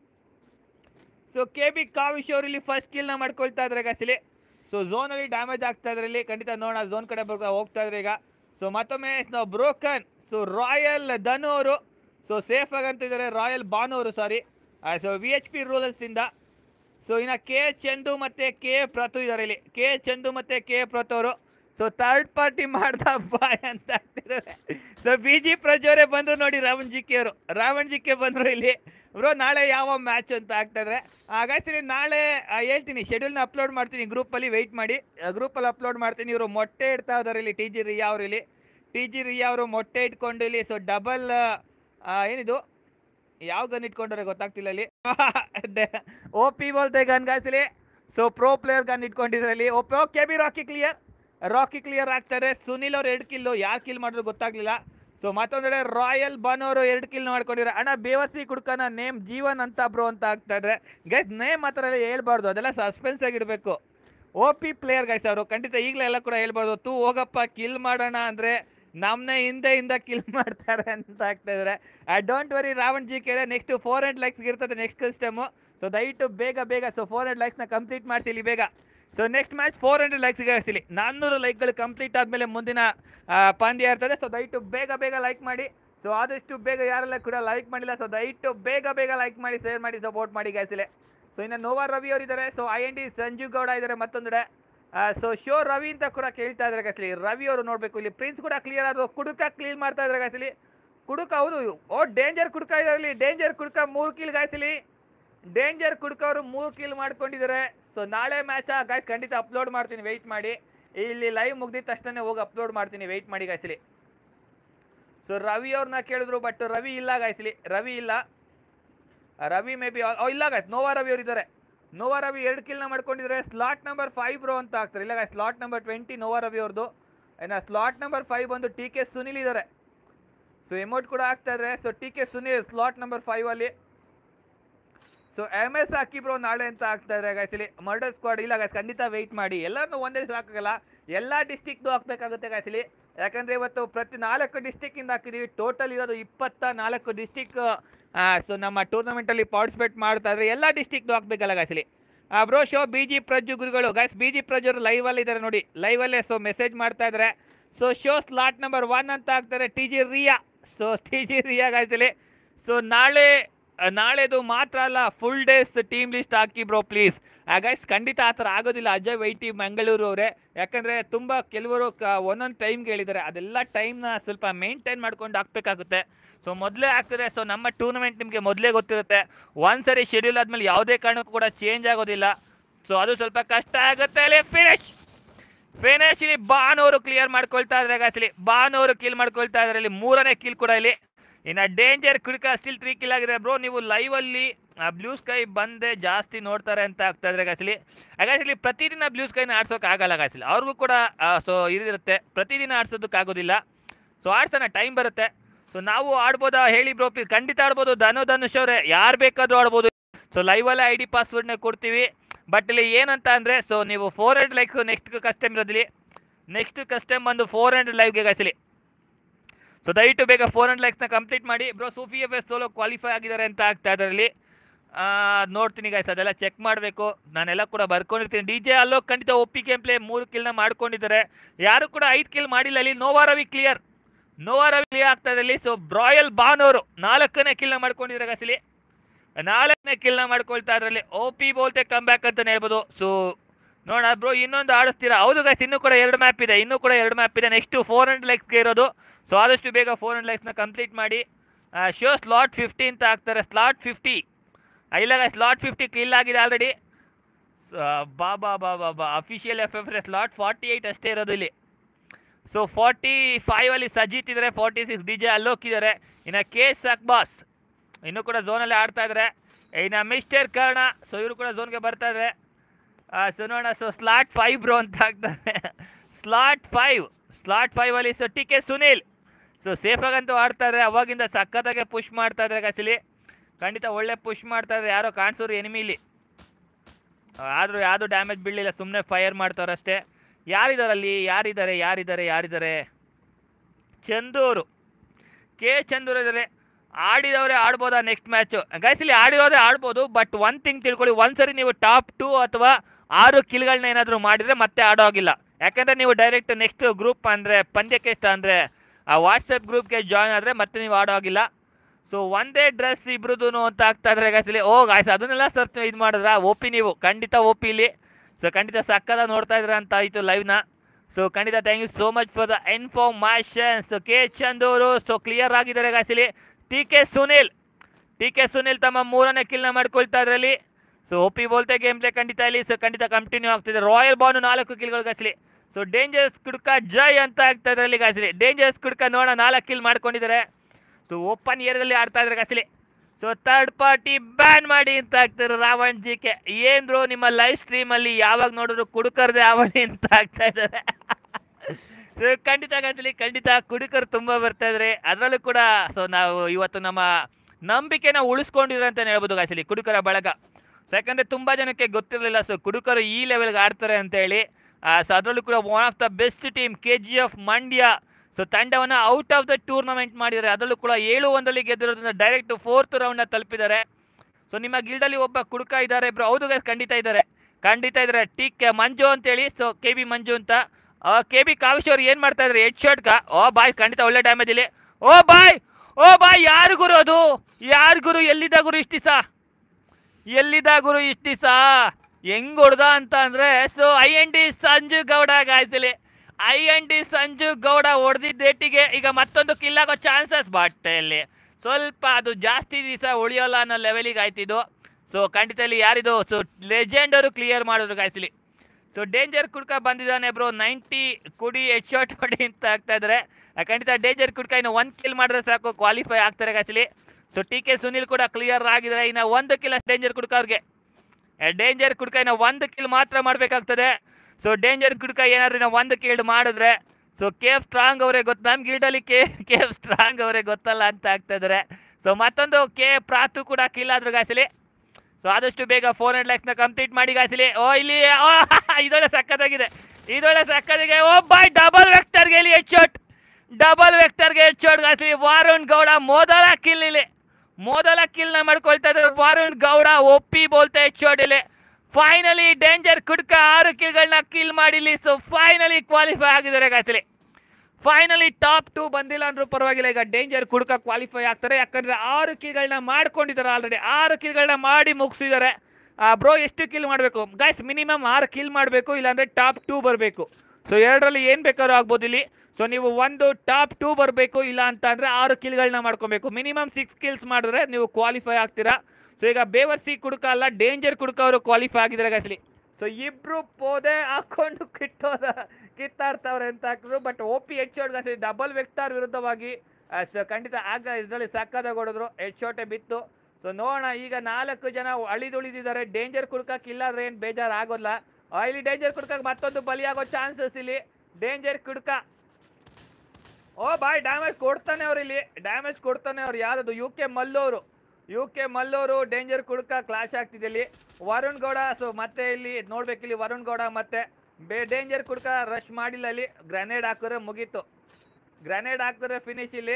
ಸೊ ಕೆ ಬಿ ಕಾವಿಶ್ ಅವರು ಇಲ್ಲಿ ಫಸ್ಟ್ ಕಿಲ್ನ ಮಾಡ್ಕೊಳ್ತಾ ಇದ್ದಾರೆ ಗೈಸ್ ಇಲ್ಲಿ. ಸೊ ಝೋನಲ್ಲಿ ಡ್ಯಾಮೇಜ್ ಆಗ್ತಾ ಇದ್ದಾರೆ ಇಲ್ಲಿ, ಖಂಡಿತ ನೋಡೋಣ ಝೋನ್ ಕಡೆ ಹೋಗ್ತಾ ಇದ್ದಾರೆ ಈಗ. ಸೊ ಮತ್ತೊಮ್ಮೆ ನಾವು ಬ್ರೋಕನ್, ಸೊ ರಾಯಲ್ ಧನು ಅವರು ಸೊ ಸೇಫ್ ಆಗಂತಿದ್ದಾರೆ, ರಾಯಲ್ ಬಾನು ಅವರು sorry. So V H P ರೂಲರ್ಸಿಂದ. ಸೊ ಇನ್ನು ಕೆ ಚಂದು ಮತ್ತು ಕೆ ಪ್ರತು ಇದ್ದಾರೆ ಇಲ್ಲಿ, ಕೆ ಚಂದು ಮತ್ತು ಕೆ ಪ್ರತು ಅವರು ಸೊ ಥರ್ಡ್ ಪಾರ್ಟಿ ಮಾಡ್ದ ಬಾಯ್ ಅಂತ ಆಗ್ತಿದ್ದಾರೆ. ಸೊ ಬಿ ಜಿ ಪ್ರಜೋರೆ ಬಂದರು ನೋಡಿ, ರಾವಣ್ ಜಿ ಕೆ ಅವರು, ರಾವಣ್ ಜಿ ಕೆ ಬಂದರು ಇಲ್ಲಿ. ಬ್ರೋ ನಾಳೆ ಯಾವ ಮ್ಯಾಚ್ ಅಂತ ಆಗ್ತಾಯಿದ್ರೆ ಹಾಗಾಯ್ತೀನಿ, ನಾಳೆ ಹೇಳ್ತೀನಿ, ಶೆಡ್ಯೂಲ್ನ ಅಪ್ಲೋಡ್ ಮಾಡ್ತೀನಿ ಗ್ರೂಪಲ್ಲಿ, ವೆಯ್ಟ್ ಮಾಡಿ, ಗ್ರೂಪಲ್ಲಿ ಅಪ್ಲೋಡ್ ಮಾಡ್ತೀನಿ. ಇವರು ಮೊಟ್ಟೆ ಇಡ್ತಾ ಇದ್ದಾರೆ ಇಲ್ಲಿ, ಟಿ ಜಿ ರಿಯಾ ಅವರು ಇಲ್ಲಿ, ಟಿ ಜಿ ರಿಯಾ ಅವರು ಮೊಟ್ಟೆ ಇಟ್ಕೊಂಡು ಇಲ್ಲಿ. ಸೊ ಡಬಲ್ ಏನಿದು ಯಾವ ಗನ್ ಇಟ್ಕೊಂಡ್ರೆ ಗೊತ್ತಾಗ್ತಿಲ್ಲ ಇಲ್ಲಿ, ಓ ಪಿ ಬೋಲ್ತೆ ಗನ್ ಗಾಯ್ಸಲಿ. ಸೊ ಪ್ರೋ ಪ್ಲೇಯರ್ ಗನ್ ಇಟ್ಕೊಂಡಿದ್ದಾರೆ ಇಲ್ಲಿ. Oh K B Rocky clear, Rocky clear ಆಗ್ತಾರೆ. ಸುನಿಲ್ ಅವರು 2 ಕಿಲ್ಲು, ಯಾರು ಕಿಲ್ ಮಾಡಿದ್ರು ಗೊತ್ತಾಗ್ಲಿಲ್ಲ. ಸೊ ಮತ್ತೊಂದೆಡೆ ರಾಯಲ್ ಬನ್ ಅವರು 2 ಕಿಲ್ ಮಾಡ್ಕೊಂಡಿದ್ದಾರೆ. ಅಣ್ಣ ಬೇವರ್ಸಿ ಕುಡ್ಕನ ನೇಮ್ ಜೀವನ್ ಅಂತ ಬ್ರೋ ಅಂತ ಆಗ್ತಾ ಇದ್ರೆ ಗೈಸ್, ನೇಮ್ ಆ ಥರ ಎಲ್ಲ ಹೇಳ್ಬಾರ್ದು, ಅದೆಲ್ಲ ಸಸ್ಪೆನ್ಸ್ ಆಗಿಡಬೇಕು. ಓ ಪಿ ಪ್ಲೇಯರ್ ಗೈಸ್ ಅವರು, ಖಂಡಿತ ಈಗಲೇ ಎಲ್ಲ ಕೂಡ ಹೇಳ್ಬಾರ್ದು. ತೂ ಹೋಗಪ್ಪ ಕಿಲ್ ಮಾಡೋಣ ಅಂದರೆ ನಮ್ಮನ್ನೇ ಹಿಂದೆಯಿಂದ ಕಿಲ್ ಮಾಡ್ತಾರೆ ಅಂತ ಆಗ್ತಾ ಇದ್ದಾರೆ. Don't worry Ravan G K, next 400 ಲೈಕ್ಸ್ಗೆ ಇರ್ತದೆ ನೆಕ್ಸ್ಟ್ ಕಸ್ಟಮು. ಸೊ ದಯವಿಟ್ಟು ಬೇಗ ಸೊ 400 ಲೈಕ್ಸ್ನ ಕಂಪ್ಲೀಟ್ ಮಾಡ್ತೀವಿ ಬೇಗ. ಸೊ ನೆಕ್ಸ್ಟ್ ಮ್ಯಾಚ್ 400 ಲೈಕ್ಸ್ಗೆ ಹಾಕ್ತೀನಿ, 400 ಲೈಕ್ಗಳು ಕಂಪ್ಲೀಟ್ ಆದಮೇಲೆ ಮುಂದಿನ ಪಂದ್ಯ ಇರ್ತದೆ. ಸೊ ದಯವಿಟ್ಟು ಬೇಗ ಲೈಕ್ ಮಾಡಿ. ಸೊ ಆದಷ್ಟು ಬೇಗ ಯಾರೆಲ್ಲ ಕೂಡ ಲೈಕ್ ಮಾಡಿಲ್ಲ, ಸೊ ದಯವಿಟ್ಟು ಬೇಗ ಲೈಕ್ ಮಾಡಿ, ಶೇರ್ ಮಾಡಿ, ಸಪೋರ್ಟ್ ಮಾಡಿ ಗಾಯ್ಸಿಲೆ. ಸೊ ಇನ್ನು ನೋವಾ ರವಿ ಅವರು ಇದ್ದಾರೆ. ಸೊ IND ಸಂಜೀವ್ ಗೌಡ ಇದ್ದಾರೆ ಮತ್ತೊಂದೆಡೆ. ಸೊ ಶೋ ರವಿ ಅಂತ ಕೂಡ ಕೇಳ್ತಾ ಇದ್ದಾರೆ ಗಾಯ್ಸಲಿ, ರವಿ ಅವರು ನೋಡಬೇಕು ಇಲ್ಲಿ. ಪ್ರಿನ್ಸ್ ಕೂಡ ಕ್ಲಿಯರ್ ಆದ್ರು, ಕುಡುಕ ಕ್ಲೀನ್ ಮಾಡ್ತಾ ಇದ್ದಾರೆ ಗಾಯ್ಸಲಿ. ಕುಡುಕ ಹೌದು, ಡೇಂಜರ್ ಕುಡುಕ ಇದರಲ್ಲಿ, ಡೇಂಜರ್ ಕುಡುಕ 3 ಕಿಲ್ ಗಾಯ್ಸಲಿ. ಡೇಂಜರ್ ಕುಡುಕ ಅವರು 3 ಕಿಲ್ ಮಾಡ್ಕೊಂಡಿದ್ದಾರೆ. ಸೊ ನಾಳೆ ಮ್ಯಾಚ್ ಗಾಯ್ಸ್ ಖಂಡಿತ ಅಪ್ಲೋಡ್ ಮಾಡ್ತೀನಿ, ವೆಯ್ಟ್ ಮಾಡಿ. ಇಲ್ಲಿ ಲೈವ್ ಮುಗ್ದಿದ ತಕ್ಷಣ ಹೋಗಿ ಅಪ್ಲೋಡ್ ಮಾಡ್ತೀನಿ, ವೆಯ್ಟ್ ಮಾಡಿ ಗಾಯ್ಸಲಿ. ಸೊ ರವಿ ಅವ್ರನ್ನ ಕೇಳಿದ್ರು, ಬಟ್ ರವಿ ಇಲ್ಲ ಗಾಯ್ಸಲಿ, ರವಿ ಇಲ್ಲ. ರವಿ ಮೇ ಬಿ ಇಲ್ಲ ಗಾಯ್ಸ್, ನೋವಾ ರವಿ ಅವರು ಇದ್ದಾರೆ. ನೋವಾ ರವಿ 2 ಕಿಲ್ನ ಮಾಡ್ಕೊಂಡಿದ್ದಾರೆ. ಸ್ಲಾಟ್ ನಂಬರ್ 5 ಬ್ರೋ ಅಂತ ಆಗ್ತಾರೆ, ಇಲ್ಲ guys slot number 20 Nova Ravi ಅವ್ರದ್ದು. ಇನ್ನು ಸ್ಲಾಟ್ ನಂಬರ್ 5 ಬಂದು ಟಿ ಕೆ ಸುನಿಲ್ ಇದ್ದಾರೆ. ಸೊ ಎಮೌಂಟ್ ಕೂಡ ಆಗ್ತಾ ಇದ್ದಾರೆ. So T K Sunil slot number 5 ಅಲ್ಲಿ. ಸೊ MS ಹಾಕಿ ಬ್ರೋ ನಾಳೆ ಅಂತ ಆಗ್ತಾ ಇದ್ದಾರೆ ಗಾಯ್ಸಲಿ. ಮರ್ಡರ್ ಸ್ಕ್ವಾಡ್ ಇಲ್ಲ ಗಾಯ್ಸ್, ಖಂಡಿತ ವೆಯ್ಟ್ ಮಾಡಿ. ಎಲ್ಲರನ್ನೂ ಒಂದೇ ದಿವಸ ಹಾಕೋಲ್ಲ, ಎಲ್ಲ ಡಿಸ್ಟಿಕ್ದು ಹಾಕಬೇಕಾಗುತ್ತೆ ಗಾಯ್ಸಲಿ. ಯಾಕಂದರೆ ಇವತ್ತು ಪ್ರತಿ 4 ಡಿಸ್ಟಿಕ್ಕಿಂದ ಹಾಕಿದ್ದೀವಿ. ಟೋಟಲ್ ಇರೋದು 24 ಡಿಸ್ಟಿಕ್. ಸೊ ನಮ್ಮ ಟೂರ್ನಮೆಂಟಲ್ಲಿ ಪಾರ್ಟಿಸಿಪೇಟ್ ಮಾಡ್ತಾ ಇದ್ದಾರೆ, ಎಲ್ಲ ಡಿಸ್ಟಿಕ್ದು ಹಾಕಬೇಕಲ್ಲ ಗಾಯ್ಸಲಿ. Bro so B G Prajju ಗುರುಗಳು ಗಾಯ್ಸ್, ಬಿ ಜಿ ಪ್ರಜ್ಜು ಅವರು ಲೈವಲ್ಲಿ ಇದ್ದಾರೆ ನೋಡಿ, ಲೈವಲ್ಲೇ. ಸೊ ಮೆಸೇಜ್ ಮಾಡ್ತಾ ಇದ್ದಾರೆ. ಸೊ ಶೋ ಸ್ಲಾಟ್ ನಂಬರ್ 1 ಅಂತ ಹಾಕ್ತಾರೆ T G Riya. So T G Riya ಗಾಯ್ಸಲಿ. ಸೊ ನಾಳೆದು ಮಾತ್ರ ಅಲ್ಲ, ಫುಲ್ ಡೇಸ್ ಟೀಮ್ ಲಿಸ್ಟ್ ಹಾಕಿ ಬ್ರೋ ಪ್ಲೀಸ್. ಗೈಸ್ ಖಂಡಿತ ಆ ಥರ ಆಗೋದಿಲ್ಲ ಅಜಯ್ ವೈಟಿ ಮಂಗಳೂರು ಅವರೇ, ಯಾಕಂದರೆ ತುಂಬ ಕೆಲವರು ಒಂದೊಂದು ಟೈಮ್ಗೆ ಹೇಳಿದ್ದಾರೆ, ಅದೆಲ್ಲ ಟೈಮ್ನ ಸ್ವಲ್ಪ ಮೇಂಟೈನ್ ಮಾಡ್ಕೊಂಡು ಹಾಕಬೇಕಾಗುತ್ತೆ. ಸೊ ಮೊದಲೇ ಆಗ್ತದೆ. ಸೊ ನಮ್ಮ ಟೂರ್ನಮೆಂಟ್ ನಿಮಗೆ ಮೊದಲೇ ಗೊತ್ತಿರುತ್ತೆ, ಒಂದ್ಸರಿ ಶೆಡ್ಯೂಲ್ ಆದಮೇಲೆ ಯಾವುದೇ ಕಾರಣಕ್ಕೂ ಕೂಡ ಚೇಂಜ್ ಆಗೋದಿಲ್ಲ. ಸೊ ಅದು ಸ್ವಲ್ಪ ಕಷ್ಟ ಆಗುತ್ತೆ. ಅಲ್ಲಿ ಫಿನಿಶ್ ಇಲ್ಲಿ ಬಾನವರು ಕ್ಲಿಯರ್ ಮಾಡ್ಕೊಳ್ತಾ ಇದ್ದಾರೆ ಗಾಯ್ಸಲಿ, ಬಾನವರು ಕಿಲ್ ಮಾಡ್ಕೊಳ್ತಾ ಇದ್ದಾರೆ ಇಲ್ಲಿ, 3ನೇ ಕಿಲ್ ಕೂಡ ಇಲ್ಲಿ. ಇನ್ನು ಡೇಂಜರ್ ಕುರಿಕ ಸ್ಟಿಲ್ 3 ಕಿಲ್ ಆಗಿದೆ ಬ್ರೋ. ನೀವು ಲೈವಲ್ಲಿ ಬ್ಲೂ ಸ್ಕೈ ಬಂದೆ ಜಾಸ್ತಿ ನೋಡ್ತಾರೆ ಅಂತ ಆಗ್ತಾ ಇದ್ರೆ ಗಾಯ್ಸಲಿ. ಹಾಗಾಗಿ ಪ್ರತಿದಿನ ಬ್ಲೂ ಸ್ಕೈನ ಆಡ್ಸೋಕೆ ಆಗಲ್ಲ ಗಾಯ್ಸಲಿ, ಅವ್ರಿಗೂ ಕೂಡ ಸೊ ಇದಿರುತ್ತೆ, ಪ್ರತಿದಿನ ಆಡ್ಸೋದಕ್ಕಾಗೋದಿಲ್ಲ. ಸೊ ಆಡ್ಸೋಣ, ಟೈಮ್ ಬರುತ್ತೆ. ಸೊ ನಾವು ಆಡ್ಬೋದಾ ಹೇಳಿ ಬ್ರೋ ಪ್ಲೀಸ್? ಖಂಡಿತ ಆಡ್ಬೋದು, ಧನುಷ್ ಅವರೇ, ಯಾರು ಬೇಕಾದರೂ ಆಡ್ಬೋದು. ಸೊ ಲೈವಲ್ಲೇ ID ಪಾಸ್ವರ್ಡ್ನ ಕೊಡ್ತೀವಿ. ಬಟ್ ಇಲ್ಲಿ ಏನಂತ ಅಂದರೆ, ಸೊ ನೀವು 400 ಲೈಕ್ಸ್ ನೆಕ್ಸ್ಟ್ ಕಸ್ಟಮ್ ಇರೋದಿಲ್ಲ, ನೆಕ್ಸ್ಟ್ ಕಸ್ಟಮ್ ಬಂದು 400 ಲೈವ್ಗೆ ಗಾಯ್ಸಲಿ. ಸೊ ದಯವಿಟ್ಟು ಬೇಗ 400 ಲೈಕ್ಸ್ನ ಕಂಪ್ಲೀಟ್ ಮಾಡಿ bro. Sufi F S solo qualify ಆಗಿದ್ದಾರೆ ಅಂತ ಆಗ್ತಾ ಇದರಲ್ಲಿ ನೋಡ್ತೀನಿ ಗಾಯ್ಸ್, ಅದೆಲ್ಲ ಚೆಕ್ ಮಾಡಬೇಕು, ನಾನೆಲ್ಲ ಕೂಡ ಬರ್ಕೊಂಡಿರ್ತೀನಿ. DJ ಅಲ್ಲೋ ಖಂಡಿತ ಒಪ್ಪಿ ಗೇಮ್ ಪ್ಲೇ 3 ಕಿಲ್ನ ಮಾಡ್ಕೊಂಡಿದ್ದಾರೆ, ಯಾರು ಕೂಡ 5 ಕಿಲ್ ಮಾಡಿಲ್ಲ ಇಲ್ಲಿ. ನೋವಾ ರವಿ ಕ್ಲಿಯರ್ ಆಗ್ತಾ ಇದೆ ಇಲ್ಲಿ. ಸೊ ರಾಯಲ್ ಬಾನ್ ಅವರು 4ನೇ ಕಿಲ್ನ ಮಾಡ್ಕೊಂಡಿದ್ದಾರೆ ಗಾಯ್ಸಲಿ, 4ನೇ ಕಿಲ್ನ ಮಾಡ್ಕೊಳ್ತಾ ಇದರಲ್ಲಿ. OP ಬೋಲ್ತೆ ಕಮ್ ಬ್ಯಾಕ್ ಅಂತಲೇ ಹೇಳ್ಬೋದು. ಸೊ ನೋಡೋಣ ಬ್ರೋ, ಇನ್ನೊಂದು ಆಡಿಸ್ತೀರಾ? ಹೌದು ಗಾಯ್ಸ್, ಇನ್ನೂ ಕೂಡ 2 ಮ್ಯಾಪ್ ಇದೆ, ನೆಕ್ಸ್ಟು 400 ಲೈಕ್ಸ್ಗೆ ಇರೋದು. ಸೊ ಆದಷ್ಟು ಬೇಗ 400 ಲೈಕ್ಸ್ನ ಕಂಪ್ಲೀಟ್ ಮಾಡಿ. ಶೋ ಸ್ಲಾಟ್ 50 ಅಂತ ಹಾಕ್ತಾರೆ, ಸ್ಲಾಟ್ 50 ಇಲ್ಲ ಗಾಯ್ಸ್, ಸ್ಲಾಟ್ 50 ಕಿಲ್ ಆಗಿದೆ ಆಲ್ರೆಡಿ. ಬಾ ಅಫಿಷಿಯಲ್ FF ಸ್ಲಾಟ್ 48 ಅಷ್ಟೇ ಇರೋದು ಇಲ್ಲಿ. ಸೊ 45 ಅಲ್ಲಿ ಸಜಿತ್ ಇದ್ದಾರೆ, 46 DJ ಅಲೋಕ್ ಇದ್ದಾರೆ. ಇನ್ನು KS ಅಕ್ಬಾಸ್ ಇನ್ನೂ ಕೂಡ ಝೋನಲ್ಲಿ ಆಡ್ತಾ ಇದ್ದಾರೆ. ಇನ್ನು ಮಿಸ್ಟರ್ ಕರ್ಣ, ಸೊ ಇವರು ಕೂಡ ಝೋನ್ಗೆ ಬರ್ತಾ ಇದ್ದಾರೆ. ಸೊ ನೋಡೋಣ. ಸೊ ಸ್ಲಾಟ್ 5 ಬ್ರೋ ಅಂತ ಆಗ್ತಾರೆ. ಸ್ಲಾಟ್ 5 ಅಲ್ಲಿ ಸೊ TK ಸುನೀಲ್ ಸೊ ಸೇಫಾಗಂತೂ ಆಡ್ತಾ ಇದ್ದಾರೆ. ಅವಾಗಿಂದ ಸಖತ್ತಾಗೆ ಪುಷ್ ಮಾಡ್ತಾ ಇದ್ದಾರೆ ಗಸಿಲಿ, ಖಂಡಿತ ಒಳ್ಳೆ ಪುಷ್ ಮಾಡ್ತಾ ಇದ್ದಾರೆ. ಯಾರೋ ಕಾಣಿಸೋರು ಎನಿಮಿಲಿ, ಆದರೂ ಯಾವುದು ಡ್ಯಾಮೇಜ್ ಬೀಳಲಿಲ್ಲ, ಸುಮ್ಮನೆ ಫೈರ್ ಮಾಡ್ತಾರೆ ಅಷ್ಟೇ. ಯಾರಿದಾರಲ್ಲಿ? ಯಾರಿದ್ದಾರೆ? ಚಂದೂರು, ಚಂದೂರು ಇದ್ದಾರೆ. ಆಡಿದವರೇ ಆಡ್ಬೋದಾ ನೆಕ್ಸ್ಟ್ ಮ್ಯಾಚು? ಗೈಸಲ್ಲಿ ಆಡಿರೋದೇ ಆಡ್ಬೋದು, ಬಟ್ ಒನ್ ಥಿಂಗ್ ತಿಳ್ಕೊಳ್ಳಿ, ಒಂದ್ಸರಿ ನೀವು ಟಾಪ್ 2 ಅಥವಾ 6 ಕಿಲ್ಗಳನ್ನ ಏನಾದರೂ ಮಾಡಿದರೆ ಮತ್ತೆ ಆಡೋ ಆಗಿಲ್ಲ. ಯಾಕಂದರೆ ನೀವು ಡೈರೆಕ್ಟ್ ನೆಕ್ಸ್ಟ್ ಗ್ರೂಪ್ ಅಂದರೆ ಪಂದ್ಯಕ್ಕೆ ಎಷ್ಟು ಅಂದರೆ ಆ ವಾಟ್ಸಪ್ ಗ್ರೂಪ್ಗೆ ಜಾಯ್ನ್ ಆದರೆ ಮತ್ತೆ ನೀವು ಆಡೋ ಆಗಿಲ್ಲ. ಸೊ ಒಂದೇ ಡ್ರೆಸ್ ಇಬ್ರದ್ದು ಅಂತ ಆಗ್ತಾ ಇದ್ರೆ ಗೈಸಲ್ಲಿ. ಗಾಯ್ಸ್ ಅದನ್ನೆಲ್ಲ ಸರ್ಚ್ ಇದು ಮಾಡಿದ್ರ OP ನೀವು ಖಂಡಿತ OP ಇಲ್ಲಿ. ಸೊ ಖಂಡಿತ ಸಕ್ಕದ ನೋಡ್ತಾ ಇದ್ರೆ ಅಂತ ಆಯಿತು ಲೈವ್ನ. ಸೊ ಖಂಡಿತ thank you so much for the information. So Chanduru so clear ಆಗಿದ್ದಾರೆ ಗೈಸಲ್ಲಿ. TK ಸುನಿಲ್ ತಮ್ಮ 3ನೇ ಕಿಲ್ನ ಮಾಡ್ಕೊಳ್ತಾ ಇದ್ರಲ್ಲಿ. ಸೊ OP ಬೋಲ್ತೆ ಗೇಮ್ ಪ್ಲೇ ಖಂಡಿತ ಇಲ್ಲಿ. ಸೊ ಖಂಡಿತ ಕಂಟಿನ್ಯೂ ಆಗ್ತಿದೆ. ರಾಯಲ್ ಬಾನು 4 ಕಿಲ್ಗಳು ಗೈಸಲಿ. ಸೊ ಡೇಂಜರ್ಸ್ ಕುಡ್ಕ ಜೈ ಅಂತ ಆಗ್ತಾ ಇದ್ರಲ್ಲಿ ಗೈಸಲಿ. ಡೇಂಜರ್ಸ್ ಕುಡ್ಕ ನೋಡೋಣ 4 ಕಿಲ್ ಮಾಡ್ಕೊಂಡಿದ್ದಾರೆ. ಸೊ ಓಪನ್ ಏರಿಯಾದಲ್ಲಿ ಆಡ್ತಾ ಇದ್ದಾರೆ ಗೈಸಲಿ. ಸೊ ಥರ್ಡ್ ಪಾರ್ಟಿ ಬ್ಯಾನ್ ಮಾಡಿ ಅಂತ ಆಗ್ತಾರೆ ರಾವಣ್ GK. ಏನ್ರು ನಿಮ್ಮ ಲೈವ್ ಸ್ಟ್ರೀಮಲ್ಲಿ ಯಾವಾಗ ನೋಡಿದ್ರು ಕುಡುಕರ್ದೆ ಅವಳಿ ಅಂತ ಆಗ್ತಾ ಇದ್ದಾರೆ. ಸೊ ಖಂಡಿತ ಗೈಸಲಿ, ಖಂಡಿತ ಕುಡುಕರು ತುಂಬ ಬರ್ತಾ ಇದ್ದಾರೆ. ಅದರಲ್ಲೂ ಕೂಡ ಸೊ ನಾವು ಇವತ್ತು ನಮ್ಮ ನಂಬಿಕೆನ ಉಳಿಸ್ಕೊಂಡಿದ್ರೆ ಅಂತಲೇ ಹೇಳ್ಬೋದು ಗೈಸಲಿ ಕುಡುಕರ ಬಳಗ. ಸೊ ಯಾಕಂದರೆ ತುಂಬ ಜನಕ್ಕೆ ಗೊತ್ತಿರಲಿಲ್ಲ ಸೊ ಕುಡುಕರು ಈ ಲೆವೆಲ್ಗೆ ಆಡ್ತಾರೆ ಅಂತೇಳಿ. ಸೊ ಅದರಲ್ಲೂ ಕೂಡ one of the best team KGF Mandya so ತಂಡವನ್ನು ಔಟ್ ಆಫ್ ದ ಟೂರ್ನಮೆಂಟ್ ಮಾಡಿದ್ದಾರೆ. ಅದರಲ್ಲೂ ಕೂಡ 7-1 ಗೆದ್ದಿರೋದ್ರಿಂದ ಡೈರೆಕ್ಟ್ 4th ರೌಂಡ್ನ ತಲುಪಿದ್ದಾರೆ. ಸೊ ನಿಮ್ಮ ಗಿಲ್ಡಲ್ಲಿ ಒಬ್ಬ ಕುಡುಕ ಇದ್ದಾರೆ ಬ್ರೋ? ಹೌದು ಗೈಸ್, ಖಂಡಿತ ಇದ್ದಾರೆ. TK ಮಂಜು ಅಂತೇಳಿ. ಸೊ KB ಮಂಜು ಅಂತ. KB ಕಾವಿಶ್ ಅವ್ರು ಏನು ಮಾಡ್ತಾ ಇದ್ದಾರೆ? ಹೆಡ್ ಶಾಟ್ಗ ಬಾಯ್ ಖಂಡಿತ ಒಳ್ಳೆ ಡ್ಯಾಮೇಜ್ ಇಲ್ಲಿ. ಬಾಯ್ ಯಾರು ಗುರು ಅದು? ಯಾರು ಗುರು? ಎಲ್ಲಿದ್ದ ಗುರು ಇಷ್ಟು ದಿವಸ? ಹೆಂಗ್ ಹೊಡ್ದ ಅಂತ ಅಂದರೆ ಸೊ IND ಸಂಜು ಗೌಡ ಗಾಯ್ಸಲಿ. IND ಸಂಜು ಗೌಡ ಹೊಡೆದಿದ್ದೇಟಿಗೆ ಈಗ ಮತ್ತೊಂದು ಕಿಲ್ ಆಗೋ ಚಾನ್ಸಸ್, ಬಟ್ ಇಲ್ಲಿ ಸ್ವಲ್ಪ ಅದು ಜಾಸ್ತಿ ದಿವಸ ಉಳಿಯೋಲ್ಲ ಅನ್ನೋ ಲೆವೆಲಿಗೆ ಆಯ್ತಿದ್ದು. ಸೊ ಖಂಡಿತ ಇಲ್ಲಿ ಯಾರಿದು? ಸೊ ಲೆಜೆಂಡರು ಕ್ಲಿಯರ್ ಮಾಡಿದ್ರು ಗಾಯ್ಸಲಿ. ಸೊ ಡೇಂಜರ್ ಕುಡ್ಕ ಬಂದಿದ್ದಾನೆ ಬ್ರೋ. 90 ಕುಡಿ ಹೆಡ್ ಶಾಟ್ ಹೊಡಿ ಅಂತ ಆಗ್ತಾ ಇದ್ದಾರೆ. ಖಂಡಿತ ಡೇಂಜರ್ ಕುಡ್ಕ ಇನ್ನು 1 ಕಿಲ್ ಮಾಡಿದ್ರೆ ಸಾಕು ಕ್ವಾಲಿಫೈ ಆಗ್ತಾರೆ ಗಾಯ್ಸಲಿ. ಸೊ TK ಸುನಿಲ್ ಕೂಡ ಕ್ಲಿಯರ್ ಆಗಿದ್ದಾರೆ. ಇನ್ನು 1 ಕಿಲ್ ಡೇಂಜರ್ ಕುಡ್ಕ ಅವ್ರಿಗೆ. ಡೇಂಜರ್ ಕುಡ್ಕ ಇನ್ನು 1 ಕಿಲ್ ಮಾತ್ರ ಮಾಡಬೇಕಾಗ್ತದೆ. ಸೊ ಡೇಂಜರ್ ಕುಡ್ಕ ಏನಾದ್ರು ಇನ್ನು 1 ಕಿಲ್ ಮಾಡಿದ್ರೆ ಸೊ KF ಸ್ಟ್ರಾಂಗ್ ಅವರೇ ಗೊತ್ತು. ನಮ್ಮ ಗಿಲ್ಡಲ್ಲಿ KF ಸ್ಟ್ರಾಂಗ್ ಅವರೇ ಗೊತ್ತಲ್ಲ ಅಂತ ಆಗ್ತಾ ಇದ್ದಾರೆ. ಸೊ ಮತ್ತೊಂದು ಪ್ರಾತು ಕೂಡ ಕಿಲ್ ಆದ್ರು ಗಾಯ್ಸಲಿ. ಸೊ ಆದಷ್ಟು ಬೇಗ 400 lakhsನ ಕಂಪ್ಲೀಟ್ ಮಾಡಿ ಗಾಯ್ಸಲಿ. ಇಲ್ಲಿ ಇದೊಳ್ಳೆ ಸಕ್ಕತ್ತಾಗಿದೆ. ಬಾಯ್ ಡಬಲ್ ವೆಕ್ಟರ್ಗೆ ಇಲ್ಲಿ ಹೆಡ್ ಶಾಟ್. ಗಾಯ್ಸಲಿ. ವಾರುಣ್ ಗೌಡ ಮೊದಲ ಕಿಲ್ನ ಮಾಡ್ಕೊಳ್ತಾ ಇದ್ದಾರೆ ವಾರುಣ್ ಗೌಡ. OP ಬೋಲ್ತಾ ಹೆಡ್ ಶಾಟ್ ಇಲ್ಲಿ. ಫೈನಲಿ ಡೇಂಜರ್ ಕುಡ್ಕ 6 ಕಿಲ್ಗಳನ್ನ ಕಿಲ್ ಮಾಡಿಲಿ. ಸೊ ಫೈನಲಿ ಕ್ವಾಲಿಫೈ ಆಗಿದ್ದಾರೆ ಗಾಯ್ಸಲಿ. ಫೈನಲಿ ಟಾಪ್ 2 ಬಂದಿಲ್ಲ ಅಂದ್ರೂ ಪರವಾಗಿಲ್ಲ, ಈಗ ಡೇಂಜರ್ ಕುಡ್ಕ ಕ್ವಾಲಿಫೈ ಆಗ್ತಾರೆ. ಯಾಕಂದರೆ 6 ಕಿಲ್ಗಳನ್ನ ಮಾಡ್ಕೊಂಡಿದ್ದಾರೆ ಆಲ್ರೆಡಿ. 6 ಕಿಲ್ಗಳನ್ನ ಮಾಡಿ ಮುಗಿಸಿದ್ದಾರೆ. ಬ್ರೋ ಎಷ್ಟು ಕಿಲ್ ಮಾಡಬೇಕು ಗೈಸ್? ಮಿನಿಮಮ್ 6 ಕಿಲ್ ಮಾಡಬೇಕು, ಇಲ್ಲಾಂದರೆ ಟಾಪ್ 2 ಬರಬೇಕು. ಸೊ ಎರಡರಲ್ಲಿ ಏನು ಬೇಕಾದ್ರೂ ಆಗ್ಬೋದು ಇಲ್ಲಿ. ಸೊ ನೀವು ಒಂದು ಟಾಪ್ 2 ಬರಬೇಕು, ಇಲ್ಲ ಅಂತ ಅಂದರೆ 6 ಕಿಲ್ಗಳನ್ನ ಮಾಡ್ಕೊಬೇಕು. ಮಿನಿಮಮ್ 6 ಕಿಲ್ಸ್ ಮಾಡಿದ್ರೆ ನೀವು ಕ್ವಾಲಿಫೈ ಆಗ್ತೀರಾ. ಸೊ ಈಗ ಬೇವರ್ಸಿ ಕುಡ್ಕ ಅಲ್ಲ, ಡೇಂಜರ್ ಕುಡ್ಕ ಅವರು ಕ್ವಾಲಿಫೈ ಆಗಿದ್ದಾರೆ ಗೈಸಲಿ. ಸೊ ಇಬ್ರು ಪೋದೆ ಹಾಕೊಂಡು ಕಿತ್ತಾಡ್ತಾವ್ರೆ ಅಂತ ಹಾಕಿದ್ರು. ಬಟ್ OP ಹೆಡ್ ಶಾಟ್ ಗಾಯ್ಸಲಿ ಡಬಲ್ ವೆಕ್ಟಾರ್ ವಿರುದ್ಧವಾಗಿ. ಸೊ ಖಂಡಿತ ಆಗ ಇದರಲ್ಲಿ ಸಕ್ಕದಾಗ ಹೊಡೆದ್ರು, ಹೆಡ್ ಶಾಟೇ ಬಿತ್ತು. ಸೊ ನೋಡೋಣ, ಈಗ 4 ಜನ ಅಳಿದುಳಿದಿದ್ದಾರೆ. ಡೇಂಜರ್ ಕುಡ್ಕ ಕಿಲ್ಲಾದ್ರೆ ಏನು ಬೇಜಾರು ಆಗೋಲ್ಲ. ಇಲ್ಲಿ ಡೇಂಜರ್ ಕುಡ್ಕ ಮತ್ತೊಂದು ಬಲಿಯಾಗೋ ಚಾನ್ಸಸ್ ಇಲ್ಲಿ. ಡೇಂಜರ್ ಕುಡ್ಕ ಬಾಯ್ ಡ್ಯಾಮೇಜ್ ಕೊಡ್ತಾನೆ ಅವ್ರು. ಇಲ್ಲಿ ಡ್ಯಾಮೇಜ್ ಕೊಡ್ತಾನೆ ಅವ್ರು. ಯಾರದು? UK ಮಲ್ಲೂರು ಡೇಂಜರ್ ಕುಡ್ಕ ಕ್ಲಾಶ್ ಆಗ್ತಿದೆ ಇಲ್ಲಿ. ವರುಣ್ ಗೌಡ ಸೊ ಮತ್ತೆ ಇಲ್ಲಿ ನೋಡ್ಬೇಕಿಲ್ಲಿ ವರುಣ್ ಗೌಡ ಮತ್ತೆ ಡೇಂಜರ್ ಕುಡ್ಕ ರಶ್ ಮಾಡಿಲ್ಲ. ಇಲ್ಲಿ ಗ್ರೆನೇಡ್ ಹಾಕಿದ್ರೆ ಮುಗೀತು. ಗ್ರೆನೇಡ್ ಹಾಕಿದ್ರೆ ಫಿನಿಶ್ ಇಲ್ಲಿ.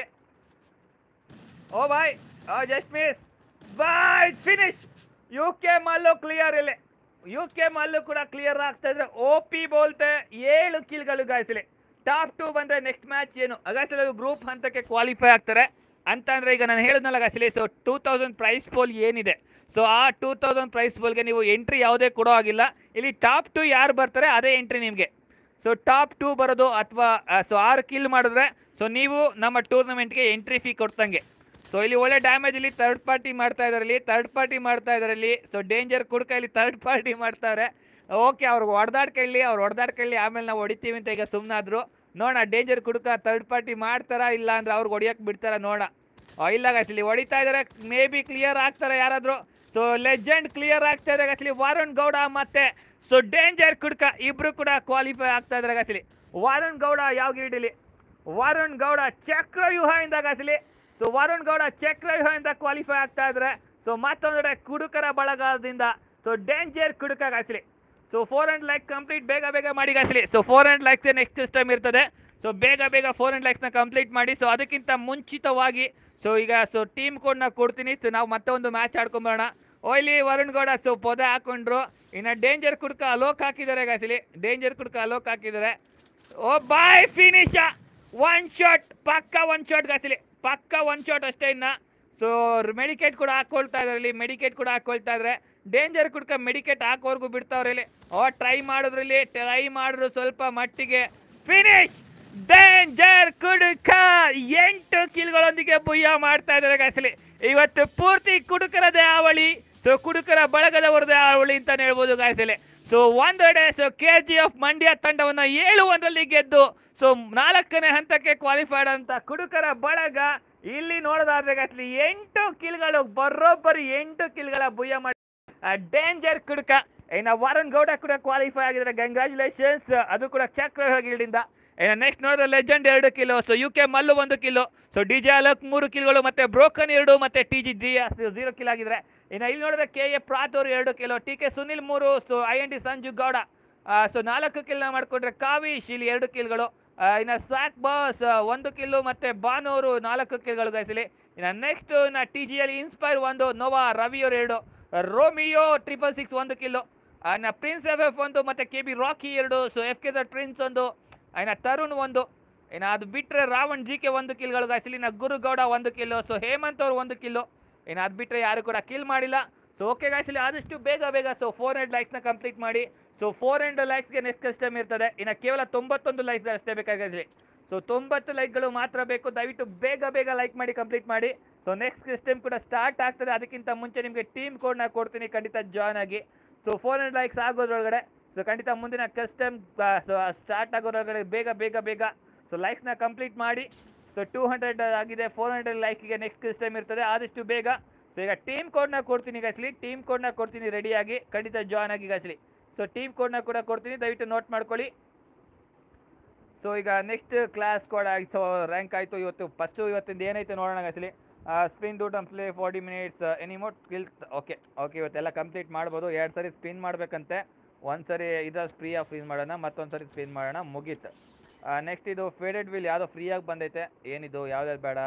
Boy just miss boy finish. UK Mallu clear ಇಲ್ಲಿ. UK ಮಲ್ಲು ಕೂಡ ಕ್ಲಿಯರ್ ಆಗ್ತಾ ಇದ್ರೆ. OP ಬೋಲ್ತೆ 7 ಕಿಲ್ಗಳು ಗಾಯ್ಸಲಿ. ಟಾಪ್ 2 ಬಂದರೆ ನೆಕ್ಸ್ಟ್ ಮ್ಯಾಚ್ ಏನು ಅಗಸ್ಟಲ್ಲಿ ಗ್ರೂಪ್ ಹಂತಕ್ಕೆ ಕ್ವಾಲಿಫೈ ಆಗ್ತಾರೆ ಅಂತ ಅಂದರೆ. ಈಗ ನಾನು ಹೇಳಿದ್ನಲ್ಲ ಗಾಯ್ಸಲಿ, ಸೊ 2000 ಪ್ರೈಸ್ ಪೋಲ್ ಏನಿದೆ, ಸೊ ಆ 2000 ಪ್ರೈಸ್ ಪೋಲ್ಗೆ ನೀವು ಎಂಟ್ರಿ ಯಾವುದೇ ಕೊಡೋ ಆಗಿಲ್ಲ. ಇಲ್ಲಿ ಟಾಪ್ 2 ಯಾರು ಬರ್ತಾರೆ ಅದೇ ಎಂಟ್ರಿ ನಿಮಗೆ. ಸೊ ಟಾಪ್ 2 ಬರೋದು ಅಥವಾ ಸೊ 6 ಕಿಲ್ ಮಾಡಿದ್ರೆ ಸೊ ನೀವು ನಮ್ಮ ಟೂರ್ನಮೆಂಟ್ಗೆ ಎಂಟ್ರಿ ಫೀ ಕೊಡ್ತಂಗೆ. ಸೊ ಇಲ್ಲಿ ಒಳ್ಳೆ ಡ್ಯಾಮೇಜ್ ಇಲ್ಲಿ ಥರ್ಡ್ ಪಾರ್ಟಿ ಮಾಡ್ತಾ ಇದ್ದಾರೆ ಇಲ್ಲಿ. ಸೊ ಡೇಂಜರ್ ಕುಡ್ಕ ಇಲ್ಲಿ ಥರ್ಡ್ ಪಾರ್ಟಿ ಮಾಡ್ತಾರೆ. ಓಕೆ, ಅವ್ರಿಗೆ ಹೊಡೆದಾಡ್ಕೊಳ್ಳಿ, ಆಮೇಲೆ ನಾವು ಹೊಡಿತೀವಿ ಅಂತ ಈಗ ಸುಮ್ಮನಾದ್ರು. ನೋಡೋಣ ಡೇಂಜರ್ ಕುಡುಕ ಥರ್ಡ್ ಪಾರ್ಟಿ ಮಾಡ್ತಾರಾ ಇಲ್ಲ ಅಂದ್ರೆ ಅವ್ರಿಗೆ ಹೊಡಿಯೋಕೆ ಬಿಡ್ತಾರ ನೋಡೋಣ. ಇಲ್ಲ ಗಾಯ್ಸಲಿ ಹೊಡಿತಾ ಇದ್ದಾರೆ, ಮೇ ಬಿ ಕ್ಲಿಯರ್ ಆಗ್ತಾರೆ ಯಾರಾದರೂ. ಸೊ ಲೆಜೆಂಡ್ ಕ್ಲಿಯರ್ ಆಗ್ತಾ ಇದ್ದಾರೆ ಗಾಯ್ಸಲಿ, ವಾರುಣ್ ಗೌಡ ಮತ್ತೆ ಸೊ ಡೇಂಜರ್ ಕುಡುಕ ಇಬ್ರು ಕೂಡ ಕ್ವಾಲಿಫೈ ಆಗ್ತಾ ಇದ್ದಾರೆ ಗಾಯ್ಸಲಿ. ವಾರುಣ್ ಗೌಡ ಯಾವ ಗಿರಿಡಿಲಿ, ವಾರುಣ್ ಗೌಡ ಚಕ್ರವ್ಯೂಹದಿಂದ ಗಾಯ್ಸಲಿ. ಸೊ ವಾರುಣ್ ಗೌಡ ಚಕ್ರವ್ಯೂಹದಿಂದ ಕ್ವಾಲಿಫೈ ಆಗ್ತಾ ಇದ್ದಾರೆ. ಸೊ ಮತ್ತೊಂದೆಡೆ ಕುಡುಕರ ಬಳಗದಿಂದ ಸೊ ಡೇಂಜರ್ ಕುಡುಕ ಗಾಯ್ಸಲಿ. ಸೊ 400 ಲೈಕ್ ಕಂಪ್ಲೀಟ್ ಬೇಗ ಬೇಗ ಮಾಡಿ ಗಾಯ್ಸಲಿ. ಸೊ 400 ಲೈಕ್ಸ್ ನೆಕ್ಸ್ಟ್ ಸಿಸ್ಟಮ್ ಇರ್ತದೆ. ಸೊ ಬೇಗ ಬೇಗ 400 ಲೈಕ್ಸ್ನ ಕಂಪ್ಲೀಟ್ ಮಾಡಿ. ಸೊ ಅದಕ್ಕಿಂತ ಮುಂಚಿತವಾಗಿ ಸೊ ಈಗ ಸೊ ಟೀಮ್ ಕೋಡ್ನ ಕೊಡ್ತೀನಿ. ಸೊ ನಾವು ಮತ್ತೆ ಒಂದು ಮ್ಯಾಚ್ ಆಡ್ಕೊಂಬರೋಣ. ಇಲ್ಲಿ ವರುಣ್ ಗೌಡ ಸೊ ಪೊದೆ ಹಾಕೊಂಡ್ರು. ಇನ್ನು ಡೇಂಜರ್ ಕುಡ್ಕ ಅಲೋಕ್ ಹಾಕಿದ್ದಾರೆ ಗಾಯ್ಸಲಿ, ಡೇಂಜರ್ ಕುಡ್ಕ ಅಲೋಕ್ ಹಾಕಿದ್ದಾರೆ. Oh boy finish, one shot, ಪಕ್ಕ ಒನ್ ಶಾಟ್ ಗಾಯ್ಸಲಿ, ಪಕ್ಕ ಒನ್ ಶಾಟ್ ಅಷ್ಟೇ. ಇನ್ನು ಸೊ ಮೆಡಿಕೇಟ್ ಕೂಡ ಹಾಕೊಳ್ತಾ ಇದ್ದಾರೆ, ಇಲ್ಲಿ ಮೆಡಿಕೇಟ್ ಕೂಡ ಹಾಕೊಳ್ತಾ ಇದ್ದಾರೆ. ಡೇಂಜರ್ ಕುಡ್ಕ ಮೆಡಿಕೇಟ್ ಹಾಕೋರ್ಗು ಬಿಡ್ತಾವ್ರೆ ಇಲ್ಲಿ. ಟ್ರೈ ಮಾಡಿದ್ರು ಸ್ವಲ್ಪ ಮಟ್ಟಿಗೆ. ಫಿನಿಶ್, ಡೇಂಜರ್ ಕುಡುಕ 8 ಕಿಲ್ಗಳೊಂದಿಗೆ ಬುಯ್ಯ ಮಾಡ್ತಾ ಇದ್ದಾರೆ ಗಾಯ್ಸಲಿ. ಇವತ್ತು ಪೂರ್ತಿ ಕುಡುಕರದೇ ಅವಳಿ, ಸೊ ಕುಡುಕರ ಬಳಗದವರದೇ ಅವಳಿ ಅಂತಾನೆ ಹೇಳ್ಬೋದು ಗಾಯ್ಸಲಿ. ಸೊ ಒಂದೆಡೆ ಸೊ KGF ಮಂಡ್ಯ ತಂಡವನ್ನ 7-1ರಲ್ಲಿ ಗೆದ್ದು ಸೊ 4ನೇ ಹಂತಕ್ಕೆ ಕ್ವಾಲಿಫೈಡ್ ಅಂತ ಕುಡುಕರ ಬಳಗ ಇಲ್ಲಿ ನೋಡೋದಾದ್ರೆ ಗಾಯ್ಸಲಿ 8 ಕಿಲ್ಗಳು, ಬರೋಬ್ಬರಿ 8 ಕಿಲ್ಗಳ ಬುಯ್ಯ ಮಾಡಿ ಡೇಂಜರ್ ಕುಡುಕ. ಇನ್ನು ವಾರುಣ್ ಗೌಡ ಕೂಡ ಕ್ವಾಲಿಫೈ ಆಗಿದ್ದಾರೆ, ಕಂಗ್ರ್ಯಾಚುಲೇಷನ್ಸ್. ಅದು ಕೂಡ ಚಕ್ರ ಗಿಲ್ಡಿಂದ. ಇನ್ನು ನೆಕ್ಸ್ಟ್ ನೋಡಿದ್ರೆ legend 2 kill, so UK Mallu 1 kill, so DJ Alok 3 ಕಿಲ್ಗಳು, ಮತ್ತೆ ಬ್ರೋಕನ್ 2, ಮತ್ತೆ TG 0 ಕಿಲ್ ಆಗಿದ್ರೆ. ಇನ್ನು ಇಲ್ಲಿ ನೋಡಿದ್ರೆ KA ಪ್ರಾತೋರ್ 2 kill, TK Sunil 3, so IND Sanju Gowda so 4 ಕಿಲ್ನ ಮಾಡ್ಕೊಂಡ್ರೆ. ಕಾವಿಶ್ ಇಲ್ಲಿ 2 ಕಿಲ್ಗಳು. ಇನ್ನು ಸಾಕ್ ಬಾಸ್ 1 ಕಿಲ್ಲು, ಮತ್ತೆ ಬಾನೂರು 4 ಕಿಲ್ಗಳು ಗಾಯ್ಸಲಿ. ಇನ್ನು ನೆಕ್ಸ್ಟ್ ಇನ್ನು TGL ಇನ್ಸ್ಪೈರ್ 1, ನೋವಾ ರವಿ ಅವರು 2, ರೋಮಿಯೋ 666 1 ಕಿಲೋ, ಇನ್ನು ಪ್ರಿನ್ಸ್ FF 1, ಮತ್ತೆ KB Rocky 2, so FKZ Prince 1, ಇನ್ನು ತರುಣ್ 1, ಇನ್ನು ಅದು ಬಿಟ್ಟರೆ ರಾವಣ್ GK 1 ಕಿಲ್ಗಳು ಗಾಯ್ಸಲಿ. ಇನ್ನು ಗುರುಗೌಡ 1 ಕಿಲೋ, ಸೊ ಹೇಮಂತ್ ಅವರು 1 ಕಿಲೋ. ಇನ್ನು ಅದು ಬಿಟ್ಟರೆ ಯಾರು ಕೂಡ ಕಿಲ್ ಮಾಡಿಲ್ಲ. ಸೊ ಓಕೆ ಗಾಯ್ಸಲಿ, ಆದಷ್ಟು ಬೇಗ ಬೇಗ ಸೊ 400 ಲೈಕ್ಸ್ನ ಕಂಪ್ಲೀಟ್ ಮಾಡಿ. ಸೊ 400 ಲೈಕ್ಸ್ಗೆ ನೆಕ್ಸ್ಟ್ ಕಸ್ಟಮ್ ಇರ್ತದೆ. ಇನ್ನು ಕೇವಲ 91 ಲೈಕ್ಸ್ ಅಷ್ಟೇ ಬೇಕಾಗಿರಲಿ. ಸೊ 90 ಲೈಕ್ಗಳು ಮಾತ್ರ ಬೇಕು. ದಯವಿಟ್ಟು ಬೇಗ ಬೇಗ ಲೈಕ್ ಮಾಡಿ ಕಂಪ್ಲೀಟ್ ಮಾಡಿ. ಸೊ ನೆಕ್ಸ್ಟ್ ಸಿಸ್ಟಮ್ ಕೂಡ ಸ್ಟಾರ್ಟ್ ಆಗ್ತದೆ. ಅದಕ್ಕಿಂತ ಮುಂಚೆ ನಿಮಗೆ ಟೀಮ್ ಕೋಡ್ನ ಕೊಡ್ತೀನಿ, ಖಂಡಿತ ಜಾಯ್ನ್ ಆಗಿ. ಸೊ 400 ಲೈಕ್ಸ್ ಆಗೋದ್ರೊಳಗಡೆ ಸೊ ಖಂಡಿತ ಮುಂದಿನ ಕಸ್ಟಮ್ ಸೊ ಸ್ಟಾರ್ಟ್ ಆಗೋದ್ರೊಳಗಡೆ ಬೇಗ ಬೇಗ ಬೇಗ ಸೊ ಲೈಕ್ಸ್ನ ಕಂಪ್ಲೀಟ್ ಮಾಡಿ. ಸೊ 200 ಆಗಿದೆ, 400 ಲೈಕ್ಗೆ ನೆಕ್ಸ್ಟ್ ಸಿಸ್ಟಮ್ ಇರ್ತದೆ, ಆದಷ್ಟು ಬೇಗ. ಸೊ ಈಗ ಟೀಮ್ ಕೋಡ್ನ ಕೊಡ್ತೀನಿ ಗಾಯ್ಸಲಿ, ಟೀಮ್ ಕೋಡ್ನ ಕೊಡ್ತೀನಿ, ರೆಡಿಯಾಗಿ ಖಂಡಿತ ಜಾಯ್ನ್ ಆಗಿ ಗಾಯ್ಸಲಿ. ಸೊ ಟೀಮ್ ಕೋಡ್ನ ಕೂಡ ಕೊಡ್ತೀನಿ, ದಯವಿಟ್ಟು ನೋಟ್ ಮಾಡ್ಕೊಳ್ಳಿ. ಸೊ ಈಗ ನೆಕ್ಸ್ಟ್ ಕ್ಲಾಸ್ ಕೋಡ್ ಆಗಿ ಸೊ ರ್ಯಾಂಕ್ ಆಯಿತು. ಇವತ್ತಿಂದ ಏನಾಯ್ತು ನೋಡೋಣ ಗಾಯ್ಸಲಿ. ಸ್ಪಿನ್ ಡೂ ಟಮ್ play 40 minutes any mode skill. Okay ಇವತ್ತೆಲ್ಲ ಕಂಪ್ಲೀಟ್ ಮಾಡ್ಬೋದು. 2 ಸರಿ ಸ್ಪಿನ್ ಮಾಡಬೇಕಂತೆ, 1 ಸರಿ ಇದರ ಫ್ರೀಯಾಗಿ ಫ್ರೀಸ್ ಮಾಡೋಣ, ಮತ್ತೊಂದು ಸರಿ ಸ್ಪಿನ್ ಮಾಡೋಣ, ಮುಗೀತು. ನೆಕ್ಸ್ಟ್ ಇದು ಫೇಡೆಡ್ ವೀಲ್ ಯಾವುದೋ ಫ್ರೀಯಾಗಿ ಬಂದೈತೆ. ಏನಿದು, ಯಾವ್ದಾದ್ರು ಬೇಡ,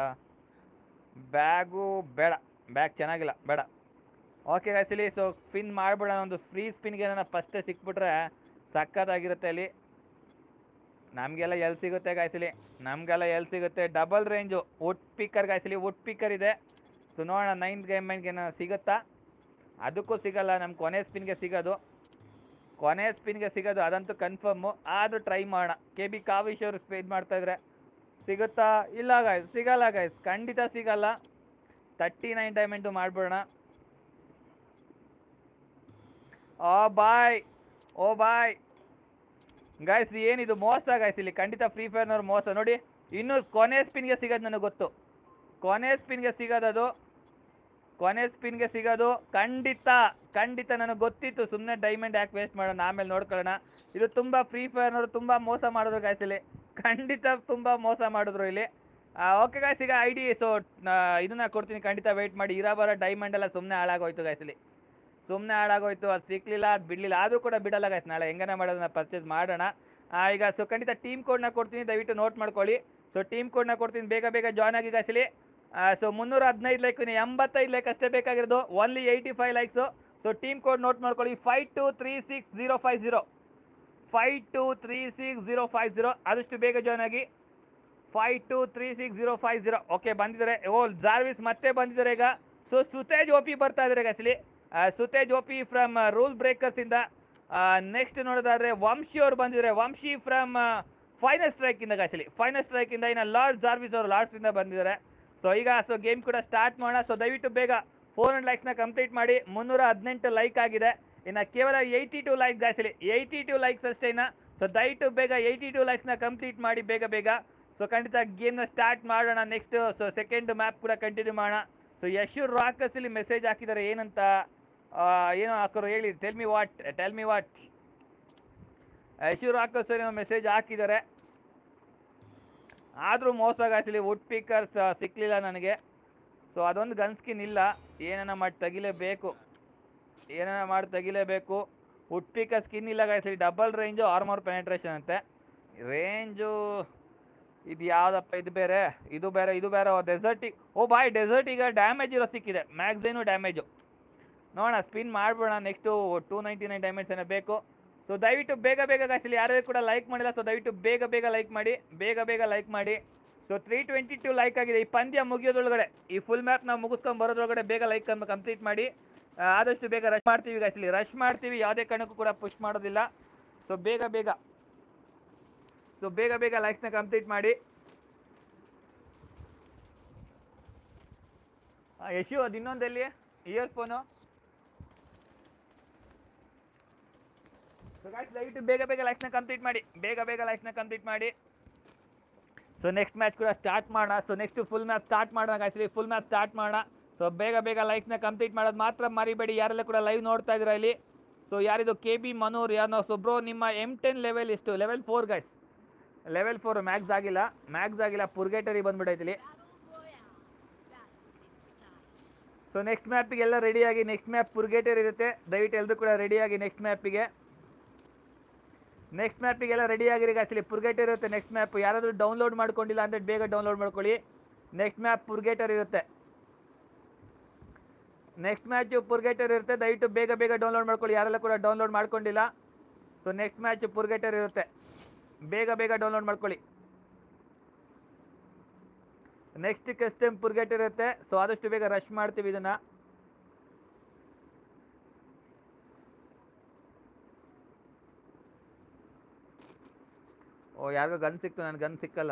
ಬ್ಯಾಗು ಬೇಡ, ಬ್ಯಾಗ್ ಚೆನ್ನಾಗಿಲ್ಲ, ಬೇಡ. ಓಕೆ ಗಾಯ್ಸಲಿ, ಸೊ ಸ್ಪಿನ್ ಮಾಡ್ಬೇಡ. ಒಂದು ಫ್ರೀ ಸ್ಪಿನ್ಗೆ ಏನಾರ ಫಸ್ಟೇ ಸಿಕ್ಬಿಟ್ರೆ ಸಕ್ಕತ್ತಾಗಿರುತ್ತೆ. ಅಲ್ಲಿ ನಮಗೆಲ್ಲ ಎಲ್ಲಿ ಸಿಗುತ್ತೆ ಗಾಯ್ಸಲಿ, ಎಲ್ಲಿ ಸಿಗುತ್ತೆ. ಡಬಲ್ ರೇಂಜು ವುಡ್ ಪಿಕ್ಕರ್ ಗಾಯ್ಸಲಿ, ವುಡ್ ಪಿಕ್ಕರ್ ಇದೆ. ಸೊ ನೋಡೋಣ 9th ಗೇಮ್ಗೆ ಏನೋ ಸಿಗುತ್ತಾ. ಅದಕ್ಕೂ ಸಿಗಲ್ಲ, ನಮ್ಮ ಕೊನೆ ಸ್ಪಿನ್ಗೆ ಸಿಗೋದು ಅದಂತೂ ಕನ್ಫರ್ಮು. ಆದರೂ ಟ್ರೈ ಮಾಡೋಣ. KB ಕಾವಿಶ್ ಅವರು ಸ್ಪಿನ್ ಮಾಡ್ತಾಯಿದ್ರೆ ಸಿಗುತ್ತಾ? ಇಲ್ಲ ಗಾಯ್ಸ್, ಸಿಗಲ್ಲ ಗಾಯ್ಸ್, ಖಂಡಿತ ಸಿಗಲ್ಲ. 39 ಡೈಮಂಡು ಮಾಡ್ಬಿಡೋಣ. ಓ ಬಾಯ್ ಗಾಯ್ಸ್, ಏನಿದು ಮೋಸ ಗಾಯ್ಸ್. ಇಲ್ಲಿ ಖಂಡಿತ ಫ್ರೀ ಫೈರ್ನವ್ರು ಮೋಸ ನೋಡಿ. ಇನ್ನು ಕೊನೆ ಸ್ಪಿನ್ಗೆ ಸಿಗೋದು ನನಗೆ ಗೊತ್ತು, ಕೊನೆ ಸ್ಪಿನ್ಗೆ ಸಿಗೋದು ಖಂಡಿತ ನನಗೆ ಗೊತ್ತಿತ್ತು. ಸುಮ್ಮನೆ ಡೈಮಂಡ್ ಯಾಕೆ ವೇಸ್ಟ್ ಮಾಡೋಣ, ಆಮೇಲೆ ನೋಡ್ಕೊಳ್ಳೋಣ. ಇದು ತುಂಬ ಫ್ರೀ ಫೈರ್ನವರು ತುಂಬ ಮೋಸ ಮಾಡಿದ್ರು ಗಾಯ್ಸ್, ಇಲ್ಲಿ ಖಂಡಿತ ತುಂಬ ಮೋಸ ಮಾಡಿದ್ರು ಇಲ್ಲಿ. ಓಕೆ ಗಾಯ್ಸ್, ಈಗ ID ಸೊ ಇದನ್ನ ಕೊಡ್ತೀನಿ, ಖಂಡಿತ ವೆಯ್ಟ್ ಮಾಡಿ. ಇರೋ ಡೈಮಂಡ್ ಎಲ್ಲ ಸುಮ್ಮನೆ ಹಾಳಾಗೋಯ್ತು ಗಾಯ್ಸ್, ಇಲ್ಲಿ ಸುಮ್ಮನೆ ಹಾಳಾಗೋಯ್ತು. ಅದು ಸಿಕ್ಕಲಿಲ್ಲ, ಅದು ಬಿಡಲಿಲ್ಲ, ಆದರೂ ಕೂಡ ಬಿಡಲ್ಲ ಗಾಯ್ಸ್. ನಾಳೆ ಹೆಂಗನ ಮಾಡೋದನ್ನ ಪರ್ಚೇಸ್ ಮಾಡೋಣ. ಈಗ ಸೊ ಖಂಡಿತ ಟೀಮ್ ಕೋಡ್ನ ಕೊಡ್ತೀನಿ, ದಯವಿಟ್ಟು ನೋಟ್ ಮಾಡ್ಕೊಳ್ಳಿ. ಸೊ ಟೀಮ್ ಕೋಡ್ನ ಕೊಡ್ತೀನಿ, ಬೇಗ ಬೇಗ ಜಾಯ್ನ್ ಆಗಿ ಗಾಯ್ಸಲಿ. ಸೊ 315 ಲೈಕ್, 85 ಲೈಕ್ ಅಷ್ಟೇ ಬೇಕಾಗಿರೋದು, only 85 likes. So team code note ಮಾಡ್ಕೊಳ್ಳಿ, 5236 050 ಆದಷ್ಟು ಬೇಗ ಜಾಯ್ನ್ ಆಗಿ. 5236 ಓಕೆ ಬಂದಿದ್ದಾರೆ. ಜಾರ್ವಿಸ್ ಮತ್ತೆ ಬಂದಿದ್ದಾರೆ ಈಗ. ಸೊ ಸುತೇಜ್ OP ಬರ್ತಾ ಇದ್ದಾರೆ ಗಾಯ್ಸಲಿ, Sutej OP from rule breakers ಇಂದ. ನೆಕ್ಸ್ಟ್ ನೋಡೋದಾದ್ರೆ ವಂಶಿ ಅವರು ಬಂದಿದ್ದಾರೆ, ವಂಶಿ ಫ್ರಮ್ ಫೈನಲ್ ಸ್ಟ್ರೈಕ್ ಇಂದ ಗಾಯ್ಸಲಿ, ಫೈನಲ್ ಸ್ಟ್ರೈಕ್ ಇಂದ. ಇನ್ನು ಲಾರ್ಡ್ ಜಾರ್ವಿಸ್ ಅವರು ಲಾರ್ಡ್ಸ್ ಇಂದ ಬಂದಿದ್ದಾರೆ. ಸೊ ಈಗ ಸೊ ಗೇಮ್ ಕೂಡ ಸ್ಟಾರ್ಟ್ ಮಾಡೋಣ. ಸೊ ದಯವಿಟ್ಟು ಬೇಗ 400 ಲೈಕ್ಸ್ನ ಕಂಪ್ಲೀಟ್ ಮಾಡಿ. 318 ಲೈಕ್ ಆಗಿದೆ, ಇನ್ನು ಕೇವಲ 82 ಲೈಕ್ ಗಾಯ್ಸಲಿ, 82 ಲೈಕ್ಸ್ ಅಷ್ಟೇ. ಇನ್ನು ಸೊ ದಯವಿಟ್ಟು ಬೇಗ 82 ಲೈಕ್ಸ್ನ ಕಂಪ್ಲೀಟ್ ಮಾಡಿ ಬೇಗ ಬೇಗ. ಸೊ ಖಂಡಿತ ಗೇಮ್ನ ಸ್ಟಾರ್ಟ್ ಮಾಡೋಣ ನೆಕ್ಸ್ಟ್. ಸೊ ಸೆಕೆಂಡ್ ಮ್ಯಾಪ್ ಕೂಡ ಕಂಟಿನ್ಯೂ ಮಾಡೋಣ. ಸೊ ಯಶು ರಾಕಸಲ್ಲಿ ಮೆಸೇಜ್ ಹಾಕಿದ್ದಾರೆ ಏನಂತ, ಏನೋ ಹಾಕೋರು ಹೇಳಿ. ಟೆಲ್ ಮಿ ವಾಟ್ ಯಶು ರಾಕಸಲ್ಲಿ ಮೆಸೇಜ್ ಹಾಕಿದ್ದಾರೆ. ಆದರೂ ಮೋಸ ಗಾಯ್ಸಲಿ ವುಡ್ ಪಿಕರ್ಸ್ ಸಿಕ್ಕಲಿಲ್ಲ ನನಗೆ. ಸೊ ಅದೊಂದು ಗನ್ ಸ್ಕಿನ್ ಇಲ್ಲ, ಏನಾನ ಮಾಡಿ ತೆಗಿಲೇಬೇಕು. ವುಡ್ ಪಿಕರ್ ಸ್ಕಿನ್ ಇಲ್ಲ ಗಾಯ್ಸಲಿ. ಡಬಲ್ ರೇಂಜು ಆರ್ಮರ್ ಪೆನೆಟ್ರೇಷನ್ ಅಂತೆ. ರೇಂಜು ಇದು ಯಾವುದಪ್ಪ, ಇದು ಬೇರೆ ಡೆಸರ್ಟಿಗೆ. ಡೆಸರ್ಟ್ ಈಗ ಡ್ಯಾಮೇಜ್ ಇರೋ ಸಿಕ್ಕಿದೆ, ಮ್ಯಾಗ್ಝೈನು ಡ್ಯಾಮೇಜು. ನೋಡೋಣ, ಸ್ಪಿನ್ ಮಾಡ್ಬೋಣ. ನೆಕ್ಸ್ಟು 299 ಡ್ಯಾಮೇಜ್ ಏನೋ ಬೇಕು. ಸೊ ದಯವಿಟ್ಟು ಬೇಗ ಗಾಯ್ಸಲಿ, ಯಾರ್ಯಾರು ಕೂಡ ಲೈಕ್ ಮಾಡಿಲ್ಲ ಸೊ ದಯವಿಟ್ಟು ಬೇಗ ಲೈಕ್ ಮಾಡಿ. ಸೊ 322 ಲೈಕ್ ಆಗಿದೆ. ಈ ಪಂದ್ಯ ಮುಗಿಯೋದ್ರೊಳಗಡೆ, ಈ ಫುಲ್ ಮ್ಯಾಪ್ನ ಮುಗಿಸ್ಕೊಂಡು ಬರೋದ್ರೊಳಗಡೆ ಬೇಗ ಲೈಕ್ ಕಂಪ್ಲೀಟ್ ಮಾಡಿ. ಆದಷ್ಟು ಬೇಗ ರಶ್ ಮಾಡ್ತೀವಿ ಗಾಯ್ಸಲಿ, ಯಾವುದೇ ಕಾರಣಕ್ಕೂ ಕೂಡ ಪುಷ್ ಮಾಡೋದಿಲ್ಲ. ಸೊ ಬೇಗ ಲೈಕ್ಸ್ನ ಕಂಪ್ಲೀಟ್ ಮಾಡಿ. ಯಶು ಅದು ಇನ್ನೊಂದಲ್ಲಿ ಇಯರ್ಫೋನು. ಸೊ ಗಾಯ್ಸ್ ದಯವಿಟ್ಟು ಬೇಗ ಲೈಕ್ಸ್ನ ಕಂಪ್ಲೀಟ್ ಮಾಡಿ. ಸೊ ನೆಕ್ಸ್ಟ್ ಮ್ಯಾಚ್ ಕೂಡ ಸ್ಟಾರ್ಟ್ ಮಾಡೋಣ. So next full map start ಮಾಡೋಣ ಗಾಯ್ಸಲಿ, ಸೊ ಬೇಗ ಲೈಕ್ಸ್ನ ಕಂಪ್ಲೀಟ್ ಮಾಡೋದು ಮಾತ್ರ ಮರಿಬೇಡಿ. ಯಾರೆಲ್ಲ ಕೂಡ ಲೈವ್ ನೋಡ್ತಾ ಇದ್ದೀರಾ ಇಲ್ಲಿ. ಸೊ ಯಾರಿದು KB ಮನೋರ್ ಯಾರೋ ಬ್ರೋ, ನಿಮ್ಮ M10 ಲೆವೆಲ್ ಎಷ್ಟು? ಲೆವೆಲ್ 4 ಗೈಸ್, ಲೆವೆಲ್ 4 ಮ್ಯಾಕ್ಸ್ ಆಗಿಲ್ಲ. ಪುರ್ಗೇಟರಿ ಬಂದ್ಬಿಟ್ಟೈತಿಲಿ. ಸೊ ನೆಕ್ಸ್ಟ್ ಮ್ಯಾಪಿಗೆ ಎಲ್ಲ ರೆಡಿಯಾಗಿ. ನೆಕ್ಸ್ಟ್ ಮ್ಯಾಪ್ ಪುರ್ಗೇಟರಿ ಇರುತ್ತೆ, ದಯವಿಟ್ಟು ಎಲ್ಲರೂ ಕೂಡ ರೆಡಿಯಾಗಿ. ನೆಕ್ಸ್ಟ್ ಮ್ಯಾಪಿಗೆಲ್ಲ ರೆಡಿಯಾಗಿರಿ ಗಾಯ್ಸಲಿ. ಪುರ್ಗೇಟರಿ ಇರುತ್ತೆ ನೆಕ್ಸ್ಟ್ ಮ್ಯಾಪ್. ಯಾರಾದರೂ ಡೌನ್ಲೋಡ್ ಮಾಡ್ಕೊಂಡಿಲ್ಲ ಅಂದರೆ ಬೇಗ ಡೌನ್ಲೋಡ್ ಮಾಡ್ಕೊಳ್ಳಿ. ನೆಕ್ಸ್ಟ್ ಮ್ಯಾಪ್ ಪುರ್ಗೇಟರಿ ಇರುತ್ತೆ. ನೆಕ್ಸ್ಟ್ ಮ್ಯಾಚು ಪುರ್ಗೇಟರ್ ಇರುತ್ತೆ, ದಯವಿಟ್ಟು ಬೇಗ ಡೌನ್ಲೋಡ್ ಮಾಡ್ಕೊಳ್ಳಿ. ಯಾರೆಲ್ಲ ಕೂಡ ಡೌನ್ಲೋಡ್ ಮಾಡ್ಕೊಂಡಿಲ್ಲ. ಸೊ ನೆಕ್ಸ್ಟ್ ಮ್ಯಾಚ್ ಪುರ್ಗೇಟರ್ ಇರುತ್ತೆ, ಬೇಗ ಡೌನ್ಲೋಡ್ ಮಾಡ್ಕೊಳ್ಳಿ. ನೆಕ್ಸ್ಟ್ ಕಸ್ಟಮ್ ಪುರ್ಗೇಟರ್ ಇರುತ್ತೆ. ಸೊ ಆದಷ್ಟು ಬೇಗ ರಶ್ ಮಾಡ್ತೀವಿ ಇದನ್ನ. ಯಾರಿಗೋ ಗನ್ ಸಿಕ್ತು, ನನಗೆ ಗನ್ ಸಿಕ್ಕಲ್ಲ.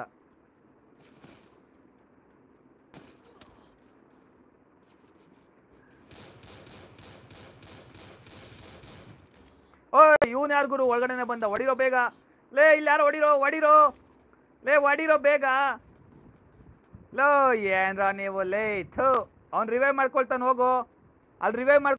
ಇವನು ಯಾರು ಗುರು ಒಳಗಡೆನೆ ಬಂದ? ಹೊಡಿರೋ ಬೇಗ ಲೇ, ಇಲ್ಲಿ ಯಾರು ಹೊಡಿರೋ ಬೇಗ ಲೋ. ಏನ್ರ ನೀವು ಲೇ, ಅವ್ನು ರಿವೈವ್ ಮಾಡ್ಕೊಳ್ತಾನೆ, ಹೋಗು ಅಲ್ಲಿ ರಿವೈವ್ ಮಾಡ್.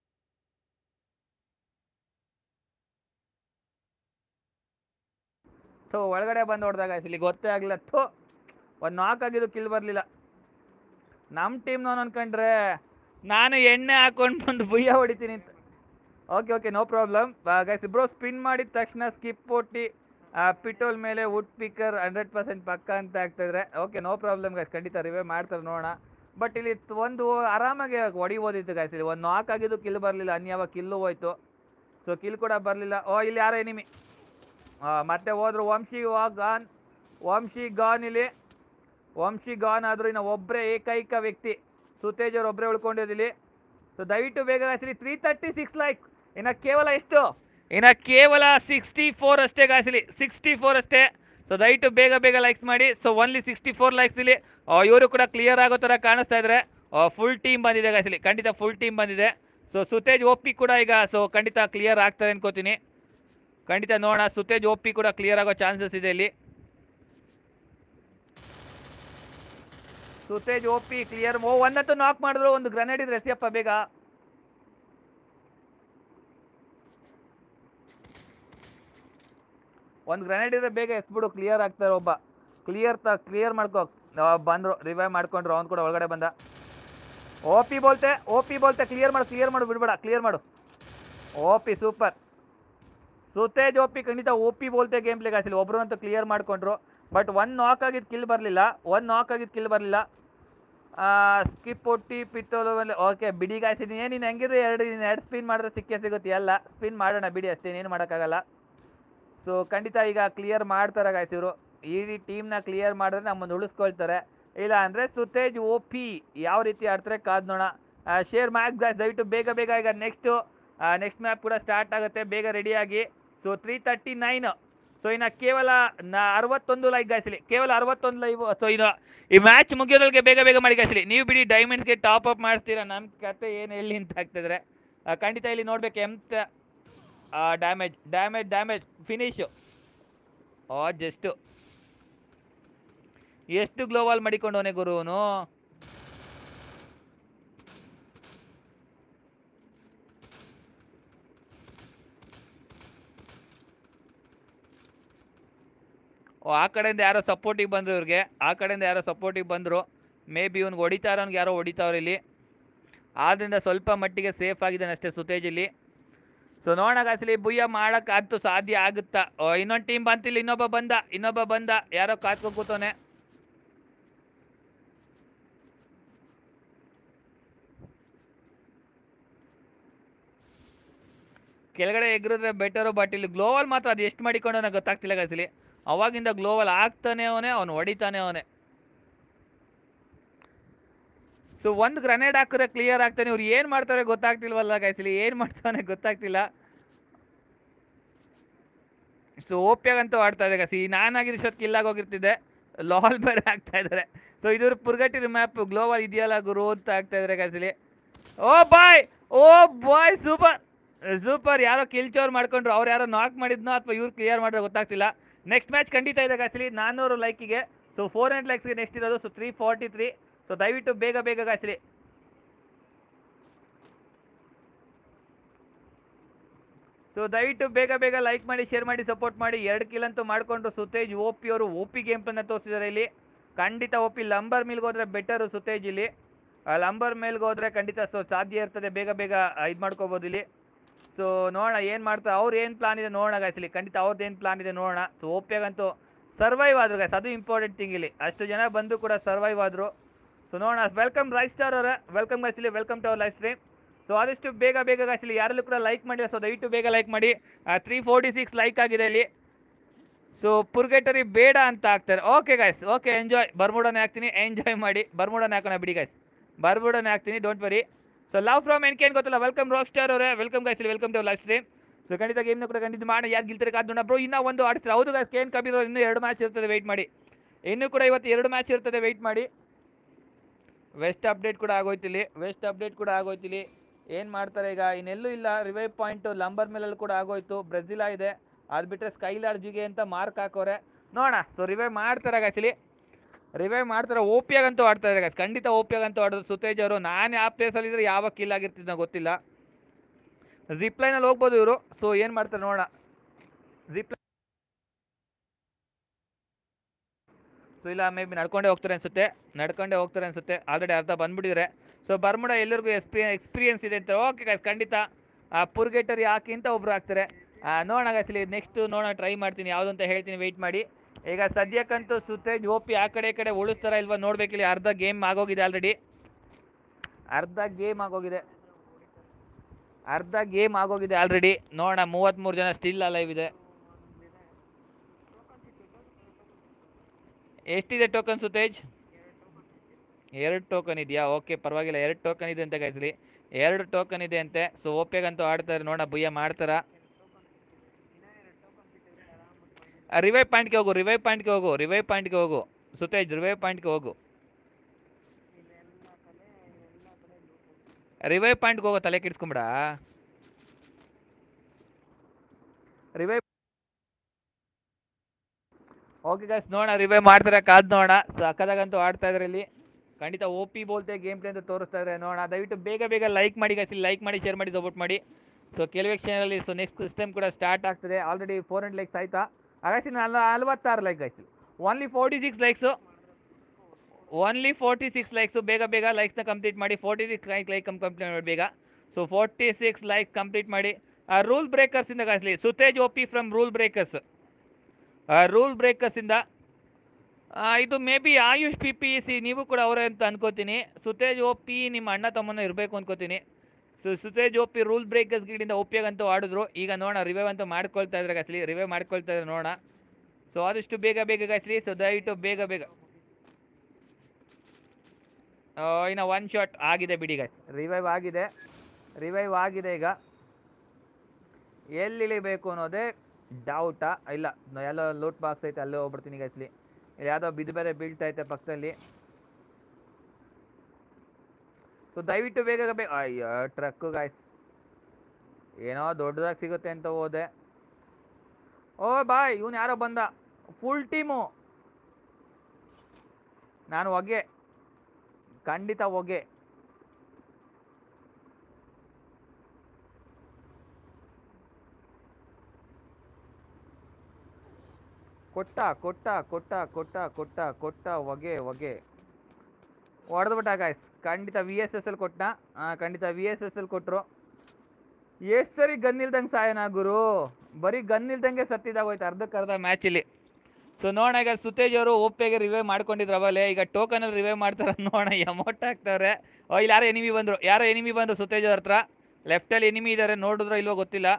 ಒಳಗಡೆ ಬಂದು ಹೊಡೆದಾಗ ಇಲ್ಲಿ ಗೊತ್ತೇ ಆಗಲಿಲ್ಲ. ಒಂದು ನಾಕ್ ಆಗಿದ್ದು ಕಿಲ್ ಬರಲಿಲ್ಲ. ನಮ್ಮ ಟೀಮ್ನವನು ಅನ್ಕೊಂಡ್ರೆ ನಾನು ಎಣ್ಣೆ ಹಾಕೊಂಡು ಬಂದು ಬುಯ್ಯ ಹೊಡಿತೀನಿ ಅಂತ. Okay no problem guys. Bro spin ಮಾಡಿದ ತಕ್ಷಣ ಸ್ಕಿಪ್ ಒಟ್ಟಿ ಪಿಟೋಲ್ ಮೇಲೆ ವುಡ್ ಪಿಕರ್ 100% ಪಕ್ಕ ಅಂತ ಆಗ್ತಾಯಿದ್ರೆ ಓಕೆ ನೋ ಪ್ರಾಬ್ಲಮ್ ಗೈಸ್, ಖಂಡಿತ ರಿವೈವ್ ಮಾಡ್ತಾರೆ ನೋಡೋಣ. ಬಟ್ ಇಲ್ಲಿ ಒಂದು ಆರಾಮಾಗಿ ಹೊಡಿಬೋದಿತ್ತು ಗೈಸ್. ಇಲ್ಲಿ ಒಂದು ನಾಕ್ ಆಗಿದ್ದು ಕಿಲ್ ಬರಲಿಲ್ಲ, ಅನ್ಯಾವ ಕಿಲ್ಲು ಹೋಯ್ತು. ಸೊ ಕಿಲ್ ಕೂಡ ಬರಲಿಲ್ಲ. ಇಲ್ಲಿ ಯಾರೋ ಎನಿಮಿ ಮತ್ತೆ ಹೋದ್ರು. ವಂಶಿ ಗಾನ್ ಆದರೂ ಇನ್ನು ಒಬ್ಬರೇ ಏಕೈಕ ವ್ಯಕ್ತಿ ಸುತೇಜ್ ಅವ್ರು ಒಬ್ಬರೇ ಉಳ್ಕೊಂಡಿದ್ದಿಲ್ಲಿ. ಸೊ ದಯವಿಟ್ಟು ಬೇಗ ಗಾಯಿಸಲಿ. 336 ಲೈಕ್. ಇನ್ನು ಕೇವಲ ಎಷ್ಟು? ಇನ್ನು ಕೇವಲ 64 ಅಷ್ಟೇ ಗಾಯಿಸಲಿ, 64 ಅಷ್ಟೇ. ಸೊ ದಯವಿಟ್ಟು ಬೇಗ ಲೈಕ್ಸ್ ಮಾಡಿ. ಸೊ ಓನ್ಲಿ 64 ಲೈಕ್ಸ್ ಇಲ್ಲಿ. ಇವರು ಕೂಡ ಕ್ಲಿಯರ್ ಆಗೋ ಥರ ಕಾಣಿಸ್ತಾ ಇದ್ದಾರೆ. ಫುಲ್ ಟೀಮ್ ಬಂದಿದೆ ಗಾಯಿಸಲಿ, ಖಂಡಿತ ಫುಲ್ ಟೀಮ್ ಬಂದಿದೆ. ಸೊ ಸುತೇಜ್ OP ಕೂಡ ಈಗ ಸೊ ಖಂಡಿತ ಕ್ಲಿಯರ್ ಆಗ್ತಾರೆ ಅನ್ಕೋತೀನಿ. ಖಂಡಿತ ನೋಡೋಣ, ಸುತೇಜ್ OP ಕೂಡ ಕ್ಲಿಯರ್ ಆಗೋ ಚಾನ್ಸಸ್ ಇದೆ ಇಲ್ಲಿ. Sutej OP clear. ಒಂದಂತೂ ನಾಕ್ ಮಾಡಿದ್ರು, ಒಂದು ಗ್ರೆನೇಡ್ ಇದ್ರೆ ಎಸಿಯಪ್ಪ ಬೇಗ. ಒಂದು ಗ್ರೆನೇಡ್ ಇದ್ರೆ ಬೇಗ ಎಸ್ಬಿಡು, ಕ್ಲಿಯರ್ ಆಗ್ತಾರೆ. ಒಬ್ಬ ಕ್ಲಿಯರ್ ಮಾಡ್ಕೋ. ಬಂದರು, ರಿವೈವ್ ಮಾಡ್ಕೊಂಡ್ರು, ಅವ್ನು ಕೂಡ ಒಳಗಡೆ ಬಂದ. OP ಬೋಲ್ತೆ ಕ್ಲಿಯರ್ ಮಾಡು ಬಿಡ್ಬೇಡ, ಕ್ಲಿಯರ್ ಮಾಡು. OP super. ಸುತೇಜ್ OP ಖಂಡಿತ OP ಬೋಲ್ತೆ ಗೇಮ್ ಪ್ಲೇಗೆ ಹಾಸಿಲ್ಲ. ಒಬ್ರು ಅಂತೂ ಕ್ಲಿಯರ್ ಮಾಡ್ಕೊಂಡ್ರು. ಬಟ್ ಒಂದು ನಾಕ್ ಆಗಿದ್ದು ಕಿಲ್ ಬರಲಿಲ್ಲ. ಸ್ಕಿಪ್ ಒಟ್ಟಿ ಪಿತ್ತೋಲು ಮೇಲೆ ಓಕೆ ಬಿಡಿ ಗಾಯಿಸಿದ್ದೀನಿ. ನೀನು ಹೆಂಗಿದ್ರು ಎರಡು ಸ್ಪಿನ್ ಮಾಡಿದ್ರೆ ಸಿಗುತ್ತೆ ಎಲ್ಲ. ಸ್ಪಿನ್ ಮಾಡೋಣ ಬಿಡಿ, ಅಷ್ಟೇನೇನು ಮಾಡೋಕ್ಕಾಗಲ್ಲ. ಸೊ ಖಂಡಿತ ಈಗ ಕ್ಲಿಯರ್ ಮಾಡ್ತಾರೆ ಗಾಯ್ಸ್ ಇವರು. ಈ ಟೀಮ್ನ ಕ್ಲಿಯರ್ ಮಾಡಿದ್ರೆ ನಮ್ಮನ್ನು ಉಳಿಸ್ಕೊಳ್ತಾರೆ. ಇಲ್ಲ ಅಂದರೆ ಸುತೇಜ್ OP ಯಾವ ರೀತಿ ಆಡ್ತಾರೆ ಕಾದ್ ನೋಡ. ಶೇರ್ ಮ್ಯಾಕ್ಸ್ ಗಾಯ್ಸ್, ದಯವಿಟ್ಟು ಬೇಗ ಈಗ ನೆಕ್ಸ್ಟ್ ಮ್ಯಾಪ್ ಕೂಡ ಸ್ಟಾರ್ಟ್ ಆಗುತ್ತೆ, ಬೇಗ ರೆಡಿಯಾಗಿ. ಸೊ 339. ಸೊ ಇನ್ನು ಕೇವಲ 61 ಲೈಕ್ ಗಾಯಿಸಲಿ, ಕೇವಲ 61 ಲೈವ್. ಸೊ ಇದು ಈ ಮ್ಯಾಚ್ ಮುಗಿಯೋದ್ರೊಳಗೆ ಬೇಗ ಮಾಡಿ ಗಾಯಿಸಲಿ. ನೀವು ಬಿಡಿ ಡೈಮಂಡ್ಸ್ಗೆ ಟಾಪ್ ಅಪ್ ಮಾಡ್ತೀರಾ, ನಮ್ಮ ಕತೆ ಏನು ಹೇಳಿ ಅಂತ ಆಗ್ತಿದ್ರೆ ಖಂಡಿತ ಇಲ್ಲಿ ನೋಡ್ಬೇಕು. ಡ್ಯಾಮೇಜ್ ಫಿನಿಶು ಜಸ್ಟ್ ಎಷ್ಟು ಗ್ಲೋವಾಲ್ ಮಾಡಿಕೊಂಡವನೆ ಗುರುವನು. ಆ ಕಡೆಯಿಂದ ಯಾರೋ ಸಪೋರ್ಟಿಗೆ ಬಂದರು ಇವ್ರಿಗೆ, ಆ ಕಡೆಯಿಂದ ಯಾರೋ ಸಪೋರ್ಟಿಗೆ ಬಂದರು. ಮೇ ಬಿ ಇವ್ನಿಗೆ ಹೊಡಿತಾರ, ಅವ್ನಿಗೆ ಯಾರೋ ಹೊಡಿತಾವ್ರೆ ಇಲ್ಲಿ. ಆದ್ದರಿಂದ ಸ್ವಲ್ಪ ಮಟ್ಟಿಗೆ ಸೇಫ್ ಆಗಿದ್ದಾನೆ ಅಷ್ಟೇ ಸುತೇಜ್ ಇಲ್ಲಿ. ಸೊ ನೋಡೋಣ ಅಸಲಿ ಬುಯ್ಯ ಮಾಡೋಕ್ಕಂತೂ ಸಾಧ್ಯ ಆಗುತ್ತಾ. ಇನ್ನೊಂದು ಟೀಮ್ ಬಂತಿಲ್ಲ, ಇನ್ನೊಬ್ಬ ಬಂದ ಯಾರೋ ಕಾತ್ಕೊಂಡು ಕೂತವನೆ. ಕೆಳಗಡೆ ಎಗ್ರಿದ್ರೆ ಬೆಟರು, ಬಟ್ ಇಲ್ಲಿ ಗ್ಲೋವಲ್ ಮಾತ್ರ ಅದು ಎಷ್ಟು ಮಾಡಿಕೊಂಡು ನನಗೆ ಗೊತ್ತಾಗ್ತಿಲ್ಲ ಗಸಲಿ. ಅವಾಗಿಂದ ಗ್ಲೋವಲ್ ಆಗ್ತಾನೆ ಅವನು ಹೊಡಿತಾನೆ ಅವನೇ. ಸೊ ಒಂದು ಗ್ರನೇಡ್ ಹಾಕಿದ್ರೆ ಕ್ಲಿಯರ್ ಆಗ್ತಾನೆ. ಇವ್ರು ಏನು ಮಾಡ್ತಾರೆ ಗೊತ್ತಾಗ್ತಿಲ್ವಲ್ಲ ಗೈಸಲಿ, ಏನು ಮಾಡ್ತಾನೆ ಗೊತ್ತಾಗ್ತಿಲ್ಲ. ಸೊ ಓಪಿಯಾಗಂತೂ ಆಡ್ತಾ ಇದೆ ಗಸಿ. ನಾನಾಗಿದ್ದು ಇಷ್ಟೊತ್ತು ಕಿಲ್ಲಾಗಿ ಹೋಗಿರ್ತಿದ್ದೆ, ಲಾಲ್ ಬೇರೆ ಆಗ್ತಾ ಇದ್ದಾರೆ. ಸೊ ಇದ್ರ ಪುರ್ಗಟ್ಟಿರ ಮ್ಯಾಪ್ ಗ್ಲೋವಲ್ ಇದೆಯಲ್ಲ ಗುರು ಅಂತ ಆಗ್ತಾ ಇದ್ದಾರೆ ಗಸಲಿ. ಓ ಬಾಯ್ ಸೂಪರ್. ಯಾರೋ ಕಿಲ್ಚೋರ್ ಮಾಡ್ಕೊಂಡ್ರು, ಅವ್ರು ಯಾರೋ ನಾಕ್ ಮಾಡಿದ್ನೋ ಅಥವಾ ಇವ್ರು ಕ್ಲಿಯರ್ ಮಾಡಿದ್ರೆ ಗೊತ್ತಾಗ್ತಿಲ್ಲ. ನೆಕ್ಸ್ಟ್ ಮ್ಯಾಚ್ ಖಂಡಿತ ಇದೆ ಗಸಲಿ 400 ಲೈಕಿಗೆ. ಸೊ 400 ಲೈಕ್ಸ್ಗೆ ನೆಕ್ಸ್ಟ್ ಇರೋದು. ಸೊ 343. ಸೊ ದಯವಿಟ್ಟು ಬೇಗ ಗಸಲಿ. ಸೊ ದಯವಿಟ್ಟು ಬೇಗ ಲೈಕ್ ಮಾಡಿ, ಶೇರ್ ಮಾಡಿ, ಸಪೋರ್ಟ್ ಮಾಡಿ. 2 ಕಿಲ್ ಅಂತೂ ಮಾಡಿಕೊಂಡ್ರು ಸುತೇಜ್. OP ಅವರು OP ಗೇಮ್ ಪ್ಲಾನ್ನ ತೋರಿಸಿದ್ದಾರೆ ಇಲ್ಲಿ. ಖಂಡಿತ OP ಲಂಬರ್ ಮೇಲ್ಗೆ ಹೋದರೆ ಬೆಟರು ಸುತೇಜ್ ಇಲ್ಲಿ. ಲಂಬರ್ ಮೇಲ್ಗೆ ಹೋದರೆ ಖಂಡಿತ ಸೊ ಸಾಧ್ಯ ಇರ್ತದೆ, ಬೇಗ ಇದು ಮಾಡ್ಕೋಬೋದು ಇಲ್ಲಿ. ಸೊ ನೋಡೋಣ ಏನು ಮಾಡ್ತಾರೆ, ಅವ್ರು ಏನು ಪ್ಲಾನ್ ಇದೆ ನೋಡೋಣ ಗಾಯ್ಸಲಿ. ಖಂಡಿತ ಅವ್ರದ್ದು ಏನು ಪ್ಲಾನ್ ಇದೆ ನೋಡೋಣ. ಸೊ OPಗಂತೂ ಸರ್ವೈವ್ ಆದರು ಗಾಯ್ಸ್, ಅದು ಇಂಪಾರ್ಟೆಂಟ್ ಥಿಂಗ್ ಇಲ್ಲಿ. ಅಷ್ಟು ಜನ ಬಂದು ಕೂಡ ಸರ್ವೈವ್ ಆದರು. ಸೊ ನೋಡೋಣ. ವೆಲ್ಕಮ್ ರೈಸ್ ಸ್ಟಾರ್ ಅವರೇ, ವೆಲ್ಕಮ್ ಗಾಯ್ಸಲಿ, welcome to our live stream. So ಆದಷ್ಟು ಬೇಗ ಗಾಯ್ಸಲಿ ಯಾರಲ್ಲೂ ಕೂಡ ಲೈಕ್ ಮಾಡಿಲ್ಲ. ಸೊ ದಯವಿಟ್ಟು ಬೇಗ ಲೈಕ್ ಮಾಡಿ. 346 ಲೈಕ್ ಆಗಿದೆ ಇಲ್ಲಿ. ಸೊ ಪುರ್ಗೆಟರಿ ಬೇಡ ಅಂತ ಹಾಕ್ತಾರೆ. Okay guys, okay enjoy. ಬರ್ಮುಡಾನೇ ಹಾಕ್ತೀನಿ, ಎಂಜಾಯ್ ಮಾಡಿ. ಬರ್ಮುಡಾನೇ ಹಾಕೋಣ ಬಿಡಿ ಗಾಯ್ಸ್, ಬರ್ಮುಡಾನೇ ಹಾಕ್ತೀನಿ, don't worry. So love from NK ಏನು ಗೊತ್ತಿಲ್ಲ. ವೆಲ್ಕಮ್ ರಾಕ್ ಸ್ಟಾರ್ ಅವರೇ, ವೆಲ್ಕಮ್ ಗಾಯ್ಸಲಿ, welcome to live stream. So ಖಂಡಿತ ಗೇಮ್ನ ಕೂಡ ಖಂಡಿತ ಮಾಡಿ. ಯಾರು ಗೆಲ್ತಾರೆ ಕಾದ್ ಬ್ರೋ. ಇನ್ನೂ ಒಂದು ಆಡ್ತಾರೆ. ಹೌದು ಗಾಯ್ಸ್, KN ಕಬೀರ್ ಅವರು ಇನ್ನೂ 2 ಮ್ಯಾಚ್ ಇರ್ತದೆ, ವೆಯ್ಟ್ ಮಾಡಿ. ಇನ್ನೂ ಕೂಡ ಇವತ್ತು 2 ಮ್ಯಾಚ್ ಇರ್ತದೆ, ವೆಯ್ಟ್ ಮಾಡಿ. ವೆಸ್ಟ್ ಅಪ್ಡೇಟ್ ಕೂಡ ಆಗೋಯ್ತಿಲ್ಲಿ. ಏನು ಮಾಡ್ತಾರೆ ಈಗ, ಇನ್ನೆಲ್ಲೂ ಇಲ್ಲ. ರಿವೈವ್ ಪಾಯಿಂಟು ಲಂಬರ್ ಮೇಲಲ್ಲಿ ಕೂಡ ಆಗೋಯ್ತು. ಬ್ರೆಜಿಲಾ ಇದೆ, ಅದು ಬಿಟ್ಟರೆ ಸ್ಕೈಲಾರ್ ಜಿಗೆ ಅಂತ ಮಾರ್ಕ್ ಹಾಕೋರೆ. ನೋಡೋಣ. ಸೊ ರಿವೈವ್ ಮಾಡ್ತಾರೆ ಗಾಯ್ಸಲಿ, ರಿವೈವ್ ಮಾಡ್ತಾರೆ. OPಗಂತೂ ಆಡ್ತಾ ಇದ್ದಾರೆ ಗಾಯ್ಸ್, ಖಂಡಿತ OPಗಂತೂ ಆಡೋದು ಸುತೇಜ್ ಅವರು. ನಾನು ಯಾವ ಪ್ಲೇಸಲ್ಲಿ ಇದ್ರೆ ಯಾವ ಕಿಲ್ ಆಗಿರ್ತಿದ್ದ ಗೊತ್ತಿಲ್ಲ. ಜಿಪ್ಲೈನಲ್ಲಿ ಹೋಗ್ಬೋದು ಇವರು. ಸೊ ಏನು ಮಾಡ್ತಾರೆ ನೋಡೋಣ. ಜಿಪ್ಲೈನ್ ಸೊ ಇಲ್ಲ, ಮೇ ಬಿ ನಡ್ಕೊಂಡೇ ಹೋಗ್ತಾರೆ ಅನಿಸುತ್ತೆ. ಆಲ್ರೆಡಿ ಅರ್ಧ ಬಂದ್ಬಿಟ್ಟಿದ್ರೆ. ಸೊ ಬರ್ಮುಡ ಎಲ್ಲರಿಗೂ ಎಕ್ಸ್ಪೀರಿಯನ್ಸ್ ಇದೆ ಅಂತ. ಓಕೆ ಗಾಯ್ಸ್, ಖಂಡಿತ ಪುರ್ಗೆಟರಿ ಹಾಕಿ ಅಂತ ಒಬ್ರು ಹಾಕ್ತಾರೆ. ನೋಡೋಣ ಗಾಯ್ಸಲಿ, ನೆಕ್ಸ್ಟ್ ನೋಡೋಣ, ಟ್ರೈ ಮಾಡ್ತೀನಿ ಯಾವುದು ಅಂತ ಹೇಳ್ತೀನಿ, ವೆಯ್ಟ್ ಮಾಡಿ. ಈಗ ಸದ್ಯಕ್ಕಂತೂ ಸುತೇಜ್ OP ಆ ಕಡೆ ಉಳಿಸ್ತಾರ ಇಲ್ವಾ ನೋಡ್ಬೇಕಿಲ್ಲಿ. ಅರ್ಧ ಗೇಮ್ ಆಗೋಗಿದೆ ಆಲ್ರೆಡಿ, ಅರ್ಧ ಗೇಮ್ ಆಗೋಗಿದೆ ನೋಡೋಣ. 33 ಜನ ಸ್ಟಿಲ್ ಅಲೈವ್ ಇದೆ. ಎಷ್ಟಿದೆ ಟೋಕನ್ ಸುತೇಜ್? 2 ಟೋಕನ್ ಇದೆಯಾ? ಓಕೆ, ಪರವಾಗಿಲ್ಲ. 2 ಟೋಕನ್ ಇದೆ ಅಂತ ಗಾಯ್ಸಲಿ, 2 ಟೋಕನ್ ಇದೆ ಅಂತೆ. ಸೊ OPಗಂತೂ ಆಡ್ತಾರೆ. ನೋಡೋಣ ಬುಯ್ಯ ಮಾಡ್ತಾರ. ರಿವೈವ್ ಪಾಯಿಂಟ್ಗೆ ಹೋಗು ಸುತೇಜ್, ರಿವೈವ್ ಪಾಯಿಂಟ್ಗೆ ಹೋಗು. ತಲೆ ಕೆಡಿಸ್ಕೊಂಬಿಡ. ರಿವೈವ್ ಓಕೆ ಗಾಯ್ಸ್, ನೋಡೋಣ ರಿವೈವ್ ಮಾಡ್ತಾರೆ, ಕಾದ್ ನೋಡೋಣ. ಸಕ್ಕದಾಗಂತೂ ಆಡ್ತಾ ಇದ್ದಾರೆ ಇಲ್ಲಿ. ಖಂಡಿತ OP ಬೋಲ್ತೆ ಗೇಮ್ ಪ್ಲೇ ಅಂತ ತೋರಿಸ್ತಾ ಇದ್ದಾರೆ. ನೋಡೋಣ, ದಯವಿಟ್ಟು ಬೇಗ ಲೈಕ್ ಮಾಡಿ ಗಾಯ್ಸ್, ಲೈಕ್ ಮಾಡಿ, ಶೇರ್ ಮಾಡಿ, ಸಪೋರ್ಟ್ ಮಾಡಿ. ಸೊ ಕೆಲವೇ ಕ್ಷಣದಲ್ಲಿ ಸೊ ನೆಕ್ಸ್ಟ್ ಸಿಸ್ಟಮ್ ಕೂಡ ಸ್ಟಾರ್ಟ್ ಆಗ್ತದೆ. ಆಲ್ರೆಡಿ 400 ಲೈಕ್ಸ್ ಆಯ್ತಾ ಹಾಗಾಯ್ತು? 46 ಲೈಕ್ ಗಾಯ್ಸ್, ಓನ್ಲಿ 46 ಲೈಕ್ಸು. ಬೇಗ ಲೈಕ್ಸ್ನ ಕಂಪ್ಲೀಟ್ ಮಾಡಿ. 46 ಲೈಕ್ ಕಂಪ್ಲೀಟ್ ಮಾಡಿ ಬೇಗ. ಸೊ 46 ಲೈಕ್ ಕಂಪ್ಲೀಟ್ ಮಾಡಿ. ರೂಲ್ ಬ್ರೇಕರ್ಸಿಂದ ಗಾಯ್ಸ್ಲಿ, ಸುತೇಜ್ OP ಫ್ರಮ್ ರೂಲ್ ಬ್ರೇಕರ್ಸಿಂದ. ಇದು ಮೇ ಬಿ ಆಯುಷ್ PPC, ನೀವು ಕೂಡ ಅವರೇ ಅಂತ ಅನ್ಕೋತೀನಿ. ಸುತೇಜ್ OP ನಿಮ್ಮ ಅಣ್ಣ ತಮ್ಮನ ಇರಬೇಕು ಅನ್ಕೋತೀನಿ. So Sutej OP rule breakers ಗಿಡಿಂದ OPಗಂತೂ ಆಡಿದ್ರು. ಈಗ ನೋಡೋಣ, ರಿವೈವ್ ಅಂತೂ ಮಾಡ್ಕೊಳ್ತಾ ಇದ್ದಾರೆ ಗಾಯ್ಸ್ಲಿ, ನೋಡೋಣ. ಸೊ ಆದಷ್ಟು ಬೇಗ ಗಾಯ್ಸ್ಲಿ. ಸೊ ದಯವಿಟ್ಟು ಬೇಗ ಇನ್ನು 1 ಶಾಟ್ ಆಗಿದೆ ಬಿಡಿ ಗಾಯ್ಸ್. ರಿವೈವ್ ಆಗಿದೆ. ಈಗ ಎಲ್ಲಿ ಇಳಿಬೇಕು ಅನ್ನೋದೇ ಡೌಟಾ? ಇಲ್ಲ, ಎಲ್ಲೋ ಲೂಟ್ ಬಾಕ್ಸ್ ಐತೆ, ಅಲ್ಲೇ ಹೋಗ್ಬಿಡ್ತೀನಿ ಗಾಯ್ಸ್ಲಿ. ಇಲ್ಲಿ ಯಾವುದೋ ಬೇರೆ ಬೀಳ್ತಾ ಐತೆ ಪಕ್ಕದಲ್ಲಿ. ಸೊ ದಯವಿಟ್ಟು ಬೇಗ ಅಯ್ಯೋ ಟ್ರಕ್ಕು ಗಾಯ್ಸ್, ಏನೋ ದೊಡ್ಡದಾಗಿ ಸಿಗುತ್ತೆ ಅಂತ ಹೋದೆ. ಓ ಬಾಯ್, ಇವನು ಯಾರೋ ಬಂದ. Full team. ನಾನು ಹೊಗೆ, ಖಂಡಿತ ಹೊಗೆ. ಕೊಟ್ಟ ಕೊಟ್ಟ ಕೊಟ್ಟ ಕೊಟ್ಟ ಕೊಟ್ಟ ಕೊಟ್ಟ ಹೊಗೆ ಹೊಗೆ ಹೊಡೆದ್ಬಿಟ್ಟ ಗಾಯ್ಸ್. ಖಂಡಿತ VSS ಕೊಟ್ಟನ. ಖಂಡಿತ VSS ಕೊಟ್ಟರು. ಎಷ್ಟು ಸರಿ ಗನ್ ಇಲ್ದಂಗೆ ಸಾಯನ ಗುರು, ಬರೀ ಗನ್ ಇಲ್ದಂಗೆ ಸತ್ತಿದಾಗೋಯ್ತು ಅರ್ಧಕ್ಕರ್ಧ ಮ್ಯಾಚಲ್ಲಿ. ಸೊ ನೋಡೋಣ ಈಗ ಸುತೇಜ್ ಅವರು ಓಪೆಗೆ ರಿವೈವ್ ಮಾಡ್ಕೊಂಡಿದ್ರು ಅವಲೇ, ಈಗ ಟೋಕನಲ್ಲಿ ರಿವೈವ್ ಮಾಡ್ತಾರೆ ನೋಡೋಣ. ಎಮೌಂಟ್ ಹಾಕ್ತಾರೆ. ಇಲ್ಲಿ ಯಾರೋ ಎನಿಮಿ ಬಂದರು, ಯಾರೋ ಎನಿಮಿ ಬಂದರು ಸುತೇಜ್ ಅವ್ರ ಹತ್ರ. ಲೆಫ್ಟಲ್ಲಿ ಎನಿಮಿ ಇದ್ದಾರೆ, ನೋಡಿದ್ರೋ ಇಲ್ವೋ ಗೊತ್ತಿಲ್ಲ.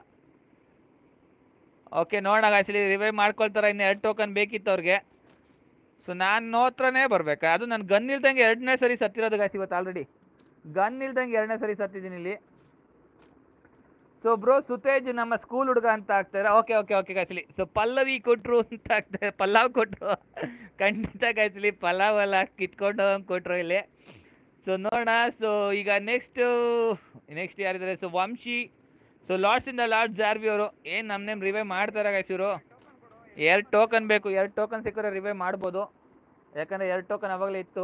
ಓಕೆ ನೋಡೋಣ ಗಾಯ್ಸ್, ಇಲ್ಲಿ ರಿವೈವ್ ಮಾಡ್ಕೊಳ್ತಾರೆ. ಇನ್ನು 2 ಟೋಕನ್ ಬೇಕಿತ್ತು ಅವ್ರಿಗೆ. ಸೊ ನಾನು ಹತ್ರನೇ ಬರ್ಬೇಕಾ, ಅದು ನಾನು ಗನ್ ಇಲ್ದಂಗೆ 2ನೇ ಸರಿ ಸತ್ತಿರೋದು ಗಾಯ್ಸ್ ಇವತ್ತು. ಆಲ್ರೆಡಿ ಗನ್ ಇಲ್ದಂಗೆ 2ನೇ ಸರಿ ಸತ್ತಿದ್ದೀನಿ ಇಲ್ಲಿ. ಸೊ ಬ್ರೋ ಸುತೇಜ್ ನಮ್ಮ ಸ್ಕೂಲ್ ಹುಡುಗ ಅಂತ ಆಗ್ತಾರೆ. ಓಕೆ ಓಕೆ ಓಕೆ ಗಾಯ್ಸ್ಲಿ. ಸೊ ಪಲ್ಲವಿ ಕೊಟ್ಟರು ಅಂತ ಆಗ್ತಾರೆ, ಪಲಾವ್ ಕೊಟ್ಟರು. ಖಂಡಿತ ಗಾಯ್ಸ್ಲಿ ಪಲಾವ್ ಎಲ್ಲ ಕಿತ್ಕೊಂಡು ಕೊಟ್ಟರು ಇಲ್ಲಿ. ಸೊ ನೋಡೋಣ. ಸೊ ಈಗ ನೆಕ್ಸ್ಟ್ ಯಾರಿದ್ದಾರೆ? ಸೊ ವಂಶಿ. ಸೊ ಲಾರ್ಡ್ಸ್ ಇಂದ ಲಾರ್ಡ್ ಜಾರ್ವಿ ಅವರು ಏನು ನಮ್ಮನ್ನೇನು ರಿವೈವ್ ಮಾಡ್ತಾರೆ ಗಾಯ್ಸ್ ಇವರು. 2 ಟೋಕನ್ ಬೇಕು, 2 ಟೋಕನ್ ಸಿಕ್ಕರೆ ರಿವೈವ್ ಮಾಡ್ಬೋದು, ಯಾಕಂದರೆ 2 ಟೋಕನ್ ಅವಾಗಲೇ ಇತ್ತು.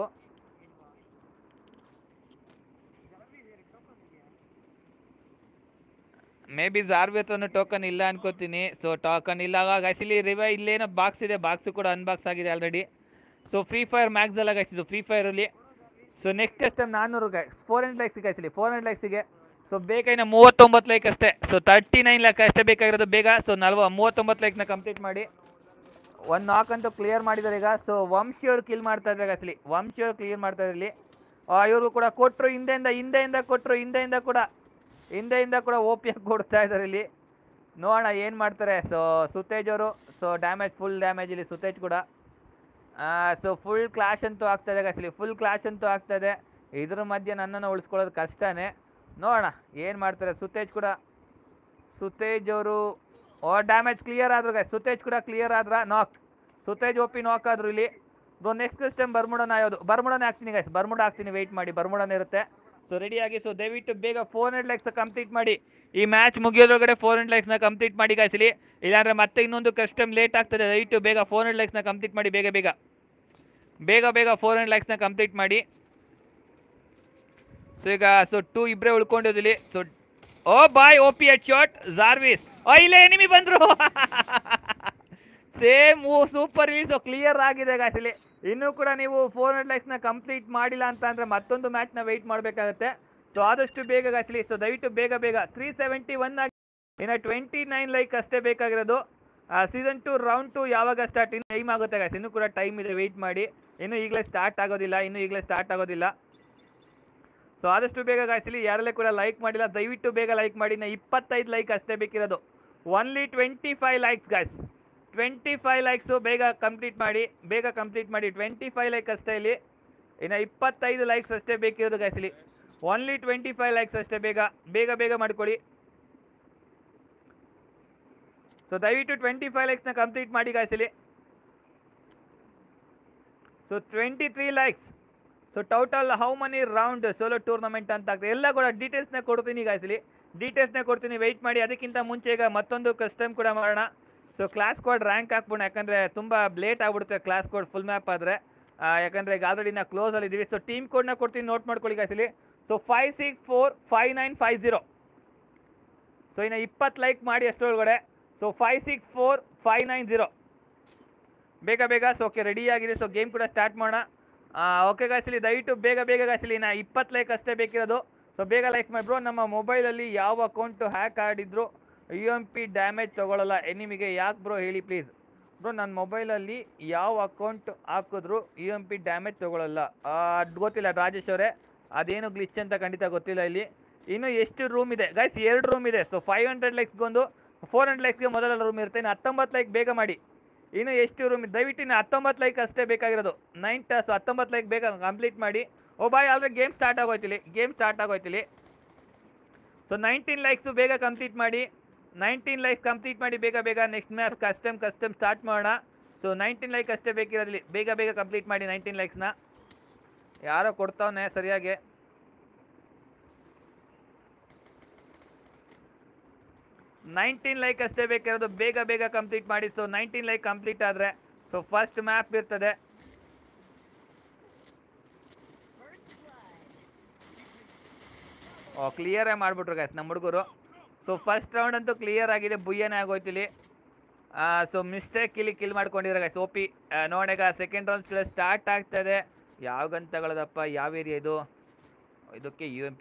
ಮೇ ಬಿ ಜಾರ್ವಿ ಹತ್ರನೂ ಟೋಕನ್ ಇಲ್ಲ ಅನ್ಕೋತೀನಿ. ಸೊ ಟೋಕನ್ ಇಲ್ಲ ಗಾಯ್ಸ್. ಇಲ್ಲಿ ರಿವೈವ್ ಇಲ್ಲೇನೋ ಬಾಕ್ಸ್ ಇದೆ, ಬಾಕ್ಸು ಕೂಡ ಅನ್ಬಾಕ್ಸ್ ಆಗಿದೆ already. So Free Fire Max ಎಲ್ಲ ಗಾಯ್ಸಿದ್ದು ಫ್ರೀ ಫೈರಲ್ಲಿ. So next time 400 guys, 400 likes ಗಾಯ್ಸಲಿ, 400 ಲೈಕ್ಸಿಗೆ. ಸೊ ಬೇಗ ಇನ್ನು 39 ಲೈಕ್ ಅಷ್ಟೇ. ಸೊ 39 ಲೈಕ್ ಅಷ್ಟೇ ಬೇಕಾಗಿರೋದು ಬೇಗ. ಸೊ 39 ಲೈಕ್ನ ಕಂಪ್ಲೀಟ್ ಮಾಡಿ. 1 ನಾಕ್ ಅಂತೂ ಕ್ಲಿಯರ್ ಮಾಡಿದ್ದಾರೆ ಈಗ. ಸೊ ವಂಶಿ ಅವ್ರು ಕಿಲ್ ಮಾಡ್ತಾ ಇದ್ದಾರೆ ಗಾಯ್ಸಲಿ, ವಂಶಿ ಅವ್ರು ಕ್ಲಿಯರ್ ಮಾಡ್ತಾ ಇದ್ದಾರೆ ಇಲ್ಲಿ. ಇವ್ರಿಗೂ ಕೂಡ ಕೊಟ್ಟರು, ಹಿಂದೆಯಿಂದ ಕೊಟ್ಟರು, ಹಿಂದೆಯಿಂದ ಕೂಡ ಓಪಿಯಾಗಿ ಕೊಡ್ತಾ ಇದ್ದಾರೆ ಇಲ್ಲಿ. ನೋಡೋಣ ಏನು ಮಾಡ್ತಾರೆ. ಸೊ ಸುತೇಜ್ ಅವರು, ಸೊ ಡ್ಯಾಮೇಜ್, ಫುಲ್ ಡ್ಯಾಮೇಜ್ ಇಲ್ಲಿ ಸುತೇಜ್ ಕೂಡ. ಸೊ ಫುಲ್ ಕ್ಲಾಶ್ ಅಂತೂ ಆಗ್ತಾಯಿದೆ ಗಾಯ್ಸಲಿ, ಫುಲ್ ಕ್ಲಾಶ್ ಅಂತೂ ಆಗ್ತಾಯಿದೆ. ಇದ್ರ ಮಧ್ಯೆ ನನ್ನನ್ನು ಉಳಿಸ್ಕೊಳ್ಳೋದು ಕಷ್ಟನೇ. ನೋಡೋಣ ಏನು ಮಾಡ್ತಾರೆ. ಸುತೇಜ್ ಕೂಡ, ಸುತೇಜ್ ಅವರು ಡ್ಯಾಮೇಜ್ ಕ್ಲಿಯರ್ ಆದರು ಗಾಯ್ಸ್. ಸುತೇಜ್ ಕೂಡ ಕ್ಲಿಯರ್ ಆದ್ರ, ನಾಕ್. ಸುತೇಜ್ ಓಪಿ ನಾಕ್ ಆದರು ಇಲ್ಲಿ. ನೆಕ್ಸ್ಟ್ ಟೈಮ್ ಬರ್ಮುಡನ ಯಾವುದು, ಬರ್ಮುಡನೇ ಹಾಕ್ತೀನಿ ಗಾಯ್ಸ್, ಬರ್ಮುಡ ಹಾಕ್ತೀನಿ, ವೆಯ್ಟ್ ಮಾಡಿ, ಬರ್ಮುಡನೇ ಇರುತ್ತೆ. ಸೊ ರೆಡಿಯಾಗಿ. ಸೊ ದಯವಿಟ್ಟು ಬೇಗ 400 ಲೈಕ್ಸ್ ಕಂಪ್ಲೀಟ್ ಮಾಡಿ. ಈ ಮ್ಯಾಚ್ ಮುಗಿಯೋದ್ರೊಳಗಡೆ 400 ಲೈಕ್ಸ್ನ ಕಂಪ್ಲೀಟ್ ಮಾಡಿ ಗಾಯ್ಸಲಿ, ಇಲ್ಲಾಂದರೆ ಮತ್ತೆ ಇನ್ನೊಂದು ಕಸ್ಟಮ್ ಲೇಟ್ ಆಗ್ತದೆ. ದಯವಿಟ್ಟು ಬೇಗ 400 ಲೈಕ್ಸ್ನ ಕಂಪ್ಲೀಟ್ ಮಾಡಿ, ಬೇಗ 400 ಲೈಕ್ಸ್ನ ಕಂಪ್ಲೀಟ್ ಮಾಡಿ. ಸೊ ಈಗ 2 ಇಬ್ಬರೇ ಉಳ್ಕೊಂಡಿದ್ದಿಲ್ಲಿ. So oh boy OP head shot Jarvis. ಇಲ್ಲೇ ಎನಿಮಿ ಬಂದರು. ಸೇಮ್ ಸೂಪರ್ ಇಲ್ಲಿ. ಸೊ ಕ್ಲಿಯರ್ ಆಗಿದೆ ಗಾಯ್ಸಲಿ. ಇನ್ನೂ ಕೂಡ ನೀವು 400 ಲೈಕ್ಸ್ನ ಕಂಪ್ಲೀಟ್ ಮಾಡಿಲ್ಲ ಅಂತ ಅಂದರೆ ಮತ್ತೊಂದು ಮ್ಯಾಚ್ನ ವೆಯ್ಟ್ ಮಾಡಬೇಕಾಗುತ್ತೆ. ಸೊ ಆದಷ್ಟು ಬೇಗ ಗಾಯ್ಸಲಿ. ಸೊ ದಯವಿಟ್ಟು ಬೇಗ 371 ಆಗಿ, ಇನ್ನು 29 ಲೈಕ್ ಅಷ್ಟೇ ಬೇಕಾಗಿರೋದು. ಸೀಸನ್ 2 ರೌಂಡ್ 2 ಯಾವಾಗ ಸ್ಟಾರ್ಟ್, ಇನ್ನು ಟೈಮ್ ಆಗುತ್ತೆ ಗಾಯ್ಸ್, ಇನ್ನೂ ಕೂಡ ಟೈಮ್ ಇದೆ, ವೆಯ್ಟ್ ಮಾಡಿ. ಇನ್ನೂ ಈಗಲೇ ಸ್ಟಾರ್ಟ್ ಆಗೋದಿಲ್ಲ. ಸೊ ಆದಷ್ಟು ಬೇಗ ಗಾಯ್ಸಲಿ. ಯಾರಲ್ಲೇ ಕೂಡ ಲೈಕ್ ಮಾಡಿಲ್ಲ ದಯವಿಟ್ಟು ಬೇಗ ಲೈಕ್ ಮಾಡಿ. ಇನ್ನು 25 ಲೈಕ್ ಅಷ್ಟೇ ಬೇಕಿರೋದು. ಓನ್ಲಿ 25 ಲೈಕ್ಸ್ ಗಾಯ್ಸ್, 25 ಲೈಕ್ಸು ಬೇಗ ಕಂಪ್ಲೀಟ್ ಮಾಡಿ. 25 ಲೈಕ್ ಅಷ್ಟೇ ಇಲ್ಲಿ. ಇನ್ನು 25 ಲೈಕ್ಸ್ ಅಷ್ಟೇ ಬೇಕಿರೋದು ಗಾಯ್ಸಲಿ. ಓನ್ಲಿ 25 ಲೈಕ್ಸ್ ಅಷ್ಟೇ. ಬೇಗ ಮಾಡ್ಕೊಳ್ಳಿ. ಸೊ ದಯವಿಟ್ಟು 25 ಲೈಕ್ಸ್ನ ಕಂಪ್ಲೀಟ್ ಮಾಡಿ ಗಾಯ್ಸಲಿ. So 23 likes. So total how many round solo tournament ಅಂತ ಆಗ್ತದೆ ಎಲ್ಲ ಕೂಡ ಡೀಟೇಲ್ಸ್ನ ಕೊಡ್ತೀನಿ ಗಾಯ್ಸಲಿ, ವೆಯ್ಟ್ ಮಾಡಿ. ಅದಕ್ಕಿಂತ ಮುಂಚೆ ಈಗ ಮತ್ತೊಂದು ಕಸ್ಟಮ್ ಕೂಡ ಮಾಡೋಣ. ಸೊ ಕ್ಲಾಸ್ ಕೋಡ್ ರ್ಯಾಂಕ್ ಹಾಕ್ಬೋಣ, ಯಾಕಂದರೆ ತುಂಬ ಲೇಟ್ ಆಗಿಬಿಡುತ್ತೆ ಕ್ಲಾಸ್ ಕೋಡ್ ಫುಲ್ ಮ್ಯಾಪ್ ಆದರೆ. ಯಾಕಂದರೆ ಈಗ ಆಲ್ರೆಡಿ ನಾವು ಕ್ಲೋಸಲ್ಲಿ ಇದ್ದೀವಿ. ಸೊ ಟೀಮ್ ಕೋಡ್ನ ಕೊಡ್ತೀನಿ, ನೋಟ್ ಮಾಡ್ಕೊಳ್ಳಿ ಗಾಯ್ಸಲಿ. ಸೊ 5645950. ಸೊ ಇನ್ನು 20 ಲೈಕ್ ಮಾಡಿ ಅಷ್ಟರೊಳಗಡೆ. ಸೊ 564590 ಬೇಗ. ಸೊ ಓಕೆ ರೆಡಿಯಾಗಿದೆ. ಸೊ ಗೇಮ್ ಕೂಡ ಸ್ಟಾರ್ಟ್ ಮಾಡೋಣ. ಓಕೆ ಗಾಯ್ಸಲಿ, ದಯವಿಟ್ಟು ಬೇಗ ಗಾಯ್ಸಲಿ. ನಾ 20 ಲೈಕ್ ಅಷ್ಟೇ ಬೇಕಿರೋದು. ಸೊ ಬೇಗ ಲೈಕ್ ಮಾಡಿ ಬ್ರೋ. ನಮ್ಮ ಮೊಬೈಲಲ್ಲಿ ಯಾವ ಅಕೌಂಟು ಹ್ಯಾಕ್ ಆಡಿದ್ರು UMP ಡ್ಯಾಮೇಜ್ ತೊಗೊಳ್ಳಲ್ಲ ಎನಿಮಿಗೆ, ಯಾಕೆ ಬ್ರೋ ಹೇಳಿ ಪ್ಲೀಸ್. ಬ್ರೋ ನನ್ನ ಮೊಬೈಲಲ್ಲಿ ಯಾವ ಅಕೌಂಟ್ ಹಾಕಿದ್ರು UMP ಡ್ಯಾಮೇಜ್ ತೊಗೊಳ್ಳಲ್ಲ. ಅದು ಗೊತ್ತಿಲ್ಲ ರಾಜೇಶ್ ಅವರೇ, ಅದೇನು ಗ್ಲಿಚ್ ಅಂತ ಖಂಡಿತ ಗೊತ್ತಿಲ್ಲ ಇಲ್ಲಿ. ಇನ್ನು ಎಷ್ಟು ರೂಮ್ ಇದೆ ಗೈಸ್? 2 ರೂಮ್ ಇದೆ. ಸೊ 500 ಲೈಕ್ಸ್ಗೊಂದು, 400 ಲೈಕ್ಸ್ಗೆ ಮೊದಲ ರೂಮ್ ಇರುತ್ತೆ. ಇನ್ನು 19 ಲೈಕ್ ಬೇಗ ಮಾಡಿ. ಇನ್ನು ಎಷ್ಟು ರೂಮ್ ಇದೆ? ದಯವಿಟ್ಟು ಇನ್ನು 19 ಲೈಕ್ ಅಷ್ಟೇ ಬೇಕಾಗಿರೋದು. 19 ಲೈಕ್ ಬೇಗ ಕಂಪ್ಲೀಟ್ ಮಾಡಿ. Oh boy already game start ಆಗೋಯ್ತಿಲ್ಲಿ. ಸೊ 19 ಲೈಕ್ಸು ಬೇಗ ಕಂಪ್ಲೀಟ್ ಮಾಡಿ. 19 ಲೈಕ್ ಕಂಪ್ಲೀಟ್ ಮಾಡಿ ಬೇಗ. ನೆಕ್ಸ್ಟ್ ಮ್ಯಾಚ್ ಕಸ್ಟಮ್ ಸ್ಟಾರ್ಟ್ ಮಾಡೋಣ. ಸೊ 19 ಲೈಕ್ ಅಷ್ಟೇ ಬೇಕಿರೋದ್ರಲ್ಲಿ. ಬೇಗ ಕಂಪ್ಲೀಟ್ ಮಾಡಿ 19 ಲೈಕ್ಸ್ನ. ಯಾರೋ ಕೊಡ್ತಾವನೆ ಸರಿಯಾಗಿ. 19 ಲೈಕ್ ಅಷ್ಟೇ ಬೇಕಿರೋದು. ಬೇಗ ಕಂಪ್ಲೀಟ್ ಮಾಡಿ. ಸೊ 19 ಲೈಕ್ ಕಂಪ್ಲೀಟ್ ಆದರೆ ಸೊ ಫಸ್ಟ್ ಮ್ಯಾಪ್ ಇರ್ತದೆ. ಕ್ಲಿಯರೇ ಮಾಡಿಬಿಟ್ರು ಗೈಸ್ ನಮ್ಮ ಹುಡುಗರು. ಸೊ ಫಸ್ಟ್ ರೌಂಡ್ ಅಂತೂ ಕ್ಲಿಯರ್ ಆಗಿದೆ, ಬುಯ್ಯನೇ ಆಗೋಯ್ತಿಲ್ಲಿ. ಸೊ ಮಿಸ್ಟೇಕ್ ಇಲ್ಲಿ ಕಿಲ್ ಮಾಡ್ಕೊಂಡಿದ್ದಾರೆ ಗೈಸ್. ಓಪಿ ನೋಡೀಗ ಸೆಕೆಂಡ್ ರೌಂಡ್ ಸ್ಟಾರ್ಟ್ ಆಗ್ತದೆ. ಯಾವ ಗನ್ ತಗೊಳ್ಳೋದಪ್ಪ, ಯಾವ ಏರಿಯಾ ಇದು? ಇದಕ್ಕೆ UMP.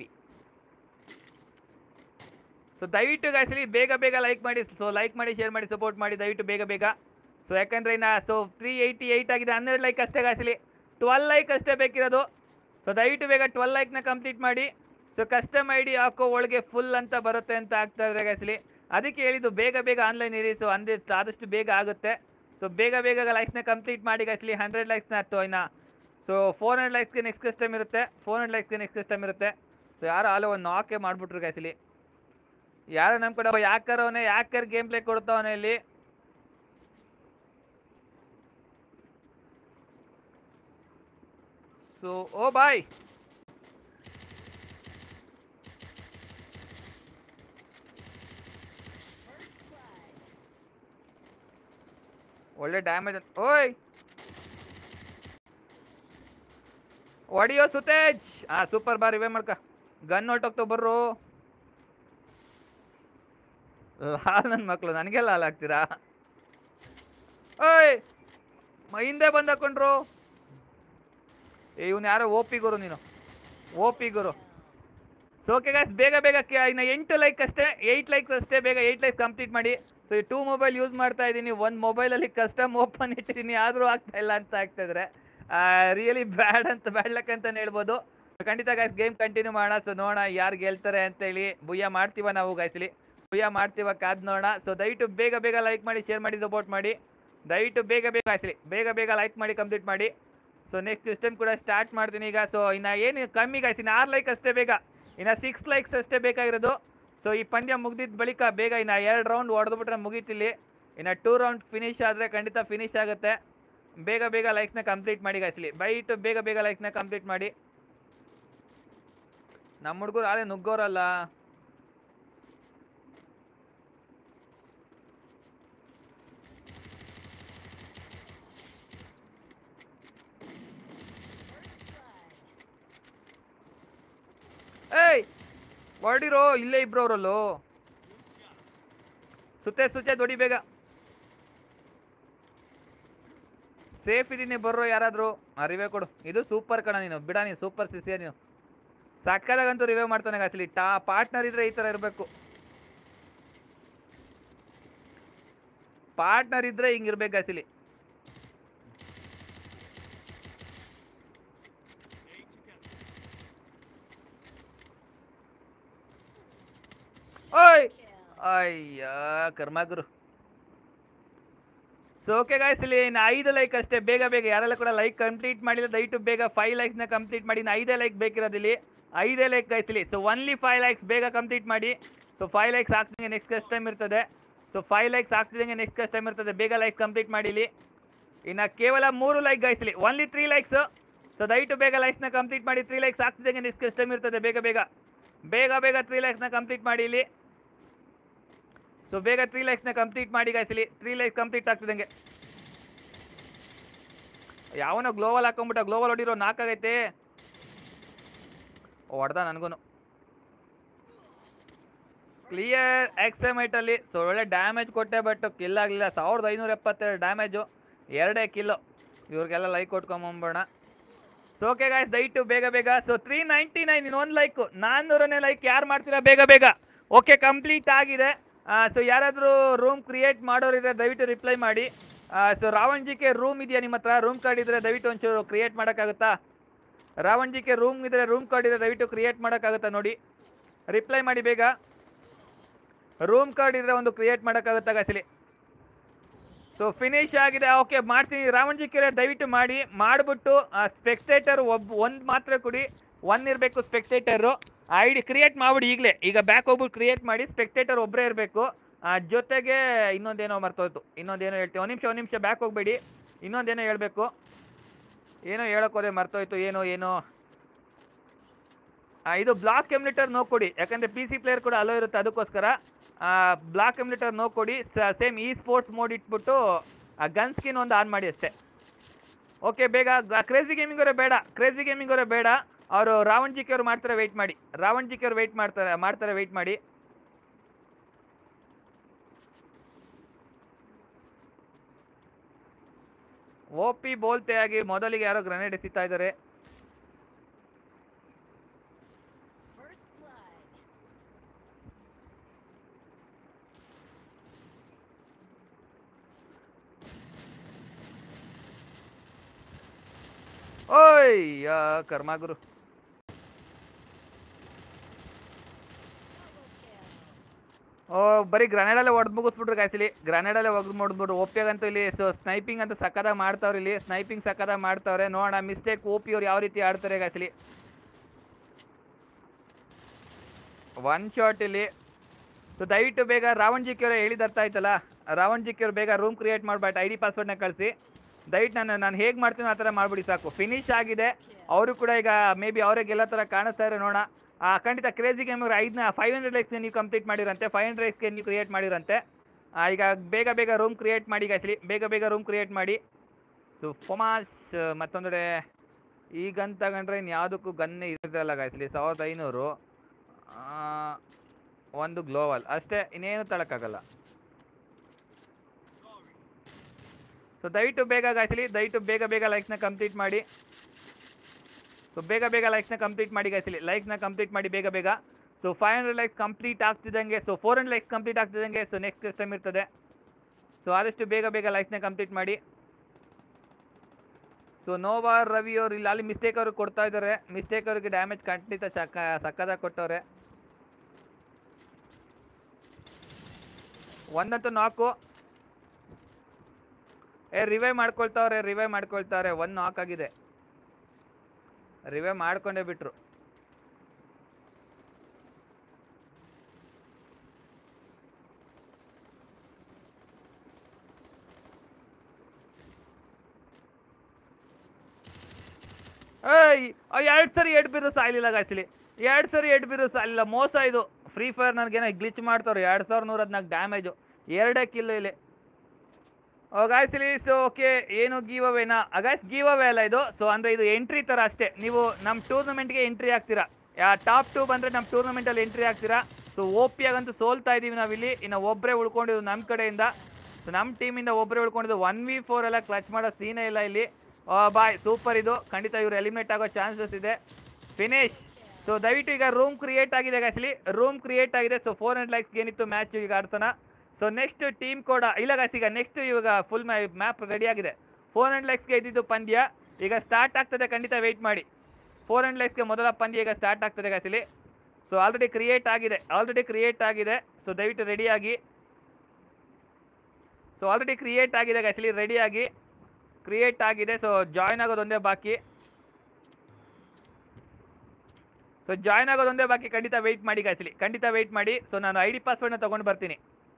ಸೊ ದಯವಿಟ್ಟು ಗೈಸ್ ಇಲ್ಲಿ ಬೇಗ ಬೇಗ ಲೈಕ್ ಮಾಡಿ. ಸೊ ಲೈಕ್ ಮಾಡಿ, ಶೇರ್ ಮಾಡಿ, ಸಪೋರ್ಟ್ ಮಾಡಿ ದಯವಿಟ್ಟು ಬೇಗ ಬೇಗ. ಸೊ ಯಾಕಂದರೆ ಸೊ 388 ಆಗಿದೆ, 12 ಲೈಕ್ ಅಷ್ಟೇ ಗೈಸ್ ಇಲ್ಲಿ, 12 ಲೈಕ್ ಅಷ್ಟೇ ಬೇಕಿರೋದು. ಸೊ ದಯವಿಟ್ಟು ಬೇಗ 12 ಲೈಕ್ನ ಕಂಪ್ಲೀಟ್ ಮಾಡಿ. ಸೊ ಕಸ್ಟಮ್ ID ಹಾಕೋ ಒಳಗೆ ಫುಲ್ ಅಂತ ಬರುತ್ತೆ ಅಂತ ಆಗ್ತಾ ಇದ್ರೆ ಗೈಸ್ ಇಲ್ಲಿ, ಅದಕ್ಕೆ ಹೇಳಿದ್ದು ಬೇಗ ಬೇಗ ಆನ್ಲೈನ್ ಇರಿ. ಸೊ ಅಂದರೆ ಆದಷ್ಟು ಬೇಗ ಆಗುತ್ತೆ. ಸೊ ಬೇಗ ಬೇಗ ಲೈಕ್ಸ್ನ ಕಂಪ್ಲೀಟ್ ಮಾಡಿ ಗೈಸ್ ಇಲ್ಲಿ. 100 ಲೈಕ್ಸ್ನ ಹತ್ತು ಇನ್ನು. ಸೊ 400 ಲೈಕ್ಸ್ಗೆ ನೆಕ್ಸ್ಟ್ ಕಸ್ಟಮ್ ಇರುತ್ತೆ, 400 ಲೈಕ್ಸ್ಗೆ ನೆಕ್ಸ್ಟ್ ಕಸ್ಟಮ್ ಇರುತ್ತೆ. ಸೊ ಯಾರೋ ಅಲ್ಲೋ ಒಂದು ನಾಕೆ ಮಾಡಿಬಿಟ್ರು ಗೈಸ್ ಇಲ್ಲಿ. ಯಾರೋ ನಮ್ಮ ಕಡೆ ಯಾಕರವನೇ, ಯಾಕರ್ ಗೇಮ್ ಪ್ಲೇ ಕೊಡ್ತಾವನೆ ಇಲ್ಲಿ. ಸೊ ಓ ಬಾಯ್, ಒಳ್ಳೆ ಡ್ಯಾಮೇಜ್. ಓಯ್ ಹೊಡಿಯೋ ಸುತೇಜ್. ಸೂಪರ್ ಬಾರ್ ಇವೇ ಮಾಡ್ಕ. ಗನ್ ಹೊಟ್ಟೋಗ್ತಾವ ಬರ್ರು. ಲಾಲ್ ನನ್ನ ಮಕ್ಕಳು, ನನಗೆ ಲಾಲ್ ಆಗ್ತೀರಾ? ಓಯ್ ಹಿಂದೆ ಬಂದು ಹಾಕೊಂಡ್ರು. ಇವನು ಯಾರೋ OP ಗುರು, ನೀನು OP ಗುರು. ಸೊ ಓಕೆ ಗೈಸ್, ಬೇಗ ಬೇಗ ಇನ್ನು 8 ಲೈಕ್ ಅಷ್ಟೇ, 8 ಲೈಕ್ಸ್ ಅಷ್ಟೇ. ಬೇಗ 8 ಲೈಕ್ಸ್ ಕಂಪ್ಲೀಟ್ ಮಾಡಿ. ಸೊ ಈ 2 ಮೊಬೈಲ್ ಯೂಸ್ ಮಾಡ್ತಾ ಇದ್ದೀನಿ, ಒಂದು ಮೊಬೈಲಲ್ಲಿ ಕಸ್ಟಮ್ ಓಪನ್ ಇಟ್ಟಿದ್ದೀನಿ, ಆದರೂ ಆಗ್ತಾ ಇಲ್ಲ ಅಂತ ಆಗ್ತಾಯಿದ್ರೆ ರಿಯಲಿ ಬ್ಯಾಡ್ ಲಕ್ ಅಂತಲೇ ಹೇಳ್ಬೋದು. ಖಂಡಿತ ಗೈಸ್ ಗೇಮ್ ಕಂಟಿನ್ಯೂ ಮಾಡೋಣ. ಸೊ ನೋಡೋಣ ಯಾರು ಗೆಲ್ತಾರೆ ಅಂತೇಳಿ. ಬುಯ್ಯ ಮಾಡ್ತೀವ ನಾವು ಗೈಸ್ ಇಲ್ಲಿ, ಬುಯ್ಯ ಮಾಡ್ತೀವ, ಕಾದ್ ನೋಡೋಣ. ಸೊ ದಯವಿಟ್ಟು ಬೇಗ ಬೇಗ ಲೈಕ್ ಮಾಡಿ, ಶೇರ್ ಮಾಡಿ, ಸಪೋರ್ಟ್ ಮಾಡಿ. ದಯವಿಟ್ಟು ಬೇಗ ಬೇಗ ಗೈಸ್ ಇಲ್ಲಿ ಬೇಗ ಬೇಗ ಲೈಕ್ ಮಾಡಿ, ಕಂಪ್ಲೀಟ್ ಮಾಡಿ. ಸೊ ನೆಕ್ಸ್ಟ್ ಸಿಸ್ಟಮ್ ಕೂಡ ಸ್ಟಾರ್ಟ್ ಮಾಡ್ತೀನಿ ಈಗ. ಸೊ ಇನ್ನು ಏನು ಕಮ್ಮಿ ಗೈಸ್, ಇನ್ನು 6 ಲೈಕ್ ಅಷ್ಟೇ ಬೇಗ, ಇನ್ನು 6 ಲೈಕ್ಸ್ ಅಷ್ಟೇ ಬೇಕಾಗಿರೋದು. ಸೊ ಈ ಪಂದ್ಯ ಮುಗಿದಿದ್ದ ಬಳಿಕ ಬೇಗ ಇನ್ನು 2 ರೌಂಡ್ ಹೊಡೆದ್ಬಿಟ್ರೆ ಮುಗೀತಿಲ್ಲಿ. ಇನ್ನು 2 ರೌಂಡ್ ಫಿನಿಶ್ ಆದರೆ ಖಂಡಿತ ಫಿನಿಶ್ ಆಗುತ್ತೆ. ಬೇಗ ಬೇಗ ಲೈಕ್ಸ್ನ ಕಂಪ್ಲೀಟ್ ಮಾಡಿ ಗೈಸ್ ಇಲ್ಲಿ, ದಯವಿಟ್ಟು ಬೇಗ ಬೇಗ ಲೈಕ್ಸ್ನ ಕಂಪ್ಲೀಟ್ ಮಾಡಿ. ನಮ್ಮ ಹುಡುಗರು ಆದ್ರೆ ನುಗ್ಗೋರಲ್ಲ. ಏಯ್ ಹೊಡಿರೋ, ಇಲ್ಲೇ ಇಬ್ರು ಅವರಲ್ಲೋ. ಸುತ್ತೆ ದೊಡಿ ಬೇಗ. ಸೇಫ್ ಇದೀನಿ ಬರ್ರೋ ಯಾರಾದರೂ. ರಿವೇ ಕೊಡು. ಇದು ಸೂಪರ್ ಕಣ, ನೀನು ಬಿಡ, ನೀನು ಸೂಪರ್ ಸಿಸಿಯ ನೀನು. ಸಕ್ಕದಾಗಂತೂ ರಿವೇ ಮಾಡ್ತಾನೆ ಗಾಸ್ಲಿ. ಪಾರ್ಟ್ನರ್ ಇದ್ರೆ ಈ ಥರ ಇರಬೇಕು. ಪಾರ್ಟ್ನರ್ ಇದ್ರೆ ಹಿಂಗಿರ್ಬೇಕು ಗಾಸ್ಲಿ. ಓಯ್ ಅಯ್ಯ ಕರ್ಮಾಗುರು. ಸೊ ಓಕೆ ಗಾಯ್ಸ್, ಇಲ್ಲಿ ಇನ್ನು 5 ಲೈಕ್ ಅಷ್ಟೇ. ಬೇಗ ಬೇಗ ಯಾರೆಲ್ಲ ಕೂಡ ಲೈಕ್ ಕಂಪ್ಲೀಟ್ ಮಾಡಿಲ್ಲ ದಯವಿಟ್ಟು ಬೇಗ 5 ಲೈಕ್ಸ್ನ ಕಂಪ್ಲೀಟ್ ಮಾಡಿ. ಇನ್ನು 5 ಲೈಕ್ ಬೇಕಿರೋದು ಇಲ್ಲಿ, 5 ಲೈಕ್ ಗಾಯ್ಸ್ ಇಲ್ಲಿ. ಸೊ ಒನ್ಲಿ 5 ಲೈಕ್ಸ್ ಬೇಗ ಕಂಪ್ಲೀಟ್ ಮಾಡಿ. ಸೊ 5 ಲೈಕ್ಸ್ ಹಾಕ್ತಿದಂಗೆ ನೆಕ್ಸ್ಟ್ ಕಸ್ಟಮ್ ಇರ್ತದೆ. ಸೊ 5 ಲೈಕ್ಸ್ ಹಾಕ್ತಿದಂಗೆ ನೆಕ್ಸ್ಟ್ ಕಸ್ಟಮ್ ಇರ್ತದೆ. ಬೇಗ ಲೈಕ್ ಕಂಪ್ಲೀಟ್ ಮಾಡಿ ಇಲ್ಲಿ. ಇನ್ನು ಕೇವಲ 3 ಲೈಕ್ ಗಾಯ್ಸ್ ಇಲ್ಲಿ, ಒನ್ಲಿ 3 ಲೈಕ್ಸ್. ಸೊ ದಯವಿಟ್ಟು ಬೇಗ ಲೈಕ್ಸ್ನ ಕಂಪ್ಲೀಟ್ ಮಾಡಿ. 3 ಲೈಕ್ಸ್ ಹಾಕ್ತಿದಂಗೆ ನೆಕ್ಸ್ಟ್ ಕಸ್ಟಮ್ ಇರ್ತದೆ. ಬೇಗ ಬೇಗ 3 ಲೈಕ್ಸ್ನ ಕಂಪ್ಲೀಟ್ ಮಾಡಿ ಇಲ್ಲಿ. ಸೊ ಬೇಗ 3 ಲೈಕ್ಸ್ನ ಕಂಪ್ಲೀಟ್ ಮಾಡಿ ಗಾಯ್ಸ್ ಇಲ್ಲಿ. 3 ಲೈಕ್ಸ್ ಕಂಪ್ಲೀಟ್ ಆಗ್ತಿದಂಗೆ. ಯಾವನೋ ಗ್ಲೋವಲ್ ಹಾಕೊಂಡ್ಬಿಟ್ಟ, ಗ್ಲೋವಲ್ ಹೊಡಿರೋ 4 ಆಗೈತೆ. ಹೊಡೆದ ನನಗೂ ಕ್ಲಿಯರ್ ಎಕ್ಸಮೈಟಲ್ಲಿ. ಸೊ ಒಳ್ಳೆ ಡ್ಯಾಮೇಜ್ ಕೊಟ್ಟೆ, ಬಟ್ ಕಿಲ್ ಆಗಲಿಲ್ಲ. 1572 ಡ್ಯಾಮೇಜು, 2 ಕಿಲ್ಲು. ಇವ್ರಿಗೆಲ್ಲ ಲೈಕ್ ಕೊಟ್ಕೊಂಬಂಬೋಣ. ಸೊ ಓಕೆ ಗಾಯ್ಸ್, ದಯವಿಟ್ಟು ಬೇಗ ಬೇಗ. ಸೊ 399 ಇನ್ನೊಂದು ಲೈಕು, 400ನೇ ಲೈಕ್ ಯಾರು ಮಾಡ್ತೀರಾ ಬೇಗ ಬೇಗ. ಓಕೆ ಕಂಪ್ಲೀಟ್ ಆಗಿದೆ. ಸೊ ಯಾರಾದರೂ ರೂಮ್ ಕ್ರಿಯೇಟ್ ಮಾಡೋರಿದ್ರೆ ದಯವಿಟ್ಟು ರಿಪ್ಲೈ ಮಾಡಿ. So Ravan G K room ಇದೆಯಾ ನಿಮ್ಮ ಹತ್ರ? ರೂಮ್ ಕಾರ್ಡ್ ಇದ್ದರೆ ದಯವಿಟ್ಟು ಒಂಚೂರು ಕ್ರಿಯೇಟ್ ಮಾಡೋಕ್ಕಾಗುತ್ತಾ? ರಾವಣ್ ಜಿ ಕೆ ರೂಮ್ ಇದ್ದರೆ, ರೂಮ್ ಕಾರ್ಡ್ ಇದ್ದರೆ ದಯವಿಟ್ಟು ಕ್ರಿಯೇಟ್ ಮಾಡೋಕ್ಕಾಗುತ್ತಾ ನೋಡಿ, ರಿಪ್ಲೈ ಮಾಡಿ ಬೇಗ. ರೂಮ್ ಕಾರ್ಡ್ ಇದ್ದರೆ ಒಂದು ಕ್ರಿಯೇಟ್ ಮಾಡೋಕ್ಕಾಗುತ್ತಾ ಗಾಯ್ಸ್ ಇಲ್ಲಿ. ಸೊ ಫಿನಿಶ್ ಆಗಿದೆ. ಓಕೆ ಮಾಡ್ತೀನಿ. ರಾವಣ್ ಜಿ ಕೆ ದಯವಿಟ್ಟು ಮಾಡಿಬಿಟ್ಟು ಸ್ಪೆಕ್ಟೇಟರ್ ಒಂದು ಮಾತ್ರ ಕೊಡಿ, 1 ಇರಬೇಕು ಸ್ಪೆಕ್ಟೇಟರು. ID ಕ್ರಿಯೇಟ್ ಮಾಡ್ಬಿಡಿ ಈಗಲೇ. ಈಗ ಬ್ಯಾಕ್ ಹೋಗ್ಬಿಟ್ಟು ಕ್ರಿಯೇಟ್ ಮಾಡಿ. ಸ್ಪೆಕ್ಟೇಟರ್ ಒಬ್ಬರೇ ಇರಬೇಕು. ಜೊತೆಗೆ ಇನ್ನೊಂದೇನೋ ಮರ್ತೋಯ್ತು, ಇನ್ನೊಂದೇನೋ ಹೇಳ್ತೀವಿ. ಒಂದು ನಿಮಿಷ ಬ್ಯಾಕ್ ಹೋಗ್ಬೇಡಿ. ಇನ್ನೊಂದೇನೋ ಹೇಳಬೇಕು, ಏನೋ ಹೇಳೋಕ್ಕೋದೆ ಮರ್ತೋಯ್ತು. ಏನೋ ಇದು ಬ್ಲಾಕ್ ಎಮ್ಯುಲೇಟರ್ ನೋ ಕೊಡಿ, ಯಾಕಂದರೆ PC ಪ್ಲೇಯರ್ ಕೂಡ ಅಲೋ ಇರುತ್ತೆ, ಅದಕ್ಕೋಸ್ಕರ ಬ್ಲಾಕ್ ಎಮ್ಯುಲೇಟರ್ ನೋ ಕೊಡಿ. ಸೇಮ್ ಸ್ಪೋರ್ಟ್ಸ್ ಮೋಡ್ ಇಟ್ಬಿಟ್ಟು ಆ ಗನ್ ಸ್ಕಿನ್ ಒಂದು ಆನ್ ಮಾಡಿ ಅಷ್ಟೇ. ಓಕೆ, ಬೇಗ ಕ್ರೇಜಿ ಗೇಮಿಂಗ್ ಅವರೇ ಬೇಡ, ಕ್ರೇಜಿ ಗೇಮಿಂಗ್ ಅವರೇ ಬೇಡ. ಅವರು ರಾವಣ್ ಜಿಕೆ ಅವ್ರು ಮಾಡ್ತಾರೆ, ವೆಯ್ಟ್ ಮಾಡಿ. ರಾವಣ್ ಜಿಕೆ ಅವ್ರು ವೆಯ್ಟ್ ಮಾಡ್ತಾರೆ, ವೆಯ್ಟ್ ಮಾಡಿ. ಓಪಿ ಬೋಲ್ತೆ ಆಗಿ ಮೊದಲಿಗೆ ಯಾರೋ ಗ್ರೆನೇಡ್ ಎಸಿತಾ ಇದ್ದಾರೆ. ಓಯ್ ಕರ್ಮಾಗುರು. ಓ ಬರೀ ಗ್ರನೇಡಲ್ಲೇ ಹೊಡೆದು ಮುಗಿಸ್ಬಿಟ್ರು ಗಾಯ್ಸಿಲಿ, ಗ್ರನೇಡಲ್ಲೇ ಹೊಡೆದ್ಬಿಟ್ರು. ಓಪಿಯಾಗಂತೂ ಇಲ್ಲಿ ಸ್ನೈಪಿಂಗ್ ಅಂತೂ ಸಕ್ಕದ ಮಾಡ್ತಾವ್ರೆ, ಇಲ್ಲಿ ಸ್ನೈಪಿಂಗ್ ಸಕ್ಕದ ಮಾಡ್ತಾವ್ರೆ. ನೋಡೋಣ ಮಿಸ್ಟೇಕ್ ಓಪಿ ಅವ್ರು ಯಾವ ರೀತಿ ಆಡ್ತಾರೆ ಗಾಯ್ಸಿಲಿ. ಒನ್ ಶಾಟ್ ಇಲ್ಲಿ. ಸೊ ದಯವಿಟ್ಟು ಬೇಗ ರಾವಣ್ ಜಿಕೆ ಅವರೇ ಹೇಳಿದ ಅರ್ಥ ಆಯ್ತಲ್ಲ, ರಾವಣ್ ಜಿಕೆ ಅವ್ರು ಬೇಗ ರೂಮ್ ಕ್ರಿಯೇಟ್ ಮಾಡ್ಬಿಟ್ಟು ID ಪಾಸ್ವರ್ಡ್ನ ಕಳಿಸಿ. ದಯವಿಟ್ಟು ನಾನು ಹೇಗೆ ಮಾಡ್ತೀನಿ ಆ ಥರ ಮಾಡಿಬಿಡಿ ಸಾಕು. ಫಿನಿಶ್ ಆಗಿದೆ. ಅವರು ಕೂಡ ಈಗ ಮೇ ಬಿ ಅವರೇ ಗೆಲ್ಲೋ ಥರ ಕಾಣಿಸ್ತಾ ಇರೋ ನೋಡೋಣ. ಖಂಡಿತ ಕ್ರೇಜಿ ಗೇಮ್ ಅವರು 500 ಲೈಕ್ಸ್ಗೆ ನೀವು ಕಂಪ್ಲೀಟ್ ಮಾಡಿರಂತೆ, 500 ಲೈಕ್ಸ್ಗೆ ನೀವು ಕ್ರಿಯೇಟ್ ಮಾಡಿರಂತೆ. ಈಗ ಬೇಗ ರೂಮ್ ಕ್ರಿಯೇಟ್ ಮಾಡಿ ಗಾಯ್ಸ್ಲಿ, ಬೇಗ ರೂಮ್ ಕ್ರಿಯೇಟ್ ಮಾಡಿ. ಸೊ ಫೊಮಾಸ್ ಮತ್ತೊಂದೆಡೆ ಈ ಗನ್ ತಗೊಂಡ್ರೆ ಇನ್ನು ಯಾವುದಕ್ಕೂ ಗನ್ನೇ ಇರೋಲ್ಲ ಗಾಯ್ಸ್ಲಿ. 1500 ಒಂದು ಗ್ಲೋವಲ್ ಅಷ್ಟೇ, ಇನ್ನೇನು ತಳಕ್ಕಾಗಲ್ಲ. ಸೊ ದಯವಿಟ್ಟು ಬೇಗ ಗಾಯ್ಸ್ಲಿ, ದಯವಿಟ್ಟು ಬೇಗ ಲೈಕ್ಸ್ನ ಕಂಪ್ಲೀಟ್ ಮಾಡಿ. ಸೊ ಬೇಗ ಲೈಕ್ಸ್ನ ಕಂಪ್ಲೀಟ್ ಮಾಡಿ ಗಾಯ್ಸ್ಲಿ, ಲೈಕ್ಸ್ನ ಕಂಪ್ಲೀಟ್ ಮಾಡಿ ಬೇಗ. ಸೊ 500 ಲೈಕ್ಸ್ ಕಂಪ್ಲೀಟ್ ಆಗ್ತಿದ್ದಂಗೆ, ಸೊ 400 ಲೈಕ್ಸ್ ಕಂಪ್ಲೀಟ್ ಆಗ್ತಿದ್ದಂಗೆ ಸೊ ನೆಕ್ಸ್ಟ್ ಟೈಮ್ ಇರ್ತದೆ. ಸೊ ಆದಷ್ಟು ಬೇಗ ಲೈಕ್ಸ್ನ ಕಂಪ್ಲೀಟ್ ಮಾಡಿ. ಸೊ ನೋವಾ ರವಿ ಅವರು ಇಲ್ಲಿ ಅಲ್ಲಿ ಮಿಸ್ಟೇಕ್ ಅವ್ರಿಗೆ ಕೊಡ್ತಾ ಇದ್ದಾರೆ. ಮಿಸ್ಟೇಕ್ ಅವ್ರಿಗೆ ಡ್ಯಾಮೇಜ್ ಖಂಡಿತ ಸಕ್ಕದಾಗ ಕೊಟ್ಟವ್ರೆ. ಒಂದಂತೂ ನಾಕು. ರಿವೈವ್ ಮಾಡ್ಕೊಳ್ತಾವ್ರೆ. ಒಂದು ನಾಕ್ ಆಗಿದೆ, ರಿವೈವ್ ಮಾಡ್ಕೊಂಡೇ ಬಿಟ್ರು. ಎರಡು ಸರಿ ಎಡ್ ಬಿರು ಸಾಯ್ಲಿಲ್ಲ ಗಾಯ್ಸ್ಲಿ, 2 ಸರಿ ಎಡ್ ಬಿರು ಸಾಯ್ಲಿಲ್ಲ. ಮೋಸ ಇದು. ಫ್ರೀ ಫೈರ್ ನನಗೇನೋ ಗ್ಲಿಚ್ ಮಾಡ್ತಾವ್ರು. 2114 ಡ್ಯಾಮೇಜು, 2 ಕಿಲ್ ಇಲ್ಲಿ. ಗಾಯ್ಸ್ಲಿ. ಸೊ ಓಕೆ, ಏನು ಗೀವ್ ಅವೇನಾ ಗಾಯ್ಸ್? ಗೀವ್ ಅವೇ ಅಲ್ಲ ಇದು. ಸೊ ಅಂದರೆ ಇದು ಎಂಟ್ರಿ ಥರ ಅಷ್ಟೇ. ನೀವು ನಮ್ಮ ಟೂರ್ನಮೆಂಟ್ಗೆ ಎಂಟ್ರಿ ಆಗ್ತೀರಾ, ಟಾಪ್ 2 ಬಂದರೆ ನಮ್ಮ ಟೂರ್ನಮೆಂಟಲ್ಲಿ ಎಂಟ್ರಿ ಆಗ್ತೀರಾ. ಸೊ ಓಪಿಯಾಗಂತೂ ಸೋಲ್ತಾ ಇದ್ದೀವಿ ನಾವಿಲ್ಲಿ. ಇನ್ನು ಒಬ್ಬರೇ ಉಳ್ಕೊಂಡಿದ್ದು ನಮ್ಮ ಕಡೆಯಿಂದ. ಸೊ ನಮ್ಮ ಟೀಮಿಂದ ಒಬ್ಬರೇ ಉಳ್ಕೊಂಡಿದ್ದು. 1v4 ಎಲ್ಲ ಕ್ಲಚ್ ಮಾಡೋ ಸೀನೇ ಇಲ್ಲ ಇಲ್ಲಿ. ಬಾಯ್, ಸೂಪರ್ ಇದು. ಖಂಡಿತ ಇವರು ಎಲಿಮಿನೇಟ್ ಆಗೋ ಚಾನ್ಸಸ್ ಇದೆ. ಫಿನಿಶ್. ಸೊ ದಯವಿಟ್ಟು ಈಗ ರೂಮ್ ಕ್ರಿಯೇಟ್ ಆಗಿದೆ ಗಾಯ್ಸ್ಲಿ, ರೂಮ್ ಕ್ರಿಯೇಟ್ ಆಗಿದೆ. ಸೊ 400 ಲೈಕ್ಸ್ಗೆ ಏನಿತ್ತು ಮ್ಯಾಚ್ ಈಗ ಆಡ್ತಾನ. ಸೊ ನೆಕ್ಸ್ಟ್ ಟೀಮ್ ಕೂಡ ಇಲ್ಲ ಗಾಯ್ಸ್, ಈಗ ನೆಕ್ಸ್ಟ್ ಇವಾಗ ಫುಲ್ ಮ್ಯಾಪ್ ರೆಡಿ ಆಗಿದೆ. 400 ಲೈಕ್ಸ್ಗೆ ಇದ್ದಿದ್ದು ಪಂದ್ಯ ಈಗ ಸ್ಟಾರ್ಟ್ ಆಗ್ತದೆ, ಖಂಡಿತ ವೆಯ್ಟ್ ಮಾಡಿ. 400 ಲೈಕ್ಸ್ಗೆ ಮೊದಲ ಪಂದ್ಯ ಈಗ ಸ್ಟಾರ್ಟ್ ಆಗ್ತದೆ ಗಾಯ್ಸ್ಲಿ. ಸೊ ಆಲ್ರೆಡಿ ಕ್ರಿಯೇಟ್ ಆಗಿದೆ. ಸೊ ದಯವಿಟ್ಟು ರೆಡಿಯಾಗಿ. ಸೊ ಆಲ್ರೆಡಿ ಕ್ರಿಯೇಟ್ ಆಗಿದೆ ಗಾಯ್ಸ್ಲಿ, ರೆಡಿಯಾಗಿ ಕ್ರಿಯೇಟ್ ಆಗಿದೆ. ಸೊ ಜಾಯ್ನ್ ಆಗೋದೊಂದೇ ಬಾಕಿ. ಖಂಡಿತ ವೆಯ್ಟ್ ಮಾಡಿ ಗಾಯ್ಸ್ಲಿ, ಖಂಡಿತ ವೆಯ್ಟ್ ಮಾಡಿ. ಸೊ ನಾನು ID ಪಾಸ್ವರ್ಡ್ನ ತೊಗೊಂಡು ಬರ್ತೀನಿ.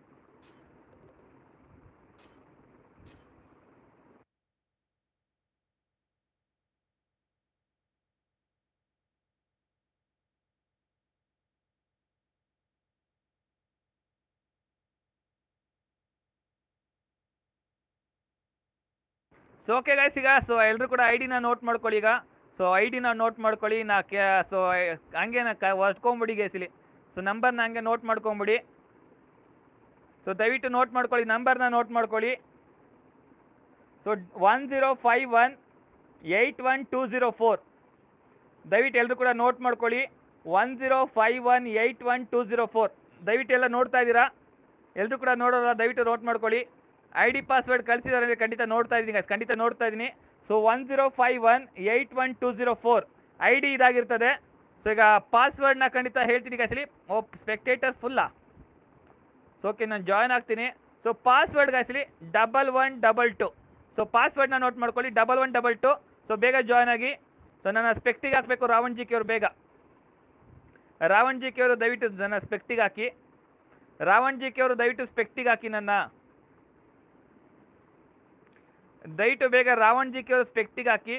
ಸೊ ಓಕೆ ಗಾಯ್ಸ್, ಈಗ ಸೊ ಎಲ್ಲರೂ ಕೂಡ ID ನ ನೋಟ್ ಮಾಡ್ಕೊಳ್ಳಿ ಈಗ. ಸೊ ID ನ ನೋಟ್ ಮಾಡ್ಕೊಳ್ಳಿ. ಸೊ ಹಂಗೆ ಹೊರ್ಟ್ಕೊಂಬಿಡಿ ಗಾಯ್ಸ್ಲಿ. ಸೊ ನಂಬರ್ನ ಹಂಗೆ ನೋಟ್ ಮಾಡ್ಕೊಂಬಿಡಿ. ಸೊ ದಯವಿಟ್ಟು ನೋಟ್ ಮಾಡ್ಕೊಳ್ಳಿ, ನಂಬರ್ನ ನೋಟ್ ಮಾಡ್ಕೊಳ್ಳಿ. ಸೊ 1051812204. ದಯವಿಟ್ಟು ಎಲ್ಲರೂ ಕೂಡ ನೋಟ್ ಮಾಡ್ಕೊಳ್ಳಿ. 1051812204. ದಯವಿಟ್ಟು ಎಲ್ಲ ನೋಡ್ತಾ ಇದ್ದೀರಾ? ಎಲ್ಲರೂ ಕೂಡ ನೋಡೋಲ್ಲ, ದಯವಿಟ್ಟು ನೋಟ್ ಮಾಡ್ಕೊಳ್ಳಿ. ID ಪಾಸ್ವರ್ಡ್ ಕಳಿಸಿದ್ದಾರೆ ಅಂದರೆ ಖಂಡಿತ ನೋಡ್ತಾ ಇದ್ದೀನಿ ಗಾಯ್ಸ್, ಖಂಡಿತ ನೋಡ್ತಾ ಇದ್ದೀನಿ. So 1051812204 ID ಇದಾಗಿರ್ತದೆ. ಸೊ ಈಗ ಪಾಸ್ವರ್ಡ್ನ ಖಂಡಿತ ಹೇಳ್ತೀನಿ ಗಾಯ್ಸ್ಲಿ. ಸ್ಪೆಕ್ಟೇಟರ್ ಫುಲ್ಲಾ? ಸೊ ಓಕೆ, ನಾನು ಜಾಯ್ನ್ ಆಗ್ತೀನಿ. ಸೊ ಪಾಸ್ವರ್ಡ್ ಗಾಯ್ಸ್ಲಿ 1122. ಸೊ ಪಾಸ್ವರ್ಡ್ನ ನೋಟ್ ಮಾಡ್ಕೊಳ್ಳಿ, 1122. ಸೊ ಬೇಗ ಜಾಯ್ನ್ ಆಗಿ. ಸೊ ನನ್ನ ಸ್ಪೆಕ್ಟಿಗೆ ಹಾಕಬೇಕು ರಾವಣ್ ಜಿಕೆ ಅವರು. ಬೇಗ ರಾವಣ್ ಜಿಕೆ ಅವರು ದಯವಿಟ್ಟು ನನ್ನ ಸ್ಪೆಕ್ಟಿಗೆ ಹಾಕಿ. ರಾವಣ್ ಜಿಕೆ ಅವರು ದಯವಿಟ್ಟು ಸ್ಪೆಕ್ಟಿಗೆ ಹಾಕಿ ನನ್ನ. ದಯವಿಟ್ಟು ಬೇಗ ರಾವಣ್ ಜಿಕೆ ಅವರು ಸ್ಪೆಕ್ಟಿಗೆ ಹಾಕಿ.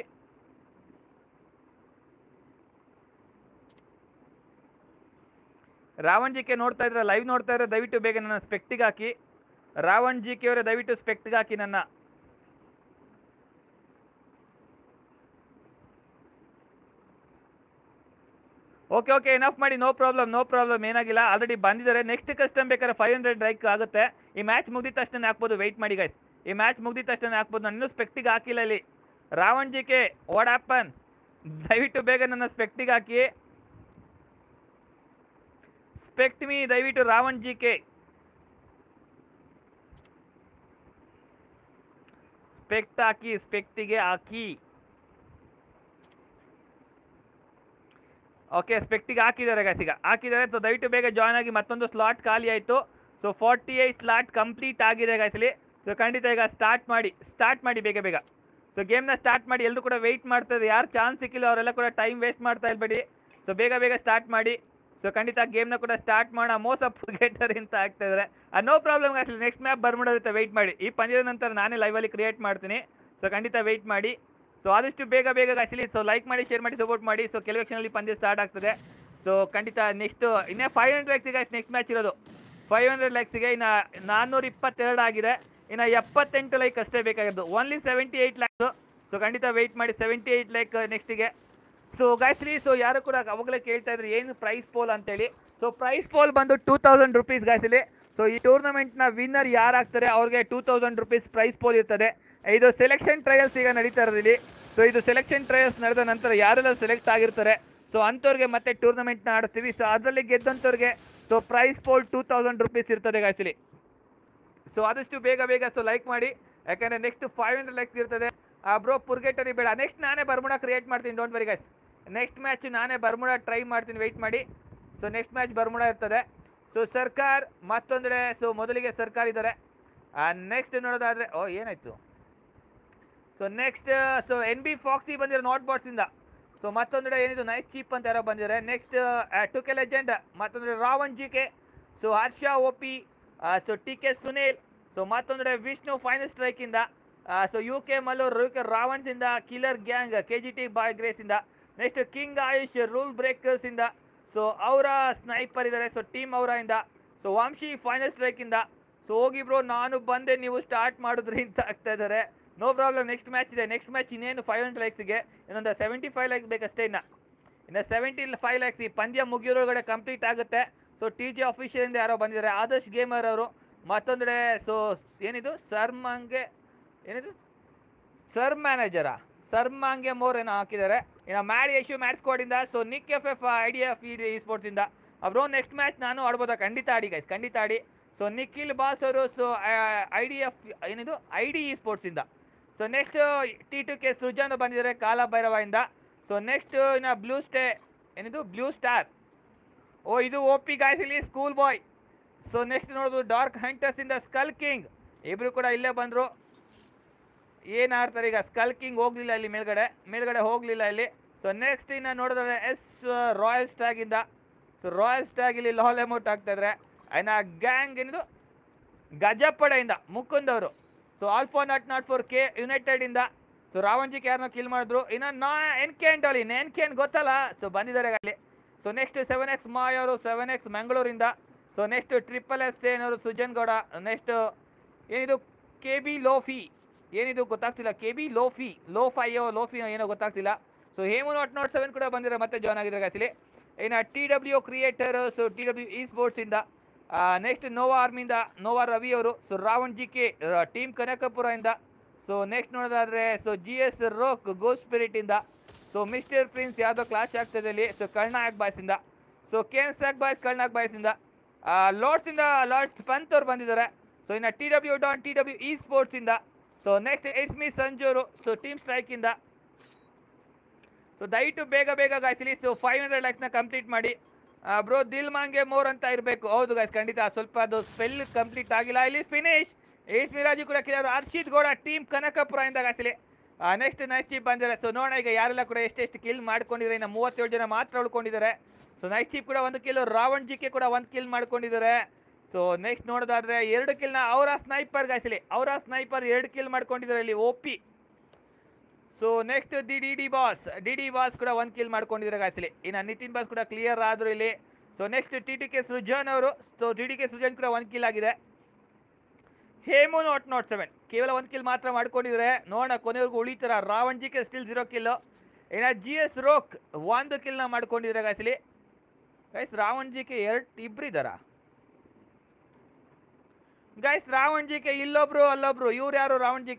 ರಾವಣ್ ಜಿಕೆ ನೋಡ್ತಾ ಇದ್ರೆ, ಲೈವ್ ನೋಡ್ತಾ ಇದ್ರೆ ದಯವಿಟ್ಟು ಬೇಗ ನನ್ನ ಸ್ಪೆಕ್ಟಿಗೆ ಹಾಕಿ. ರಾವಣ್ ಜಿಕೆ ಅವರೇ ದಯವಿಟ್ಟು ಸ್ಪೆಕ್ಟಿಗೆ ಹಾಕಿ ನನ್ನ. ಓಕೆ ಓಕೆ ಎನಫ್ ಮಾಡಿ, ನೋ ಪ್ರಾಬ್ಲಮ್ ಏನಾಗಿಲ್ಲ, ಆಲ್ರೆಡಿ ಬಂದಿದ್ದಾರೆ. ನೆಕ್ಸ್ಟ್ ಕಸ್ಟಮ್ ಬೇಕಾದ್ರೆ 500 ಲೈಕ್ ಆಗುತ್ತೆ. ಈ ಮ್ಯಾಚ್ ಮುಗಿದ ತಕ್ಷಣ ಹಾಕ್ಬೋದು, ವೆಯ್ಟ್ ಮಾಡಿ ಗೈಸ್. ಈ ಮ್ಯಾಚ್ ಮುಗಿದ ತಕ್ಷಣ ಹಾಕ್ಬೋದು. ನಾನು ಇನ್ನೂ ಸ್ಪೆಕ್ಟಿಗೆ ಹಾಕಿಲ್ಲ ಇಲ್ಲಿ. Ravan G K what happen, ದಯವಿಟ್ಟು ಬೇಗ ನನ್ನ ಸ್ಪೆಕ್ಟಿಗೆ ಹಾಕಿ. ಸ್ಪೆಕ್ಟ್ ಮೀ ದಯವಿಟ್ಟು ರಾವಣ್ ಜಿ ಕೆ. ಸ್ಪೆಕ್ಟ್ ಹಾಕಿ, ಸ್ಪೆಕ್ಟಿಗೆ ಹಾಕಿ. ಓಕೆ ಸ್ಪೆಕ್ಟಿಗೆ ಹಾಕಿದ್ದಾರೆ ಗೈಸ್, ಈಗ ಹಾಕಿದ್ದಾರೆ. ಸೊ ದಯವಿಟ್ಟು ಬೇಗ ಜಾಯ್ನ್ ಆಗಿ. ಮತ್ತೊಂದು ಸ್ಲಾಟ್ ಖಾಲಿ ಆಯಿತು. ಸೊ 48 ಸ್ಲಾಟ್ ಕಂಪ್ಲೀಟ್ ಆಗಿದೆ ಗೈಸ್ ಇಲ್ಲಿ. ಸೊ ಖಂಡಿತ ಈಗ ಸ್ಟಾರ್ಟ್ ಮಾಡಿ ಬೇಗ ಬೇಗ. ಸೊ ಗೇಮ್ನ ಸ್ಟಾರ್ಟ್ ಮಾಡಿ. ಎಲ್ಲರೂ ಕೂಡ ವೆಯ್ಟ್ ಮಾಡ್ತಾರೆ, ಯಾರು ಚಾನ್ಸ್ ಸಿಕ್ಕಿಲ್ಲ ಅವರೆಲ್ಲ ಕೂಡ ಟೈಮ್ ವೇಸ್ಟ್ ಮಾಡ್ತಾ ಇರಬೇಡಿ. ಸೊ ಬೇಗ ಬೇಗ ಸ್ಟಾರ್ಟ್ ಮಾಡಿ. ಸೊ ಖಂಡಿತ ಗೇಮ್ನ ಕೂಡ ಸ್ಟಾರ್ಟ್ ಮಾಡೋಣ. ಮೋಸ್ಟ್ ಆಫ್ ಗೆಟರ್ ಅಂತ ಆಗ್ತಾ ಇದ್ದಾರೆ. No problem guys, next map ಬರ್ಬಿಡೋರುತ್ತೆ, ವೆಯ್ಟ್ ಮಾಡಿ. ಈ ಪಂದ್ಯದ ನಂತರ ನಾನೇ ಲೈವಲ್ಲಿ ಕ್ರಿಯೇಟ್ ಮಾಡ್ತೀನಿ. ಸೊ ಖಂಡಿತ ವೆಯ್ಟ್ ಮಾಡಿ. ಸೊ ಆದಷ್ಟು ಬೇಗ ಬೇಗ ಗಾಯಿಸಲಿ. ಸೊ ಲೈಕ್ ಮಾಡಿ, ಶೇರ್ ಮಾಡಿ, ಸಪೋರ್ಟ್ ಮಾಡಿ. ಸೊ ಕೆಲವು ಕ್ಷಣದಲ್ಲಿ ಪಂದ್ಯ ಸ್ಟಾರ್ಟ್ ಆಗ್ತದೆ. ಸೊ ಖಂಡಿತ ನೆಕ್ಸ್ಟ್ ಇನ್ನೇ 500 ಲೈಕ್ಸಿಗೆ ನೆಕ್ಸ್ಟ್ ಮ್ಯಾಚ್ ಇರೋದು. 500 ಲೈಕ್ಸಿಗೆ ಇನ್ನು 422 ಆಗಿದೆ. ಇನ್ನು 78 ಲೈಕ್ ಅಷ್ಟೇ ಬೇಕಾಗಿದ್ದು. Only 78 likes. ಸೊ ಖಂಡಿತ ವೆಯ್ಟ್ ಮಾಡಿ, 78 ಲೈಕ್ ನೆಕ್ಸ್ಟಿಗೆ. ಸೊ ಗಾಯ್ಸ್ಲಿ, ಸೊ ಯಾರು ಕೂಡ ಅವಾಗಲೇ ಕೇಳ್ತಾ ಇದ್ರು ಏನು ಪ್ರೈಸ್ ಪೋಲ್ ಅಂತೇಳಿ. ಸೊ ಪ್ರೈಸ್ ಪೋಲ್ ಬಂದು 2000 ರುಪೀಸ್ ಗಾಯ್ಸಲಿ. ಸೊ ಈ ಟೂರ್ನಮೆಂಟ್ನ ವಿನ್ನರ್ ಯಾರಾಗ್ತಾರೆ ಅವ್ರಿಗೆ 2000 ರುಪೀಸ್ ಪ್ರೈಸ್ ಪೋಲ್ ಇರ್ತದೆ. ಇದು ಸೆಲೆಕ್ಷನ್ ಟ್ರಯಲ್ಸ್ ಈಗ ನಡೀತಾ ಇರೋದಿಲ್ಲಿ. ಸೊ ಇದು ಸೆಲೆಕ್ಷನ್ ಟ್ರಯಲ್ಸ್ ನಡೆದ ನಂತರ ಯಾರೆಲ್ಲ ಸೆಲೆಕ್ಟ್ ಆಗಿರ್ತಾರೆ ಸೊ ಅಂಥವ್ರಿಗೆ ಮತ್ತೆ ಟೂರ್ನಮೆಂಟ್ನ ಆಡಿಸ್ತೀವಿ. ಸೊ ಅದರಲ್ಲಿ ಗೆದ್ದಂಥವ್ರಿಗೆ ಸೊ ಪ್ರೈಸ್ ಪೋಲ್ 2000 ರುಪೀಸ್ ಇರ್ತದೆ ಗಾಯ್ಸಲಿ. ಸೊ ಆದಷ್ಟು ಬೇಗ ಬೇಗ ಸೊ ಲೈಕ್ ಮಾಡಿ, ಯಾಕಂದರೆ ನೆಕ್ಸ್ಟ್ 500 ಲೈಕ್ಸ್ ಇರ್ತದೆ. ಬ್ರೋ ಪುರ್ಗೆಟರಿ ಬೇಡ, ನೆಕ್ಸ್ಟ್ ನಾನೇ ಬರ್ಮುಡ ಕ್ರಿಯೇಟ್ ಮಾಡ್ತೀನಿ, don't worry guys. Next match ನಾನೇ ಬರ್ಮುಡ ಟ್ರೈ ಮಾಡ್ತೀನಿ, ವೆಯ್ಟ್ ಮಾಡಿ. ಸೊ ನೆಕ್ಸ್ಟ್ ಮ್ಯಾಚ್ ಬರ್ಮುಡ ಇರ್ತದೆ. ಸೊ ಸರ್ಕಾರ್ ಮತ್ತೊಂದರೆ, ಸೊ ಮೊದಲಿಗೆ ಸರ್ಕಾರ್ ಇದ್ದಾರೆ. ನೆಕ್ಸ್ಟ್ ನೋಡೋದಾದರೆ ಏನಾಯಿತು. So next so NB Foxy ಬಂದಿರೋ ನಾಟ್ ಬಾಟ್ಸಿಂದ. ಸೊ ಮತ್ತೊಂದೆಡೆ ಏನಿದು ನೈಸ್ ಚೀಪ್ ಅಂತ ಯಾರೋ ಬಂದಿದ್ದಾರೆ. ನೆಕ್ಸ್ಟ್ ಟುಕೆ ಲೆಜೆಂಡ್, ಮತ್ತೊಂದೆಡೆ Ravan G K, so Harsha OP, so TK Sunil, so ಮತ್ತೊಂದೆಡೆ ವಿಷ್ಣು ಫೈನಲ್ ಸ್ಟ್ರೈಕಿಂದ, ಸೊ UK ಮಲ್ಲೂರ್ ರಾವಣ್ಸಿಂದ, ಕಿಲ್ಲರ್ ಗ್ಯಾಂಗ್ KGT ಬಾಯ್ ಗ್ರೇಸಿಂದ, ನೆಕ್ಸ್ಟ್ ಕಿಂಗ್ ಆಯುಷ್ ರೂಲ್ ಬ್ರೇಕರ್ಸಿಂದ, ಸೊ ಅವರ ಸ್ನೈಪರ್ ಇದ್ದಾರೆ, ಸೊ ಟೀಮ್ ಅವರ ಇಂದ, ಸೊ ವಂಶಿ ಫೈನಲ್ ಸ್ಟ್ರೈಕಿಂದ. ಸೊ ಹೋಗಿ ಬ್ರೋ ನಾನು ಬಂದೆ ನೀವು ಸ್ಟಾರ್ಟ್ ಮಾಡಿದ್ರಿ ಅಂತ ಆಗ್ತಾ ಇದ್ದಾರೆ. ನೋ ಪ್ರಾಬ್ಲಮ್, ನೆಕ್ಸ್ಟ್ ಮ್ಯಾಚ್ ಇದೆ. ನೆಕ್ಸ್ಟ್ ಮ್ಯಾಚ್ ಇನ್ನೇನು 500 ಲೈಕ್ಸ್ಗೆ ಇನ್ನೊಂದು 75 ಲೈಕ್ಸ್ ಬೇಕಷ್ಟೇ. ಇನ್ನು 75 ಲೈಕ್ಸ್ ಈ ಪಂದ್ಯ ಮುಗಿಯೋರೊಳಗಡೆ ಕಂಪ್ಲೀಟ್ ಆಗುತ್ತೆ. ಸೊ TG ಅಫಿಷಿಯಲಿಂದ ಯಾರೋ ಬಂದಿದ್ದಾರೆ, ಆದರ್ಶ್ ಗೇಮರ್ ಅವರು. ಮತ್ತೊಂದೆಡೆ ಸೊ ಏನಿದು ಸರ್ ಮ್ಯಾನೇಜರ್ ಮೋರ್ ಏನೋ ಹಾಕಿದ್ದಾರೆ. ಇನ್ನು ಮ್ಯಾಡ್ ಸ್ಕ್ವಾಡಿಂದ, ಸೊ ನಿಕ್ FF IDF ಈ ಸ್ಪೋರ್ಟ್ಸಿಂದ. ಅವರು ನೆಕ್ಸ್ಟ್ ಮ್ಯಾಚ್ ನಾನು ಆಡ್ಬೋದಾ? ಖಂಡಿತ ಆಡಿ ಗೈಸ್, ಖಂಡಿತ ಆಡಿ. ಸೊ ನಿಖಿಲ್ ಬಾಸ್ ಅವರು, ಸೊ IDF ID ಈ ಸ್ಪೋರ್ಟ್ಸಿಂದ. ಸೊ ನೆಕ್ಸ್ಟ್ T2K ಸೃಜನ್ ಬಂದಿದ್ದಾರೆ ಕಾಲಭೈರವಿಂದ. ಸೊ ನೆಕ್ಸ್ಟ್ ಇನ್ನು ಬ್ಲೂ ಸ್ಟಾರ್, ಇದು OP ಗಾಯ್ಸ್ ಇಲ್ಲಿ ಸ್ಕೂಲ್ ಬಾಯ್. ಸೊ ನೆಕ್ಸ್ಟ್ ನೋಡೋದು ಡಾರ್ಕ್ ಹಂಟರ್ಸಿಂದ ಸ್ಕಲ್ ಕಿಂಗ್, ಇಬ್ಬರು ಕೂಡ ಇಲ್ಲೇ ಬಂದರು. ಏನು ಆಡ್ತಾರೆ ಈಗ? ಸ್ಕಲ್ ಕಿಂಗ್ ಹೋಗಲಿಲ್ಲ ಇಲ್ಲಿ, ಮೇಲ್ಗಡೆ ಹೋಗಲಿಲ್ಲ ಇಲ್ಲಿ. ಸೊ ನೆಕ್ಸ್ಟ್ ಇನ್ನು ನೋಡೋದಾದ್ರೆ ರಾಯಲ್ ಸ್ಟ್ಯಾಗಿಂದ. ಸೊ ರಾಯಲ್ ಸ್ಟ್ಯಾಗ್ ಇಲ್ಲಿ ಲಾಲ್ ಅಮೌಂಟ್ ಆಗ್ತಾಯಿದ್ರೆ. ಇನ್ನು ಗ್ಯಾಂಗ್ ಏನಿದು ಗಜಪಡೆಯಿಂದ ಮುಕುಂದ್ ಅವರು. So alpha not for K ಯುನೈಟೆಡಿಂದ. ಸೊ ರಾವಣ್ ಜಿ ಕೆ ಯಾರನ್ನ ಕಿಲ್ ಮಾಡಿದ್ರು. ಇನ್ನು NK ಗೊತ್ತಲ್ಲ, ಸೊ ಬಂದಿದ್ದಾರೆ ಅಲ್ಲಿ. ಸೊ ನೆಕ್ಸ್ಟ್ 7X ಮಾಯ್ ಅವರು 7X ಮಂಗಳೂರಿಂದ. ಸೊ ನೆಕ್ಸ್ಟ್ SSS ಏನವರು ಸುಜನ್ ಗೌಡ. ನೆಕ್ಸ್ಟ್ ಏನಿದು KB ಲೋಫಿ, ಏನಿದು ಗೊತ್ತಾಗ್ತಿಲ್ಲ, KB ಲೋಫಿ ಏನೋ ಗೊತ್ತಾಗ್ತಿಲ್ಲ. ಸೊ ಹೇಮು ನಾಟ್ 7 ಕೂಡ ಬಂದಿರೋ ಮತ್ತೆ ಜಾಯ್ನ್ ಆಗಿದ್ದಾರೆ ಗಾಯ್ಸಲಿ. ಇನ್ನು TW ಕ್ರಿಯೇಟರ್, ಸೊ TW ಈ ಸ್ಪೋರ್ಟ್ಸಿಂದ. ನೆಕ್ಸ್ಟ್ ನೋವಾ ರವಿ ಅವರು. So Ravan G K team ಕನಕಪುರದಿಂದ. ಸೊ ನೆಕ್ಸ್ಟ್ ನೋಡೋದಾದರೆ ಸೊ GS ರೋಕ್ ಗೋಸ್ಟ್ ಸ್ಪಿರಿಟಿಂದ. ಸೊ ಮಿಸ್ಟರ್ ಪ್ರಿನ್ಸ್ ಯಾವುದೋ ಕ್ಲಾಶ್ ಆಗ್ತದೆ ಇಲ್ಲಿ. ಸೊ ಕರ್ನಾಕ್ ಬಾಯ್ಸಿಂದ. ಸೊ ಕೇನ್ಸಾಕ್ ಬಾಯ್ಸ್ ಕರ್ನಾಕ್ ಬಾಯ್ಸಿಂದ. ಲಾರ್ಡ್ಸ್ ಪಂತ್ ಅವ್ರು ಬಂದಿದ್ದಾರೆ. ಸೊ ಇನ್ನು TW ಈ ಸ್ಪೋರ್ಟ್ಸಿಂದ. ಸೊ ನೆಕ್ಸ್ಟ್ ಎಸ್ಮಿ ಸಂಜೂರು, ಸೊ ಟೀಮ್ ಸ್ಟ್ರೈಕಿಂದ. ಸೊ ದಯವಿಟ್ಟು ಬೇಗ ಬೇಗ ಗಾಯ್ಸಲಿ. ಸೊ 500 ಲೈಕ್ಸ್ನ ಕಂಪ್ಲೀಟ್ ಮಾಡಿ. ಬ್ರೋ ದಿಲ್ ಮಾಂಗೆ ಮೋರ್ ಅಂತ ಇರಬೇಕು. ಹೌದು ಗಾಯ್ಸ್, ಖಂಡಿತ ಸ್ವಲ್ಪ ಅದು ಸ್ಪೆಲ್ ಕಂಪ್ಲೀಟ್ ಆಗಿಲ್ಲ. ಇಲ್ಲಿ ಫಿನಿಶ್ ಮಿರಾಜು ಕೂಡ ಕಿಲರ್. ಹರ್ಷಿತ್ ಗೌಡ ಟೀಮ್ ಕನಕಪುರದಿಂದ ಗಾಯ್ಸಲಿ. ನೆಕ್ಸ್ಟ್ ನೈಸ್ ಚೀಪ್ ಬಂದಿದ್ದಾರೆ. ಸೊ ನೋಡೋಣ ಈಗ ಯಾರೆಲ್ಲ ಕೂಡ ಎಷ್ಟೆಷ್ಟು ಕಿಲ್ ಮಾಡ್ಕೊಂಡಿದ್ದಾರೆ. ಇನ್ನು 37 ಜನ ಮಾತ್ರ ಉಳ್ಕೊಂಡಿದ್ದಾರೆ. ಸೊ ನೈಸ್ ಚೀಪ್ ಕೂಡ 1 ಕಿಲ್, ರಾವಣ್ ಜಿ ಕೆ ಕೂಡ 1 ಕಿಲ್ ಮಾಡ್ಕೊಂಡಿದ್ದಾರೆ. ಸೊ ನೆಕ್ಸ್ಟ್ ನೋಡೋದಾದ್ರೆ 2 ಕಿಲ್ನ ಅವರ ಸ್ನೈಪರ್ ಗಾಯ್ಸಲಿ, 2 ಕಿಲ್ ಮಾಡ್ಕೊಂಡಿದ್ದಾರೆ ಇಲ್ಲಿ OP. So next D boss ಕೂಡ 1 ಕಿಲ್ ಮಾಡ್ಕೊಂಡಿದ್ದಾರೆ ಗಾಯ್ಸಲಿ. ಇನ್ನು ನಿತಿನ್ ಬಾಸ್ ಕೂಡ ಕ್ಲಿಯರ್ ಆದರು ಇಲ್ಲಿ. ಸೊ ನೆಕ್ಸ್ಟ್ TTK ಸೃಜನ್ ಅವರು. ಸೊ TTK ಸೃಜನ್ ಕೂಡ 1 ಕಿಲ್ ಆಗಿದೆ. ಹೇಮು ನಾಟ್ 7 ಕೇವಲ 1 ಕಿಲ್ ಮಾತ್ರ ಮಾಡ್ಕೊಂಡಿದ್ದಾರೆ. ನೋಡೋಣ ಕೊನೆವರೆಗೂ ಉಳಿತಾರ. Ravan G K still 0 kill. ಇನ್ನು GS ರೋಕ್ 1 ಕಿಲ್ನ ಮಾಡ್ಕೊಂಡಿದ್ದಾರೆ ಗಾಯ್ಸಲಿ. ಗೈಸ್ ರಾವಣ್ ಜಿ ಕೆ ಇಬ್ರು ಇದ್ದಾರಾ ಗೈಸ್? ರಾವಣ್ ಜಿ ಕೆ ಇಲ್ಲೊಬ್ರು ಅಲ್ಲೊಬ್ರು. ಇವ್ರು ಯಾರು?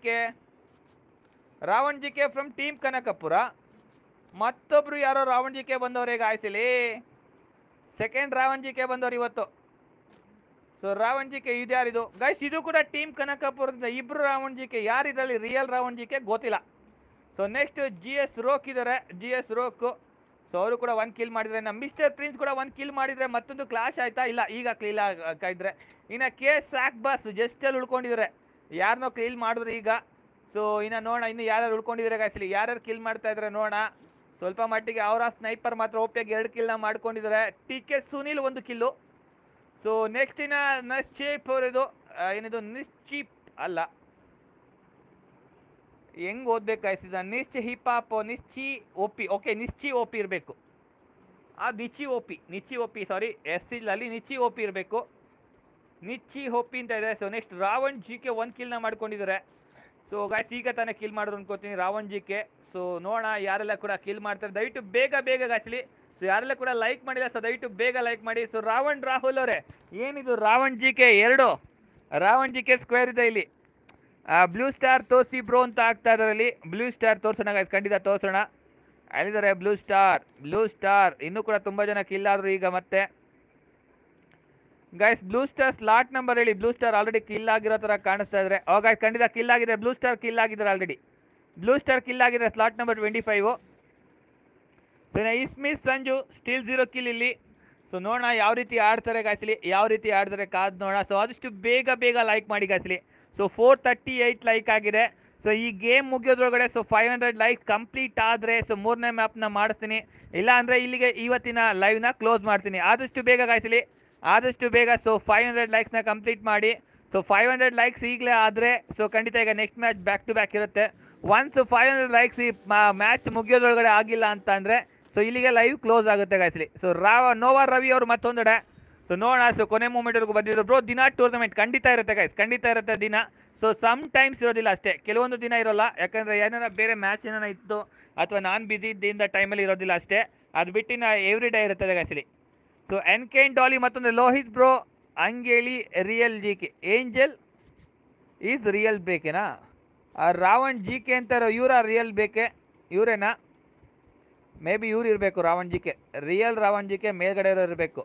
Ravan G K from team Kanakapura. ಮತ್ತೊಬ್ರು ಯಾರೋ ರಾವಣ್ ಜಿ ಕೆ ಬಂದವ್ರೆ ಗಾಯ್ಸಿಲಿ. ಸೆಕೆಂಡ್ ರಾವಣ್ ಜಿ ಕೆ ಬಂದವ್ರು ಇವತ್ತು. ಸೊ ರಾವಣ್ ಜಿ ಕೆ ಇದು ಯಾರಿದು ಗೈಸ್? ಇದು ಕೂಡ ಟೀಮ್ ಕನಕಪುರದಿಂದ ಇಬ್ರು ರಾವಣ್ ಜಿ ಕೆ. ಯಾರು ಇದರಲ್ಲಿ ರಿಯಲ್ ರಾವಣ್ ಜಿ ಕೆ ಗೊತ್ತಿಲ್ಲ. ಸೊ ನೆಕ್ಸ್ಟ್ GS ರೋಕ್ ಇದ್ದಾರೆ. GS ರೋಕ್. ಸೊ ಅವರು ಕೂಡ 1 ಕಿಲ್ ಮಾಡಿದರೆ. ನಮ್ಮ ಮಿಸ್ಟರ್ ಪ್ರಿನ್ಸ್ ಕೂಡ 1 ಕಿಲ್ ಮಾಡಿದರೆ. ಮತ್ತೊಂದು ಕ್ಲಾಶ್ ಆಯ್ತಾ? ಇಲ್ಲ, ಈಗ ಕ್ಲೀಲ್ ಆಗಿದ್ರೆ. ಇನ್ನು ಸಾಕ್ ಬಾಸ್ ಜಸ್ಟಲ್ಲಿ ಉಳ್ಕೊಂಡಿದ್ದಾರೆ. ಯಾರನ್ನೋ ಕ್ಲೀಲ್ ಮಾಡಿದ್ರು ಈಗ. ಸೊ ಇನ್ನು ನೋಡೋಣ ಇನ್ನು ಯಾರ್ಯಾರು ಉಳ್ಕೊಂಡಿದ್ದಾರೆ ಗಾಯ್ಸಲಿ. ಯಾರ್ಯಾರು ಕಿಲ್ ಮಾಡ್ತಾ ಇದ್ದಾರೆ ನೋಡೋಣ. ಸ್ವಲ್ಪ ಮಟ್ಟಿಗೆ ಅವರ ಸ್ನೈಪರ್ ಮಾತ್ರ ಓಪಿಯಾಗಿ 2 ಕಿಲ್ನ ಮಾಡ್ಕೊಂಡಿದ್ದಾರೆ. TK Sunil 1 kill. So next ಇನ್ನು ನಿಶ್ಚೀಪ್ ಅವರಿದು ಏನಿದು ನಿಶ್ಚೀಪ್ ಅಲ್ಲ, ಹೆಂಗೆ ಓದ್ಬೇಕಾಯ್ತಿದ? ನಿಶ್ಚಿ OP. ಓಕೆ, ನಿಶ್ಚಿ OP ಇರಬೇಕು. ನಿಚ್ಚಿ OP ಸಾರಿ, ಎಸ್ ಇಲ್ಲಲ್ಲಿ ನಿಚ್ಚಿ OP ಇರಬೇಕು. ನಿಚ್ಚಿ OP ಅಂತ ಇದೆ. So next Ravan G K 1 ಕಿಲ್ನ ಮಾಡ್ಕೊಂಡಿದ್ದಾರೆ. ಸೊ ಗಾಯ್ಸ್ ಈಗ ತಾನೇ ಕಿಲ್ ಮಾಡಿದ್ರು ಅನ್ಕೋತೀನಿ ರಾವಣ್ ಜಿ ಕೆ. ಸೊ ನೋಡೋಣ ಯಾರೆಲ್ಲ ಕೂಡ ಕಿಲ್ ಮಾಡ್ತಾರೆ. ದಯವಿಟ್ಟು ಬೇಗ ಗಾಯ್ಸಲಿ. ಸೊ ಯಾರೆಲ್ಲ ಕೂಡ ಲೈಕ್ ಮಾಡಿಲ್ಲ, ಸೊ ದಯವಿಟ್ಟು ಬೇಗ ಲೈಕ್ ಮಾಡಿ. ಸೊ ರಾಹುಲ್ ಅವರೇ, ಏನಿದು Ravan G K 2 Ravan G K square ಇದೆ ಇಲ್ಲಿ. ಬ್ಲೂ ಸ್ಟಾರ್ ತೋರಿಸಿ ಬ್ರೋ ಅಂತ ಆಗ್ತಾ ಇದರಲ್ಲಿ. ಬ್ಲೂ ಸ್ಟಾರ್ ತೋರಿಸೋಣ ಗೈಸ್, ಖಂಡಿತ ತೋರಿಸೋಣ. ಅಲ್ಲಿದ್ದಾರೆ ಬ್ಲೂ ಸ್ಟಾರ್. ಇನ್ನೂ ಕೂಡ ತುಂಬ ಜನ ಕಿಲ್ ಆದರು ಈಗ ಮತ್ತೆ guys. Blue star slot number ಹೇಳಿ. ಬ್ಲೂ ಸ್ಟಾರ್ ಆಲ್ರೆಡಿ ಕಿಲ್ ಆಗಿರೋ ಥರ ಕಾಣಿಸ್ತಾ ಇದ್ದಾರೆ. ಗೈಸ್ ಖಂಡಿತ ಕಿಲ್ ಆಗಿದೆ. ಬ್ಲೂ ಸ್ಟಾರ್ ಕಿಲ್ ಆಗಿದ್ದಾರೆ ಆಲ್ರೆಡಿ. Slot number 25. ಸೊ ಇಸ್ಮಿಸ್ ಸಂಜು ಸ್ಟಿಲ್ 0 ಕಿಲ್ ಇಲ್ಲಿ. ಸೊ ನೋಡೋಣ ಯಾವ ರೀತಿ ಆಡ್ತಾರೆ ಗಾಯ್ಸಲಿ, ಯಾವ ರೀತಿ ಆಡ್ತಾರೆ ಕಾದ್ ನೋಡೋಣ. ಸೊ ಆದಷ್ಟು ಬೇಗ ಲೈಕ್ ಮಾಡಿ ಗಾಯ್ಸಲಿ. ಸೊ 438 ಲೈಕ್ ಆಗಿದೆ. ಸೊ ಈ ಗೇಮ್ ಮುಗಿಯೋದ್ರೊಳಗಡೆ 500 ಲೈಕ್ಸ್ ಕಂಪ್ಲೀಟ್ ಆದರೆ ಮೂರನೇ ಮ್ಯಾಪ್ನ ಮಾಡಿಸ್ತೀನಿ. ಇಲ್ಲ ಅಂದರೆ ಇಲ್ಲಿಗೆ ಇವತ್ತಿನ ಲೈವ್ನ ಕ್ಲೋಸ್ ಮಾಡ್ತೀನಿ. ಆದಷ್ಟು ಬೇಗ ಗಾಯ್ಸಲಿ, ಆದಷ್ಟು ಬೇಗ. 500 ಲೈಕ್ಸ್ನ ಕಂಪ್ಲೀಟ್ ಮಾಡಿ. 500 ಲೈಕ್ಸ್ ಈಗಲೇ ಆದರೆ ಖಂಡಿತ ಈಗ next match back to back ಇರುತ್ತೆ. ಒನ್ಸ್ 500 ಲೈಕ್ಸ್ ಈ ಮ್ಯಾಚ್ ಮುಗಿಯೋದ್ರೊಳಗಡೆ ಆಗಿಲ್ಲ ಅಂತ ಅಂದರೆ ಇಲ್ಲಿಗೆ ಲೈವ್ ಕ್ಲೋಸ್ ಆಗುತ್ತೆ ಗಾಯ್ಸಲಿ. ನೋವಾ ರವಿ ಅವರು ಮತ್ತೊಂದೆಡೆ. ನೋಡೋಣ. ಕೊನೆ ಮೂಮೆಂಟ್ವರೆಗೂ ಬಂದಿದ್ರು ಬ್ರೋ. ದಿನ ಟೂರ್ನಮೆಂಟ್ ಖಂಡಿತ ಇರುತ್ತೆ ಗೈಸ್, ಖಂಡಿತ ಇರುತ್ತೆ ದಿನ. ಸಮ್ ಟೈಮ್ಸ್ ಇರೋದಿಲ್ಲ ಅಷ್ಟೇ, ಕೆಲವೊಂದು ದಿನ ಇರೋಲ್ಲ. ಯಾಕಂದರೆ ಏನಾರ ಬೇರೆ ಮ್ಯಾಚ್ ಏನಾರ ಇತ್ತು ಅಥವಾ ನಾನು ಬಿಸಿ ಇದ್ದಿಂದ ಟೈಮಲ್ಲಿ ಇರೋದಿಲ್ಲ ಅಷ್ಟೇ. ಅದು ಬಿಟ್ಟಿನ ಎವ್ರಿ ಡೇ ಇರುತ್ತೆ ಗಾಯ್ಸಲಿ. ಎನ್ಕೇನ್ ಡಾಲಿ ಮತ್ತೊಂದು ಲೋಹಿತ್ ಬ್ರೋ ಅಂಗೇಲಿ real G K. Angel is real ಬೇಕೇನಾ? ರಾವಣ್ ಜಿ ಕೆ ಅಂತಾರೋ, ಇವರ ರಿಯಲ್ ಬೇಕೆ? ಇವರೇನಾ? ಮೇ ಬಿ ಇವ್ರು ಇರಬೇಕು. Ravan G K real Ravan G K ಮೇಲ್ಗಡೆ ಇರಬೇಕು.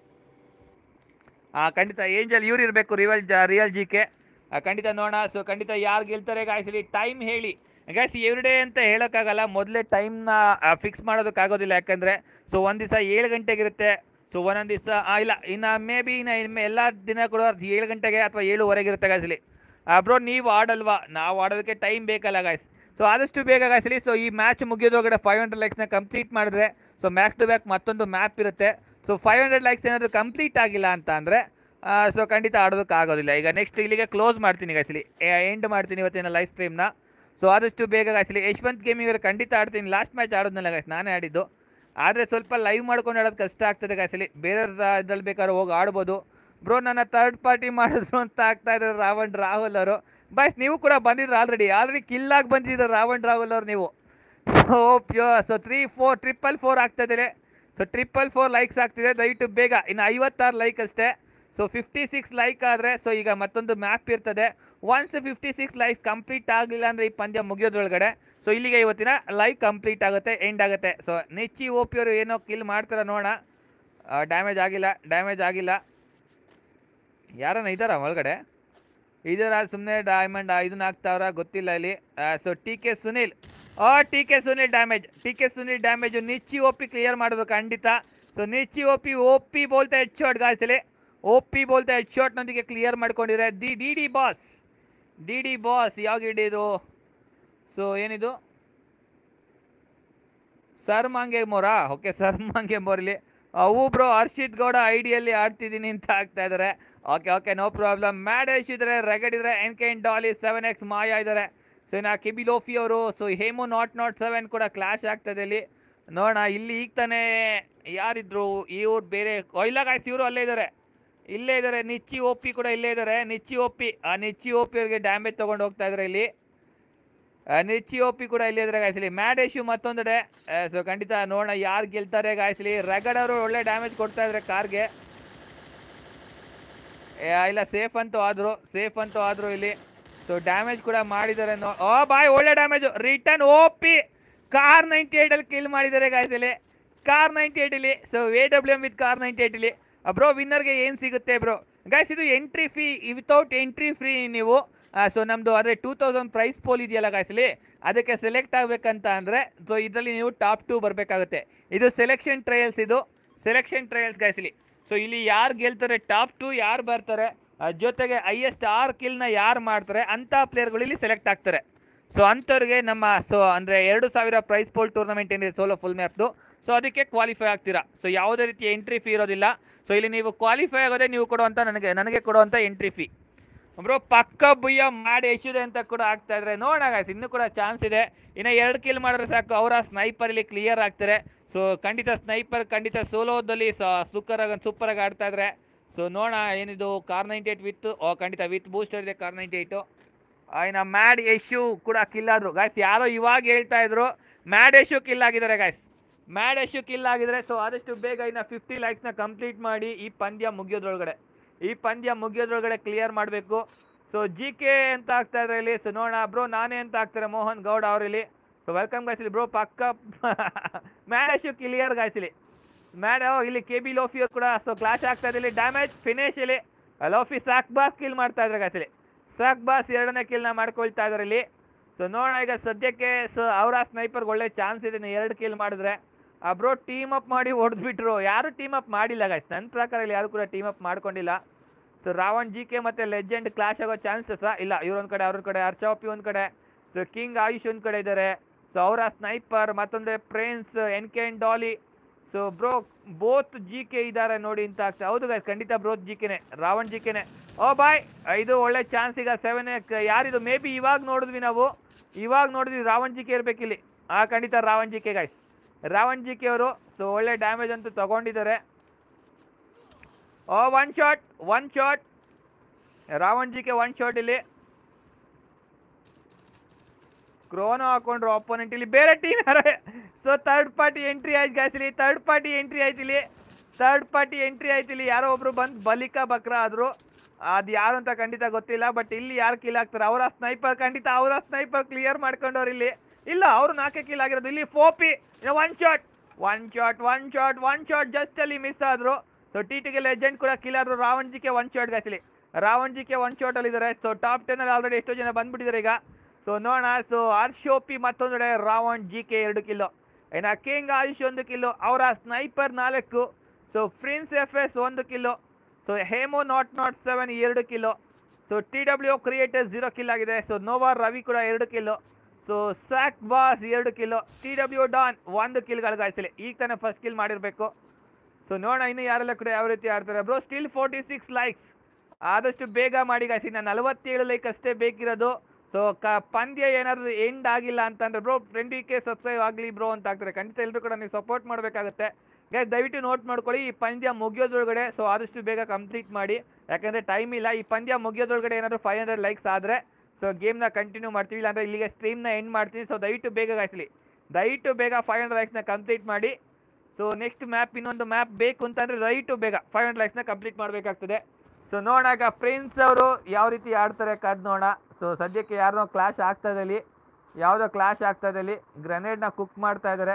ಖಂಡಿತ ಏಂಜಲ್ ಇವ್ರು ಇರಬೇಕು. ರಿಯಲ್ ಜಿ ಕೆ ಖಂಡಿತ ನೋಡೋಣ. ಖಂಡಿತ ಯಾರು ಗೆಲ್ತಾರೆ ಗಾಯ್ಸಲಿ ಟೈಮ್ ಹೇಳಿ ಗಾಯ್ಸ್. ಎವ್ರಿ ಡೇ ಅಂತ ಹೇಳೋಕ್ಕಾಗಲ್ಲ, ಮೊದಲೇ ಟೈಮ್ನ ಫಿಕ್ಸ್ ಮಾಡೋದಕ್ಕಾಗೋದಿಲ್ಲ. ಯಾಕಂದರೆ ಒಂದು ದಿವಸ 7 ಗಂಟೆಗಿರುತ್ತೆ. ಒಂದೊಂದು ದಿವಸ ಇಲ್ಲ, ಇನ್ನು ಮೇ ಬಿ ಇನ್ನು ಎಲ್ಲ ದಿನ ಕೂಡ 7 ಗಂಟೆಗೆ ಅಥವಾ 7:15 ಇರುತ್ತೆ ಗಾಯ್ಸಲಿ. ಬ್ರೋ ನೀವು ಆಡಲ್ವಾ? ನಾವು ಆಡೋದಕ್ಕೆ ಟೈಮ್ ಬೇಕಲ್ಲ ಗಾಯ್ಸ್. ಆದಷ್ಟು ಬೇಗ ಗಾಯ್ಸಲಿ. ಈ ಮ್ಯಾಚ್ ಮುಗಿಯೋದ್ರೊಳಗಡೆ 500 ಲೈಕ್ಸ್ನ ಕಂಪ್ಲೀಟ್ ಮಾಡಿದ್ರೆ ಬ್ಯಾಕ್ ಟು ಬ್ಯಾಕ್ ಮತ್ತೊಂದು ಮ್ಯಾಪ್ ಇರುತ್ತೆ. 500 ಲೈಕ್ಸ್ ಏನಾದರೂ ಕಂಪ್ಲೀಟ್ ಆಗಿಲ್ಲ ಅಂತ ಅಂದರೆ ಖಂಡಿತ ಆಡೋದಕ್ಕಾಗೋದಿಲ್ಲ. ಈಗ ನೆಕ್ಸ್ಟ್ ಇಲ್ಲಿಗೆ ಕ್ಲೋಸ್ ಮಾಡ್ತೀನಿ ಗಾಯ್ಸಲಿ, ಎಂಡ್ ಮಾಡ್ತೀನಿ ಇವತ್ತಿನ ಲೈವ್ ಸ್ಟ್ರೀಮ್ನ. ಆದಷ್ಟು ಬೇಗ ಗಾಯ್ಸಲಿ. ಯಶವಂತ್ ಗೇಮಿಂಗ್ ಖಂಡಿತ ಆಡ್ತೀನಿ. ಲಾಸ್ಟ್ ಮ್ಯಾಚ್ ಆಡೋದ್ನಲ್ಲ ಗಾಯ್ಸ್, ನಾನೇ ಆಡಿದ್ದು. ಆದರೆ ಸ್ವಲ್ಪ ಲೈವ್ ಮಾಡ್ಕೊಂಡು ಆಡೋದು ಕಷ್ಟ ಆಗ್ತದೆ ಗಾಯ್ಸಲಿ. ಬೇರೆ ಇದ್ರಲ್ಲಿ ಬೇಕಾದ್ರೆ ಹೋಗಿ ಆಡ್ಬೋದು. ಬ್ರೋ ನನ್ನ ಥರ್ಡ್ ಪಾರ್ಟಿ ಮಾಡಿದ್ರು ಅಂತ ಆಗ್ತಾ ಇದ್ದಾರೆ ರಾಹುಲ್ ಅವರು. ಬೈಸ್ ನೀವು ಕೂಡ ಬಂದಿದ್ರು ಆಲ್ರೆಡಿ ಕಿಲ್ಲಾಗಿ ಬಂದಿದ್ದಾರೆ ರಾಹುಲ್ ಅವರು ನೀವು. 444 ಆಗ್ತಾ ಇದ್ದಾರೆ. 444 ಲೈಕ್ಸ್ ಆಗ್ತಿದೆ. ದಯವಿಟ್ಟು ಬೇಗ. ಇನ್ನು 56 ಲೈಕ್ ಅಷ್ಟೇ. 56 ಲೈಕ್ ಆದರೆ ಈಗ ಮತ್ತೊಂದು ಮ್ಯಾಪ್ ಇರ್ತದೆ. ಒನ್ಸ್ 56 ಲೈಕ್ಸ್ ಕಂಪ್ಲೀಟ್ ಆಗಲಿಲ್ಲ ಅಂದರೆ ಈ ಪಂದ್ಯ ಮುಗಿಯೋದ್ರೊಳಗಡೆ ಇಲ್ಲಿಗೆ ಇವತ್ತಿನ ಲೈವ್ ಕಂಪ್ಲೀಟ್ ಆಗುತ್ತೆ, ಎಂಡ್ ಆಗುತ್ತೆ. ನಿಚ್ಚಿ OP ಅವರು ಏನೋ ಕಿಲ್ ಮಾಡ್ತಾರೆ ನೋಡೋಣ. ಡ್ಯಾಮೇಜ್ ಆಗಿಲ್ಲ. ಯಾರನ್ನ ಇದ್ದಾರಾ ಒಳಗಡೆ? ಇದರ ಸುಮ್ಮನೆ ಡೈಮಂಡ್ ಇದನ್ನ ಹಾಕ್ತಾವ್ರ ಗೊತ್ತಿಲ್ಲ ಇಲ್ಲಿ. TK Sunil damage. ನಿಚ್ಚಿ OP ಕ್ಲಿಯರ್ ಮಾಡೋದು ಖಂಡಿತ. ನಿಚ್ಚಿ OP ಬೋಲ್ತಾ ಹೆಡ್ ಶಾಟ್ ಗಾಯ್ಸಲಿ. OP ಬೋಲ್ತಾ ಹೆಡ್ ಶಾಟ್ನೊಂದಿಗೆ ಕ್ಲಿಯರ್ ಮಾಡ್ಕೊಂಡಿದ್ದಾರೆ. ಡಿ ಡಿ ಬಾಸ್ ಯಾವ ಗಿಡ ಇದು? ಏನಿದು? ಸರ್ಮಾಂಗೆ ಮೋರಾ? ಓಕೆ, ಸರ್ಮಾಂಗೆ ಮೋರ್ಲಿ. ಬ್ರೋ ಹರ್ಷಿತ್ ಗೌಡ ಐಡಿಯಲ್ಲಿ ಆಡ್ತಿದ್ದೀನಿ ಅಂತ ಆಗ್ತಾ ಇದ್ದಾರೆ. Okay no problem. ಮ್ಯಾಡೇಶ್ ಇದ್ದಾರೆ, ರೆಗಡ್ ಇದ್ದಾರೆ, ಎನ್ಕೇನ್ ಡಾಲಿ 7x ಮಾಯಾ ಇದ್ದಾರೆ. ಇನ್ನು ಕಿಬಿಲೋಫಿ ಅವರು. ಹೇಮು ನಾಟ್ 7 ಕೂಡ ಕ್ಲಾಶ್ ಆಗ್ತದೆ ಇಲ್ಲಿ. ನೋಡೋಣ ಇಲ್ಲಿ ಈಗ ತಾನೇ ಯಾರಿದ್ರು ಇವ್ರು ಬೇರೆ ಇಲ್ಲ ಗಾಯ್ಸ್, ಇವರು ಇಲ್ಲೇ ಇದ್ದಾರೆ. ನಿಚ್ಚಿ OP ಕೂಡ ಇಲ್ಲೇ ಇದ್ದಾರೆ. ನಿಚ್ಚಿ OP ಅವ್ರಿಗೆ ಡ್ಯಾಮೇಜ್ ತೊಗೊಂಡು ಹೋಗ್ತಾ ಇದ್ದಾರೆ ಇಲ್ಲಿ. ನಿರ್ಚಿ ಒಪಿ ಕೂಡ ಇಲ್ಲಿ ಇದ್ರೆ ಗಾಯ್ಸಲಿ. ಮ್ಯಾಡ್ ಇಶ್ಯೂ ಮತ್ತೊಂದೆಡೆ. ಸೊ ಖಂಡಿತ ನೋಡೋಣ ಯಾರು ಗೆಲ್ತಾರೆ ಗಾಯ್ಸಲಿ. ರಗಡ್ ಅವರು ಒಳ್ಳೆ ಡ್ಯಾಮೇಜ್ ಕೊಡ್ತಾ ಇದ್ದಾರೆ ಕಾರ್ಗೆ. ಇಲ್ಲ ಸೇಫ್ ಅಂತೂ ಆದ್ರು ಇಲ್ಲಿ. ಸೊ ಡ್ಯಾಮೇಜ್ ಕೂಡ ಮಾಡಿದ್ದಾರೆ. ಓ ಬಾಯ್ ಒಳ್ಳೆ ಡ್ಯಾಮೇಜ್ ರಿಟರ್ನ್ ಓಪಿ ಕಾರ್ 98 ಅಲ್ಲಿ ಕಿಲ್ ಮಾಡಿದ್ದಾರೆ ಗಾಯ್ಸಲಿ. ಕಾರ್ 98 ಇಲ್ಲಿ. ಸೊ AWM ವಿತ್ ಕಾರ್ 98 ಇಲ್ಲಿ. ಬ್ರೋ ವಿನ್ನರ್ಗೆ ಏನು ಸಿಗುತ್ತೆ ಬ್ರೋ ಗೈಸ್? ಇದು entry fee, without entry free ನೀವು. ಸೊ ನಮ್ಮದು ಅಂದರೆ 2000 ಪ್ರೈಸ್ ಪೋಲ್ ಇದೆಯಲ್ಲ ಗಾಯ್ಸಲಿ, ಅದಕ್ಕೆ ಸೆಲೆಕ್ಟ್ ಆಗಬೇಕಂತ ಅಂದರೆ ಸೊ ಇದರಲ್ಲಿ ನೀವು ಟಾಪ್ 2 ಬರಬೇಕಾಗುತ್ತೆ. ಇದು ಸೆಲೆಕ್ಷನ್ ಟ್ರಯಲ್ಸ್ ಗಾಯ್ಸಲಿ. ಸೊ ಇಲ್ಲಿ ಯಾರು ಗೆಲ್ತಾರೆ, ಟಾಪ್ 2 ಯಾರು ಬರ್ತಾರೆ, ಜೊತೆಗೆ ಹೈಯೆಸ್ಟ್ 6 ಕಿಲ್ನ ಯಾರು ಮಾಡ್ತಾರೆ ಅಂಥ ಪ್ಲೇಯರ್ಗಳು ಇಲ್ಲಿ ಸೆಲೆಕ್ಟ್ ಆಗ್ತಾರೆ. ಸೊ ಅಂಥವ್ರಿಗೆ ನಮ್ಮ ಅಂದರೆ 2000 ಪ್ರೈಸ್ ಪೋಲ್ ಟೂರ್ನಮೆಂಟ್ ಏನಿದೆ ಸೋಲೋ ಫುಲ್ ಮ್ಯಾಪ್ದು, ಸೊ ಅದಕ್ಕೆ ಕ್ವಾಲಿಫೈ ಆಗ್ತೀರಾ. ಸೊ ಯಾವುದೇ ರೀತಿ ಎಂಟ್ರಿ ಫೀ ಇರೋದಿಲ್ಲ. ಸೊ ಇಲ್ಲಿ ನೀವು ಕ್ವಾಲಿಫೈ ಆಗೋದೇ ನೀವು ಕೊಡುವಂಥ ನನಗೆ ಕೊಡುವಂಥ ಎಂಟ್ರಿ ಫೀ. ಬ್ರೋ ಪಕ್ಕ ಬುಯ್ಯ ಮಾಡಿ ಎಷ್ಟಿದೆ ಅಂತ ಕೂಡ ಆಗ್ತಾ ಇದ್ರೆ ನೋಡೋಣ ಗಾಯ್ಸ್. ಇನ್ನೂ ಕೂಡ ಚಾನ್ಸ್ ಇದೆ. ಇನ್ನು 2 ಕಿಲ್ ಮಾಡಿದ್ರೆ ಸಾಕು, ಅವರ ಸ್ನೈಪರ್ ಇಲ್ಲಿ ಕ್ಲಿಯರ್ ಆಗ್ತಾರೆ. ಸೊ ಖಂಡಿತ ಸೋಲೋದಲ್ಲಿ ಸೂಪರಾಗಿ ಆಡ್ತಾ ಇದ್ರೆ. ಸೊ ನೋಡೋಣ ಏನಿದು ಕಾರ್ 98 ವಿತ್ ಖಂಡಿತ ವಿತ್ ಬೂಸ್ಟರ್ ಇದೆ ಕಾರ್ 98. ಇನ್ನು ಮ್ಯಾಡ್ ಯಶು ಕೂಡ ಕಿಲ್ ಆದರು ಗಾಯ್ಸ್. ಯಾರೋ ಇವಾಗ ಹೇಳ್ತಾ ಇದ್ರು ಮ್ಯಾಡ್ ಯಶು ಕಿಲ್ ಆಗಿದ್ದಾರೆ ಗಾಯ್ಸ್. ಸೊ ಆದಷ್ಟು ಬೇಗ ಇನ್ನು 50 ಲೈಕ್ಸ್ನ ಕಂಪ್ಲೀಟ್ ಮಾಡಿ ಈ ಪಂದ್ಯ ಮುಗಿಯೋದ್ರೊಳಗಡೆ ಕ್ಲಿಯರ್ ಮಾಡಬೇಕು. ಸೊ GK ಅಂತ ಆಗ್ತಾ ಇದ್ದಾರೆ ಇಲ್ಲಿ. ಸೊ ನೋಡೋಣ ಬ್ರೋ ನಾನೇ ಅಂತ ಆಗ್ತಾರೆ ಮೋಹನ್ ಗೌಡ್ ಅವರಿಲ್ಲಿ. ಸೊ ವೆಲ್ಕಮ್ ಗಾಯ್ಸಲಿ ಬ್ರೋ. ಪಕ್ಕ ಮ್ಯಾಡ್ ಯಶು ಕ್ಲಿಯರ್ ಗಾಯ್ಸಲಿ. ಇಲ್ಲಿ KB ಲೋಫಿ ಅವರು ಕೂಡ ಸೊ ಕ್ಲಾಶ್ ಆಗ್ತಾ ಇದೆ ಇಲ್ಲಿ. ಡ್ಯಾಮೇಜ್ ಫಿನಿಶ್ ಇಲ್ಲಿ. ಲೋಫಿ ಸಾಕ್ಬಾಸ್ ಕಿಲ್ ಮಾಡ್ತಾ ಇದ್ದಾರೆ ಗಾಯ್ಸಲಿ. ಸಾಕ್ಬಾಸ್ 2ನೇ ಕಿಲ್ನ ಮಾಡ್ಕೊಳ್ತಾ ಇದ್ದಾರೆ ಇಲ್ಲಿ. ಸೊ ನೋಡೋಣ ಈಗ ಸದ್ಯಕ್ಕೆ ಸೊ ಅವರ ಸ್ನೈಪರ್ಗೆ ಒಳ್ಳೆ ಚಾನ್ಸ್ ಇದೆ 2 ಕಿಲ್ ಮಾಡಿದ್ರೆ. ಬ್ರೋ ಟೀಮ್ ಅಪ್ ಮಾಡಿ ಹೊಡೆದ್ಬಿಟ್ರು. ಯಾರು ಟೀಮ್ ಅಪ್ ಮಾಡಿಲ್ಲ ಗಾಯ್ಸ್, ನನ್ನ ಪ್ರಕಾರ ಇಲ್ಲಿ ಯಾರು ಕೂಡ ಟೀಮ್ ಅಪ್ ಮಾಡ್ಕೊಂಡಿಲ್ಲ. ಸೊ ರಾವಣ್ GK ಮತ್ತು ಲೆಜೆಂಡ್ ಕ್ಲಾಶ್ ಆಗೋ ಚಾನ್ಸಸ್ ಇಲ್ಲ. ಇವ್ರೊಂದು ಕಡೆ, ಅವ್ರ ಕಡೆ ಅರ್ಚಾಪಿ ಒಂದು ಕಡೆ, ಸೊ ಕಿಂಗ್ ಆಯುಷ್ ಒಂದು ಕಡೆ ಇದ್ದಾರೆ. ಸೊ ಅವರ ಸ್ನೈಪರ್ ಮತ್ತೊಂದು prince NK and Daali. So bro both GK ಇದ್ದಾರೆ ನೋಡಿ ಅಂತ ಆಗ್ತದೆ. ಹೌದು ಗಾಯ್ಸ್, ಖಂಡಿತ ಬ್ರೋತ್ GKನೇ, ರಾವಣ್ GKನೇ. ಓ ಬಾಯ್ ಇದು ಒಳ್ಳೆ ಚಾನ್ಸ್ ಈಗ 7 ಯಾರಿದು ಮೇ ಬಿ ಇವಾಗ ನೋಡಿದ್ವಿ ರಾವಣ್ GK ಇರಬೇಕಿಲ್ಲಿ. ಖಂಡಿತ Ravan GK guys, Ravan GK ಅವರು. ಸೊ ಒಳ್ಳೆ ಡ್ಯಾಮೇಜ್ ಅಂತೂ ತಗೊಂಡಿದ್ದಾರೆ. One shot Ravan GK 1 shot ಇಲ್ಲಿ. ಕ್ರೋನೋ ಹಾಕೊಂಡ್ರು ಆಪೋನೆಂಟ್ ಇಲ್ಲಿ. ಬೇರೆ team so third party entry ಆಯ್ತು ಗಾಯ್ಸ್ ಇಲ್ಲಿ. ಥರ್ಡ್ ಪಾರ್ಟಿ ಎಂಟ್ರಿ ಆಯ್ತು ಇಲ್ಲಿ. ಯಾರೋ ಒಬ್ರು ಬಂದು ಬಲಿಕಾ ಬಕ್ರಾ ಆದ್ರು. ಅದು ಯಾರು ಅಂತ ಖಂಡಿತ ಗೊತ್ತಿಲ್ಲ. ಬಟ್ ಇಲ್ಲಿ ಯಾರು ಕಿಲ್ ಆಗ್ತಾರೆ, ಅವರ ಸ್ನೈಪರ್ ಕ್ಲಿಯರ್ ಮಾಡ್ಕೊಂಡವ್ರು ಇಲ್ಲಿ. ಇಲ್ಲ ಅವರು 4 ಕಿಲ್ ಆಗಿರೋದು ಇಲ್ಲಿ. ಫೋಪಿ ಒನ್ ಶಾಟ್ ಜಸ್ಟ್ ಅಲ್ಲಿ ಮಿಸ್ ಆದ್ರು. ಸೊ T2ಗೆ ಲೆಜೆಂಡ್ ಕೂಡ ಕಿಲ್ ಆದ್ರು. ರಾವಣ್ GK 1 ಶಾಟ್ ಗಾಯ್ಸಲಿ. ರಾವಣ್ GK 1 ಶಾಟ್ ಅಲ್ಲಿ ಇದ್ದಾರೆ. ಸೊ ಟಾಪ್ 10 ಅಲ್ಲಿ ಆಲ್ರೆಡಿ ಎಷ್ಟೋ ಜನ ಬಂದ್ಬಿಟ್ಟಿದ್ದಾರೆ ಈಗ. ಸೊ ನೋಡೋಣ. ಸೊ ಹರ್ಷೋಪಿ ಮತ್ತೊಂದೆಡೆ ರಾವಣ್ GK 2 ಕಿಲ್ಲು. ಇನ್ನು ಕಿಂಗ್ ಆಯುಷ್ 1 ಕಿಲ್ಲು. ಅವರ sniper 4. So Prince FS 1 kill. So ಹೇಮೋ 007 2 kill. So TW creator 0 kill ಆಗಿದೆ. ಸೊ ನೋವಾ ರವಿ ಕೂಡ 2 ಕಿಲ್ಲು. ಸೊ ಸಾಕ್ ಬಾಸ್ 2 ಕಿಲ್ಲು. TW ಡಾನ್ 1 ಕಿಲ್ಗಳು ಗಾಯ್ಸಲಿ. ಈಗ ತಾನೇ ಫಸ್ಟ್ ಕಿಲ್ ಮಾಡಿರಬೇಕು. ಸೊ ನೋಡೋಣ ಇನ್ನು ಯಾರೆಲ್ಲ ಕೂಡ ಯಾವ ರೀತಿ ಆಡ್ತಾರೆ. ಬ್ರೋ ಸ್ಟಿಲ್ 46 ಲೈಕ್ಸ್, ಆದಷ್ಟು ಬೇಗ ಮಾಡಿ ಗಾಯ್ಸಿ. ನಾನು 47 ಲೈಕ್ ಅಷ್ಟೇ ಬೇಕಿರೋದು. ಸೊ ಪಂದ್ಯ ಏನಾದರೂ ಎಂಡ್ ಆಗಿಲ್ಲ ಅಂತಂದರೆ ಬ್ರೋ ಫ್ರೆಂಡಿಗೆ ಸಬ್ಸ್ಕ್ರೈಬ್ ಆಗಲಿ ಬ್ರೋ ಅಂತ ಆಗ್ತಾರೆ. ಖಂಡಿತ ಎಲ್ಲರೂ ಕೂಡ ನೀವು ಸಪೋರ್ಟ್ ಮಾಡಬೇಕಾಗುತ್ತೆ ಗೈಸ್. ದಯವಿಟ್ಟು ನೋಟ್ ಮಾಡ್ಕೊಳ್ಳಿ, ಈ ಪಂದ್ಯ ಮುಗಿಯೋದ್ರೊಳಗಡೆ ಸೊ ಆದಷ್ಟು ಬೇಗ ಕಂಪ್ಲೀಟ್ ಮಾಡಿ, ಯಾಕಂದರೆ ಟೈಮ್ ಇಲ್ಲ. ಈ ಪಂದ್ಯ ಮುಗಿಯೋದ್ರೊಳಗಡೆ ಏನಾದರೂ 500 ಲೈಕ್ಸ್ ಆದರೆ ಸೊ ಗೇಮ್ನ ಕಂಟಿನ್ಯೂ ಮಾಡ್ತೀವಿ, ಇಲ್ಲಾಂದರೆ ಇಲ್ಲಿಗೆ ಸ್ಟ್ರೀಮ್ನ ಎಂಡ್ ಮಾಡ್ತೀನಿ. ಸೊ ದಯವಿಟ್ಟು ಬೇಗ ಗಾಯ್ಸಲಿ, ದಯವಿಟ್ಟು ಬೇಗ 500 ಲೈಕ್ಸ್ನ ಕಂಪ್ಲೀಟ್ ಮಾಡಿ. ಸೊ ನೆಕ್ಸ್ಟ್ ಮ್ಯಾಪ್, ಇನ್ನೊಂದು ಮ್ಯಾಪ್ ಬೇಕು ಅಂತಂದರೆ ದಯವಿಟ್ಟು ಬೇಗ 500 ಲೈಕ್ಸ್ನ ಕಂಪ್ಲೀಟ್ ಮಾಡಬೇಕಾಗ್ತದೆ. ಸೊ ನೋಡೋಣ ಪ್ರಿನ್ಸ್ ಅವರು ಯಾವ ರೀತಿ ಆಡ್ತಾರೆ ಕಾದ್ ನೋಡೋಣ. ಸೊ ಸದ್ಯಕ್ಕೆ ಯಾರನ್ನೋ ಕ್ಲಾಶ್ ಆಗ್ತಾ ಇದೆ ಇಲ್ಲಿ, ಯಾವುದೋ ಕ್ಲಾಶ್ ಆಗ್ತಾ ಇದೆ ಇಲ್ಲಿ. ಗ್ರೆನೇಡ್ನ ಕುಕ್ ಮಾಡ್ತಾ ಇದ್ದಾರೆ.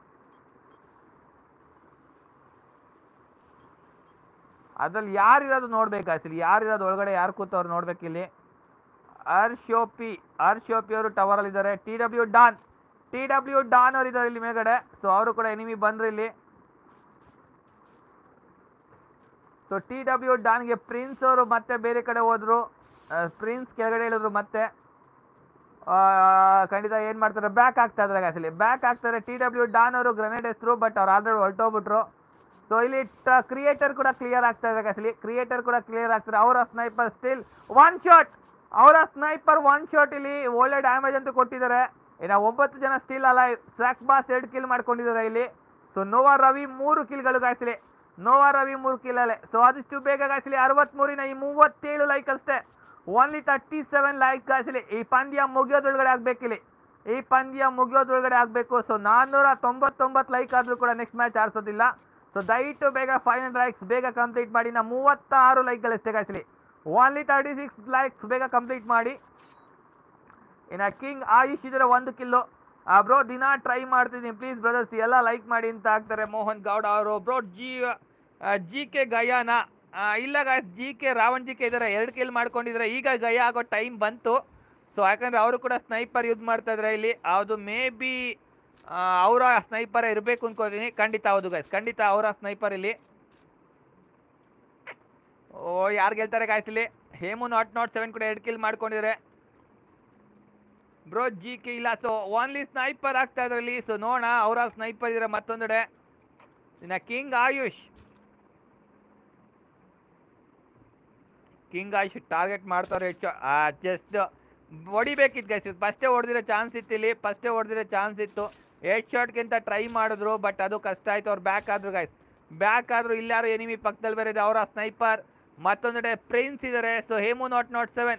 ಅದ್ರಲ್ಲಿ ಯಾರಿರೋದು ನೋಡ್ಬೇಕಾಗ್ತದೆ, ಯಾರಿರೋದು ಒಳಗಡೆ ಯಾರು ಕೂತವ್ರು ನೋಡ್ಬೇಕಿಲ್ಲಿ. ಹರ್ಷೋಪಿ ಅವರು ಟವರಲ್ಲಿದ್ದಾರೆ. TW ಡಾನ್ ಅವರು ಇದ್ದಾರೆ ಇಲ್ಲಿ ಮೇಲ್ಗಡೆ. ಸೊ ಅವರು ಕೂಡ ಎನಿಮಿ ಬಂದ್ರು ಇಲ್ಲಿ. ಸೊ TW ಡಾನ್ಗೆ ಪ್ರಿನ್ಸ್ ಅವರು ಮತ್ತೆ ಬೇರೆ ಕಡೆ ಹೋದ್ರು. ಪ್ರಿನ್ಸ್ ಕೆಳಗಡೆ ಹೇಳಿದ್ರು ಮತ್ತೆ. ಖಂಡಿತ ಏನು ಮಾಡ್ತಾರೆ, ಬ್ಯಾಕ್ ಆಗ್ತಾ ಇದ್ದಾರೆ ಗಾಯ್ಸಲಿ, ಬ್ಯಾಕ್ ಆಗ್ತಾರೆ. TW ಡಾನ್ ಅವರು ಗ್ರೆನೇಡ್ ಹೆಸರು, ಬಟ್ ಅವ್ರು ಆಲ್ರೆಡಿ ಹೊರಟೋಗ್ಬಿಟ್ರು. ಸೊ ಇಲ್ಲಿ ಕ್ರಿಯೇಟರ್ ಕೂಡ ಕ್ಲಿಯರ್ ಆಗ್ತಾ ಇದೆ ಗಾಯ್ಸಲಿ, ಕ್ರಿಯೇಟರ್ ಕೂಡ ಕ್ಲಿಯರ್ ಆಗ್ತಾರೆ. ಅವರ ಸ್ನೈಪರ್ ಸ್ಟಿಲ್ 1 ಶಾಟ್, ಅವರ ಸ್ನೈಪರ್ 1 ಶಾಟ್ ಇಲ್ಲಿ ಒಳ್ಳೆ ಡ್ಯಾಮೇಜ್ ಅಂತೂ ಕೊಟ್ಟಿದ್ದಾರೆ. ಇನ್ನು 9 ಜನ ಸ್ಟಿಲ್ ಅಲ್ಲ. ಸಾಕ್ ಬಾಸ್ 2 ಕಿಲ್ ಮಾಡ್ಕೊಂಡಿದ್ದಾರೆ ಇಲ್ಲಿ. ಸೊ ನೋವಾ ರವಿ 3 ಕಿಲ್ಗಳು ಗಾಯ್ಸಲಿ, ನೋವಾ ರವಿ 3 ಕಿಲ್ ಅಲ್ಲೇ. ಸೊ ಆದಷ್ಟು ಬೇಗ ಗಾಯ್ಸಲಿ 63 ಈ 37 ಲೈಕ್ ಅಷ್ಟೇ, ಓನ್ಲಿ 37 ಲೈಕ್ ಗಾಯ್ಸಲಿ. ಈ ಪಂದ್ಯ ಮುಗಿಯೋದ್ರೊಳಗಡೆ ಆಗ್ಬೇಕಿಲ್ಲಿ. ಈ ಪಂದ್ಯ ಮುಗಿಯೋದ್ರೊಳಗಡೆ ಆಗಬೇಕು. ಸೊ 499 ಲೈಕ್ ಆದರೂ ಕೂಡ ನೆಕ್ಸ್ಟ್ ಮ್ಯಾಚ್ ಆಡಿಸೋದಿಲ್ಲ. ಸೊ ದಯವಿಟ್ಟು ಬೇಗ 500 ಲೈಕ್ಸ್ ಬೇಗ ಕಂಪ್ಲೀಟ್ ಮಾಡಿ. ನಾ 36 ಲೈಕ್ಗಳಷ್ಟೇ ಗಾಯ್ಸಲಿ, ಓನ್ಲಿ 36 ಲೈಕ್ಸ್ ಬೇಗ ಕಂಪ್ಲೀಟ್ ಮಾಡಿ. ಇನ್ನು ಕಿಂಗ್ ಆಯುಷ್ ಇದ್ರೆ 1 ಕಿಲೋ ಬ್ರೋ ದಿನ ಟ್ರೈ ಮಾಡ್ತಿದ್ದೀನಿ ಪ್ಲೀಸ್ ಬ್ರದರ್ಸ್ ಎಲ್ಲ ಲೈಕ್ ಮಾಡಿ ಅಂತ ಆಗ್ತಾರೆ ಮೋಹನ್ ಗೌಡ ಅವರು. ಬ್ರೋ ಜಿ ಕೆ ಗಯಾನ ಇಲ್ಲ guys, G K Ravan G K ಇದ್ದಾರೆ, 2 ಕಿಲ್ ಮಾಡ್ಕೊಂಡಿದ್ದಾರೆ. ಈಗ ಗಯ ಆಗೋ ಟೈಮ್ ಬಂತು. ಸೊ ಯಾಕಂದರೆ ಅವರು ಕೂಡ ಸ್ನೈಪರ್ ಯೂಸ್ ಮಾಡ್ತಾ ಇದ್ದಾರೆ ಇಲ್ಲಿ. ಅದು ಮೇ ಬಿ ಅವರ ಸ್ನೈಪರೇ ಇರಬೇಕು ಅಂದ್ಕೋತೀನಿ. ಖಂಡಿತ ಹೌದು ಗಾಯ್ಸ್, ಖಂಡಿತ ಅವರ ಸ್ನೈಪರ್ ಇಲ್ಲಿ. ಓ ಯಾರು ಗೆಲ್ತಾರೆ ಗಾಯ್ಸ್ ಇಲ್ಲಿ? ಹೇಮು ನಾಟ್ 7 ಕೂಡ 2 ಕಿಲ್ ಮಾಡ್ಕೊಂಡಿದ್ದಾರೆ. ಬ್ರೋ ಜಿ ಕೆ ಇಲ್ಲ. ಸೊ ಓನ್ಲಿ ಸ್ನೈಪರ್ ಆಗ್ತಾ ಇದ್ರಲ್ಲಿ. ಸೊ ನೋಡೋಣ, ಅವರ ಸ್ನೈಪರ್ ಇದ್ದಾರೆ ಮತ್ತೊಂದೆಡೆ. ಇನ್ನು ಕಿಂಗ್ ಆಯುಷ್ ಟಾರ್ಗೆಟ್ ಮಾಡ್ತಾರೆ. ಜಸ್ಟ್ ಹೊಡಿಬೇಕಿತ್ತು ಗೈಸ್, ಫಸ್ಟೇ ಹೊಡೆದಿರೋ ಚಾನ್ಸ್ ಇತ್ತು ಇಲ್ಲಿ, ಫಸ್ಟೇ ಹೊಡೆದಿರೋ ಚಾನ್ಸ್ ಇತ್ತು. 8 ಶಾಟ್ಗಿಂತ ಟ್ರೈ ಮಾಡಿದ್ರು, ಬಟ್ ಅದು ಕಷ್ಟ ಆಯಿತು. ಅವ್ರು ಬ್ಯಾಕ್ ಆದರು ಗೈಸ್, ಬ್ಯಾಕ್ ಆದರು. ಇಲ್ಲಾರು ಎನಿಮಿ ಪಕ್ಕದಲ್ಲಿ ಬೇರೆ ಇದೆ, ಅವರ ಸ್ನೈಪರ್. ಮತ್ತೊಂದೆಡೆ ಪ್ರಿನ್ಸ್ ಇದ್ದಾರೆ. ಸೊ ಹೇಮು ನಾಟ್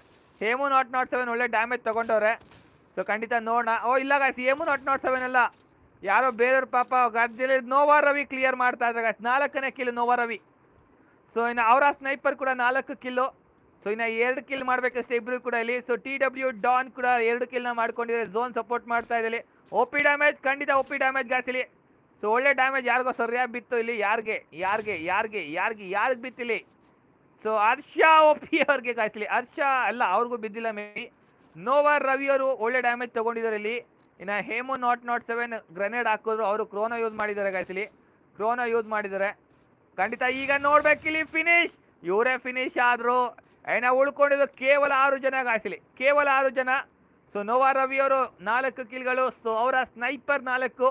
7 ಒಳ್ಳೆ ಡ್ಯಾಮೇಜ್ ತೊಗೊಂಡವ್ರೆ. ಸೊ ಖಂಡಿತ ನೋಡೋಣ. ಓ ಇಲ್ಲ ಗಾಯ್ಸ್, ಹೇಮು ನಾಟ್ 7 ಅಲ್ಲ, ಯಾರೋ ಬೇರೆಯವ್ರ ಪಾಪ ಗದ್ದೆಯಲ್ಲಿ ನೋವಾ ರವಿ ಕ್ಲಿಯರ್ ಮಾಡ್ತಾ ಇದ್ದಾರೆ ಗಾಯ್ಸ್. 4ನೇ ಕಿಲ್ ನೋವಾ ರವಿ. ಸೊ ಇನ್ನು ಅವರ ಸ್ನೈಪರ್ ಕೂಡ 4 ಕಿಲ್ಲು. ಸೊ ಇನ್ನು 2 ಕಿಲ್ ಮಾಡಬೇಕಷ್ಟೇ ಇಬ್ಬರು ಕೂಡ ಇಲ್ಲಿ. ಸೊ TW ಡಾನ್ ಕೂಡ 2 ಕಿಲ್ನ ಮಾಡ್ಕೊಂಡಿದ್ದಾರೆ. ಝೋನ್ ಸಪೋರ್ಟ್ ಮಾಡ್ತಾ ಇದೆ ಇಲ್ಲಿ. OP ಡ್ಯಾಮೇಜ್, ಖಂಡಿತ OP ಡ್ಯಾಮೇಜ್ ಗಾಯ್ಸ್ ಇಲ್ಲಿ. ಸೊ ಒಳ್ಳೆ ಡ್ಯಾಮೇಜ್ ಯಾರಿಗೋ ಸರಿಯಾಗಿ ಬಿತ್ತು ಇಲ್ಲಿ. ಯಾರಿಗೆ ಬಿತ್ತಿಲ್ಲಿ? ಸೊ ಹರ್ಷ OP ಅವ್ರಿಗೆ ಗಾಯ್ಸ್ ಇಲ್ಲಿ. ಹರ್ಷ ಅಲ್ಲ, ಅವ್ರಿಗೂ ಬಿದ್ದಿಲ್ಲ ಮೇ ಬಿ. ನೋವಾ ರವಿ ಅವರು ಒಳ್ಳೆ ಡ್ಯಾಮೇಜ್ ತೊಗೊಂಡಿದ್ದಾರೆ ಇಲ್ಲಿ. ಇನ್ನು ಹೇಮು ನಾಟ್ 7 ಗ್ರೆನೇಡ್ ಹಾಕಿದ್ರು, ಅವರು ಕ್ರೋನೋ ಯೂಸ್ ಮಾಡಿದ್ದಾರೆ ಗಾಯ್ಸ್ ಇಲ್ಲಿ. ಕ್ರೋನೋ ಯೂಸ್ ಮಾಡಿದ್ದಾರೆ ಖಂಡಿತ. ಈಗ ನೋಡ್ಬೇಕಿಲ್ಲಿ ಫಿನಿಶ್, ಇವರೇ ಫಿನಿಶ್ ಆದರು. ಏನೋ ಉಳ್ಕೊಂಡಿದ್ದು ಕೇವಲ 6 ಜನ ಗಾಯ್ಸಲಿ, ಕೇವಲ 6 ಜನ. ಸೊ ನೋವಾ ರವಿ ಅವರು 4 ಕಿಲ್ಗಳು. ಸೊ ಅವರ ಸ್ನೈಪರ್ 4.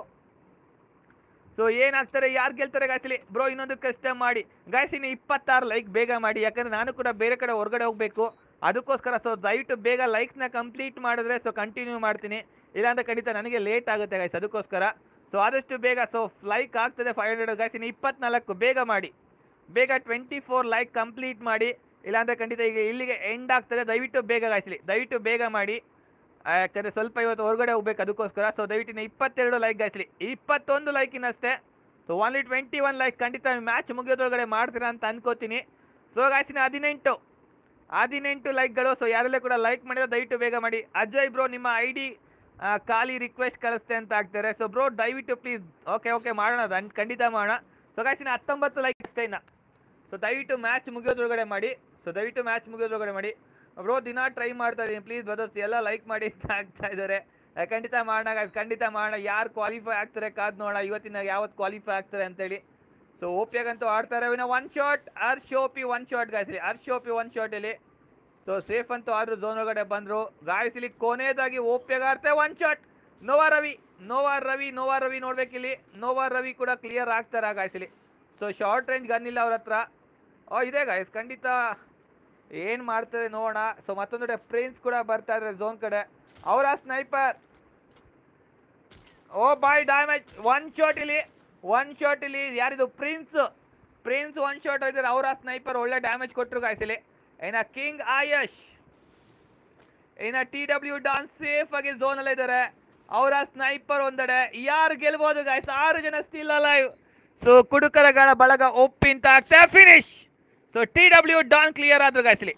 ಸೊ ಏನಾಗ್ತಾರೆ, ಯಾರು ಗೆಲ್ತಾರೆ ಗಾಯ್ಸಲಿ? ಬ್ರೋ ಇನ್ನೊಂದು ಕಸ್ಟಮ್ ಮಾಡಿ ಗಾಯ್ಸ್, ಇನ್ನು 26 ಲೈಕ್ ಬೇಗ ಮಾಡಿ, ಯಾಕಂದರೆ ನಾನು ಕೂಡ ಬೇರೆ ಕಡೆ ಹೊರಗಡೆ ಹೋಗಬೇಕು, ಅದಕ್ಕೋಸ್ಕರ. ಸೊ ದಯವಿಟ್ಟು ಬೇಗ ಲೈಕ್ಸ್ನ ಕಂಪ್ಲೀಟ್ ಮಾಡಿದ್ರೆ ಸೊ ಕಂಟಿನ್ಯೂ ಮಾಡ್ತೀನಿ, ಇಲ್ಲಾಂದರೆ ಖಂಡಿತ ನನಗೆ ಲೇಟ್ ಆಗುತ್ತೆ ಗಾಯ್ಸ್, ಅದಕ್ಕೋಸ್ಕರ. ಸೊ ಆದಷ್ಟು ಬೇಗ ಸೊ ಲೈಕ್ ಆಗ್ತದೆ 500 ಗಾಯ್ಸ್. ಇನ್ನು 24 ಬೇಗ ಮಾಡಿ, ಬೇಗ 24 ಲೈಕ್ ಕಂಪ್ಲೀಟ್ ಮಾಡಿ, ಇಲ್ಲಾಂದರೆ ಖಂಡಿತ ಈಗ ಇಲ್ಲಿಗೆ ಎಂಡ್ ಆಗ್ತದೆ. ದಯವಿಟ್ಟು ಬೇಗ ಗಾಯ್ಸಲಿ, ದಯವಿಟ್ಟು ಬೇಗ ಮಾಡಿ, ಯಾಕಂದರೆ ಸ್ವಲ್ಪ ಇವತ್ತು ಹೊರಗಡೆ ಹೋಗ್ಬೇಕು, ಅದಕ್ಕೋಸ್ಕರ. ಸೊ ದಯವಿಟ್ಟು 22 ಲೈಕ್ ಗಾಯ್ಸಲಿ, 21 ಲೈಕಿನಷ್ಟೇ. So only 21 like. ಖಂಡಿತ ಮ್ಯಾಚ್ ಮುಗಿಯೋದ್ರೊಳಗಡೆ ಮಾಡ್ತೀರಾ ಅಂತ ಅನ್ಕೋತೀನಿ. ಸೊ ಗಾಯ್ಸಿನ 18 ಲೈಕ್ಗಳು. ಸೊ ಯಾರೆಲ್ಲ ಕೂಡ ಲೈಕ್ ಮಾಡಿದ್ರೆ ದಯವಿಟ್ಟು ಬೇಗ ಮಾಡಿ. ಅಜಯ್ ಬ್ರೋ ನಿಮ್ಮ ID ಖಾಲಿ ರಿಕ್ವೆಸ್ಟ್ ಕಳಿಸ್ತೆ ಅಂತ ಆಗ್ತಾರೆ. ಸೊ ಬ್ರೋ ದಯವಿಟ್ಟು ಪ್ಲೀಸ್ ಓಕೆ ಮಾಡೋಣ, ಖಂಡಿತ ಮಾಡೋಣ. ಸೊ ಗಾಯ್ಸಿನ 19 ಲೈಕ್ ಅಷ್ಟೇ ಇನ್ನು. ಸೊ ದಯವಿಟ್ಟು ಮ್ಯಾಚ್ ಮುಗಿಯೋದ್ರೊಳಗಡೆ ಮಾಡಿ. ಬ್ರೋ ದಿನ ಟ್ರೈ ಮಾಡ್ತಾ ಇದ್ದೀನಿ ಪ್ಲೀಸ್ ಬ್ರದರ್ಸ್ ಎಲ್ಲ ಲೈಕ್ ಮಾಡಿ ಅಂತ ಆಗ್ತಾ ಇದ್ದಾರೆ. ಖಂಡಿತ ಮಾಡೋಣ. ಯಾರು ಕ್ವಾಲಿಫೈ ಆಗ್ತಾರೆ ಕಾದ್ ನೋಡೋಣ, ಇವತ್ತಿನ ಯಾವತ್ತು ಕ್ವಾಲಿಫೈ ಆಗ್ತಾರೆ ಅಂತೇಳಿ. ಸೊ ಓಪಿಯಾಗಂತೂ ಆಡ್ತಾರೆ. ಇನ್ನು 1 ಶಾಟ್ ಹರ್ಷ್ OP 1 ಶಾಟ್ ಗಾಯ್ಸ್ಲಿ, ಹರ್ಷ್ OP 1 ಶಾಟ್ ಇಲ್ಲಿ. ಸೊ ಸೇಫ್ ಅಂತೂ ಆದರೂ ಝೋನ್ ಒಳಗಡೆ ಬಂದರು ಗಾಯ್ಸ್ಲಿ. ಕೊನೆಯದಾಗಿ ಓಪಿಯಾಗ ಆಡ್ತಾರೆ 1 ಶಾಟ್. ನೋವಾ ರವಿ ನೋಡ್ಬೇಕಿಲ್ಲಿ. ನೋವಾ ರವಿ ಕೂಡ ಕ್ಲಿಯರ್ ಆಗ್ತಾರೆ ಗಾಯ್ಸ್ಲಿ. ಸೊ ಶಾರ್ಟ್ ರೇಂಜ್ ಗನ್ ಇಲ್ಲ ಅವ್ರ ಹತ್ರ. ಇದೆ ಗಾಯ್ಸ್, ಖಂಡಿತ ಏನು ಮಾಡ್ತಾರೆ ನೋಡೋಣ. ಸೊ ಮತ್ತೊಂದು ಪ್ರಿನ್ಸ್ ಕೂಡ ಬರ್ತಾ ಇದ್ದಾರೆ ಝೋನ್ ಕಡೆ. ಅವರ ಸ್ನೈಪರ್ ಬಾಯ್ ಡ್ಯಾಮೇಜ್. 1 ಶಾಟ್ ಇಲ್ಲಿ ಯಾರಿದು? ಪ್ರಿನ್ಸ್ 1 ಶಾಟ್ ಇದ್ದಾರೆ. ಅವರ ಸ್ನೈಪರ್ ಒಳ್ಳೆ ಡ್ಯಾಮೇಜ್ ಕೊಟ್ಟರು ಗಾಯ್ಸಲಿ. ಇನ್ನು ಕಿಂಗ್ ಆಯುಷ್, ಇನ್ನು TW ಡಾನ್ ಸೇಫ್ ಆಗಿ ಝೋನ್ ಅಲ್ಲೇ ಇದ್ದಾರೆ. ಅವರ ಸ್ನೈಪರ್ ಒಂದೆಡೆ. ಯಾರು ಗೆಲ್ಬೋದು ಗಾಯ್ಸ್? 6 ಜನ ಸ್ಟಿಲ್ ಅಲೈವ್. ಸೊ ಕುಡುಕರಗಳ ಬಳಗ ಒಪ್ಪಿಂತ ಆಗ್ತಾ finish. So TW Don clear ಆದ್ರು ಗಾಯ್ಸಲಿ,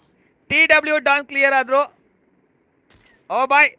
ಓ ಬಾಯ್.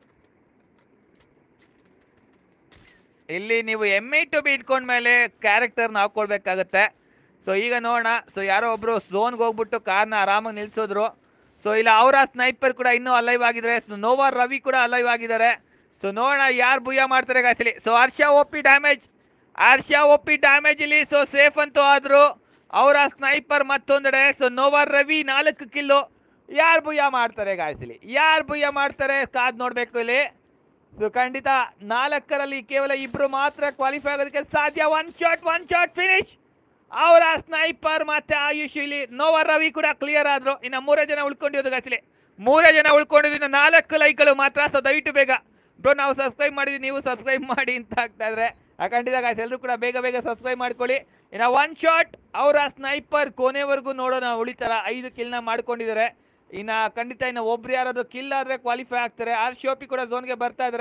ಇಲ್ಲಿ ನೀವು M8 ಇಟ್ಕೊಂಡ್ಮೇಲೆ ಕ್ಯಾರೆಕ್ಟರ್ನ ಹಾಕೊಳ್ಬೇಕಾಗತ್ತೆ. ಸೊ ಈಗ ನೋಡೋಣ. ಸೊ ಯಾರೋ ಒಬ್ರು ಝೋನ್ಗೆ ಹೋಗ್ಬಿಟ್ಟು ಕಾರ್ನ ಆರಾಮಾಗಿ ನಿಲ್ಸಿದ್ರು. ಸೊ ಇಲ್ಲ ಅವರ ಸ್ನೈಪರ್ ಕೂಡ ಇನ್ನೂ ಅಲೈವ್ ಆಗಿದ್ದಾರೆ. ಸೊ ನೋವಾ ರವಿ ಕೂಡ ಅಲೈವ್ ಆಗಿದ್ದಾರೆ. ಸೊ ನೋಡೋಣ ಯಾರು ಭೂಯ ಮಾಡ್ತಾರೆ ಗಾಯ್ಸಲಿ. ಸೊ ಹರ್ಷ OP ಡ್ಯಾಮೇಜ್ ಇಲ್ಲಿ. ಸೊ ಸೇಫ್ ಅಂತೂ ಆದರು. ಅವರ ಸ್ನೈಪರ್ ಮತ್ತೊಂದೆಡೆ. So Nova Ravi 4 kill. ಯಾರು ಭೂಯ ಮಾಡ್ತಾರೆ ಗಾಯ್ಸಲಿ, ಕಾದ್ ನೋಡಬೇಕು ಇಲ್ಲಿ. ಸೊ ಖಂಡಿತ 4ರಲ್ಲಿ ಕೇವಲ 2 ಮಾತ್ರ ಕ್ವಾಲಿಫೈ ಆಗೋದಕ್ಕೆ ಸಾಧ್ಯ. 1 ಶಾಟ್ ಫಿನಿಶ್. ಅವರ ಸ್ನೈಪರ್ ಮತ್ತೆ ಆಯುಷ್ ಇಲ್ಲಿ. ನೋವಾ ರವಿ ಕೂಡ ಕ್ಲಿಯರ್ ಆದ್ರು. ಇನ್ನು 3 ಜನ ಉಳ್ಕೊಂಡಿರೋದು ಗಾಯ್ಸಲಿ, 3 ಜನ ಉಳ್ಕೊಂಡಿದ್ದು. ಇನ್ನು 4 ಲೈಕ್ಗಳು ಮಾತ್ರ. ಸೊ ದಯವಿಟ್ಟು ಬೇಗ ಬ್ರೋ, ನಾವು ಸಬ್ಸ್ಕ್ರೈಬ್ ಮಾಡಿದ್ವಿ, ನೀವು ಸಬ್ಸ್ಕ್ರೈಬ್ ಮಾಡಿ ಅಂತ ಆಗ್ತಾ ಇದ್ರೆ ಖಂಡಿತ ಗಾಯ್ಸ್ ಎಲ್ಲರೂ ಕೂಡ ಬೇಗ ಸಬ್ಸ್ಕ್ರೈಬ್ ಮಾಡ್ಕೊಳ್ಳಿ. ಇನ್ನು 1 ಶಾಟ್. ಅವರ ಸ್ನೈಪರ್ ಕೊನೆವರೆಗೂ ನೋಡೋಣ ಉಳಿತಾರ. 5 ಕಿಲ್ನ ಮಾಡ್ಕೊಂಡಿದ್ದಾರೆ. ಇನ್ನು ಖಂಡಿತ ಇನ್ನು ಒಬ್ರು ಯಾರಾದರೂ ಕಿಲ್ ಆದರೆ ಕ್ವಾಲಿಫೈ ಆಗ್ತಾರೆ. ಹರ್ಷ್ OP ಕೂಡ ಝೋನ್ಗೆ ಬರ್ತಾ ಇದ್ದಾರೆ.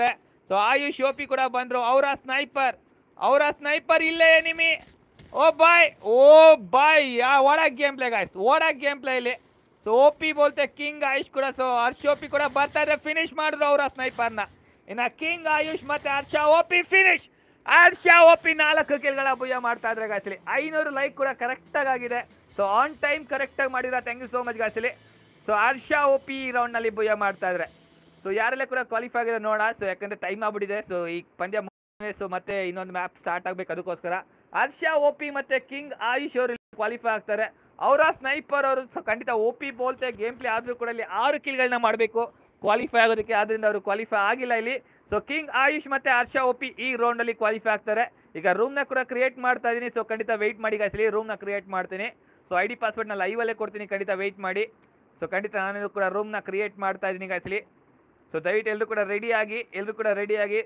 ಸೊ ಆಯುಷ್ ಓಪಿ ಕೂಡ ಬಂದರು. ಅವರ ಸ್ನೈಪರ್ ಇಲ್ಲೇ enemy. Oh boy what a game play guys, what a game play ಇಲ್ಲಿ. ಸೊ ಓಪಿ ಬೋಲ್ತೆ ಕಿಂಗ್ ಆಯುಷ್ ಕೂಡ, ಸೊ ಹರ್ಷ ಓಪಿ ಕೂಡ ಬರ್ತಾ ಇದ್ರೆ ಫಿನಿಶ್ ಮಾಡಿದ್ರು ಅವರ ಸ್ನೈಪರ್ನ. ಇನ್ನು ಕಿಂಗ್ ಆಯುಷ್ ಮತ್ತೆ ಹರ್ಷ ಓಪಿ ಫಿನಿಶ್. ಹರ್ಷ ಓಪಿ 4 ಕಿಲ್ಗಳ ಭುಜ ಮಾಡ್ತಾ ಇದ್ರೆ ಗಾಯ್ಸಲಿ. 500 ಲೈಕ್ ಕೂಡ ಕರೆಕ್ಟಾಗಿ ಆಗಿದೆ. ಸೊ ಆನ್ ಟೈಮ್ ಕರೆಕ್ಟಾಗಿ ಮಾಡಿದ್ರೆ ಥ್ಯಾಂಕ್ ಯು ಸೋ ಮಚ್ ಗಾಯ್ಸಲಿ. ಸೊ ಹರ್ಷ ಓಪಿ ಈ ರೌಂಡ್ನಲ್ಲಿ ಭುಜ ಮಾಡ್ತಾ ಇದ್ರೆ. ಸೊ ಯಾರೆಲ್ಲ ಕೂಡ ಕ್ವಾಲಿಫೈ ಆಗಿದೆ ನೋಡೋಣ. ಸೊ ಯಾಕಂದರೆ ಟೈಮ್ ಆಗ್ಬಿಟ್ಟಿದೆ. ಸೊ ಈ ಪಂದ್ಯ ಸೊ ಮತ್ತೆ ಇನ್ನೊಂದು ಮ್ಯಾಪ್ ಸ್ಟಾರ್ಟ್ ಆಗಬೇಕು, ಅದಕ್ಕೋಸ್ಕರ ಹರ್ಷ ಓಪಿ ಮತ್ತೆ ಕಿಂಗ್ ಆಯುಷ್ ಅವರು ಕ್ವಾಲಿಫೈ ಆಗ್ತಾರೆ. ಅವರ ಸ್ನೈಪರ್ ಅವರು ಖಂಡಿತ ಓಪಿ ಬೋಲ್ತೆ ಗೇಮ್ ಪ್ಲೇ ಆದರೂ ಕೂಡ ಇಲ್ಲಿ 6 ಕಿಲ್ಗಳನ್ನ ಮಾಡಬೇಕು ಕ್ವಾಲಿಫೈ ಆಗೋದಕ್ಕೆ. ಆದ್ದರಿಂದ ಅವರು ಕ್ವಾಲಿಫೈ ಆಗಿಲ್ಲ ಇಲ್ಲಿ. ಸೊ ಕಿಂಗ್ ಆಯುಷ್ ಮತ್ತೆ ಹರ್ಷ ಓಪಿ ಈ ರೌಂಡಲ್ಲಿ ಕ್ವಾಲಿಫೈ ಆಗ್ತಾರೆ. ಈಗ ರೂಮ್ನ ಕೂಡ ಕ್ರಿಯೇಟ್ ಮಾಡ್ತಾ ಇದ್ದೀನಿ. ಸೊ ಖಂಡಿತ ವೆಯ್ಟ್ ಮಾಡಿ ಗಾಯ್ಸಲಿ, ರೂಮ್ನ ಕ್ರಿಯೇಟ್ ಮಾಡ್ತೀನಿ. ಸೊ ID ಪಾಸ್ವರ್ಡ್ನ ಲೈವಲ್ಲೇ ಕೊಡ್ತೀನಿ, ಖಂಡಿತ ವೆಯ್ಟ್ ಮಾಡಿ. ಸೊ ಖಂಡಿತ ನಾನು ಕೂಡ ರೂಮ್ನ ಕ್ರಿಯೇಟ್ ಮಾಡ್ತಾ ಇದ್ದೀನಿ ಗಾಯ್ಸಲಿ. ಸೊ ದಯವಿಟ್ಟು ಎಲ್ಲರೂ ಕೂಡ ರೆಡಿಯಾಗಿ.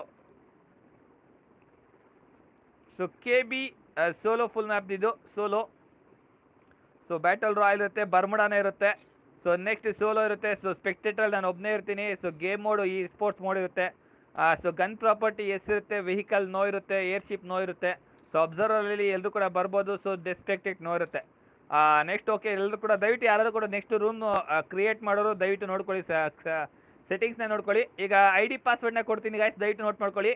So KB solo full map ಇದು ಸೋಲೋ. ಸೊ ಬ್ಯಾಟಲ್ ರಾಯಲ್ ಇರುತ್ತೆ, ಬರ್ಮುಡಾನೇ ಇರುತ್ತೆ. ಸೊ ನೆಕ್ಸ್ಟ್ ಸೋಲೋ ಇರುತ್ತೆ. ಸೊ ಸ್ಪೆಕ್ಟೇಟರ್ ನಾನು ಒಬ್ಬನೇ ಇರ್ತೀನಿ. ಸೊ ಗೇಮ್ ಮೋಡು ಈ ಸ್ಪೋರ್ಟ್ಸ್ ಮೋಡ್ ಇರುತ್ತೆ. ಸೊ ಗನ್ ಪ್ರಾಪರ್ಟಿ ಎಸ್ ಇರುತ್ತೆ, ವೆಹಿಕಲ್ ನೋ ಇರುತ್ತೆ, ಏರ್ಶಿಪ್ ನೋ ಇರುತ್ತೆ. ಸೊ ಅಬ್ಸರ್ವರಲ್ಲಿ ಎಲ್ಲರೂ ಕೂಡ ಬರ್ಬೋದು. ಸೊ ಡೆಸ್ಪೆಕ್ಟೆಡ್ ನೋ ಇರುತ್ತೆ. ನೆಕ್ಸ್ಟ್ ಓಕೆ, ಎಲ್ಲರೂ ಕೂಡ ದಯವಿಟ್ಟು ಯಾರಾದರೂ ಕೂಡ ನೆಕ್ಸ್ಟ್ ರೂಮ್ ಕ್ರಿಯೇಟ್ ಮಾಡೋರು ದಯವಿಟ್ಟು ನೋಡ್ಕೊಳ್ಳಿ, ಸೆಟ್ಟಿಂಗ್ಸ್ನ ನೋಡ್ಕೊಳ್ಳಿ. ಈಗ ID ಪಾಸ್ವರ್ಡ್ನ ಕೊಡ್ತೀನಿ ಗಾಯ್ಸ್, ದಯವಿಟ್ಟು ನೋಟ್ ಮಾಡ್ಕೊಳ್ಳಿ.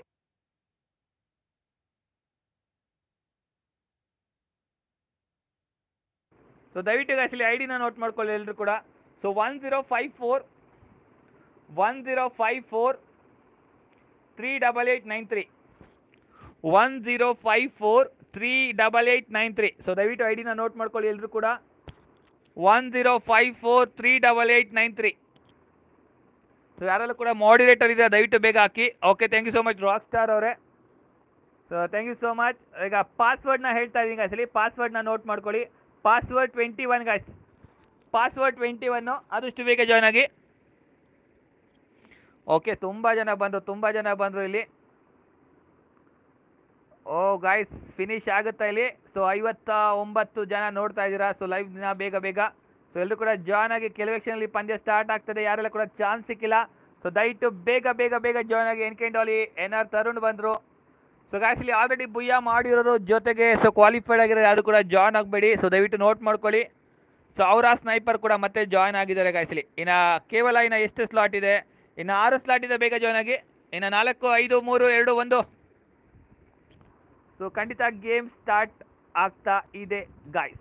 ಸೊ ದಯವಿಟ್ಟು ಗಾಯ್ಸಲಿ ID ನೋಟ್ ಮಾಡ್ಕೊಳ್ಳಿ ಎಲ್ಲರೂ ಕೂಡ. ಸೊ 1054 38893 1054 38893. ಸೊ ದಯವಿಟ್ಟು ID ನೋಟ್ ಮಾಡ್ಕೊಳ್ಳಿ ಎಲ್ಲರೂ ಕೂಡ. 1054 38893. ಸೊ ಯಾರೆಲ್ಲ ಕೂಡ ಮಾಡಿರೇಟರ್ ಇದೆ ದಯವಿಟ್ಟು ಬೇಗ ಹಾಕಿ. Okay, thank you so much rock star ಅವರೇ. So thank you so much. ಈಗ ಪಾಸ್ವರ್ಡ್ನ ಹೇಳ್ತಾ ಇದ್ದೀನಿ ಗಾಯ್ಸಲಿ, ಪಾಸ್ವರ್ಡ್ನ ನೋಟ್ ಮಾಡ್ಕೊಳ್ಳಿ. Password 21 guys, password 21. ಆದಷ್ಟು ಬೇಗ ಜಾಯ್ನ್ ಆಗಿ. ಓಕೆ, ತುಂಬ ಜನ ಬಂದರು ಇಲ್ಲಿ. ಓ ಗಾಯ್ಸ್, ಫಿನಿಶ್ ಆಗುತ್ತಾ ಇಲ್ಲಿ. ಸೊ 59 ಜನ ನೋಡ್ತಾ ಇದ್ದೀರಾ. ಸೊ ಲೈವ್ನ ಬೇಗ. ಸೊ ಎಲ್ಲರೂ ಕೂಡ ಜಾಯ್ನ್ ಆಗಿ. ಕೆಲವೆಕ್ಷನಲ್ಲಿ ಪಂದ್ಯ ಸ್ಟಾರ್ಟ್ ಆಗ್ತದೆ. ಯಾರೆಲ್ಲ ಕೂಡ ಚಾನ್ಸ್ ಸಿಕ್ಕಿಲ್ಲ ಸೊ ದಯವಿಟ್ಟು ಬೇಗ ಜಾಯ್ನ್ ಆಗಿ. ಎನ್ಕೆಂಡಾಲಿ NR ತರುಣ್ ಬಂದರು. ಸೊ ಗಾಯ್ಸ್ ಇಲ್ಲಿ ಆಲ್ರೆಡಿ ಬುಯ್ಯ ಮಾಡಿರೋರು ಜೊತೆಗೆ ಸೊ ಕ್ವಾಲಿಫೈಡ್ ಆಗಿರೋ ಯಾರು ಕೂಡ ಜಾಯ್ನ್ ಆಗಬೇಡಿ. ಸೊ ದಯವಿಟ್ಟು ನೋಟ್ ಮಾಡ್ಕೊಳ್ಳಿ. ಸೊ ಅವರ ಸ್ನೈಪರ್ ಕೂಡ ಮತ್ತೆ ಜಾಯ್ನ್ ಆಗಿದ್ದಾರೆ ಗಾಯ್ಸ್ ಇಲ್ಲಿ. ಕೇವಲ ಎಷ್ಟು ಸ್ಲಾಟ್ ಇದೆ? ಇನ್ನು 6 ಸ್ಲಾಟ್ ಇದೆ, ಬೇಗ ಜಾಯ್ನ್ ಆಗಿ. ಇನ್ನು 4 5 3 2 1. ಸೊ ಖಂಡಿತ ಗೇಮ್ ಸ್ಟಾರ್ಟ್ ಆಗ್ತಾ ಇದೆ ಗಾಯ್ಸ್,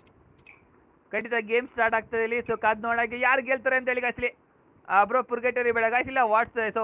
ಖಂಡಿತ ಗೇಮ್ ಸ್ಟಾರ್ಟ್ ಆಗ್ತದೆ ಇಲ್ಲಿ. ಸೊ ಕಾದ್ ನೋಡಾಗಿ ಯಾರು ಗೆಲ್ತಾರೆ ಅಂತ ಹೇಳಿ ಗಾಯ್ಸ್ ಇಲ್ಲಿ. ಬ್ರೋ ಪುರ್ಗೆಟರಿ ಬೇಡ ಗಾಯ್ಸ್, ಇಲ್ಲ ವಾಟ್ಸ್.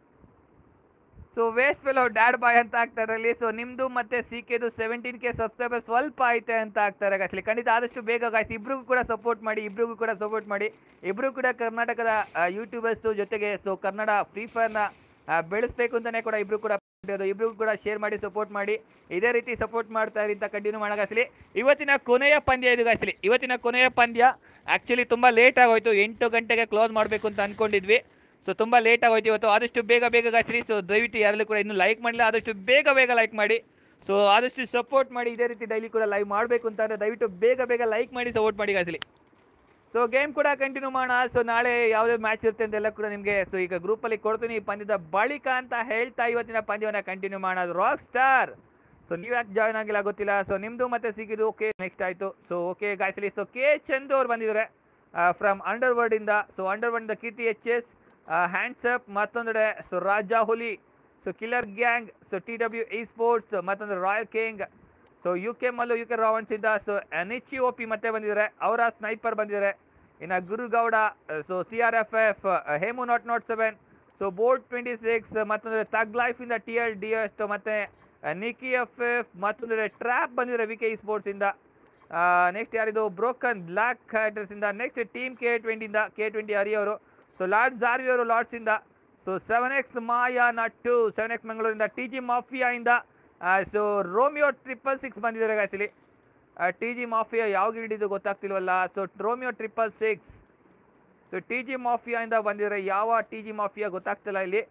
So waste fellow dad boy ಅಂತ ಆಗ್ತಾರೆ ಇಲ್ಲಿ. ಸೊ ನಿಮ್ಮದು ಮತ್ತು CKದು 17K ಸಬ್ಸ್ಕ್ರೈಬರ್ ಸ್ವಲ್ಪ ಐತೆ ಅಂತ ಆಗ್ತಾರೆ ಗಾಯ್ಸ್ ಇಲ್ಲಿ. ಖಂಡಿತ ಆದಷ್ಟು ಬೇಗ ಗಾಯ್ಸ್ ಇಬ್ರಿಗೂ ಕೂಡ ಸಪೋರ್ಟ್ ಮಾಡಿ. ಇಬ್ಬರು ಕೂಡ ಕರ್ನಾಟಕದ ಯೂಟ್ಯೂಬರ್ಸು ಜೊತೆಗೆ ಸೊ ಕನ್ನಡ ಫ್ರೀ ಫೈರ್ನ ಬೆಳೆಸಬೇಕು ಅಂತಲೇ ಕೂಡ ಇಬ್ಬರು ಕೂಡ ಶೇರ್ ಮಾಡಿ, ಸಪೋರ್ಟ್ ಮಾಡಿ. ಇದೇ ರೀತಿ ಸಪೋರ್ಟ್ ಮಾಡ್ತಾ ಇರಿ ಅಂತ ಕಂಟಿನ್ಯೂ ಮಾಡೋಗಾಯ್ಸಲಿ. ಇವತ್ತಿನ ಕೊನೆಯ ಪಂದ್ಯ ಇದು ಗಾಯ್ಸಲಿ. ಇವತ್ತಿನ ಕೊನೆಯ ಪಂದ್ಯ ಆ್ಯಕ್ಚುಲಿ ತುಂಬ ಲೇಟ್ ಆಗೋಯ್ತು. 8 ಗಂಟೆಗೆ ಕ್ಲೋಸ್ ಮಾಡಬೇಕು ಅಂತ ಅಂದ್ಕೊಂಡಿದ್ವಿ. ಸೊ ತುಂಬ ಲೇಟ್ ಆಗೋಯ್ತು ಇವತ್ತು. ಆದಷ್ಟು ಬೇಗ ಗಾಯ್ಸಲಿ. ಸೊ ದಯವಿಟ್ಟು ಯಾರಲ್ಲೂ ಕೂಡ ಇನ್ನೂ ಲೈಕ್ ಮಾಡಿಲ್ಲ, ಆದಷ್ಟು ಬೇಗ ಲೈಕ್ ಮಾಡಿ. ಸೊ ಆದಷ್ಟು ಸಪೋರ್ಟ್ ಮಾಡಿ. ಇದೇ ರೀತಿ ಡೈಲಿ ಕೂಡ ಲೈವ್ ಮಾಡಬೇಕು ಅಂತಂದರೆ ದಯವಿಟ್ಟು ಬೇಗ ಲೈಕ್ ಮಾಡಿ, ಸಪೋರ್ಟ್ ಮಾಡಿ ಗಾಯ್ಸಲಿ. ಸೊ ಗೇಮ್ ಕೂಡ ಕಂಟಿನ್ಯೂ ಮಾಡೋಣ. ಸೊ ನಾಳೆ ಯಾವುದೇ ಮ್ಯಾಚ್ ಇರುತ್ತೆ ಅಂತೆಲ್ಲ ಕೂಡ ನಿಮಗೆ ಸೊ ಈಗ ಗ್ರೂಪಲ್ಲಿ ಕೊಡ್ತೀನಿ ಈ ಪಂದ್ಯದ ಬಳಿಕ ಅಂತ ಹೇಳ್ತಾ ಇವತ್ತಿನ ಪಂದ್ಯವನ್ನು ಕಂಟಿನ್ಯೂ ಮಾಡೋದು. ರಾಕ್ ಸ್ಟಾರ್, ಸೊ ನೀವು ಯಾಕೆ ಜಾಯ್ನ್ ಆಗಿಲ್ಲ ಗೊತ್ತಿಲ್ಲ. ಸೊ ನಿಮ್ಮದು ಮತ್ತೆ ಸಿಕ್ಕಿದ್ದು ಓಕೆ, ನೆಕ್ಸ್ಟ್ ಆಯಿತು. ಸೊ ಓಕೆ ಗಾಯ್ಸಲಿ. ಸೊ K ಚಂದು ಅವ್ರು ಬಂದಿದ್ದಾರೆ ಫ್ರಮ್ ಅಂಡರ್ವರ್ಡಿಂದ. ಸೊ ಅಂಡರ್ವರ್ಡಿಂದ ಕೀರ್ತಿ HS, ಹ್ಯಾಂಡ್ಸಪ್, ಮತ್ತೊಂದೆಡೆ so Raja Huli, so killer gang, so TW eSports, ಮತ್ತೊಂದು royal king, so UK Mallu UK ರಾವಣ್ಸಿಂದ. ಸೊ ನಿಚ್ಚಿ OP ಮತ್ತೆ ಬಂದಿದ್ದಾರೆ, ಅವರ ಸ್ನೈಪರ್ ಬಂದಿದ್ದಾರೆ. ಇನ್ನು Gurugowda, so CRFF, Hemu not 7, so board 26, ಮತ್ತೊಂದರೆ ತಗ್ ಲೈಫಿಂದ TLDS, ಮತ್ತು ನಿಕ್ಕಿ FF, ಮತ್ತೊಂದರೆ ಟ್ರ್ಯಾಪ್ ಬಂದಿದ್ದಾರೆ VK eSports-ಇಂದ. ನೆಕ್ಸ್ಟ್ ಯಾರಿದು ಬ್ರೋಕನ್ ಬ್ಲ್ಯಾಕ್ ಹ್ಯಾಟರ್ಸಿಂದ. ನೆಕ್ಸ್ಟ್ ಟೀಮ್ K20ಇಂದ K20 ಹರಿಯವರು. ಸೊ ಲಾರ್ಡ್ಸ್ ಜಾರ್ವಿ ಅವರು ಲಾರ್ಡ್ಸಿಂದ. ಸೊ 7X ಮಾಯಾ ನಟ್ಟು 7X ಮಂಗಳೂರಿಂದ. TG ಮಾಫಿಯಾಯಿಂದ ಸೊ ರೋಮಿಯೋ 666 ಬಂದಿದ್ದಾರೆ ಗಾಯ್ಸಲಿ. TG ಮಾಫಿಯಾ ಯಾವ ಗಿಡಿದು ಗೊತ್ತಾಗ್ತಿಲ್ವಲ್ಲ. ಸೊ ರೋಮಿಯೋ 666, ಸೊ TG ಮಾಫಿಯಾಯಿಂದ ಬಂದಿದ್ದಾರೆ. ಯಾವ TG ಮಾಫಿಯಾ ಗೊತ್ತಾಗ್ತಿಲ್ಲ ಇಲ್ಲಿ.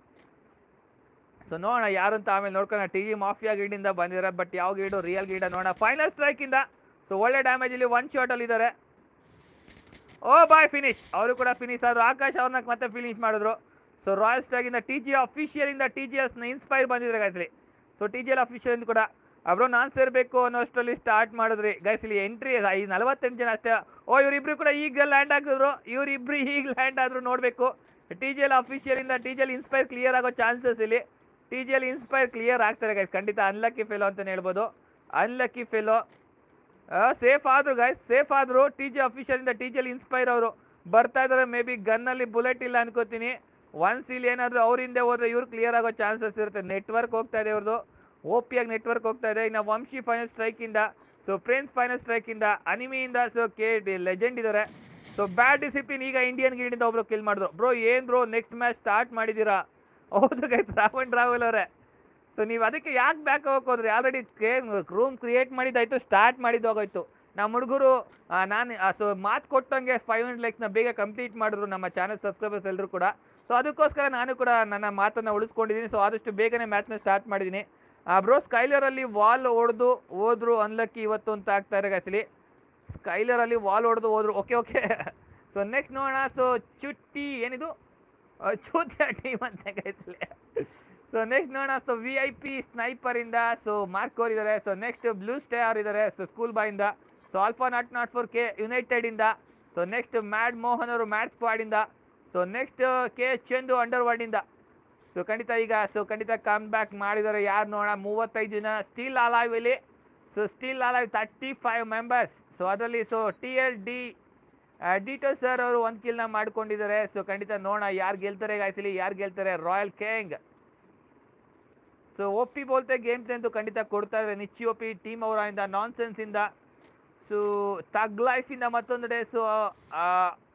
ಸೊ ನೋಡೋಣ ಯಾರು ಅಂತ ಆಮೇಲೆ ನೋಡ್ಕೊಳ್ಳೋಣ. TG ಮಾಫಿಯಾ ಗಿಡಿಂದ ಬಂದಿದ್ದಾರೆ, ಬಟ್ ಯಾವ ಗಿಡು ರಿಯಲ್ ಗಿಡ ನೋಡೋಣ. ಫೈನಲ್ ಸ್ಟ್ರೈಕಿಂದ ಸೊ ಒಳ್ಳೆ ಡ್ಯಾಮೇಜ್ ಇಲ್ಲಿ 1 ಶಾಟಲ್ಲಿ ಇದ್ದಾರೆ. ಓ ಬಾಯ್ ಫಿನಿಶ್, ಅವರು ಕೂಡ ಫಿನಿಶ್ ಆದರು. ಆಕಾಶ್ ಅವ್ರನ್ನ ಮತ್ತೆ ಫಿನಿಶ್ ಮಾಡಿದ್ರು. ಸೊ ರಾಯಲ್ ಸ್ಟಾಗಿಂದ ಟಿ ಜಿ ಅಫಿಷಿಯಲಿಂದ ಟಿ ಜಿ ಎಸ್ನ ಇನ್ಸ್ಪೈರ್ ಬಂದಿದ್ರೆ ಗೈಸ್ಲಿ. So T G L official ಕೂಡ ಬ್ರೋ ನಾನು ಸೇರಬೇಕು ಅನ್ನೋ ಅಷ್ಟರಲ್ಲಿ ಸ್ಟಾರ್ಟ್ ಮಾಡಿದ್ರಿ ಗೈಸ್. ಇಲ್ಲಿ ಎಂಟ್ರಿ 48 ಜನ ಅಷ್ಟೇ. ಇವರಿಬ್ರು ಕೂಡ ಈಗ ಲ್ಯಾಂಡ್ ಆಗಿದ್ರು, ಇವರಿಬ್ರು ಈಗ ಲ್ಯಾಂಡ್ ಆದ್ರು ನೋಡಬೇಕು. ಟಿ ಜಿ ಎಲ್ ಅಫಿಷಿಯಲಿಂದ T G L inspire clear ಆಗೋ ಚಾನ್ಸಸ್ ಇಲ್ಲಿ. T G L inspire clear ಆಗ್ತಾರೆ ಗೈಸ್, ಖಂಡಿತ ಅನ್ಲಕ್ಕಿ ಫೆಲೋ ಅಂತಲೇ ಹೇಳ್ಬೋದು. ಅನ್ಲಕ್ಕಿ ಫೆಲೋ ಸೇಫ್ ಆದ್ರು ಗೈಸ್, ಸೇಫ್ ಆದ್ರು. ಟಿ ಜಿ ಅಫಿಷಿಯಲಿಂದ ಟಿ ಜಿ ಎಲ್ ಇನ್ಸ್ಪೈರ್ ಅವರು ಬರ್ತಾ ಇದ್ದಾರೆ. ಮೇ ಬಿ ಗನ್ನಲ್ಲಿ ಬುಲೆಟ್ ಇಲ್ಲ ಅನ್ಕೋತೀನಿ. ಒನ್ಸ್ ಇಲ್ಲಿ ಏನಾದರೂ ಅವ್ರ ಹಿಂದೆ ಹೋದ್ರೆ ಇವ್ರು ಕ್ಲಿಯರ್ ಆಗೋ ಚಾನ್ಸಸ್ ಇರುತ್ತೆ. ನೆಟ್ವರ್ಕ್ ಹೋಗ್ತಾ ಇದೆ ಇವ್ರದ್ದು, ಓಪಿಯಾಗಿ ನೆಟ್ವರ್ಕ್ ಹೋಗ್ತಾ ಇದೆ. ಇನ್ನು ವಂಶಿ ಫೈನಲ್ ಸ್ಟ್ರೈಕಿಂದ, ಸೊ ಪ್ರಿನ್ಸ್ ಫೈನಲ್ ಸ್ಟ್ರೈಕಿಂದ, ಅನಿಮಿಯಿಂದ ಸೊ ಲೆಜೆಂಡ್ ಇದ್ದಾರೆ. ಸೊ ಬ್ಯಾಡ್ ಡಿಸಿಪ್ಲಿನ್ ಈಗ ಇಂಡಿಯನ್ ಗಿಲ್ಡಿಂದ ಒಬ್ರು ಕಿಲ್ ಮಾಡಿದ್ರು. ಬ್ರೋ ಏನು ಬ್ರೋ ನೆಕ್ಸ್ಟ್ ಮ್ಯಾಚ್ ಸ್ಟಾರ್ಟ್ ಮಾಡಿದ್ದೀರಾ? ಹೌದು ಗೈಸ್, ರಾಹುಲ್ ಅವರೇ. ಸೊ ನೀವು ಅದಕ್ಕೆ ಯಾಕೆ ಬ್ಯಾಕ್ ಹೋಗಕ್ಕೆ ಹೋದ್ರಿ? ಆಲ್ರೆಡಿ ರೂಮ್ ಕ್ರಿಯೇಟ್ ಮಾಡಿದ್ದಾಯ್ತು, ಸ್ಟಾರ್ಟ್ ಮಾಡಿದ್ದು ಹೋಗೋಯ್ತು. ನಮ್ಮ ಹುಡುಗರು ನಾನು ಸೊ ಮಾತು ಕೊಟ್ಟಂಗೆ 500 ಲೈಕ್ಸ್ನ ಬೇಗ ಕಂಪ್ಲೀಟ್ ಮಾಡಿದ್ರು ನಮ್ಮ ಚಾನಲ್ ಸಬ್ಸ್ಕ್ರೈಬರ್ಸ್ ಎಲ್ಲರೂ ಕೂಡ. ಸೊ ಅದಕ್ಕೋಸ್ಕರ ನಾನು ಕೂಡ ನನ್ನ ಮಾತನ್ನು ಉಳಿಸ್ಕೊಂಡಿದ್ದೀನಿ. ಸೊ ಆದಷ್ಟು ಬೇಗನೆ ಮ್ಯಾಚ್ನ ಸ್ಟಾರ್ಟ್ ಮಾಡಿದ್ದೀನಿ. ಬ್ರೋ ಸ್ಕೈಲರಲ್ಲಿ ವಾಲ್ ಹೊಡೆದು ಹೋದ್ರು ಅನ್ಲಕ್ಕಿ ಇವತ್ತು ಅಂತ ಆಗ್ತಾ ಇದೆ ಗೈಸ್ಲಿ. ಸ್ಕೈಲರಲ್ಲಿ ವಾಲ್ ಹೊಡೆದು ಹೋದ್ರು. ಓಕೆ ಸೊ ನೆಕ್ಸ್ಟ್ ನೋಡೋಣ. ಸೊ ಚುಟ್ಟಿ ಏನಿದು ಚೂತ್ಯ ಟೀಮ್ ಅಂತ ಗೈಸ್ಲಿ. ಸೊ ನೆಕ್ಸ್ಟ್ ನೋಡೋಣ. ಸೊ ವಿ ಐ ಪಿ ಸ್ನೈಪರಿಂದ ಸೊ ಮಾರ್ಕೋರ್ ಇದ್ದಾರೆ. ಸೊ ನೆಕ್ಸ್ಟ್ ಬ್ಲೂ ಸ್ಟಾರ್ ಇದ್ದಾರೆ. ಸೊ ಸ್ಕೂಲ್ ಬಾಯಿಂದ. So alpha not four K ಯುನೈಟೆಡಿಂದ. ಸೊ ನೆಕ್ಸ್ಟ್ ಮ್ಯಾಡ್ ಮೋಹನ್ ಅವರು ಮ್ಯಾಡ್ ಸ್ಕ್ವಾಡಿಂದ. ಸೊ ನೆಕ್ಸ್ಟ್ ಕೆ ಚಂದು ಅಂಡರ್ವರ್ಡಿಂದ. ಸೊ ಖಂಡಿತ ಈಗ ಖಂಡಿತ ಕಮ್ ಬ್ಯಾಕ್ ಮಾಡಿದ್ದಾರೆ. ಯಾರು ನೋಡೋಣ, 35 ಜನ ಸ್ಟೀಲ್ ಅಲೈವ್ ಇಲ್ಲಿ. So still alive 35 members. So ಅದರಲ್ಲಿ ಸೊ ಟಿ ಎಲ್ ಡಿಟೋ ಸರ್ ಅವರು 1 ಕಿಲ್ನ ಮಾಡ್ಕೊಂಡಿದ್ದಾರೆ. ಸೊ ಖಂಡಿತ ನೋಡೋಣ ಯಾರು ಗೆಲ್ತಾರೆ ಗಾಯ್ಸಲಿ, ಯಾರು ಗೆಲ್ತಾರೆ. ರಾಯಲ್ ಕಿಂಗ್ ಸೊ ಒಪ್ಪಿ ಬೋಲ್ತೆ ಗೇಮ್ಸ್ ಅಂತೂ ಖಂಡಿತ ಕೊಡ್ತಾ ಇದ್ದಾರೆ. ನಿಚ್ಚಿ ಒಪ್ಪಿ ಟೀಮ್ ಅವರಿಂದ ನಾನ್ ಸೆನ್ಸಿಂದ. ಸೊ ತಗ್ ಲೈಫಿಂದ ಮತ್ತೊಂದು ಡೇ. ಸೊ